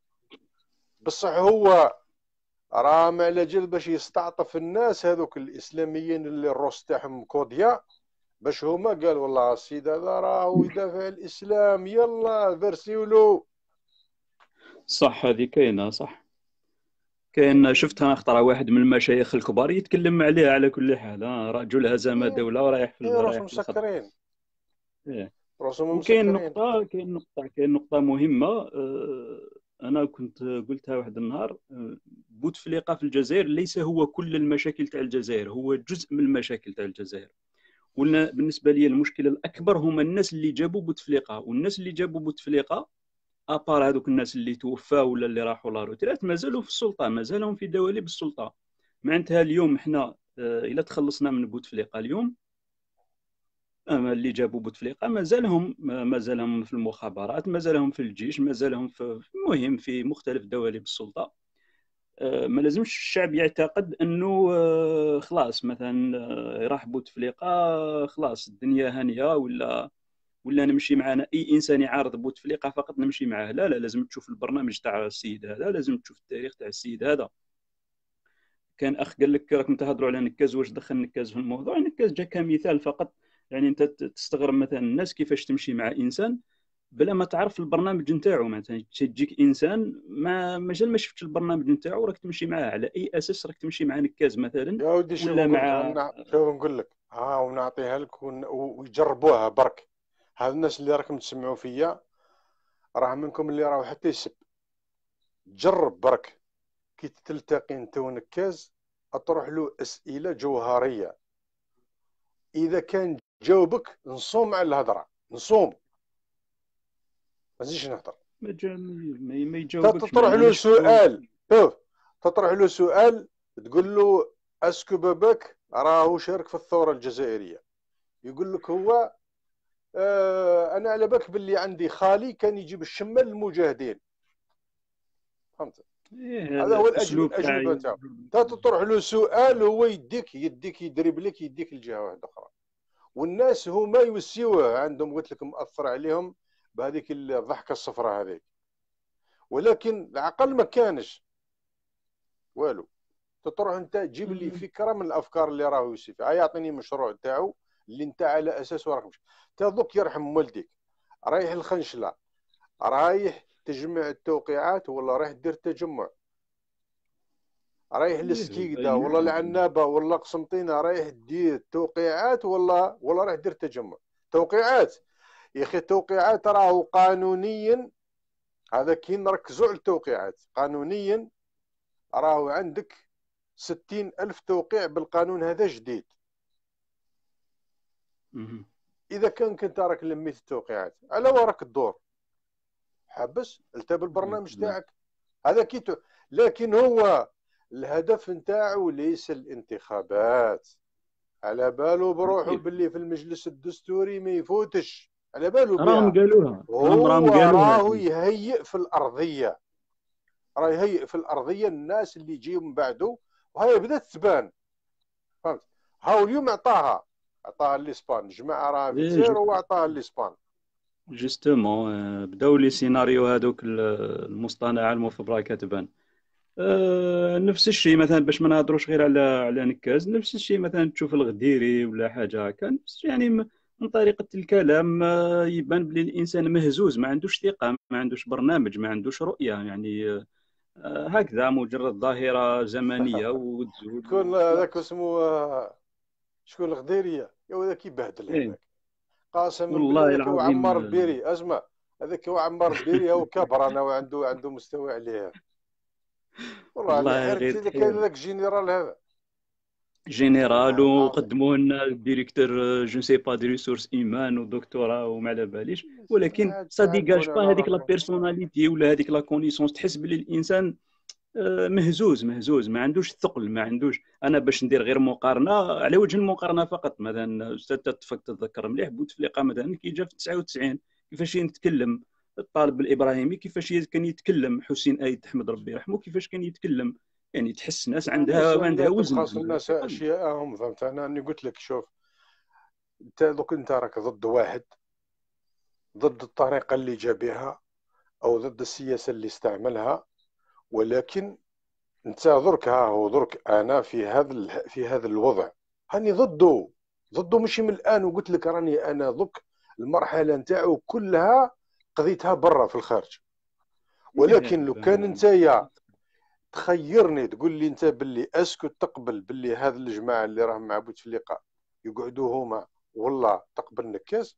بصح هو راه ما على جال باش يستعطف الناس هذوك الاسلاميين اللي الروس تاعهم كوديا، باش هما قال والله السيد هذا راهو يدافع الاسلام يلا فيرسيولو. صح هذه كاينه صح. كاين شفتها اخترع واحد من المشايخ الكبار يتكلم عليها على كل حال، رجل هزم دوله ورايح في رايح في مسكرين. ايه وكاين نقطه كاين نقطه كاين نقطه مهمه أه انا كنت قلتها واحد النهار. بوتفليقه في الجزائر ليس هو كل المشاكل تاع الجزائر، هو جزء من المشاكل تاع الجزائر. قلنا بالنسبه لي المشكله الاكبر هما الناس اللي جابوا بوتفليقه، والناس اللي جابوا بوتفليقه ابار هذوك الناس اللي توفاو ولا اللي راحوا لا روتريت مازالوا في السلطه، مازالهم في دواليب السلطه. معناتها اليوم احنا الا تخلصنا من بوتفليقه اليوم اما اللي جابوا بوتفليقه مازالهم مازالهم في المخابرات، مازالهم في الجيش، مازالهم في المهم في مختلف دواليب السلطه. ما لازمش الشعب يعتقد انه خلاص مثلا راح بوتفليقه خلاص الدنيا هانيه ولا ولا نمشي معنا اي انسان يعارض بوتفليقه فقط نمشي معاه. لا لا لازم تشوف البرنامج تاع السيد هذا، لازم تشوف التاريخ تاع السيد هذا. كان اخ قال لك راكم تهضروا على نكاز واش دخل نكاز في الموضوع. نكاز جا كمثال فقط، يعني انت تستغرب مثلا الناس كيفاش تمشي مع انسان بلا ما تعرف البرنامج نتاعو. مثلا تجيك انسان ما مازال ما شفتش البرنامج نتاعو راك تمشي معاه على اي اساس راك تمشي مع نكاز مثلا يا ودي ولا مع شوف نقول لك ها ونعطيها لك ويجربوها برك. هاد الناس اللي راكم تسمعوا فيا راه منكم اللي راهو حتى يسب. جرب برك كي تلتقي انت ونكاز اطرح له اسئله جوهريه، اذا كان جاوبك نصوم على الهضره نصوم ما نزيدش نهضر. ما ما يجاوبكش تطرح له سؤال شوف تطرح له سؤال تقول له اسكو باباك راهو شارك في الثوره الجزائريه، يقول لك هو آه انا على بالك باللي عندي خالي كان يجيب الشمال للمجاهدين. فهمت؟ إيه هذا هو الاجوبه الاجوبه نتاعو. تطرح له سؤال هو يديك يديك يدرب لك يديك لجهه واحده اخرى. والناس هما يوسيوه عندهم قلت لك مأثر عليهم بهذيك الضحكه الصفراء هذيك، ولكن العقل ما كانش والو. تطرح انت تجيب لي فكره من الافكار اللي راهو يوسف يعطيني مشروع تاعو اللي انت على اساسه راك تذوق يرحم والديك رايح الخنشله رايح تجمع التوقيعات ولا رايح دير تجمع، رايح للسكيكدا ولا العنابه ولا قسنطينه رايح دير توقيعات ولا ولا رايح دير تجمع. توقيعات يا اخي التوقيعات راهو قانونيا هذا كي نركزوا على التوقيعات قانونيا راهو عندك ستين ألف توقيع بالقانون هذا جديد. إذا كان كنت راك لميت التوقيعات على وراك الدور حبس التاب البرنامج تاعك هذا كيتو. لكن هو الهدف نتاعو ليس الانتخابات، على بالو بروحه باللي في المجلس الدستوري ما يفوتش، على بالو بها. راهم قالوها هو راهو يهيئ في الأرضية، راه يهيئ في الأرضية الناس اللي يجيو من بعده، وهي بدات تبان. فهمت؟ هاو اليوم عطاها عطاها لإسبان، جماعة راه في الجزائر هو عطاها لإسبان. جوستومون بداو لي سيناريو هذوك المصطنعه المفبركه كتبان. أه نفس الشيء مثلا باش ما نهضروش غير على على نكاز، نفس الشيء مثلا تشوف الغديري ولا حاجه هكا يعني من طريقه الكلام يبان بلي الانسان مهزوز، ما عندوش ثقه، ما عندوش برنامج، ما عندوش رؤيه. يعني آه، هكذا مجرد ظاهرة زمنية وتزول شكون هذاك وخلاص. اسمه آه، شكون الغديريه يا هذاك يبهدل إيه هذاك قسما بالله. والله هذاك هو العظيم. عمار آه، البيري، اسمع، هذاك هو عمار البيري، هو كبر انا وعنده عنده مستوى عليه والله. اللي والله حيرك غير اللي كاين تحية هذاك الجنرال هذا جينيرال، والله العظيم. وقدموا لنا ديريكتور جو سي با دي ريسورس ايمان ودكتوراه وما على باليش، ولكن عاد سا عاد ديجاج با مولانا هذيك لا ربي. بيرسوناليتي ولا هذيك لا كونيسونس. تحس بلي الانسان آه، مهزوز مهزوز، ما عندوش ثقل، ما عندوش. انا باش ندير غير مقارنه على وجه المقارنه فقط، مثلا استاذ تتفق تتذكر مليح بوتفليقه مثلا كي جا في تسعة وتسعين كيفاش يتكلم، الطالب الابراهيمي كيفاش كان يتكلم، حسين ايد حمد ربي يرحمه كيفاش كان يتكلم. يعني تحس ناس الناس عندها عندها وزن، تبخس عندها الناس ثقل. اشياءهم، فهمت؟ انا اني قلت لك شوف، انت دوك انت راك ضد واحد، ضد الطريقه اللي جا بها او ضد السياسه اللي استعملها، ولكن انت درك ها هو درك انا في هذا ال- في هذا الوضع هاني ضده ضده ماشي من الان. وقلت لك راني انا ضك المرحله نتاعو كلها قضيتها برا في الخارج. ولكن لو كان انت يا تخيرني تقول لي انت باللي اسكت تقبل باللي هذا الجماعه اللي راهم مع بوتفليقه يقعدوا هما والله تقبل نكاس،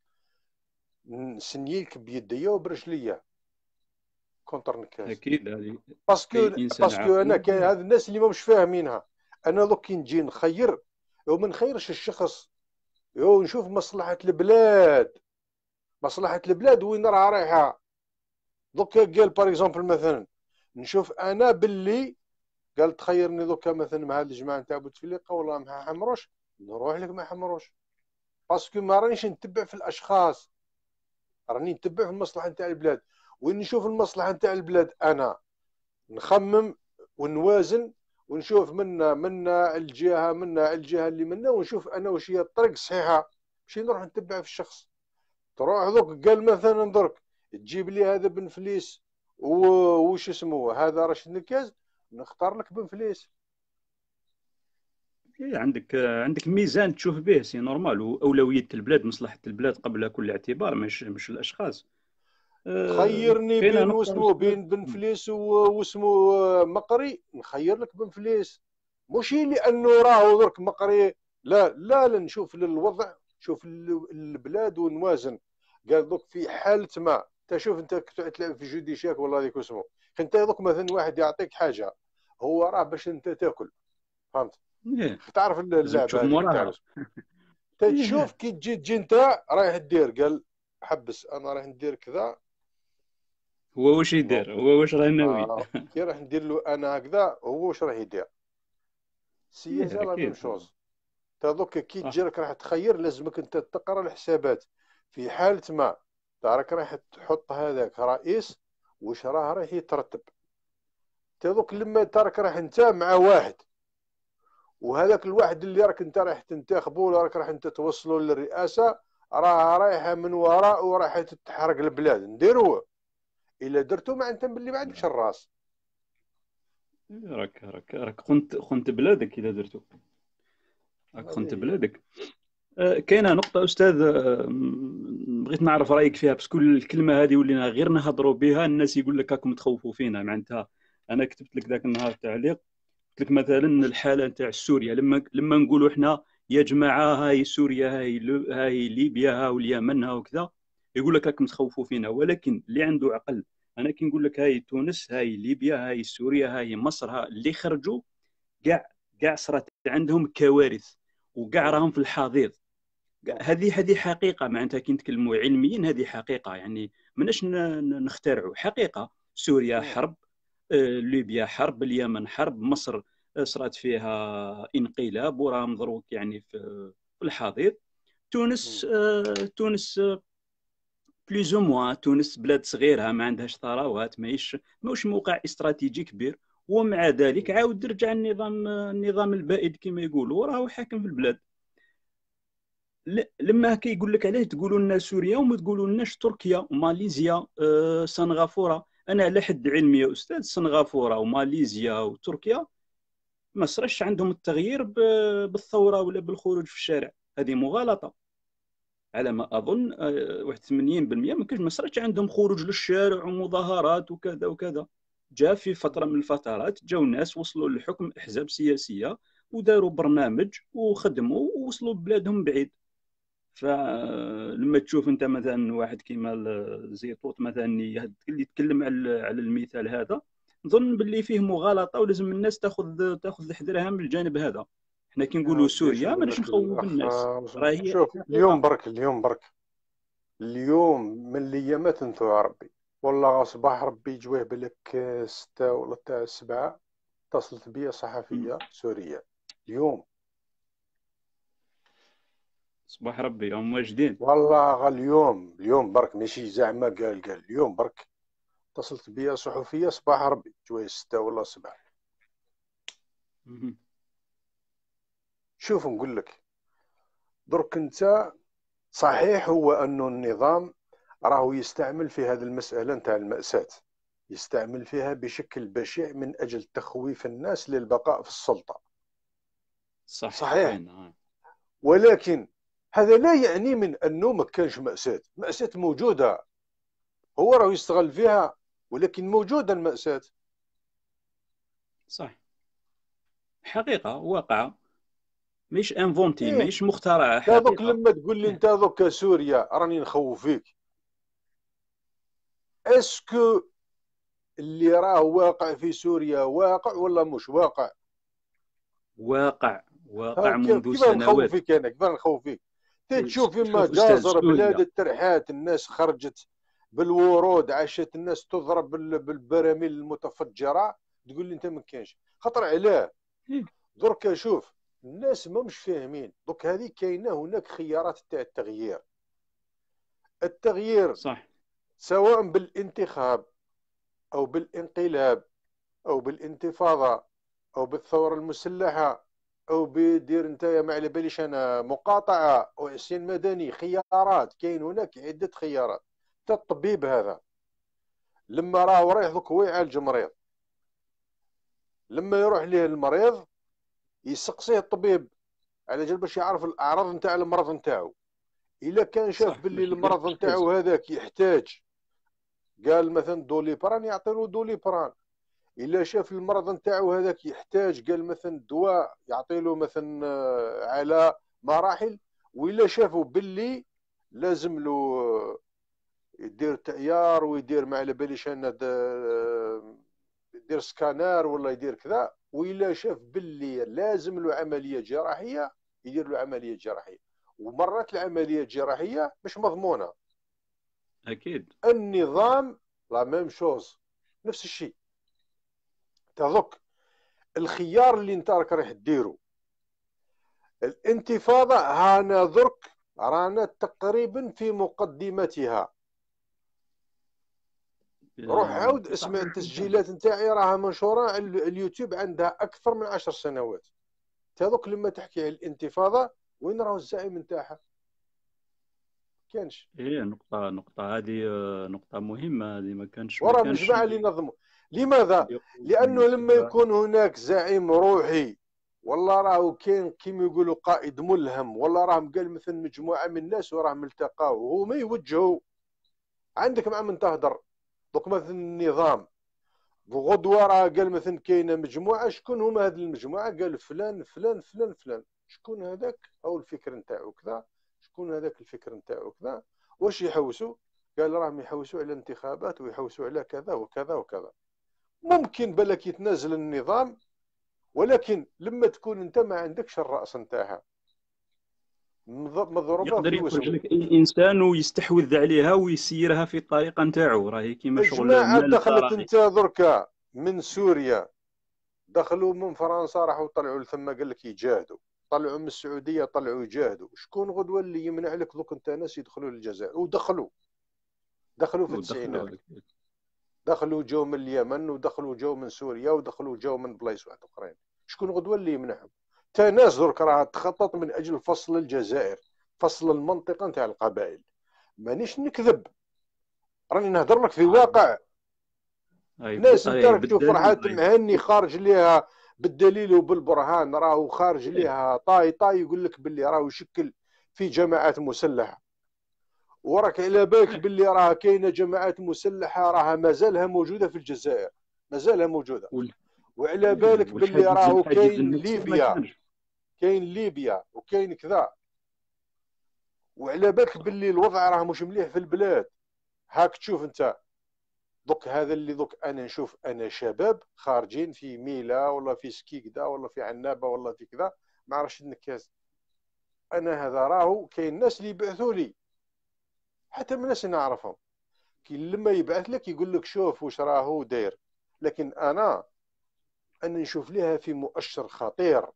نسنيلك بيديا وبرجليا كونتر نكاس. اكيد هذه باسكو اي انسان باسكو انا كاين عاقل. هاد الناس اللي ما مش فاهمينها. انا دوك كي نجي نخير وما نخيرش الشخص، يو نشوف مصلحة البلاد، مصلحة البلاد وين راه رايحة. دوك قال باغ اكزومبل مثلا نشوف انا باللي قال تخيرني دوكا مثلا مع هاد الجماعة نتاع بوتفليقة والله ما حمروش، نروح لك ما حمروش، باسكو ما رانيش نتبع في الاشخاص، راني نتبع في المصلحة نتاع البلاد. وين نشوف المصلحة نتاع البلاد انا نخمم ونوازن ونشوف منا منا الجهه منا الجهه اللي منا، ونشوف انا واش هي الطريق الصحيحه، ماشي نروح نتبع في الشخص. تروح دوك قال مثلا درك تجيب لي هذا بن فليس وش اسمه هذا رشيد نكاز، نختار لك بن فليس. إيه، عندك عندك ميزان تشوف به، سي نورمال، واولويه البلاد، مصلحه البلاد قبل كل اعتبار، مش مش الاشخاص. أه تخيرني كاينه بين نقطه واسمه أستاذ. بين بن فليس واسمه مقري، نخير لك بن فليس، ماشي لانه راهو درك مقري، لا لا لا، نشوف للوضع، شوف البلاد ونوازن. قال دوك في حالة ما تشوف انت تلعب في جودي شاك والله هذيك اسمه، انت دوك مثلا واحد يعطيك حاجه هو راه باش انت تاكل، فهمت؟ إيه، تعرف لازم تشوف اللعبه هذيك تاع موراها. تشوف إيه، كي تجي تجي انت رايح دير، قال حبس انا رايح ندير كذا. هو واش نو يدير، هو واش راه ناوي. آه. كي راح ندير له انا هكذا هو واش راه يدير. السياسه إيه، لا ميم اكيد شوز. دوك كي صح. تجي راح تخير لازمك انت تقرا الحسابات في حالة ما راك رايح تحط هذاك رئيس واش راه رايح يترتب. دوك لما تراك راح انت مع واحد، وهذاك الواحد اللي راك انت رايح تنتخبه ولا راك راح انت توصله للرئاسة راه رايحه من وراء وراح تتحرق البلاد، نديروه الا درتو مع انت باللي ما عندكش الراس. إيه، راك راك راك خنت خنت بلادك اذا درتو، راك هذه خنت هي. بلادك. آه، كاينه نقطه استاذ، آه، م- بغيت نعرف رايك فيها، بس كل الكلمه هذه ولينا غير نهضروا بها الناس يقول لك راكم تخوفوا فينا معناتها. انا كتبت لك ذاك النهار تعليق، قلت لك مثلا الحاله نتاع سوريا، لما لما نقولوا احنا يا جماعه هاي سوريا هاي لو- هاي ليبيا ها واليمن ها وكذا، يقول لك راكم تخوفوا فينا. ولكن اللي عنده عقل، انا كي نقول لك هاي تونس هاي ليبيا هاي سوريا هاي مصر ها اللي خرجوا كاع كاع صارت عندهم كوارث، وكاع راهم في الحضيض. هذه هذه حقيقه معناتها كي نتكلموا علميا، هذه حقيقه يعني ماناش ن- نخترعوا، حقيقه. سوريا حرب، آه، ليبيا حرب، اليمن حرب، مصر آه، صارت فيها انقلاب وراهم ضروك يعني في في الحضيض. تونس آه، تونس بليز او موان، تونس بلاد صغيره ما عندهاش ثروات، ماهيش ماهوش موقع استراتيجي كبير، ومع ذلك عاود رجع النظام النظام البائد كما يقولوا راهو حاكم في البلاد. ل- لما كيقول لك عليه تقولوا لنا سوريا وما تقولوا لناش تركيا وماليزيا آه، سنغافوره. انا على حد علمي يا استاذ سنغافوره وماليزيا وتركيا ما صرش عندهم التغيير ب- بالثوره ولا بالخروج في الشارع، هذه مغالطه على ما اظن. آه، واحد ثمانين بالمئة ما كانش ما صرش عندهم خروج للشارع ومظاهرات وكذا وكذا. جاء في فتره من الفترات جاو ناس وصلوا للحكم، احزاب سياسيه، وداروا برنامج وخدموا ووصلوا بلادهم بعيد. فلما تشوف انت مثلا واحد كيما زيطوط مثلا اللي يتكلم على على المثال هذا، نظن باللي فيه مغالطه ولازم الناس تاخذ تاخذ الحذرها من الجانب هذا. حنا كي نقولوا سوريا ماناش نخوف الناس، راهي شوف اليوم برك اليوم برك اليوم من الايامات انتو ربي والله صباح ربي جويه بالك ستة ولا تاع سبعة اتصلت بيا صحفيه سوريه اليوم صباح ربي هم واجدين والله غا اليوم اليوم برك ماشي زعما قال قال اليوم برك اتصلت بيا صحفيه صباح ربي جويه ستة ولا سبعة. شوف نقول لك درك انت صحيح هو انه النظام راهو يستعمل في هذه المساله نتاع المأساة، يستعمل فيها بشكل بشع من اجل تخويف الناس للبقاء في السلطه. صح صحيح، ولكن هذا لا يعني من انه ما كانش مأساة، مأساة موجوده، هو راهو يستغل فيها ولكن موجوده المأساة. صح، حقيقه واقعه، مش انفونتي، إيه؟ مش مخترعه، هذوك حقيقه. لما تقول لي انت هذوك سوريا راني نخوف فيك، اسكو اللي راه واقع في سوريا واقع ولا مش واقع؟ واقع واقع كيف منذ كيف نخوف سنوات. فيك انا؟ كيف نخوف فيك؟ تشوف شوف اما أستاذ، جازر سوريا بلاد الترحات الناس خرجت بالورود، عاشت الناس تضرب بال- بالبراميل المتفجره، تقول لي انت ما كاينش خطر علاه. درك شوف الناس ما مش فاهمين، دوك هذه كاينه هناك خيارات تاع التغيير. التغيير صح، سواء بالانتخاب او بالانقلاب او بالانتفاضه او بالثوره المسلحه او بدير نتايا ما على باليش انا مقاطعه او عصيان مدني، خيارات كاين هناك عده خيارات. تا الطبيب هذا لما راه رايح دوك هو يعالج مريض، لما يروح ليه المريض يسقسيه الطبيب على جال باش يعرف الاعراض نتاع المرض نتاعو. الا كان شاف باللي المرض نتاعو هذاك يحتاج، قال مثلا دوليبران يعطيله دوليبران. الا شاف المرض نتاعو هذاك يحتاج قال مثلا دواء يعطيله مثلا على مراحل. وإلا شافوا باللي لازم له يدير تعيار ويدير ما على باليش انا يدير سكانر ولا يدير كذا، وإلا شاف باللي لازم له عمليه جراحيه يدير له عمليه جراحيه. ومرات العمليه الجراحيه مش مضمونه. اكيد النظام لا ميم شوز، نفس الشيء. تذوق الخيار اللي انت راك رايح ديرو الانتفاضه، هانا درك رانا تقريبا في مقدمتها. روح عاود اسمع التسجيلات نتاعي راها منشوره على اليوتيوب، عندها اكثر من عشر سنوات. تذوق لما تحكي على الانتفاضه وين راهو الزعيم نتاعها؟ كانش. ايه نقطة نقطة هذه نقطة مهمة، هذه ما كانش ما ورا كانش الجماعه اللي نظموا. لماذا؟ لانه لما يكون هناك زعيم روحي والله راهو كاين كيما يقولوا قائد ملهم، والله راهم قال مثلا مجموعه من الناس وراهم التقاو وهو ما يوجهوا، عندك مع من تهدر. دوك مثلا النظام غدوه راه قال مثلا كاينه مجموعه، شكون هما هذه المجموعه؟ قال فلان فلان فلان فلان. شكون هذاك؟ او الفكر نتاعو كذا، شكون هذاك الفكر نتاعو كذا. واش يحوسوا؟ قال راهم يحوسوا على الانتخابات ويحوسوا على كذا وكذا وكذا. ممكن بالك يتنازل النظام، ولكن لما تكون انت ما عندكش الراس نتاعها مضروبه يقدر في يخرج الوسم. لك اي انسان ويستحوذ عليها ويسيرها في الطريقة نتاعو، راهي كيما شغل الجماعه مال دخلت الدراهم. انت دركا من سوريا، دخلوا من فرنسا راحوا طلعوا لثم قال لك يجاهدوا، طلعوا من السعوديه طلعوا يجاهدوا. شكون غدوه اللي يمنع لك دوك انت ناس يدخلوا للجزائر؟ ودخلوا دخلوا في التسعينات، دخلوا جو من اليمن ودخلوا جو من سوريا ودخلوا جو من بلايص واحد اخرين. شكون غدوه اللي يمنعهم؟ تا ناس درك راه تخطط من اجل فصل الجزائر، فصل المنطقه نتاع القبائل. مانيش نكذب، راني نهضر لك في واقع. ناس انت راك تشوف فرحات مهني خارج ليها بالدليل وبالبرهان، راهو خارج ليها طاي طاي يقول لك باللي راهو يشكل في جماعات مسلحه، وراك على بالك باللي راه كاينه جماعات مسلحه راها مازالها موجوده في الجزائر. مازالها موجوده. وال- وعلى بالك باللي والحاجز راهو الحاجز كاين النفسي ما ليبيا، كانش. كاين ليبيا وكاين كذا، وعلى بالك باللي الوضع راه مش مليح في البلاد. هاك تشوف انت دوك هذا اللي دوك انا نشوف انا شباب خارجين في ميلا ولا في سكيكدا ولا في عنابه ولا في كذا، ما عرفش النكاز. انا هذا راهو كاين ناس اللي يبعثوا لي، حتى من ناس نعرفهم، كي لما يبعث لك يقول لك شوف واش راهو داير. لكن انا انا نشوف لها في مؤشر خطير،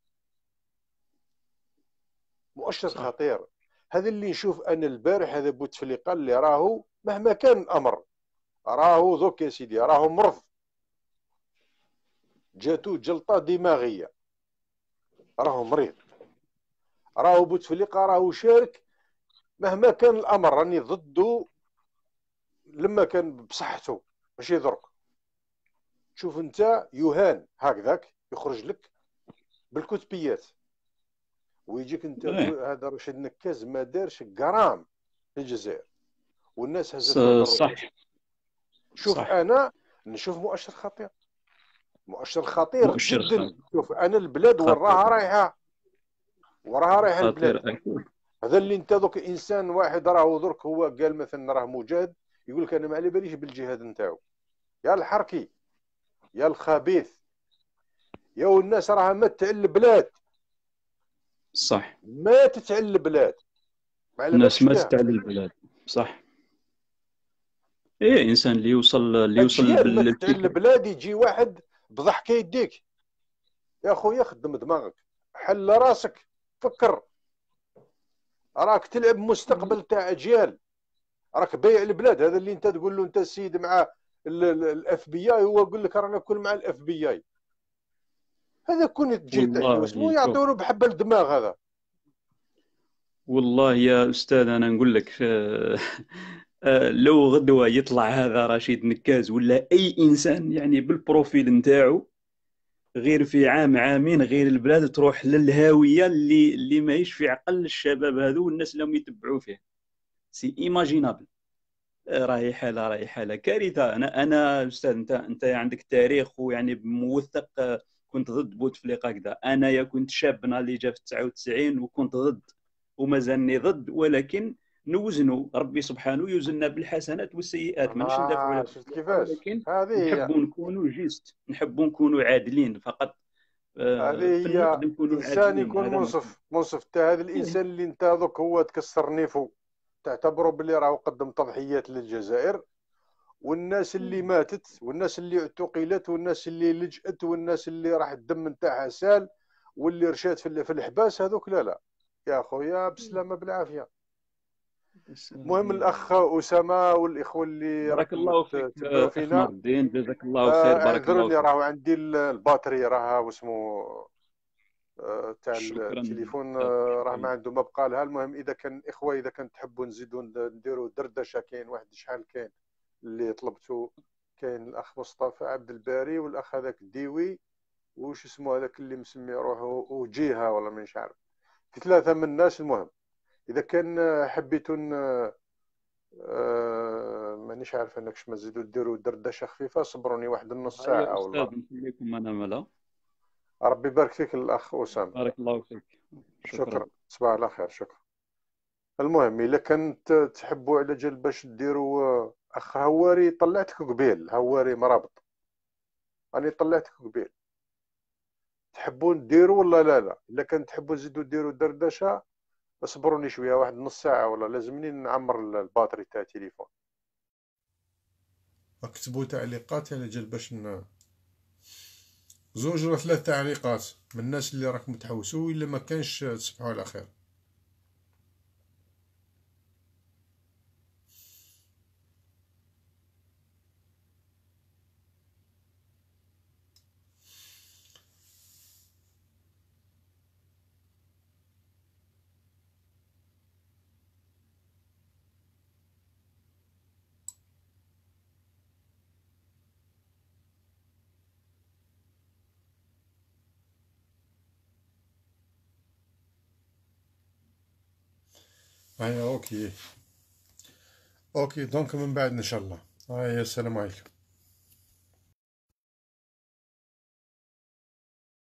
مؤشر صح. خطير. هذا اللي نشوف انا البارح، هذا بوتفليقه اللي راهو مهما كان الامر راهو ذوك يا سيدي راهو مرض، جاتو جلطه دماغيه، راهو مريض. راهو بوتفليقه راهو شارك مهما كان الامر، راني ضده لما كان بصحته ماشي درك. شوف انت يهان هكذاك يخرج لك بالكتبيات ويجيك انت إيه. تقول هذا رشيد نكاز ما دارش غرام في الجزائر والناس ص- هزت له بالرؤوس. صح شوف صح. انا نشوف مؤشر خطير، مؤشر خطير مؤشر جدا. خطير شوف انا البلاد وراها خطير رايحه، وراها رايحه البلاد. خطير أكيد. هذا اللي انت دوك انسان واحد راهو درك هو قال مثلا راه مجاهد، يقول لك انا ما على باليش بالجهاد نتاعو. يا الحركي يا الخبيث يا الناس راها مات على البلاد، صح. ماتت على البلاد، ما على الناس بالكش ماتت بها. على البلاد. صح. ايه انسان اللي يوصل اللي يوصل اجيال ماتت على للفكر. البلاد، يجي واحد بضحكه يديك يا خويا خدم دماغك، حل راسك، فكر، راك تلعب مستقبل تاع اجيال، راك بايع البلاد. هذا اللي انت تقول له انت السيد مع الاف بي اي، هو يقول لك رانا كل مع الاف بي اي. هذا كون تجي تحكي واسمو والله شوف، يعطونه بحبه الدماغ هذا. والله يا استاذ انا نقول لك آه، آه، لو غدوه يطلع هذا رشيد نكاز ولا اي انسان يعني بالبروفيل نتاعو، غير في عام عامين غير البلاد تروح للهاويه اللي اللي ماهيش في عقل الشباب هذو والناس اللي هم يتبعوا فيه. سي ايماجينابل. راهي حاله راهي حاله كارثه. انا انا استاذ انت انت عندك تاريخ ويعني موثق. آه، كنت ضد بوتفليقه كذا. انا يا كنت شاب نهار اللي جا في تسعة وتسعين وكنت ضد ومازالني ضد، ولكن نوزنوا ربي سبحانه يوزننا بالحسنات والسيئات. مانيش ندافعوا على آه شفت بوتفليقه، كيفاش؟ ولكن هذه هي، نحبوا نكونوا جيست، نحبوا نكونوا عادلين فقط. آه، هذه في هي. النقد نكونوا انسان عادلين، يكون هذا المهم. منصف، منصف تا هذا الانسان اللي انت دوك هو تكسر نيفو تعتبره باللي راهو قدم تضحيات للجزائر، والناس اللي ماتت والناس اللي اعتقلت والناس اللي لجأت والناس اللي راح الدم نتاعها سال واللي رشات في في الحباس، هذوك لا لا يا خويا بسلامه بالعافيه. بس المهم هذه الاخ اسامه والاخوه اللي بارك راكم الله فيك تبعوا آه، اخ نور فينا، الدين، جزاك الله خير. آه، بارك الله اعذروني فيك. راهو عندي ال- الباتري راه واسمو آه، تاع شكرا التليفون أستاذ، آه، راه ما شكرا. عنده ما بقى لها. المهم اذا كان اخوه اذا كان تحبوا نزيدوا نديروا دردشه، كاين واحد شحال كاين اللي طلبته، كاين الاخ مصطفى عبد الباري والاخ هذاك ديوي وش اسمه هذاك اللي مسمي روحه وجيها والله مانيش عارف، في ثلاثه من الناس. المهم اذا كان آه، حبيتوا ن- آه، مانيش عارف انك ما تزيدوا ديروا دردشه خفيفه، صبروني واحد النص هيا ساعه استاذ والله. نخليكم انا ملا. ربي يبارك فيك الاخ اسامه. بارك الله فيك. شكرا. شكرا، صباح على خير، شكرا. المهم الا كنت تحبوا على جال باش ديروا آه، اخ هواري طلعتك قبيل، هواري مرابط راني طلعتك قبيل، تحبوا ديروا ولا لا لا؟ الا كان تحبوا تزيدوا ديروا دردشه اصبروني شويه واحد نص ساعه ولا لازمني نعمر الباتري تاع التليفون. اكتبوا تعليقات على جال باش ن... زوج ولا ثلاث تعليقات من الناس اللي راكم تحوسوا، الا ما كانش تصبحوا على خير. هيا اوكي اوكي دونك من بعد ان شاء الله. هيا السلام عليكم.